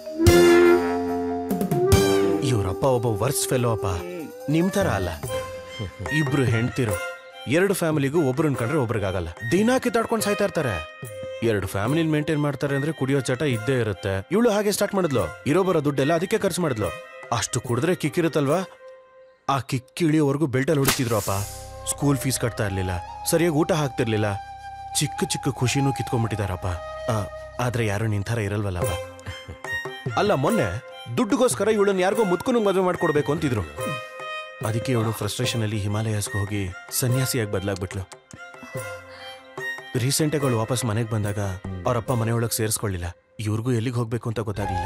ಇವ್ರಪ್ಪ ಒಬ್ಬ ವರ್ಸ್ ಫೆಲೋ ಅಪ್ಪ, ನಿಮ್ ತರ ಅಲ್ಲ. ಇಬ್ರು ಹೆಣ್ತಿರು, ಎರಡು ಫ್ಯಾಮಿಲಿಗೂ ಒಬ್ರನ್ ಕಂಡ್ರೆ ಒಬ್ರಿಗಾಗಲ್ಲ. ದಿನ ಕಿತ್ತಾಡ್ಕೊಂಡು ಸಾಯ್ತಾ ಇರ್ತಾರೆ. ಎರಡು ಫ್ಯಾಮಿಲಿ ಮೇಂಟೈನ್ ಮಾಡ್ತಾರೆ ಅಂದ್ರೆ ಕುಡಿಯೋ ಚಟ ಇದ್ದೇ ಇರುತ್ತೆ. ಇವಳು ಹಾಗೆ ಸ್ಟಾರ್ಟ್ ಮಾಡಿದ್ಲು. ಇರೋ ಬರೋ ದುಡ್ಡೆಲ್ಲ ಅದಕ್ಕೆ ಖರ್ಚು ಮಾಡಿದ್ಲು. ಅಷ್ಟು ಕುಡಿದ್ರೆ ಕಿಕ್ಕಿರುತ್ತಲ್ವಾ, ಆ ಕಿಕ್ಕಿ ಇಳಿಯೋವರೆಗೂ ಬೆಲ್ಟಲ್ಲಿ ಹೊಡಿತಿದ್ರು ಅಪ್ಪ. ಸ್ಕೂಲ್ ಫೀಸ್ ಕಟ್ತಾ ಇರ್ಲಿಲ್ಲ, ಸರಿಯಾಗಿ ಊಟ ಹಾಕ್ತಿರ್ಲಿಲ್ಲ. ಚಿಕ್ಕ ಚಿಕ್ಕ ಖುಷಿನೂ ಕಿತ್ಕೊಂಡ್ಬಿಟ್ಟಿದಾರಪ್ಪ. ಆದ್ರೆ ಯಾರು ನಿಂತರ ಇರಲ್ವಲ್ಲಪ್ಪ. ಅಲ್ಲ, ಮೊನ್ನೆ ದುಡ್ಡುಗೋಸ್ಕರ ಇವಳನ್ನ ಯಾರಿಗೋ ಮುದ್ಕುನು ಮದುವೆ ಮಾಡ್ಕೊಡ್ಬೇಕು ಅಂತಿದ್ರು. ಅದಕ್ಕೆ ಇವಳು ಫ್ರಸ್ಟ್ರೇಷನ್ ಅಲ್ಲಿ ಹಿಮಾಲಯಸ್ಗೆ ಹೋಗಿ ಸನ್ಯಾಸಿಯಾಗಿ ಬದಲಾಗ್ಬಿಟ್ಲು. ರೀಸೆಂಟಾಗಿ ಅವಳು ವಾಪಸ್ ಮನೆಗೆ ಬಂದಾಗ ಅವರಪ್ಪ ಮನೆಯೊಳಗೆ ಸೇರಿಸ್ಕೊಳ್ಳಿಲ್ಲ. ಇವ್ರಿಗೂ ಎಲ್ಲಿಗೆ ಹೋಗ್ಬೇಕು ಅಂತ ಗೊತ್ತಾಗ್ಲಿಲ್ಲ.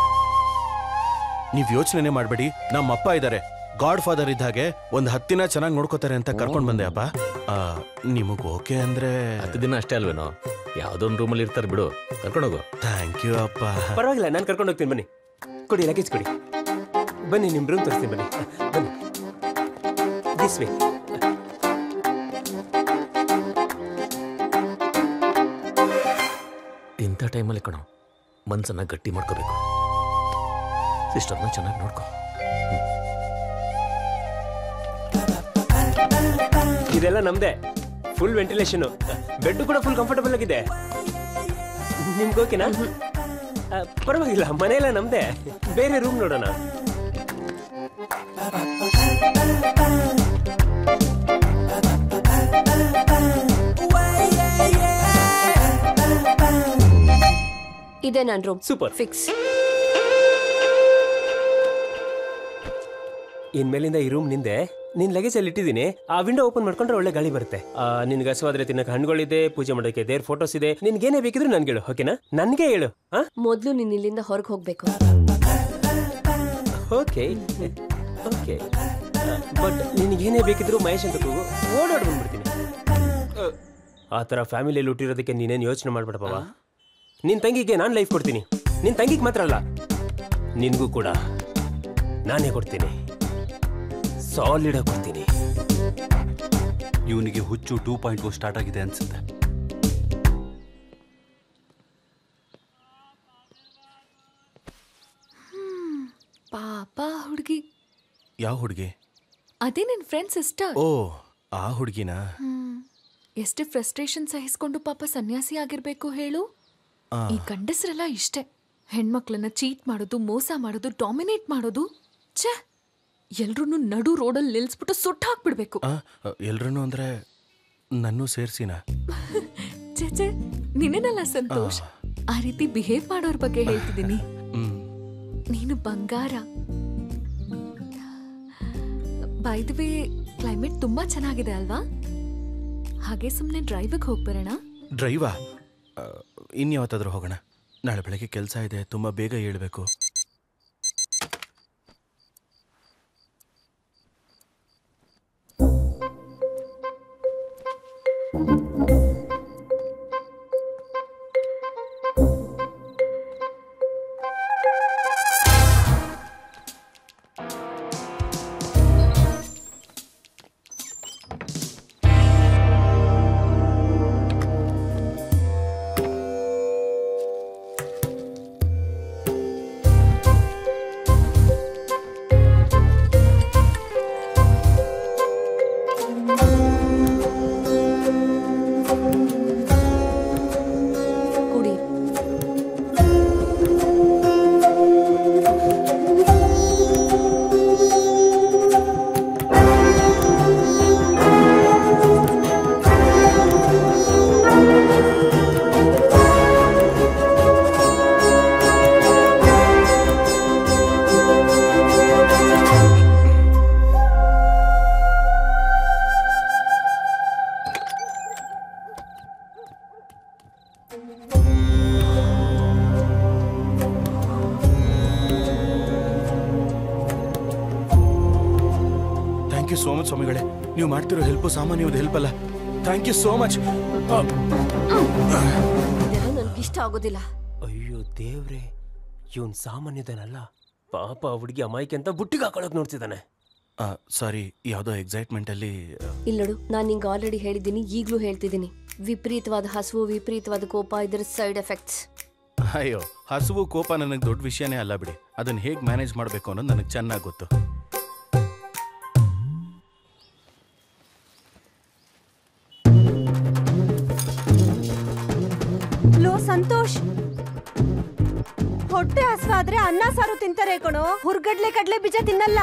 ನೀವ್ ಯೋಚನೆ ಮಾಡಬೇಡಿ, ನಮ್ಮಪ್ಪ ಇದ್ದಾರೆ, ಗಾಡ್ ಫಾದರ್ ಇದ್ದ ಹಾಗೆ ಒಂದ್ ಹತ್ತಿನ ಚೆನ್ನಾಗಿ ನೋಡ್ಕೋತಾರೆ ಅಂತ ಕರ್ಕೊಂಡ್ ಬಂದೆ ಅಪ್ಪ. ನಿಮಗ್ ಓಕೆ ಅಂದ್ರೆ ಹತ್ತು ದಿನ ಅಷ್ಟೇ ಅಲ್ವೇನೋ, ಯಾವ್ದೊಂದು ರೂಮಲ್ಲಿ ಇರ್ತಾರೆ ಬಿಡು, ಕರ್ಕೊಂಡೋಗು. ಥ್ಯಾಂಕ್ ಯು ಅಪ್ಪ. ಪರವಾಗಿಲ್ಲ, ನಾನು ಕರ್ಕೊಂಡು ಹೋಗ್ತೀನಿ. ಬನ್ನಿ, ಕೊಡಿ ಲಗೇಜ್ ಕೊಡಿ. ಬನ್ನಿ, ನಿಮ್ ರೂಮ್ ತೋರಿಸ್ತೀನಿ. ಬನ್ನಿ ಬನ್ನಿ, ದಿಸ್ ವೇ. ಇಂಥ ಟೈಮಲ್ಲಿ ಕಣೋ ಮನ್ಸನ್ನ ಗಟ್ಟಿ ಮಾಡ್ಕೋಬೇಕು. ಸಿಸ್ಟರ್ನ ಚೆನ್ನಾಗಿ ನೋಡ್ಕೋ. ಇದೆಲ್ಲ ನಮ್ದೇ, ಫುಲ್ ವೆಂಟಿಲೇಷನ್, ಬೆಡ್ ಕೂಡ ಫುಲ್ ಕಂಫರ್ಟಬಲ್ ಆಗಿದೆ. ನಿಮ್ಗೆ ಓಕೆನಾ? ಪರವಾಗಿಲ್ಲ, ಮನೆಯೆಲ್ಲ ನಮ್ದೇ. ಬೇರೆ ರೂಮ್ ನೋಡೋಣ. ಇದೆ ನನ್ನ ರೂಮ್. Super, fix. ಇನ್ಮೇಲಿಂದ ಈ ರೂಮ್ ನಿಂದೆ. ನಿನ್ ಲಗೇಜ್ ಅಲ್ಲಿ ಇಟ್ಟಿದ್ದೀನಿ. ಆ ವಿಂಡೋ ಓಪನ್ ಮಾಡ್ಕೊಂಡ್ರೆ ಒಳ್ಳೆ ಗಾಳಿ ಬರುತ್ತೆ. ನಿನ್ಗೆ ಹಸುವಾದ್ರೆ ತಿನ್ನಕ್ಕೆ ಹಣ್ಣುಗಳಿದೆ, ಪೂಜೆ ಮಾಡೋಕೆ ದೇವ್ರ ಫೋಟೋಸ್ ಇದೆ. ನಿನ್ಗೇನೇ ಬೇಕಿದ್ರು ನನ್ಗೆ ಹೇಳು, ಓಕೆನಾ? ನನ್ಗೆ ಹೇಳು. ಮೊದ್ಲು ನೀನ್ ಇಲ್ಲಿಂದ ಹೊರಗೆ ಹೋಗ್ಬೇಕು. ಓಕೆ ಓಕೆ, ಬಟ್ ನಿನ್ಗೇನೇ ಬೇಕಿದ್ರು ಮಹೇಶ್ ಅಂತ ಕೂಗು, ಓಡಾಡ್ ಬಂದ್ಬಿಡ್ತೀನಿ. ಆ ಥರ ಫ್ಯಾಮಿಲಿಯಲ್ಲಿ ಹುಟ್ಟಿರೋದಕ್ಕೆ ನೀನೇನು ಯೋಚನೆ ಮಾಡ್ಬೇಡಪ್ಪ. ನಿನ್ ತಂಗಿಗೆ ನಾನು ಲೈಫ್ ಕೊಡ್ತೀನಿ. ನಿನ್ ತಂಗಿಗೆ ಮಾತ್ರ ಅಲ್ಲ, ನಿನ್ಗೂ ಕೂಡ ನಾನೇ ಕೊಡ್ತೀನಿ. ಸಾಲಿಡ್ ಆಗಿ ಕೊಡ್ತೀನಿ. ಇವನಿಗೆ ಹುಚ್ಚು ಟೂ ಪಾಯಿಂಟ್ ಓ ಸ್ಟಾರ್ಟ್ ಆಗಿದೆ ಅನ್ಸುತ್ತೆ. ಪಾಪ ಹುಡುಗಿ. ಯಾವ ಹುಡುಗಿ? ಅದೇ ನಿನ್ ಫ್ರೆಂಡ್ ಸಿಸ್ಟರ್. ಓ, ಆ ಹುಡುಗಿನಾ? ಎಷ್ಟು ಫ್ರಸ್ಟ್ರೇಷನ್ ಸಹಿಸ್ಕೊಂಡು ಪಾಪ ಸನ್ಯಾಸಿ ಆಗಿರ್ಬೇಕು ಹೇಳು. ಈ ಗಂಡಸರೆಲ್ಲ ಇಷ್ಟೇ, ಹೆಣ್ಮಕ್ಳನ್ನ ಚೀಟ್ ಮಾಡೋದು, ಮೋಸ ಮಾಡೋದು, ಡಾಮಿನೇಟ್ ಮಾಡೋದು. ಛೇ, ಎಲ್ರೂ ನಡು ರೋಡಲ್ಲಿ ನಿಲ್ಸ್ಬಿಟ್ಟು ಸುಟ್ಟು ಹಾಕ್ಬಿಡ್ಬೇಕು. ಎಲ್ರೂ ಅಂದ್ರೆ ನನ್ನೂ ಸೇರ್ಸಿನ? ಚೇ, ನಿನ್ನೆನಲ್ಲ ಸಂತೋಷ್, ಆ ರೀತಿ ಬಿಹೇವ್ ಮಾಡೋರ್ ಬಗ್ಗೆ ಹೇಳ್ತಿದ್ದೀನಿ. ನೀನು ಬಂಗಾರ. ಬೈ ದ ವೇ, ಕ್ಲೈಮೇಟ್ ತುಂಬಾ ಚೆನ್ನಾಗಿದೆ ಅಲ್ವಾ? ಹಾಗೆ ಸುಮ್ಮನೆ ಡ್ರೈವಿಗೆ ಹೋಗ್ಬರೋಣ. ಡ್ರೈವಾ? ಇನ್ಯಾವತ್ತಾದ್ರೂ ಹೋಗೋಣ. ನಾಳೆ ಬೆಳಗ್ಗೆ ಕೆಲಸ ಇದೆ, ತುಂಬಾ ಬೇಗ ಹೇಳ್ಬೇಕು. ಥ್ಯಾಂಕ್ ಯು ಸೋ ಮಚ್ ಸ್ವಾಮಿಗಳೇ. ನೀವು ಮಾಡ್ತಿರೋ ಹೆಲ್ಪ್ ಸಾಮಾನ್ಯವಾದ ಹೆಲ್ಪ್ ಅಲ್ಲ. Thank you so much. ನನ್ಗಿಷ್ಟ ಆಗೋದಿಲ್ಲ. ಅಯ್ಯೋ ದೇವ್ರೆ, ಇವನ್ ಸಾಮಾನ್ಯದನಲ್ಲ. ಪಾಪ ಹುಡುಗಿ ಅಮಾಯ್ಕೆ ಅಂತ ಬುಟ್ಟಿಗೆ ಹಾಕೊಳಕ್ ನೋಡ್ತಿದ್ದಾನೆ. ಸಾರಿ, ಯಾವುದೋ ಎಕ್ಸೈಟ್ಮೆಂಟ್ ಅಲ್ಲಿ. ಇಲ್ಲಡು, ನಾನು ನಿಂಗೆ ಆಲ್ರೆಡಿ ಹೇಳಿದ್ದೀನಿ, ಈಗಲೂ ಹೇಳ್ತಿದ್ದೀನಿ. ವಿಪರೀತವಾದ ಹಸುವು ವಿಪರೀತವಾದ ಕೋಪ ಇದರ ಸೈಡ್ ಎಫೆಕ್ಟ್ಸ್. ಅಯ್ಯೋ, ಹಸುವು ಕೋಪ ನನಗೆ ದೊಡ್ಡ ವಿಷಯನೇ ಅಲ್ಲ ಬಿಡಿ. ಅದನ್ನ ಹೇಗೆ ಮ್ಯಾನೇಜ್ ಮಾಡಬೇಕು ಅನ್ನೋದು ನನಗೆ ಚೆನ್ನಾಗಿ ಗೊತ್ತು. ಲೋ ಸಂತೋಷ್, ಹೊಟ್ಟೆ ಹಸ್ವಾದ್ರೆ ಅನ್ನ ಸಾರು ತಿಂತಾರೆ ಕಣೋ, ಹುರ್ಗಡ್ಲೆ ಕಡ್ಲೆ ಬೀಜ ತಿನ್ನಲ್ಲ.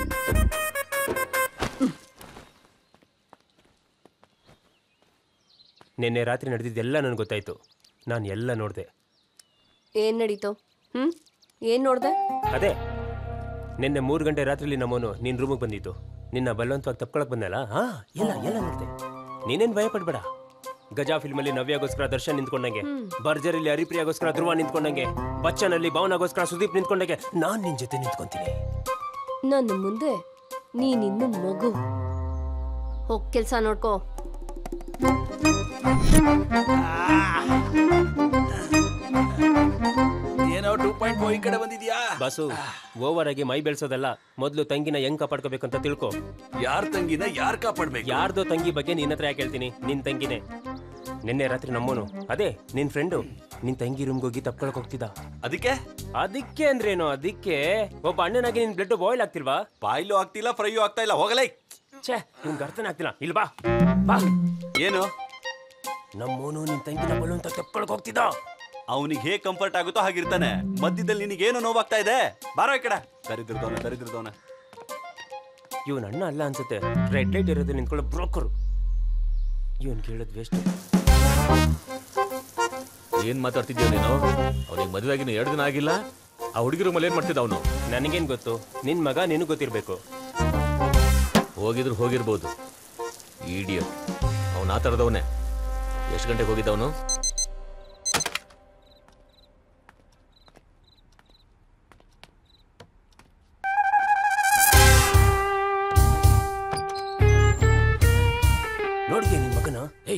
ನಿನ್ನೆ ರಾತ್ರಿ ನಡೆದಿದ್ದೆಲ್ಲ ನನಗೆ ಗೊತ್ತಾಯ್ತು. ನಾನು ಎಲ್ಲ ನೋಡಿದೆ. ಏನ್ ನಡೀತು? ಹ್ಮ್ ಏನ್ ನೋಡ್ದೆ? ಅದೇ ನಿನ್ನೆ ಮೂರು ಗಂಟೆ ರಾತ್ರಿಲಿ ನಮ್ಮವನು ನಿನ್ನ ರೂಮಿಗೆ ಬಂದಿತ್ತು. ನಿನ್ನ ಬಲವಂತವಾಗಿ ತಪ್ಕೊಳಕ್ ಬಂದಲ್ಲ. ಹಾ ಎಲ್ಲ ಎಲ್ಲ ನೋಡಿದೆ. ನೀನೇನು ಭಯ ಪಡ್ಬೇಡ. ಗಜಾ ಫಿಲ್ಮಲ್ಲಿ ನವ್ಯಾಗೋಸ್ಕರ ದರ್ಶನ್ ನಿಂತ್ಕೊಂಡಂಗೆ, ಬರ್ಜರಿಲಿ ಹರಿಪ್ರಿಯಾಗೋಸ್ಕರ ಧ್ರುವ ನಿಂತ್ಕೊಂಡಂಗೆ, ಬಚ್ಚನಲ್ಲಿ ಭಾವನಾಗೋಸ್ಕರ ಸುದೀಪ್ ನಿಂತ್ಕೊಂಡಂಗೆ ನಾನ್ ನಿನ್ ಜೊತೆ ನಿಂತ್ಕೊಂತೀನಿ. ನನ್ನ ಮುಂದೆ ನೀನಿನ್ನು ಮಗು. ಹೋಗ್ ಕೆಲ್ಸ ನೋಡ್ಕೋ. ಏನೋ ಟೂ ಪಾಯಿಂಟ್ ಫೋರ್ ಈ ಕಡೆ ಬಂದಿದ್ಯಾ ಬಾಸು? ಓವರ್ ಆಗಿ ಮೈ ಬೆಳ್ಸೋದಲ್ಲ, ಮೊದ್ಲು ತಂಗಿನ ಹೆಂಗ್ ಕಾಪಾಡ್ಕೋಬೇಕು ಅಂತ ತಿಳ್ಕೊ. ಯಾರ್ ತಂಗಿನ ಯಾರ್ ಕಾಪಾಡ್ಬೇಕು? ಯಾರ್ದೋ ತಂಗಿ ಬಗ್ಗೆ ನಿನ್ನ ಹತ್ರ ಯಾಕೆ ಹೇಳ್ತೀನಿ? ನಿನ್ ತಂಗಿನೇ. ನಿನ್ನೆ ರಾತ್ರಿ ನಮ್ಮೋನು ಅದೇ ನಿನ್ ಫ್ರೆಂಡು ನಿನ್ ತಂಗಿ ರೂಮ್ಗೆ ಹೋಗಿ ತಪ್ಕೊಳಕ್ ಹೋಗ್ತಿದ್ದ. ಅದಕ್ಕೆ ಅದಕ್ಕೆ ಅಂದ್ರೇನು? ಅದಕ್ಕೆ ಒಬ್ಬ ಅಣ್ಣನಾಗಿ ನಿನ್ ಬ್ಲಡ್ ಬಾಯ್ಲ್ ಆಗ್ತಿಲ್ವಾ? ಬಾಯ್ಲು ಆಗ್ತಿಲ್ಲ, ಫ್ರೈಯೂ ಆಗ್ತಾ ಇಲ್ಲ. ಹೋಗಲೇ. ಛೇ, ನಿಮ್ಗೆ ಅರ್ಥನೇ ಆಗ್ತಿಲ್ಲ. ಇಲ್ಲಿ ಬಾ ಬಾ. ಏನು? ನಮ್ಮೋನು ನಿನ್ ತಂಗಿನ ಬಲು ಅಂತ ತಪ್ಕೊಳಕ್ ಹೋಗ್ತಿದ್ದ. ಅವನಿಗೆ ಹೇಗೆ ಕಂಫರ್ಟ್ ಆಗುತ್ತೋ ಹಾಗಿರ್ತಾನೆ. ಮಧ್ಯದಲ್ಲಿ ನಿನಗೇನು ನೋವಾಗ್ತಾ ಇದೆ? ಬಾರೋ ಈ ಕಡೆ. ದರಿದ್ರದವನ ದರಿದ್ರದವನ ಇವನ್ ಅಣ್ಣ ಅಲ್ಲ ಅನ್ಸುತ್ತೆ. ರೆಡ್ ಲೈಟ್ ಇರೋದು ನಿಂತ್ಕೊಳ್ಳೋ ಬ್ರೋಕರು. ಇವನ್ ಕೇಳೋದ್ ವೇಸ್ಟ್. ಏನ್ ಮಾತಾಡ್ತಿದ್ಯೋ ನೀನು? ಅವನಿಗೆ ಮದುವೆ ಆಗಿನ ಎರಡು ದಿನ ಆಗಿಲ್ಲ. ಆ ಹುಡುಗಿರು ಮೇಲೆ ಏನ್ ಮಾಡ್ತಿದ್ದ ಅವನು? ನನಗೇನ್ ಗೊತ್ತು? ನಿನ್ ಮಗ ನಿನಗೆ ಗೊತ್ತಿರ್ಬೇಕು. ಹೋಗಿದ್ರು ಹೋಗಿರ್ಬೋದು. ಇಡಿಯಟ್, ಅವನು ಆ ಥರದವನೇ. ಎಷ್ಟು ಗಂಟೆಗೆ ಹೋಗಿದ್ದವನು? ನೋಡಿದ್ಯಾ ನಿನ್ ಮಗನ? ಹೇಯ್,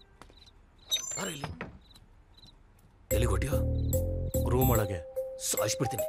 ಎಲ್ಲಿಗೆ ಹೊಟ್ಟಿಯೋ? ರೂಮ್ ಒಳಗೆ ಸಾಯಿಸ್ಬಿಡ್ತೀನಿ.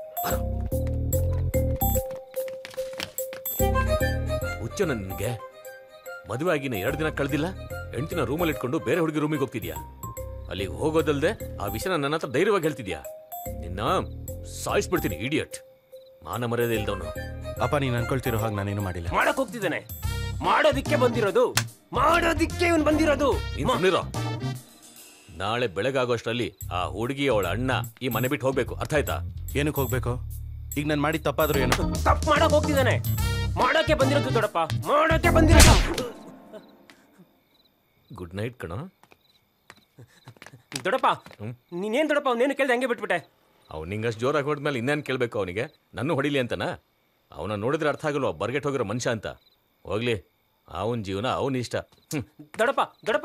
ಹುಚ್ಚ ನನಗೆ ಮದುವೆ ಆಗಿನ ಎರಡು ದಿನ ಕಳೆದಿಲ್ಲ, ಹೆಂಡ್ತಿನ ರೂಮಲ್ಲಿ ಇಟ್ಕೊಂಡು ಬೇರೆ ಹುಡುಗಿ ರೂಮಿಗೆ ಹೋಗ್ತಿದ್ಯಾ? ಅಲ್ಲಿಗೆ ಹೋಗೋದಲ್ದೆ ಆ ವಿಷಯನ ನನ್ನ ಹತ್ರ ಧೈರ್ಯವಾಗಿ ಹೇಳ್ತಿದ್ಯಾ? ನಿನ್ನ ಸಾಯಿಸ್ಬಿಡ್ತೀನಿ ಇಡಿಯಟ್, ಮಾನ ಮರ್ಯಾದೆ ಇಲ್ದವನು. ಅಪ್ಪ, ನೀನು ಅನ್ಕೊಳ್ತಿರೋ ಹಾಗೆ ನಾನೇನು ಮಾಡಿಲ್ಲ. ಮಾಡಕ್ ಹೋಗ್ತಿದ್ದಾನೆ. ಮಾಡೋದಿಕ್ಕೆ ಬಂದಿರೋದು, ಮಾಡೋದಿಕ್ಕೆ ಇವನ್ ಬಂದಿರೋದು. ಇರೋ ನಾಳೆ ಬೆಳಗಾಗೋಷ್ಟರಲ್ಲಿ ಆ ಹುಡುಗಿ ಅವಳ ಅಣ್ಣ ಈ ಮನೆ ಬಿಟ್ಟು ಹೋಗ್ಬೇಕು. ಅರ್ಥ ಆಯ್ತಾ? ಏನಕ್ಕೆ ಹೋಗ್ಬೇಕು? ಈಗ ನಾನು ಮಾಡಿ ತಪ್ಪಾದ್ರೂ ಏನು? ತಪ್ಪು ಮಾಡಕ್ ಹೋಗ್ತಿದ್ದಾನೆ. ಮಾಡೋಕೆ ಬಂದಿರೋದು ದೊಡ್ಡಪ್ಪ, ಮಾಡೋಕೆ ಬಂದಿರೋದು. ಗುಡ್ ನೈಟ್ ಕಣ. ದೊಡ್ಡಪ್ಪ, ನೀನೇನ್ ದೊಡ್ಡಪ್ಪ? ಅವನೇನು ಕೇಳ್ದೆ ಹಂಗೆ ಬಿಟ್ಬಿಟ್ಟೆ. ಅವ್ನು ನಿಂಗಷ್ಟು ಜೋರಾಗಿ ಹೊಡೆದ್ಮೇಲೆ ಇನ್ನೇನು ಕೇಳಬೇಕು ಅವನಿಗೆ? ನನ್ನ ಹೊಡಿಲಿ ಅಂತನಾ? ಅವನ ನೋಡಿದ್ರೆ ಅರ್ಥ ಆಗಲ್ವ ಬರ್ಗೆಟ್ ಹೋಗಿರೋ ಮನುಷ್ಯ ಅಂತ. ಹೋಗ್ಲಿ, ಅವನ ಜೀವನ ಅವನ ಇಷ್ಟ. ದೊಡ್ಡಪ್ಪ ದೊಡ್ಡಪ್ಪ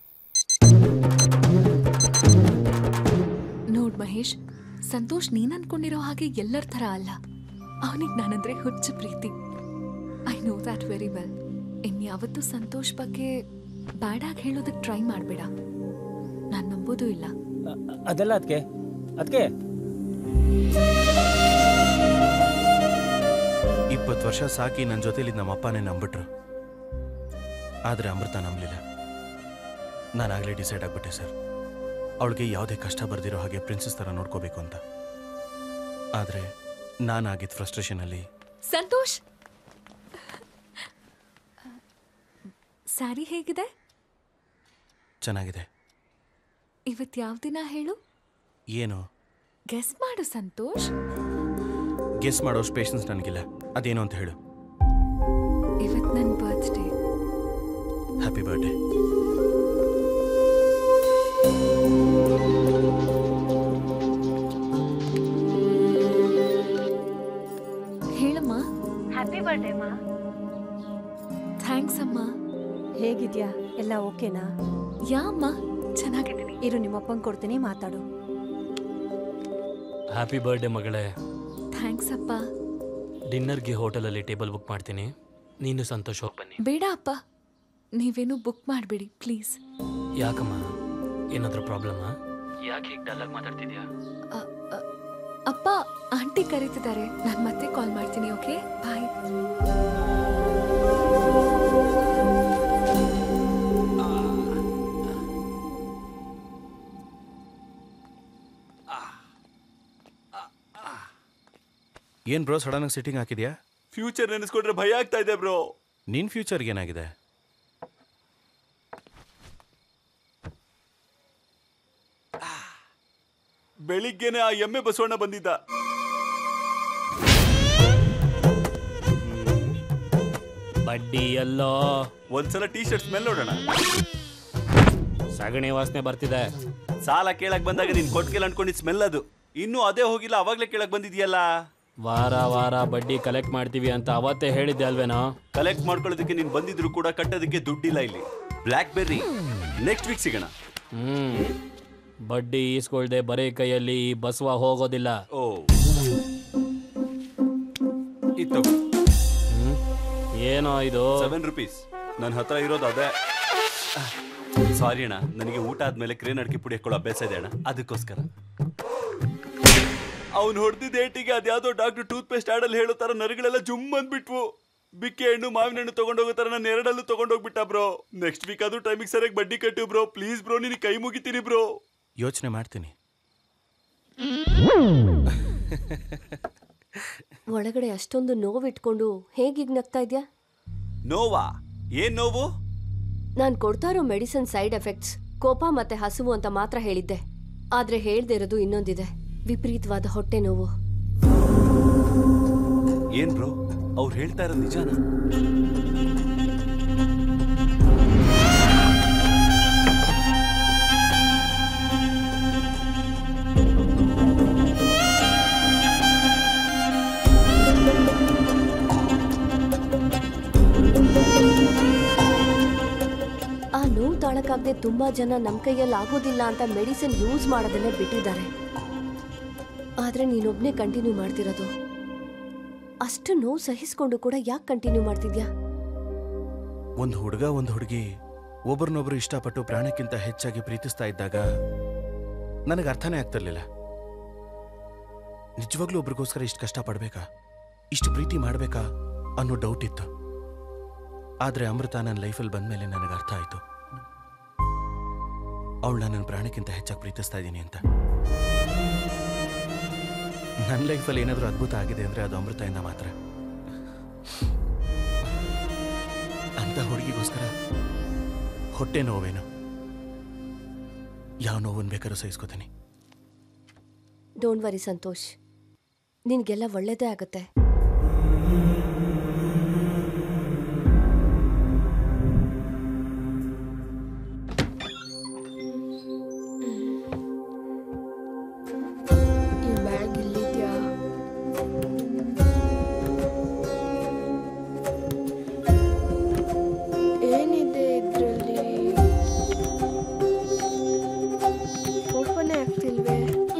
ನೋಡ್ ಮಹೇಶ್, ಸಂತೋಷ್ ನೀನ್ ಅನ್ಕೊಂಡಿರೋ ಹಾಗೆ ಎಲ್ಲರ ಥರ ಅಲ್ಲ. ಅವನಿಗೆ ನಾನಂದ್ರೆ ಹುಚ್ಚು ಪ್ರೀತಿ. I know that very well. ಇನ್ಯಾವತ್ತೂ ಸಂತೋಷ್ ಬಗ್ಗೆ ಬ್ಯಾಡ್ ಆಗಿ ಹೇಳೋದಕ್ಕೆ ಟ್ರೈ ಮಾಡಬೇಡ. ನಾನು ನಂಬೋದೂ ಇಲ್ಲ. ಅದೆಲ್ಲ ಅದಕ್ಕೆ ಅದಕ್ಕೆ ಇಪ್ಪತ್ತು ವರ್ಷ ಸಾಕಿ ನನ್ನ ಜೊತೆಲಿ ನಮ್ಮ ಅಪ್ಪನೇ ನಂಬಿಟ್ರು. ಆದರೆ ಅಮೃತ ನಂಬಲಿಲ್ಲ. ನಾನಾಗಲೇ ಡಿಸೈಡ್ ಆಗ್ಬಿಟ್ಟೆ ಸರ್, ಅವಳಿಗೆ ಯಾವುದೇ ಕಷ್ಟ ಬರ್ದಿರೋ ಹಾಗೆ ಪ್ರಿನ್ಸಸ್ ಥರ ನೋಡ್ಕೋಬೇಕು ಅಂತ. ಆದರೆ ನಾನಾಗಿದ್ದ ಫ್ರಸ್ಟ್ರೇಷನಲ್ಲಿ. ಸಂತೋಷ್, ಸ್ಯಾರಿ ಹೇಗಿದೆ? ಚೆನ್ನಾಗಿದೆ. ಇವತ್ತು ಯಾವ ದಿನ ಹೇಳು? ಏನು? ಗೆಸ್ ಮಾಡು ಸಂತೋಷ್. ಗೆಸ್ ಮಾಡೋಷ್ಟು ಪೇಷನ್ಸ್ ನನಗಿಲ್ಲ. ಅದೇನು ಅಂತ ಹೇಳು. ಇವತ್ತು ನನ್ನ ಬರ್ತ್ಡೇ. Happy birthday. ಹೇಳಮ್ಮ. ಹ್ಯಾಪಿ ಬರ್ಡೇ ಮಾ. ಥ್ಯಾಂಕ್ಸ್ ಅಮ್ಮ. ಹೇಗಿದ್ಯಾ? ಎಲ್ಲ ಓಕೆನಾ? ಯಾ ಅಮ್ಮ, ಚೆನ್ನಾಗಿದ್ದೀನಿ. ಇರು, ನಿಮ್ಮಪ್ಪಂಗೆ ಕೊಡ್ತೀನಿ, ಮಾತಾಡು. ಹ್ಯಾಪಿ ಬರ್ಡೇ ಮಗಳೇ. ಥ್ಯಾಂಕ್ಸ್ ಅಪ್ಪ. ಡಿನ್ನರ್ಗೆ ಹೋಟೆಲಲ್ಲಿ ಟೇಬಲ್ ಬುಕ್ ಮಾಡ್ತೀನಿ, ನೀನು ಸಂತೋಷ್ ಹೋಗಿ ಬನ್ನಿ. ಬೇಡ ಅಪ್ಪ, ನೀವೇನು ಬುಕ್ ಮಾಡಬೇಡಿ ಪ್ಲೀಸ್. ಯಾಕಮ್ಮ, ಏನಾದರೂ ಪ್ರಾಬ್ಲಮ್ಮಾ? ಯಾಕೆ ಹೀಗೆ ಡಲ್ಲಾಗಿ ಮಾತಾಡ್ತಿದ್ಯಾ? ಅಪ್ಪ, ಆಂಟಿ ಕರೀತಿದ್ದಾರೆ, ನಾನು ಮತ್ತೆ ಕಾಲ್ ಮಾಡ್ತೀನಿ. Okay, bye. ಏನ್ ಬ್ರೋ ಸಡನ್ ಆಗಿ ಸಿಟ್ಟಿಂಗ್ ಹಾಕಿದ್ಯಾ? ಫ್ಯೂಚರ್ ನೆನೆಸ್ಕೊಂಡ್ರೆ ಭಯ ಆಗ್ತಾ ಇದೆ ಬ್ರೋ. ನಿನ್ ಫ್ಯೂಚರ್ಗೆ ಏನಾಗಿದೆ? ಬೆಳಿಗ್ಗೆನೆ ಆ ಎಮ್ಮೆ ಬಸವಣ್ಣ ಬಂದಿದ್ದ. ಬಡ್ಡಿ ಎಲ್ಲೋ ಒಂದ್ಸಲ ಟೀ ಶರ್ಟ್ ಸ್ಮೆಲ್ ನೋಡೋಣ. ಸಗಣಿ ವಾಸನೆ ಬರ್ತಿದೆ. ಸಾಲ ಕೇಳಕ್ ಬಂದಾಗ ನೀನ್ ಕೊಟ್ಕೆಲ್ ಅನ್ಕೊಂಡಿದ್ ಸ್ಮೆಲ್ ಅದು. ಇನ್ನೂ ಅದೇ ಹೋಗಿಲ್ಲ, ಅವಾಗ್ಲೇ ಕೇಳಕ್ ಬಂದಿದ್ಯಲ್ಲ. ವಾರ ವಾರ ಬಡ್ಡಿ ಕಲೆಕ್ಟ್ ಮಾಡ್ತೀವಿ ಅಂತ ಅವತ್ತೇ ಹೇಳಿದ್ದೆ ಅಲ್ವೇನೋ? ಕಲೆಕ್ಟ್ ಮಾಡ್ಕೊಳ್ಳೋದಕ್ಕೆ ನೀನ್ ಬಂದಿದ್ರು ಕೂಡ ಕಟ್ಟೋದಕ್ಕೆ ದುಡ್ಡಿಲ್ಲ ಇಲ್ಲಿ. ಬ್ಲ್ಯಾಕ್ ಬೆರ್ರಿ ನೆಕ್ಸ್ಟ್ ವೀಕ್ ಸಿಗೋಣ. ಹ್ಮ್ ಬಡ್ಡಿ ಈಸ್ಕೊಳ್ದೆ ಬರೀ ಕೈಯಲ್ಲಿ ಈ ಬಸವ ಹೋಗೋದಿಲ್ಲ. ಓ ಇತ್ತು ಏನೋ ಇದು ಸೆವೆನ್ ರುಪೀಸ್ ನನ್ನ ಹತ್ರ ಇರೋದು ಅದೇ. ಸಾರಿ ಅಣ್ಣ, ನನಗೆ ಊಟ ಆದ್ಮೇಲೆ ಕ್ರೇನ್ ಅಡಿಕೆ ಪುಡಿ ಹಾಕೊಳ್ಳೋ ಅಭ್ಯಾಸ ಇದೆ ಅಣ್ಣ, ಅದಕ್ಕೋಸ್ಕರ. ಅವ್ನು ಹೊಡೆದಿದ್ದ ಏಟಿಗೆ ಅದ್ಯಾವುದೋ ಡಾಕ್ಟರ್ ಟೂತ್ ಪೇಸ್ಟ್ ಆಡಲ್ಲಿ ಹೇಳೋ ತರ ನರಗಳೆಲ್ಲ ಜುಮ್ ಅಂದ್ಬಿಟ್ವು. ಬಿಕ್ಕೆ ಹಣ್ಣು ಮಾವಿನ ಹಣ್ಣು ತಗೊಂಡೋಗೋ ತರ ನಾನು ಎರಡಲ್ಲೂ ತಗೊಂಡೋಗ್ಬಿಟ್ಟ ಬ್ರೋ. ನೆಕ್ಸ್ಟ್ ವೀಕ್ ಅದು ಟೈಮಿಗೆ ಸರಿಯಾಗಿ ಬಡ್ಡಿ ಕಟ್ಟು ಬ್ರೋ, ಪ್ಲೀಸ್ ಬ್ರೋ, ನಿನಗೆ ಕೈ ಮುಗಿತೀನಿ ಬ್ರೋ. ಯೋಚನೆ ಮಾಡ್ತೀನಿ. ಒಳಗಡೆ ಅಷ್ಟೊಂದು ನೋವು ಇಟ್ಕೊಂಡು ಹೇಗೀಗ ನಗ್ತಾ ಇದ್ಯಾ? ನೋವಾ? ಏನ್ ನೋವು? ನಾನ್ ಕೊಡ್ತಾ ಇರೋ ಮೆಡಿಸಿನ್ ಸೈಡ್ ಎಫೆಕ್ಟ್ಸ್ ಕೋಪ ಮತ್ತೆ ಹಸುವು ಅಂತ ಮಾತ್ರ ಹೇಳಿದ್ದೆ. ಆದ್ರೆ ಹೇಳ್ದೆ ಇರೋದು ಇನ್ನೊಂದಿದೆ, ವಿಪರೀತವಾದ ಹೊಟ್ಟೆ ನೋವು. ಏನ್ ಬ್ರೋ ಅವ್ರು ಹೇಳ್ತಾ ಇರೋದು ನಿಜಾನ? ಆ ನೋವು ತಾಳಕ್ಕಾಗದೆ ತುಂಬಾ ಜನ ನಮ್ ಕೈಯಲ್ಲಿ ಆಗೋದಿಲ್ಲ ಅಂತ ಮೆಡಿಸಿನ್ ಯೂಸ್ ಮಾಡೋದನ್ನೇ ಬಿಟ್ಟಿದ್ದಾರೆ. ಆದ್ರೆ ನೀನೊಬ್ನೇ ಕಂಟಿನ್ಯೂ ಮಾಡ್ತಿರೋದು. ಅಷ್ಟು ನೋವು ಸಹಿಸ್ಕೊಂಡು ಕೂಡ ಯಾಕೆ ಕಂಟಿನ್ಯೂ ಮಾಡ್ತಿದ್ಯಾ? ಒಂದು ಹುಡುಗ ಒಂದು ಹುಡುಗಿ ಒಬ್ಬರನ್ನೊಬ್ರು ಇಷ್ಟಪಟ್ಟು ಪ್ರಾಣಕ್ಕಿಂತ ಹೆಚ್ಚಾಗಿ ಪ್ರೀತಿಸ್ತಾ ಇದ್ದಾಗ ನನಗೆ ಅರ್ಥನೇ ಆಗ್ತಿರ್ಲಿಲ್ಲ. ನಿಜವಾಗ್ಲೂ ಒಬ್ರಿಗೋಸ್ಕರ ಇಷ್ಟು ಕಷ್ಟ ಪಡ್ಬೇಕಾ, ಇಷ್ಟು ಪ್ರೀತಿ ಮಾಡ್ಬೇಕಾ ಅನ್ನೋ ಡೌಟ್ ಇತ್ತು. ಆದ್ರೆ ಅಮೃತ ನನ್ನ ಲೈಫಲ್ಲಿ ಬಂದ್ಮೇಲೆ ನನಗೆ ಅರ್ಥ ಆಯ್ತು, ಅವಳು ನನ್ನ ಪ್ರಾಣಕ್ಕಿಂತ ಹೆಚ್ಚಾಗಿ ಪ್ರೀತಿಸ್ತಾ ಇದ್ದೀನಿ ಅಂತ. ನನ್ನ ಲೈಫಲ್ಲಿ ಏನಾದರೂ ಅದ್ಭುತ ಆಗಿದೆ ಅಂದ್ರೆ ಅದು ಅಮೃತದಿಂದ ಮಾತ್ರ. ಅಂತ ಹುಡುಗಿಗೋಸ್ಕರ ಹೊಟ್ಟೆ ನೋವೇನು, ಯಾವ ನೋವನ್ನು ಬೇಕಾದ್ರೂ ಸಹಿಸ್ಕೋತೀನಿ. ಡೋಂಟ್ ವರಿ ಸಂತೋಷ್, ನಿನ್ಗೆಲ್ಲ ಒಳ್ಳೇದೇ ಆಗುತ್ತೆ. ಏನಿದೆ ಇದ್ರಲ್ಲಿ? ಓಪನ್ ಆಗ್ತಿಲ್ವೇ?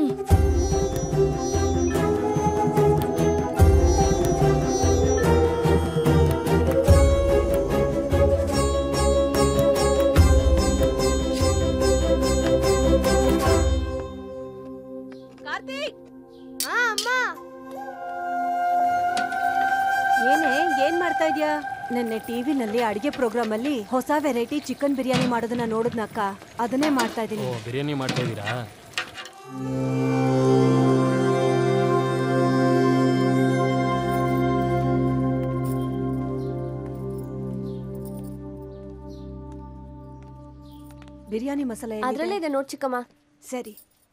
ಕಾರ್ತಿಕ್! ಹಾ ಅಮ್ಮ. ಏನೇ ಏನ್ ಮಾಡ್ತಾ ಇದ್ಯಾ? ನೆನ್ನೆ ಟಿವಿನಲ್ಲಿ ಅಡಿಗೆ ಪ್ರೋಗ್ರಾಮ್ ಅಲ್ಲಿ ಹೊಸ ವೆರೈಟಿ ಚಿಕನ್ ಬಿರಿಯಾನಿ ಮಾಡೋದನ್ನ ನೋಡಿದ್ನಕ್ಕ, ಅದನ್ನೇ ಮಾಡ್ತಾ ಇದ್ದೀನಿ. ಓ ಬಿರಿಯಾನಿ ಮಾಡ್ತಾ ಇದ್ದೀರಾ? ಬಿರಿಯಾನಿ ಮಸಾಲೆ ಅದ್ರಲ್ಲೇ ಇದೆ ನೋಡ್ ಚಿಕ್ಕಮ್ಮ. ಸರಿ.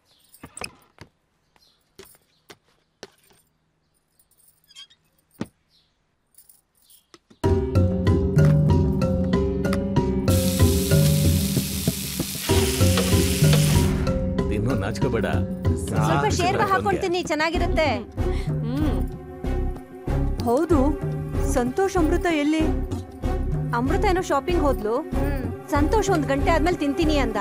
ಇನ್ನೂ ನಾಚ್ಕೋಬೇಡ. ಸ್ವಲ್ಪ ಶೇರ್ವ ಹಾಕೊಂತೀನಿ, ಚೆನ್ನಾಗಿರುತ್ತೆ. ಹ್ಮ್ ಹೌದು, ಸಂತೋಷ್ ಅಮೃತ ಎಲ್ಲಿ? ಅಮೃತ ಏನೋ ಶಾಪಿಂಗ್ ಹೋದ್ಲು. ಸಂತೋಷ್ ಒಂದ್ ಗಂಟೆ ಆದ್ಮೇಲೆ ತಿಂತೀನಿ ಅಂದ.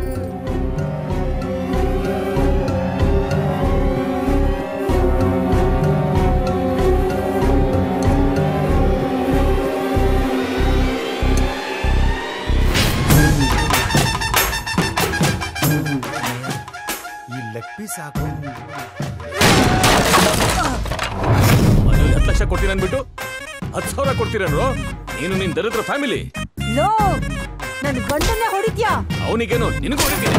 ಈ ಲೆಗ್ ಪೀಸ್ ಹಾಕು. ಮನೇಲಿ ಹತ್ತು ಲಕ್ಷ ಕೊಡ್ತೀನಿ ಅಂದ್ಬಿಟ್ಟು ಹತ್ತು ಸಾವಿರ ಕೊಡ್ತೀರೇನು? ನೀನು ನಿನ್ ದರಿದ್ರ ಫ್ಯಾಮಿಲಿ. ಲೋ, ನನ್ ಗಂಡನ್ನೇ ಹೊಡಿತ್ಯಾ? ಅವನಿಗೇನು, ನಿನಗೂ ಹೊಡಿತೀನಿ.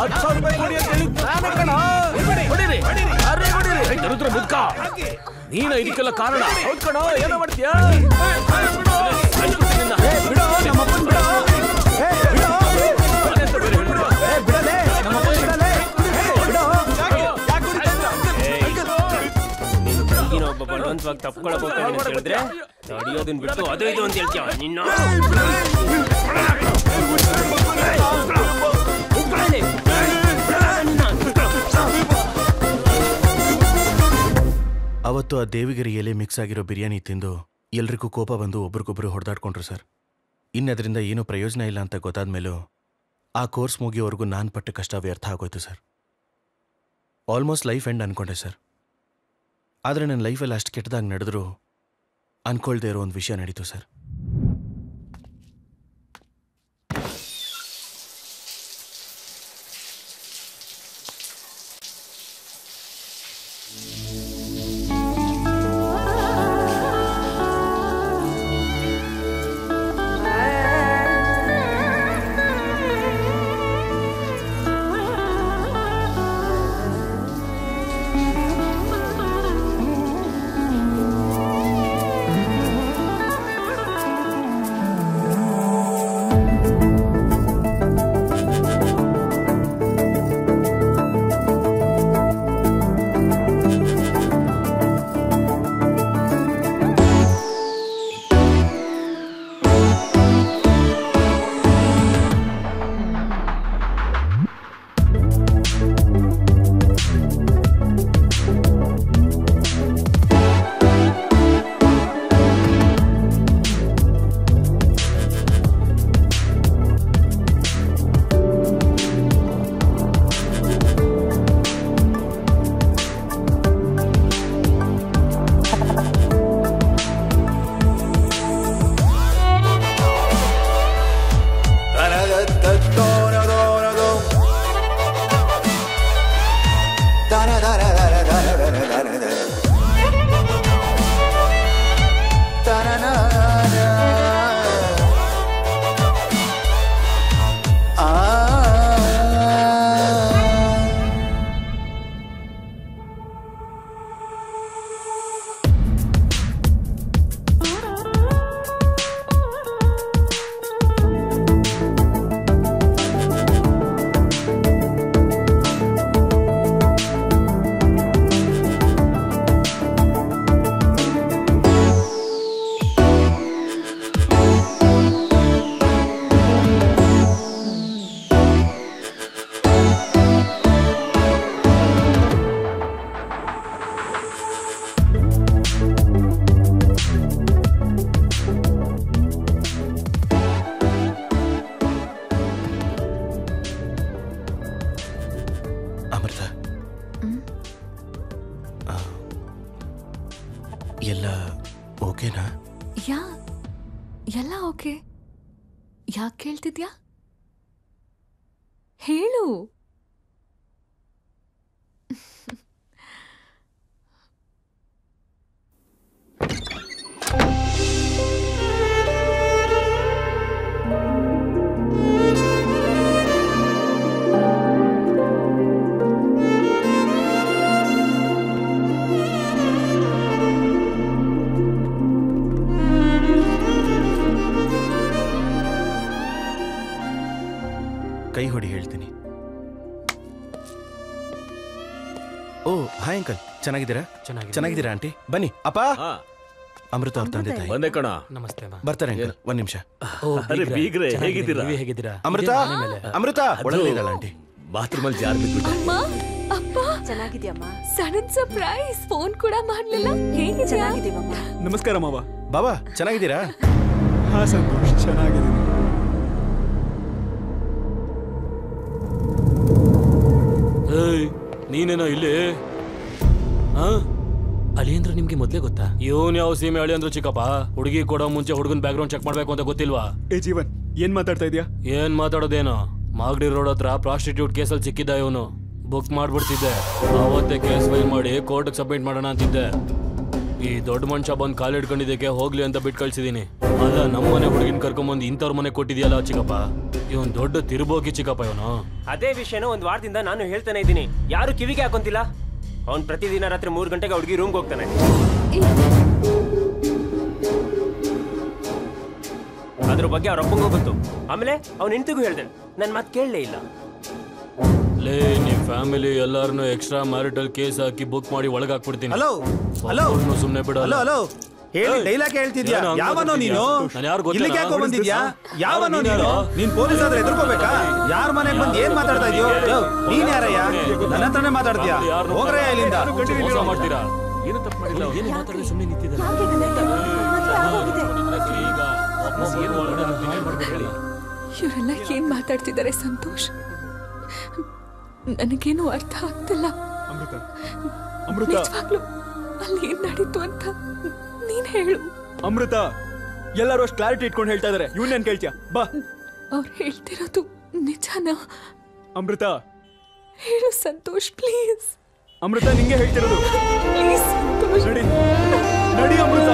ಹತ್ತು ಸಾವಿರ ರೂಪಾಯಿ ಕೊಡಿ ಅಂತ ಹೇಳಿ ನಾನೇ ಕಣ. ಹೊಡೀರಿ, ಯಾರೇ ಹೊಡೀರಿ. ಏ, ದರಿದ್ರ ಮುದ್ಕ, ನೀನ ಇದಕ್ಕೆಲ್ಲ ಕಾರಣ. ಹೌದ್ ಕಣ, ಏನೋ ಮಾಡ್ತೀಯಾ? ಬಿಡೋ ನಮ್ಮಪ್ಪನ್ ಬಿಡೋ. ಒಬ್ಬ ಬಲವಂತವಾಗಿ ತಪ್ಕೊಳಕ್ ಹೋಗ್ತಾನೆ ಅಂತ ಹೇಳಿದ್ರೆ ನಡೆಯೋದನ್ನ ಬಿಟ್ಟು ಅದು ಇದು ಅಂತ ಹೇಳ್ತೀಯ ನಿನ್ನ. ಅವತ್ತು ಆ ದೇವಿಗಿರಿ ಎಲೆ ಮಿಕ್ಸ್ ಆಗಿರೋ ಬಿರಿಯಾನಿ ತಿಂದು ಎಲ್ರಿಗೂ ಕೋಪ ಬಂದು ಒಬ್ರಿಗೊಬ್ರು ಹೊಡೆದಾಡ್ಕೊಂಡ್ರು ಸರ್. ಇನ್ನದರಿಂದ ಏನೂ ಪ್ರಯೋಜನ ಇಲ್ಲ ಅಂತ ಗೊತ್ತಾದ್ಮೇಲೂ ಆ ಕೋರ್ಸ್ ಮುಗಿಯೋವರೆಗೂ ನಾನು ಪಟ್ಟ ಕಷ್ಟ ವ್ಯರ್ಥ ಆಗೋಯ್ತು ಸರ್. ಆಲ್ಮೋಸ್ಟ್ ಲೈಫ್ ಎಂಡ್ ಅನ್ಕೊಂಡೆ ಸರ್. ಆದರೆ ನನ್ನ ಲೈಫಲ್ಲಿ ಅಷ್ಟು ಕೆಟ್ಟದಾಗಿ ನಡೆದ್ರು ಅನ್ಕೊಳ್ದೇ ಇರೋ ಒಂದು ವಿಷಯ ನಡೀತು ಸರ್. ಎಲ್ಲ ಓಕೆನಾ? ಯಾ ಎಲ್ಲ ಓಕೆ. ಯಾಕೆ ಕೇಳ್ತಿದ್ಯಾ? ಹೇಳು. ಕೈ ಹೊಡಿ ಹೇಳ್ತೀನಿ. ಓ ಹಾಯ್ ಅಂಕಲ್, ಚೆನ್ನಾಗಿದ್ದೀರಾ? ಚೆನ್ನಾಗಿದ್ದೀರಾ ಆಂಟಿ? ಬನ್ನಿ. ಅಪ್ಪ ಅಮೃತ ಅವ್ರ ತಂದೆ ತಾಯಿ ಬಂದೆ ಕಣ. ನಮಸ್ತೆ. ಬರ್ತಾರೆ ಅಂಕಲ್, ಒಂದ್ ನಿಮಿಷ. ಬೀಗ್ರೆ ಹೇಗಿದ್ದೀರಾ? ಹೇಗಿದ್ದೀರಾ? ಅಮೃತ ಅಮೃತ ಒಳಗಡೆ ಇದ್ದಾಳೆ ಆಂಟಿ. ಬಾತ್ರೂಮ್ ಅಲ್ಲಿ ಜಾರ್ ಬಿಟ್ಬಿಟ್ಟು. ಅಮ್ಮ ಅಪ್ಪ ಚೆನ್ನಾಗಿದ್ಯಮ್ಮ? ಸಡನ್ ಸರ್ಪ್ರೈಸ್, ಫೋನ್ ಕೂಡ ಮಾಡ್ಲಿಲ್ಲ. ಹೇಗಿದ್ದೀರಾ? ಚೆನ್ನಾಗಿದ್ದೀವಮ್ಮ. ನಮಸ್ಕಾರ ಮಾವ. ಬಾಬಾ ಚೆನ್ನಾಗಿದ್ದೀರಾ? ಹಾ ಸಂತೋಷ್, ಚೆನ್ನಾಗಿದ್ದೀನಿ. ಏಯ್ ನೀನೇನೋ ಇಲ್ಲಿ? ಅಳಿಯಂದ್ರು ನಿಮ್ಗೆ ಮೊದ್ಲೇ ಗೊತ್ತಾ? ಇವನ್ ಯಾವ ಸೀಮೆ ಅಳಿಯಂದ್ರು ಚಿಕ್ಕಪ್ಪ? ಹುಡುಗಿ ಕೊಡೋ ಮುಂಚೆ ಹುಡುಗನ್ ಬ್ಯಾಕ್ ಗ್ರೌಂಡ್ ಚೆಕ್ ಮಾಡ್ಬೇಕು ಅಂತ ಗೊತ್ತಿಲ್ವಾ? ಏ ಜೀವನ್, ಏನ್ ಮಾತಾಡ್ತಾ ಇದೀಯಾ? ಏನ್ ಮಾತಾಡೋದೇನೋ? ಮಾಗಡಿ ರೋಡ್ ಹತ್ರ ಪ್ರಾಸ್ಟಿಟ್ಯೂಟ್ ಕೇಸಲ್ಲಿ ಸಿಕ್ಕಿದ್ದ ಇವನು. ಬುಕ್ ಮಾಡ್ಬಿಡ್ತಿದ್ದೆ. ಅವತ್ತೇ ಕೇಸ್ ಫೈಲ್ ಮಾಡಿ ಕೋರ್ಟ್ಗೆ ಸಬ್ಮಿಟ್ ಮಾಡೋಣ ಅಂತಿದ್ದೆ. ಈ ದೊಡ್ಡ ಮನುಷ್ಯ ಬಂದು ಕಾಲು ಹಿಡ್ಕೊಂಡಿದ್ದಕ್ಕೆ ಹೋಗ್ಲಿ ಅಂತ ಬಿಟ್ಟು ಕಳ್ಸಿದೀನಿ. ಅಲ್ಲ ನಮ್ಮನೆ ಹುಡುಗಿನ ಕರ್ಕೊಂಬಂದು ಇಂಥವ್ರ ಮನೆ ಕೊಟ್ಟಿದ್ಯಲ್ಲ ಚಿಕ್ಕಪ್ಪ, ಇವನ್ ದೊಡ್ಡ ತಿರುಬೋಗಿ ಚಿಕ್ಕಪ್ಪ ಇವನು. ಅದೇ ವಿಷಯನ ಒಂದ್ ವಾರದಿಂದ ನಾನು ಹೇಳ್ತಾನೆ ಇದ್ದೀನಿ, ಯಾರು ಕಿವಿಗೆ ಹಾಕೊಂತಿಲ್ಲ. ಅವ್ನ್ ಪ್ರತಿದಿನ ರಾತ್ರಿ ಮೂರು ಗಂಟೆಗೆ ಹುಡುಗಿ ರೂಮ್ಗೆ ಹೋಗ್ತಾನೆ. ಅದ್ರ ಬಗ್ಗೆ ಅವ್ರ ಅಪ್ಪಂಗೂ ಗೊತ್ತು. ಆಮೇಲೆ ಅವ್ನ ಹೆಂಡತಿಗೂ ಹೇಳ್ದೆ, ನನ್ ಮಾತು ಕೇಳಲೇ ಇಲ್ಲ. ಲೇ ನಿಮ್ ಫ್ಯಾಮಿಲಿ ಎಲ್ಲಾರನು ಎಕ್ಸ್ಟ್ರಾ ಮ್ಯಾರಿಟಲ್ ಕೇಸ್ ಹಾಕಿ ಬುಕ್ ಮಾಡಿ ಒಳಗೆ ಹಾಕ್ಬಿಡ್ತೀನಿ. ಹಲೋ ಹಲೋ ಸುಮ್ನೆ ಬಿಡ. ಹಲೋ ಹಲೋ ಹೇಳಿ ಡೈಲಾಗ್ ಹೇಳ್ತಿದ್ಯಾ? ಯಾವನೋ ನೀನು? ಇಲ್ಲಿಗೆ ಯಾಕೋ ಬಂದಿದ್ಯಾ? ಯಾವನೋ ನೀನು? ನೀನ್ ಪೊಲೀಸ್ ಆದ್ರೆ ಎದುರ್ಕೋಬೇಕಾ? ಯಾರ ಮನೆಗೆ ಬಂದು ಏನ್ ಮಾತಾಡ್ತಾ ಇದೀಯೋ? ನೀನ್ ಯಾರಯ್ಯ? ನನ್ನ ಹತ್ರನೇ ಮಾತಾಡ್ತೀಯಾ? ಹೋಗ್ರಯ್ಯ ಇಲ್ಲಿಂದ. ಮೋಸ ಮಾಡ್ತೀರಾ? ಏನು ತಪ್ಪು ಮಾಡಿಲ್ಲ, ಏನು ಮಾತಾಡಲಿ ಸುಮ್ಮನೆ ನಿಂತಿದ್ದಾರೆ. ಇವರೆಲ್ಲ ಏನ್ ಮಾತಾಡ್ತಿದ್ದಾರೆ ಸಂತೋಷ್? ನನಗೇನು ಅರ್ಥ ಆಗ್ತಿಲ್ಲ. ನಿಜವಾಗ್ಲೂ ಅಲ್ಲಿ ಏನ್ ನಡೀತು ಅಂತ ನೀನ್ ಹೇಳು. ಅಮೃತ, ಎಲ್ಲರೂ ಅಷ್ಟು ಕ್ಲಾರಿಟಿ ಇಟ್ಕೊಂಡು ಹೇಳ್ತಾ ಇದಾರೆ, ಇವನ್ನೇನ್ ಕೇಳ್ತೀಯ? ಬಾ. ಅವ್ರು ಹೇಳ್ತಿರೋದು ನಿಜಾನಾ? ಅಮೃತ ಹೇಳು ಸಂತೋಷ್ ಪ್ಲೀಸ್. ಅಮೃತ ನಿಂಗೆ ಹೇಳ್ತಿರೋದು. ಪ್ಲೀಸ್ ಸಂತೋಷ್ ನಡಿ ನಡಿ ಅಮೃತ.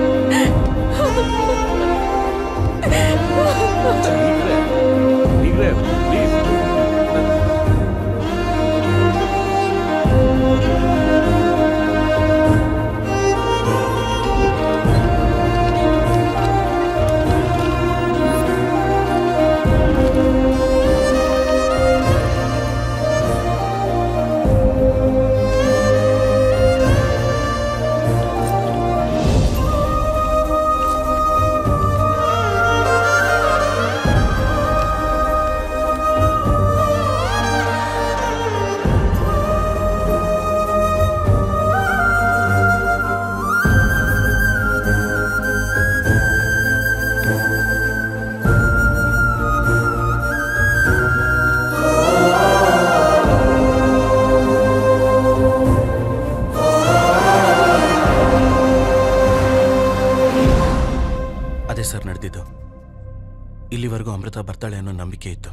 ಇಲ್ಲಿವರೆಗೂ ಅಮೃತ ಬರ್ತಾಳೆ ಅನ್ನೋ ನಂಬಿಕೆ ಇತ್ತು.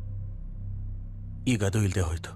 ಈಗ ಅದು ಇಲ್ಲದೆ ಹೋಯ್ತು.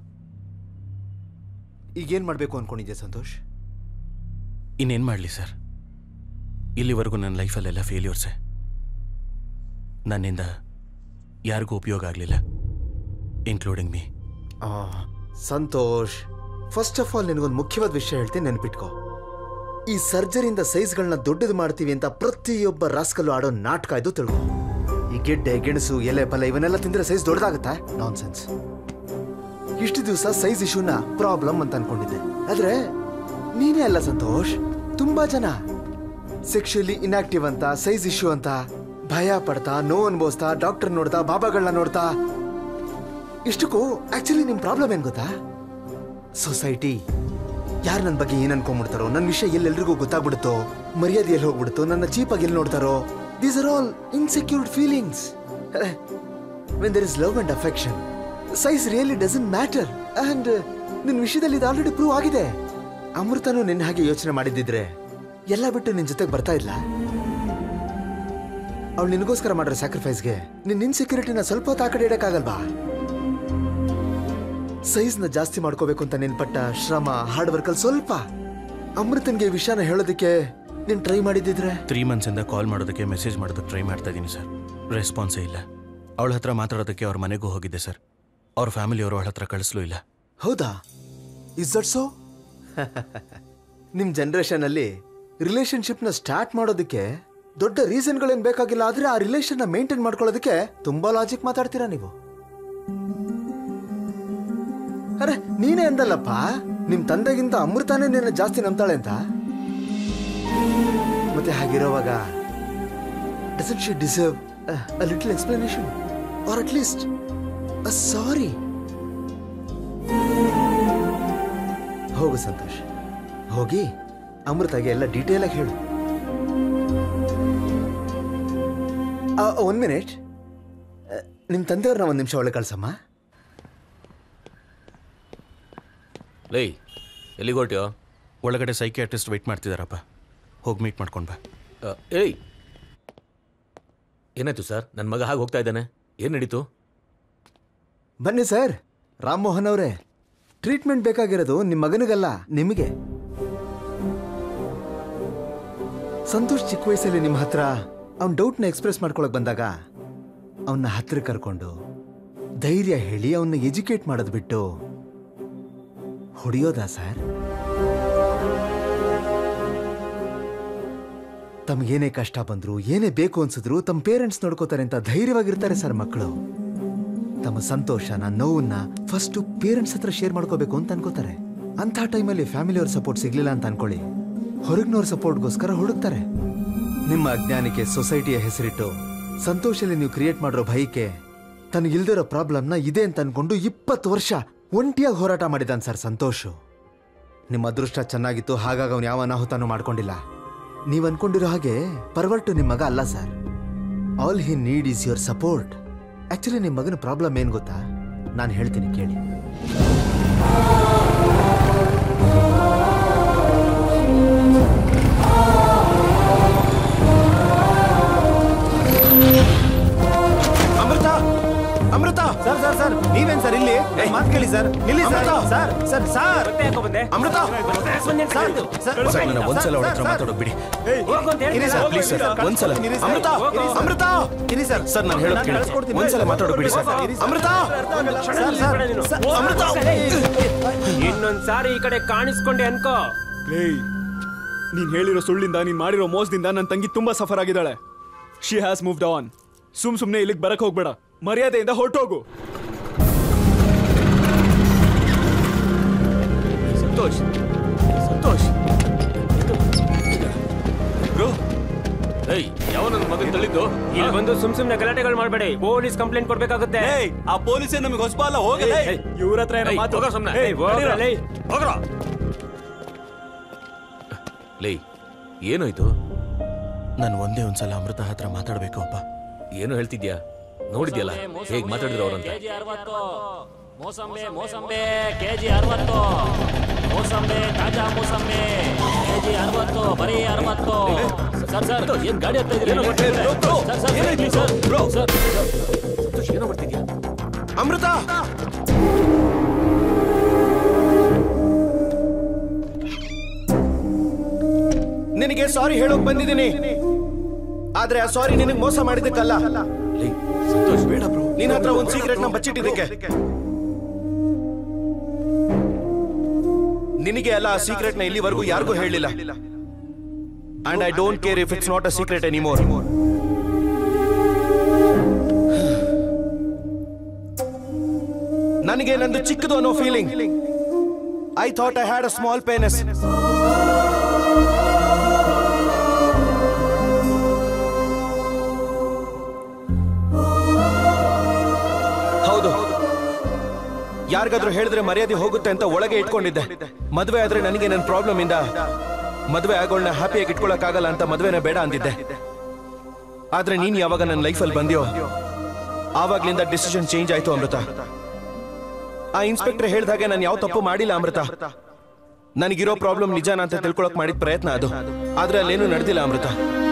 ಈಗೇನು ಮಾಡಬೇಕು ಅನ್ಕೊಂಡಿದ್ದೆ ಸಂತೋಷ್? ಇನ್ನೇನು ಮಾಡಲಿ ಸರ್, ಇಲ್ಲಿವರೆಗೂ ನನ್ನ ಲೈಫಲ್ಲೆಲ್ಲ ಫೇಲ್ಯೂರ್ಸೆ. ನನ್ನಿಂದ ಯಾರಿಗೂ ಉಪಯೋಗ ಆಗಲಿಲ್ಲ, including me. Santosh, first of all ನಿನಗೊಂದು ಮುಖ್ಯವಾದ ವಿಷಯ ಹೇಳ್ತೀನಿ, ನೆನ್ಪಿಟ್ಕೋ. ಈ ಸರ್ಜರಿಯಿಂದ ಸೈಜ್ಗಳನ್ನ ದೊಡ್ಡದು ಮಾಡ್ತೀವಿ ಅಂತ ಪ್ರತಿಯೊಬ್ಬ ರಾಸ್ಕಲ್ಲು ಆಡೋ ನಾಟಕ ಇದು, ತಿಳ್ಕೊ. ಈ ಗೆಡ್ಡೆ ಗೆಣಸು ಎಲೆ ಪಲ ಇವನ್ನೆಲ್ಲ ತಿಂದ್ರೆ ಸೈಜ್ ದೊಡ್ಡದಾಗತ್ತಾ? ನಾನ್ ಸೆನ್ಸ್. ಇಷ್ಟು ದಿವಸ ಸೈಜ್ ಇಶ್ಯೂನ ಪ್ರಾಬ್ಲಮ್ ಅಂತ ಅನ್ಕೊಂಡಿದ್ದೆ, ಆದ್ರೆ ನೀನೇ ಅಲ್ಲ ಸಂತೋಷ್. ತುಂಬಾ ಜನ ಸೆಕ್ಷುಯಲಿ ಇನ್ಆಕ್ಟಿವ್ ಅಂತ, ಸೈಜ್ ಇಶ್ಯೂ ಅಂತ ಭಯ ಪಡ್ತಾ, ನೋವು ಅನ್ಭವಿಸ್ತಾ, ಡಾಕ್ಟರ್ ನೋಡ್ತಾ, ಬಾಬಾಗಳನ್ನ ನೋಡ್ತಾ. ಇಷ್ಟಕ್ಕೂ ಆಕ್ಚುಲಿ ನಿಮ್ ಪ್ರಾಬ್ಲಮ್ ಏನ್ ಗೊತ್ತಾ? ಸೊಸೈಟಿ ಯಾರು ನನ್ನ ಬಗ್ಗೆ ಏನ್ ಅನ್ಕೊಂಡ್ಬಿಡ್ತಾರೋ, ನನ್ನ ವಿಷಯ ಎಲ್ಲೆಲ್ರಿಗೂ ಗೊತ್ತಾಗ್ಬಿಡುತ್ತೋ, ಮರ್ಯಾದೆ ಎಲ್ಲಿ ಹೋಗ್ಬಿಡುತ್ತೋ, ನನ್ನ ಚೀಪಾಗಿ ಎಲ್ಲಿ ನೋಡ್ತಾರೋ. These are all insecure feelings. When there is love and affection, size really doesn't matter. And ನಿನ್ನ ವಿಷಯದಲ್ಲಿ ಇದು ಆಲ್ರೆಡಿ ಪ್ರೂವ್ ಆಗಿದೆ. ಅಮೃತನು ನಿನ್ನ ಹಾಗೆ ಯೋಚನೆ ಮಾಡಿದ್ದಿದ್ರೆ ಎಲ್ಲ ಬಿಟ್ಟು ನಿನ್ನ ಜೊತೆಗೆ ಬರ್ತಾ ಇಲ್ಲ. ಅವಳು ನಿನಗೋಸ್ಕರ ಮಾಡಿರೋ ಸ್ಯಾಕ್ರಿಫೈಸ್ಗೆ ನಿನ್ನ ಇನ್ಸೆಕ್ಯೂರಿಟಿನ ಸ್ವಲ್ಪ ಹೊತ್ತು ಆ ಕಡೆ ಇಡಕ್ಕಾಗಲ್ವಾ? ಸೈಜ್ನ ಜಾಸ್ತಿ ಮಾಡ್ಕೋಬೇಕು ಅಂತ ನೀನು ಪಟ್ಟ ಶ್ರಮ, ಹಾರ್ಡ್ ವರ್ಕಲ್ಲಿ ಸ್ವಲ್ಪ ಅಮೃತನ್ಗೆ ಈ ವಿಷಯನ ಹೇಳೋದಕ್ಕೆ ನೀನು ಟ್ರೈ ಮಾಡಿದ್ದಿದ್ರೆ. ತ್ರೀ ಮಂತ್ಸಿಂದ ಕಾಲ್ ಮಾಡೋದಕ್ಕೆ, ಮೆಸೇಜ್ ಮಾಡೋದಕ್ಕೆ ಟ್ರೈ ಮಾಡ್ತಾ ಇದ್ದೀನಿ ಸರ್, ರೆಸ್ಪಾನ್ಸೇ ಇಲ್ಲ. ಅವಳ ಹತ್ರ ಮಾತಾಡೋದಕ್ಕೆ ಅವ್ರ ಮನೆಗೂ ಹೋಗಿದ್ದೆ ಸರ್, ಅವ್ರ ಫ್ಯಾಮಿಲಿಯವರು ಅವಳ ಹತ್ರ ಕಳಿಸ್ಲೂ ಇಲ್ಲ. ಹೌದಾ? Is that so? ನಿಮ್ಮ ಜನ್ರೇಷನಲ್ಲಿ ರಿಲೇಶನ್ಶಿಪ್ನ ಸ್ಟಾರ್ಟ್ ಮಾಡೋದಕ್ಕೆ ದೊಡ್ಡ ರೀಸನ್ಗಳೇನು ಬೇಕಾಗಿಲ್ಲ, ಆದರೆ ಆ ರಿಲೇಷನ್ನ ಮೇಂಟೈನ್ ಮಾಡ್ಕೊಳ್ಳೋದಕ್ಕೆ ತುಂಬಾ ಲಾಜಿಕ್ ಮಾತಾಡ್ತೀರಾ ನೀವು. ಅರೆ ನೀನೇ ಅಂದಲ್ಲಪ್ಪ, ನಿಮ್ಮ ತಂದೆಗಿಂತ ಅಮೃತಾನೇ ನಿನ್ನ ಜಾಸ್ತಿ ನಂಬ್ತಾಳೆ ಅಂತ. ಮತ್ತೆ ಹಾಗಿರೋವಾಗ doesn't she deserve a little explanation or at least a sorry? ಹೋಗು ಸಂತೋಷ್, ಹೋಗಿ ಅಮೃತಾಗೆ ಎಲ್ಲ ಡೀಟೇಲ್ ಆಗಿ ಹೇಳು. ಒನ್ ಮಿನಿಟ್, ನಿಮ್ಮ ತಂದೆಯವ್ರನ್ನ ಒಂದು ನಿಮಿಷ ಒಳಗೆ ಕಳ್ಸಮ್ಮ. ಲೈ ಎಲ್ಲಿಗೆ ಹೊರಟ್ಯೋ? ಒಳಗಡೆ ಸೈಕಿಯಾಟ್ರಿಸ್ಟ್ ವೆಯ್ಟ್ ಮಾಡ್ತಿದ್ದಾರಪ್ಪ, ಹೋಗಿ ಮೀಟ್ ಮಾಡ್ಕೊಂಡು ಬಾ. ಏಯ್, ಏನಾಯ್ತು ಸರ್? ನನ್ನ ಮಗ ಹಾಗೆ ಹೋಗ್ತಾ ಇದ್ದಾನೆ, ಏನು ನಡೀತು? ಬನ್ನಿ ಸರ್. ರಾಮಮೋಹನ್ ಅವರೇ, ಟ್ರೀಟ್ಮೆಂಟ್ ಬೇಕಾಗಿರೋದು ನಿಮ್ಮ ಮಗನಿಗಲ್ಲ, ನಿಮಗೆ. ಸಂತೋಷ್ ಚಿಕ್ಕ ವಯಸ್ಸಲ್ಲಿ ನಿಮ್ಮ ಹತ್ರ ಅವ್ನ ಡೌಟ್ನ ಎಕ್ಸ್ಪ್ರೆಸ್ ಮಾಡ್ಕೊಳಕ್ ಬಂದಾಗ ಅವನ್ನ ಹತ್ರ ಕರ್ಕೊಂಡು ಧೈರ್ಯ ಹೇಳಿ ಅವನ್ನ ಎಜುಕೇಟ್ ಮಾಡೋದು ಬಿಟ್ಟು ಹೊಡೆಯೋದಾ ಸರ್? ತಮ್ಗೇನೇ ಕಷ್ಟ ಬಂದ್ರು ಏನೇ ಬೇಕು ಅನ್ಸಿದ್ರು ತಮ್ಮ ಪೇರೆಂಟ್ಸ್ ನೋಡ್ಕೋತಾರೆ ಅಂತ ಧೈರ್ಯವಾಗಿರ್ತಾರೆ ಸರ್ ಮಕ್ಕಳು. ತಮ್ಮ ಸಂತೋಷನ ನೋವನ್ನ ಫಸ್ಟ್ ಪೇರೆಂಟ್ಸ್ ಹತ್ರ ಶೇರ್ ಮಾಡ್ಕೋಬೇಕು ಅಂತ ಅನ್ಕೋತಾರೆ. ಅಂಥ ಟೈಮಲ್ಲಿ ಫ್ಯಾಮಿಲಿಯವ್ರ ಸಪೋರ್ಟ್ ಸಿಗ್ಲಿಲ್ಲ ಅಂತ ಅನ್ಕೊಳ್ಳಿ, ಹೊರಗಿನವ್ರ ಸಪೋರ್ಟ್ಗೋಸ್ಕರ ಹುಡುಕ್ತಾರೆ. ನಿಮ್ಮ ಅಜ್ಞಾನಕ್ಕೆ ಸೊಸೈಟಿಯ ಹೆಸರಿಟ್ಟು ಸಂತೋಷಲ್ಲಿ ನೀವು ಕ್ರಿಯೇಟ್ ಮಾಡಿರೋ ಭಯಕ್ಕೆ ತನಗಿಲ್ದಿರೋ ಪ್ರಾಬ್ಲಮ್ನ ಇದೆ ಅಂತ ಅನ್ಕೊಂಡು ಇಪ್ಪತ್ತು ವರ್ಷ ಒಂಟಿಯಾಗಿ ಹೋರಾಟ ಮಾಡಿದಾನೆ ಸರ್ ಸಂತೋಷ್. ನಿಮ್ಮ ಅದೃಷ್ಟ ಚೆನ್ನಾಗಿತ್ತು, ಹಾಗಾಗಿ ಅವನು ಯಾವ ಅನಾಹುತನೂ ಮಾಡ್ಕೊಂಡಿಲ್ಲ. ನೀವು ಅನ್ಕೊಂಡಿರೋ ಹಾಗೆ ಪರ್ವರ್ಟು ನಿಮ್ಮ ಮಗ ಅಲ್ಲ sir. All he need is your support. Actually ನಿಮ್ಮ ಮಗನ ಪ್ರಾಬ್ಲಮ್ ಏನ್ ಗೊತ್ತಾ? ನಾನು ಹೇಳ್ತೀನಿ ಕೇಳಿ. Amrutha, Amrutha sir sir sir ನೀವೇನ್ ಸರ್ ಇಲ್ಲಿ ಮಾತು ಕೇಳಿ ಸರ್. ನಿಲ್ಲಿ sir sir sir sir Amrutha sir, ನನ್ನ ಒಂದ್ಸಲ ಅವಳ ಹತ್ರ ಮಾತಾಡೋದು ಬಿಡಿ. ಪ್ಲೀಸ್ ಸರ್, ಒಂದ್ಸಲ. ಅಮೃತ, ಅಮೃತ ಇರಿ ಸರ್. ಸರ್ ನಾನು ಹೇಳೋದು ಕೇಳಿ, ಒಂದ್ಸಲ ಮಾತಾಡೋದು ಬಿಡಿ ಸರ್. ಅಮೃತ, ಅಮೃತ ಇನ್ನೊಂದ್ಸಾರಿ ಈ ಕಡೆ ಕಾಣಿಸ್ಕೊಂಡೆ ಅನ್ಕೋ. ನೀನ್ ಹೇಳಿರೋ ಸುಳ್ಳಿಂದ, ನೀನ್ ಮಾಡಿರೋ ಮೋಸದಿಂದ ನನ್ನ ತಂಗಿ ತುಂಬಾ ಸಫರ್ ಆಗಿದ್ದಾಳೆ. She has moved on. ಸುಮ್ ಸುಮ್ನೆ ಇಲ್ಲಿಗೆ ಬರಕ್ ಹೋಗ್ಬೇಡ, ಮರ್ಯಾದೆಯಿಂದ ಹೊರಟೋಗು. ಸಂತೋಷ್, ಸಂತೋಷ್ ಬ್ರೋ. ಏಯ್, ಯಾವ ನನ್ನ ಮಗನ್ ತಳ್ಳಿದ್ದು? ಇಲ್ಲಿ ಬಂದು ಸುಮ್ ಸುಮ್ನೆ ಗಲಾಟೆಗಳು ಮಾಡಬೇಡಿ, ಪೊಲೀಸ್ ಕಂಪ್ಲೇಂಟ್ ಕೊಡ್ಬೇಕಾಗುತ್ತೆ. ಆ ಪೊಲೀಸೇ ನಮಗೆ ಹೊಸಬ ಅಲ್ಲ, ಹೋಗಲೇ. ಇವ್ರ ಹತ್ರ ಏನೋ ಮಾತು. ಲೇ, ಏನಾಯ್ತು? ನಾನು ಒಂದೇ ಒಂದ್ಸಲ ಅಮೃತ ಹತ್ರ ಮಾತಾಡ್ಬೇಕು ಅಪ್ಪ. ಏನು ಹೇಳ್ತಿದ್ಯಾ? ನೋಡಿದ್ಯಲ್ಲ ಹೇಗ್ ಮಾತಾಡಿದ್ರು ಅವ್ರಂತ. ಮೋಸಂಬೆ ಮೋಸಂಬೆ ಕೆಜಿ ಅರವತ್ತು, ಮೋಸಂಬೆ ತಾಜಾ ಮೋಸಂಬೆ ಕೆಜಿ ಅರವತ್ತು, ಬರೀ ಅರವತ್ತು. ಸರ್ ಸರ್ ಏನ್ ಗಾಡಿ ಹತ್ತ ಇದ್ದೀರಿ? ಏನೋ ಮಾಡ್ತಿದ್ಯಾ? ಅಮೃತ, ನಿನಗೆ ಸಾರಿ ಹೇಳೋಕ್ ಬಂದಿದ್ದೀನಿ, ಆದ್ರೆ ಆ ಸಾರಿ ನಿನಗೆ ಮೋಸ ಮಾಡಿದ್ದಕ್ಕಲ್ಲ. ಸಂತೋಷ್ ಬೇಡ ಬ್ರೋ, ನಿನ್ನ ಹತ್ರ ಒಂದು ಸೀಕ್ರೆಟ್ ನ ಬಚ್ಚಿಟ್ಟಿದ್ದಕ್ಕೆ. ನಿನಗೆ ಅಲ್ಲ ಆ ಸೀಕ್ರೆಟ್ ನ ಇಲ್ಲಿವರೆಗೂ ಯಾರಿಗೂ ಹೇಳಲಿಲ್ಲ. And I don't care if it's not a secret anymore. ನನಗೆ ನಂದು ಚಿಕ್ಕದು ಅನ್ನೋ feeling. I thought I had a small penis. ಹೌದು, ಯಾರಿಗಾದ್ರೂ ಹೇಳಿದ್ರೆ ಮರ್ಯಾದೆ ಹೋಗುತ್ತೆ ಅಂತ ಒಳಗೆ ಇಟ್ಕೊಂಡಿದ್ದೆ. ಮದುವೆ ಆದ್ರೆ ನನಗೆ ನನ್ನ ಪ್ರಾಬ್ಲಮ್ ಇಂದ ಮದುವೆ ಆಗೋಳ್ನ ಹ್ಯಾಪಿಯಾಗಿ ಇಟ್ಕೊಳಕ್ಕಾಗಲ್ಲ ಅಂತ ಮದುವೆನ ಬೇಡ ಅಂದಿದ್ದೆ. ಆದ್ರೆ ನೀನ್ ಯಾವಾಗ ನನ್ನ ಲೈಫಲ್ಲಿ ಬಂದ್ಯೋ ಆವಾಗ್ಲಿಂದ ಡಿಸಿಷನ್ ಚೇಂಜ್ ಆಯ್ತು ಅಮೃತ. ಆ ಇನ್ಸ್ಪೆಕ್ಟರ್ ಹೇಳ್ದಾಗೆ ನಾನು ಯಾವ ತಪ್ಪು ಮಾಡಿಲ್ಲ ಅಮೃತ. ನನಗಿರೋ ಪ್ರಾಬ್ಲಮ್ ನಿಜಾನ ಅಂತ ತಿಳ್ಕೊಳಕ್ ಮಾಡಿದ ಪ್ರಯತ್ನ ಅದು, ಆದ್ರೆ ಅಲ್ಲೇನು ನಡೆದಿಲ್ಲ ಅಮೃತ.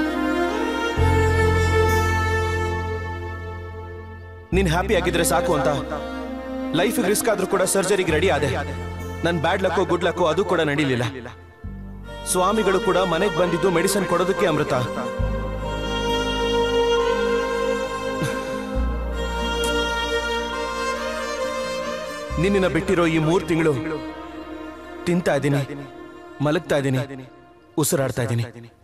ನೀನ್ ಹ್ಯಾಪಿ ಆಗಿದ್ರೆ ಸಾಕು ಅಂತ ಲೈಫ್ ರಿಸ್ಕ್ ಆದ್ರೂ ಕೂಡ ಸರ್ಜರಿಗೆ ರೆಡಿ ಆದೆ. ನನ್ ಬ್ಯಾಡ್ ಲಕ್ಕೋ ಗುಡ್ ಲಕ್ಕೋ ಅದು ಕೂಡ ನಡೀಲಿಲ್ಲ. ಸ್ವಾಮಿಗಳು ಕೂಡ ಮನೆಗೆ ಬಂದಿದ್ದು ಮೆಡಿಸಿನ್ ಕೊಡೋದಕ್ಕೆ ಅಮೃತ. ನಿನ್ನ ಬಿಟ್ಟಿರೋ ಈ ಮೂರ್ ತಿಂಗಳು ತಿಂತಾ ಇದ್ದೀನಿ, ಮಲಗ್ತಾ ಇದ್ದೀನಿ, ಉಸಿರಾಡ್ತಾ ಇದ್ದೀನಿ,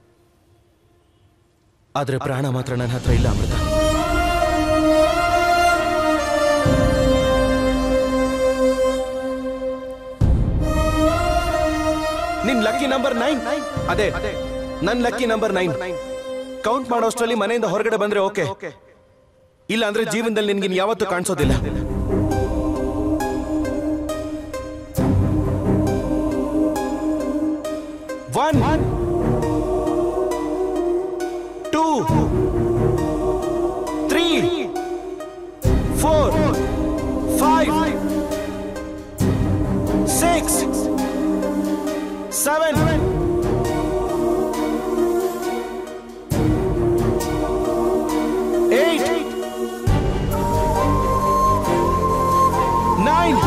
ಆದ್ರೆ ಪ್ರಾಣ ಮಾತ್ರ ನನ್ನ ಹತ್ರ ಇಲ್ಲ ಅಮೃತ. ನಿನ್ ಲಕ್ಕಿ ನಂಬರ್ ನೈನ್. ಅದೇ ನನ್ ಲಕ್ಕಿ ನಂಬರ್ ನೈನ್. ಕೌಂಟ್ ಮಾಡೋಷ್ಟರಲ್ಲಿ ಮನೆಯಿಂದ ಹೊರಗಡೆ ಬಂದ್ರೆ ಓಕೆ, ಇಲ್ಲ ಅಂದ್ರೆ ಜೀವನದಲ್ಲಿ ನಿನ್ಗಿನ್ ಯಾವತ್ತೂ ಕಾಣಿಸೋದಿಲ್ಲ. One, two, three, four, five, six, seven, eight, nine,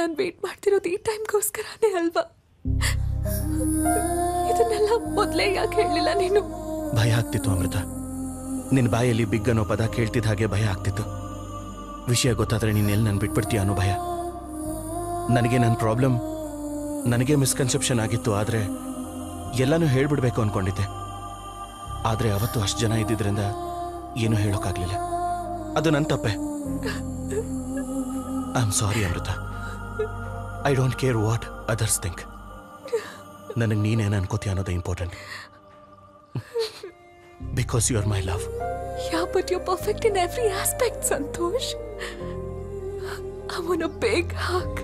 ನಾನು ವೇಟ್ ಮಾಡ್ತಿರೋದು ಈ ಟೈಮ್ಗೋಸ್ಕರನೇ ಅಲ್ವಾ? ಇದನ್ನೆಲ್ಲ ಮೊದಲೇ ಯಾಕೆ ಹೇಳಲಿಲ್ಲ ನೀನು? ಭಯ ಆಗ್ತಿತ್ತು ಅಮೃತ. ನಿನ್ನ ಬಾಯಲ್ಲಿ ಬಿಗ್ ಅನ್ನೋ ಪದ ಕೇಳ್ತಿದ್ದ ಹಾಗೆ ಭಯ ಆಗ್ತಿತ್ತು. ವಿಷಯ ಗೊತ್ತಾದ್ರೆ ನೀನ್ ಎಲ್ಲಿ ನಾನು ಬಿಟ್ಬಿಡ್ತೀಯ ಅನ್ನೋ ಭಯ. ನನಗೆ ನನ್ನ ಪ್ರಾಬ್ಲಮ್ ನನಗೆ ಮಿಸ್ಕನ್ಸೆಪ್ಷನ್ ಆಗಿತ್ತು. ಆದರೆ ಎಲ್ಲನೂ ಹೇಳ್ಬಿಡ್ಬೇಕು ಅನ್ಕೊಂಡಿದ್ದೆ. ಆದರೆ ಅವತ್ತು ಅಷ್ಟು ಜನ ಇದ್ದಿದ್ರಿಂದ ಏನೂ ಹೇಳೋಕ್ಕಾಗಲಿಲ್ಲ. ಅದು ನನ್ನ ತಪ್ಪೆ. I am sorry Amrutha. I don't care what others think. ನನಗೆ ನೀನೇನು ಅನ್ಕೋತೀಯ ಅನ್ನೋದು important. Because you are my love. Yeah, but you're perfect in every aspect, Santosh. I want a big hug.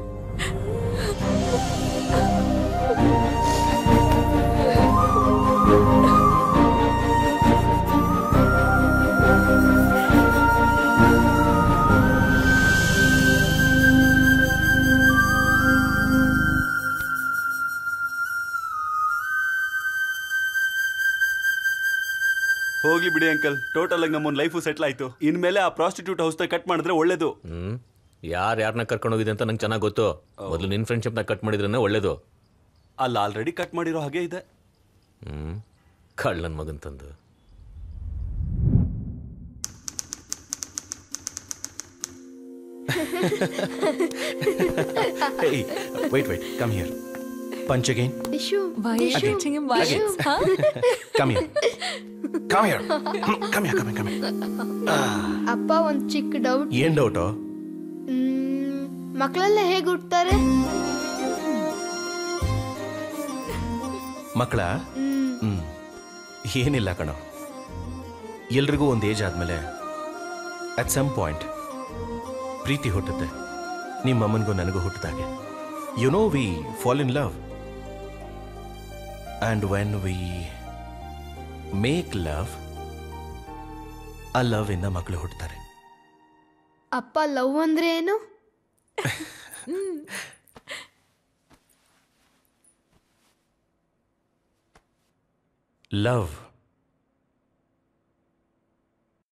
ಹೋಗ್ಲಿ ಬಿಡಿ ಅಂಕಲ್, ಟೋಟಲ್ ಆಗಿ ನಮ್ಮೊಂದು ಲೈಫು ಸೆಟ್ಲ್ ಆಯ್ತು. ಇನ್ಮೇಲೆ ಆ ಪ್ರಾಸ್ಟಿಟ್ಯೂಟ್ ಹೌಸ್ನ ಕಟ್ ಮಾಡಿದ್ರೆ ಒಳ್ಳೇದು. ಹ್ಮ್ ಯಾರು ಯಾರನ್ನ ಕರ್ಕೊಂಡು ಹೋಗಿದೆ ಅಂತ ನಂಗೆ ಚೆನ್ನಾಗಿ ಗೊತ್ತು. ಮೊದಲು ನಿನ್ನ ಫ್ರೆಂಡ್ಶಿಪ್ನ ಕಟ್ ಮಾಡಿದ್ರೆ ಒಳ್ಳೇದು. ಅಲ್ಲಿ ಆಲ್ರೆಡಿ ಕಟ್ ಮಾಡಿರೋ ಹಾಗೆ ಇದೆ. ಹ್ಮ್ ಕಳ್ಳನ್ ಮಗನ್ ತಂದು. Hey, wait, wait, come here. Punch again. Ishu. Why are you teaching him violence, huh? Come here. Come here. Come here, come here, come here. ಅಪ್ಪ ಒಂದ್ ಚಿಕ್ಕ ಡೌಟ್. ಏನ್ ಡೌಟು? ಮಕ್ಕಳೆಲ್ಲ ಹೇಗೆ ಹುಟ್ಟುತ್ತಾರೆ? ಮಕ್ಕಳ ಹ್ಮ್ ಏನಿಲ್ಲ ಕಣೋ. ಎಲ್ರಿಗೂ ಒಂದು ಏಜ್ ಆದ್ಮೇಲೆ ಅಟ್ ಸಮ್ ಪಾಯಿಂಟ್ ಪ್ರೀತಿ ಹುಟ್ಟುತ್ತೆ. ನಿಮ್ಮ ಅಮ್ಮನಿಗೂ ನನಗೂ ಹುಟ್ಟಿದಾಗೆ. You know we fall in love. And when we make love, ಆ ಲವ್ ಇಂದ ಮಕ್ಕಳು ಹುಟ್ಟುತ್ತಾರೆ. ಅಪ್ಪ ಲವ್ ಅಂದ್ರೆ ಏನು? ಲವ್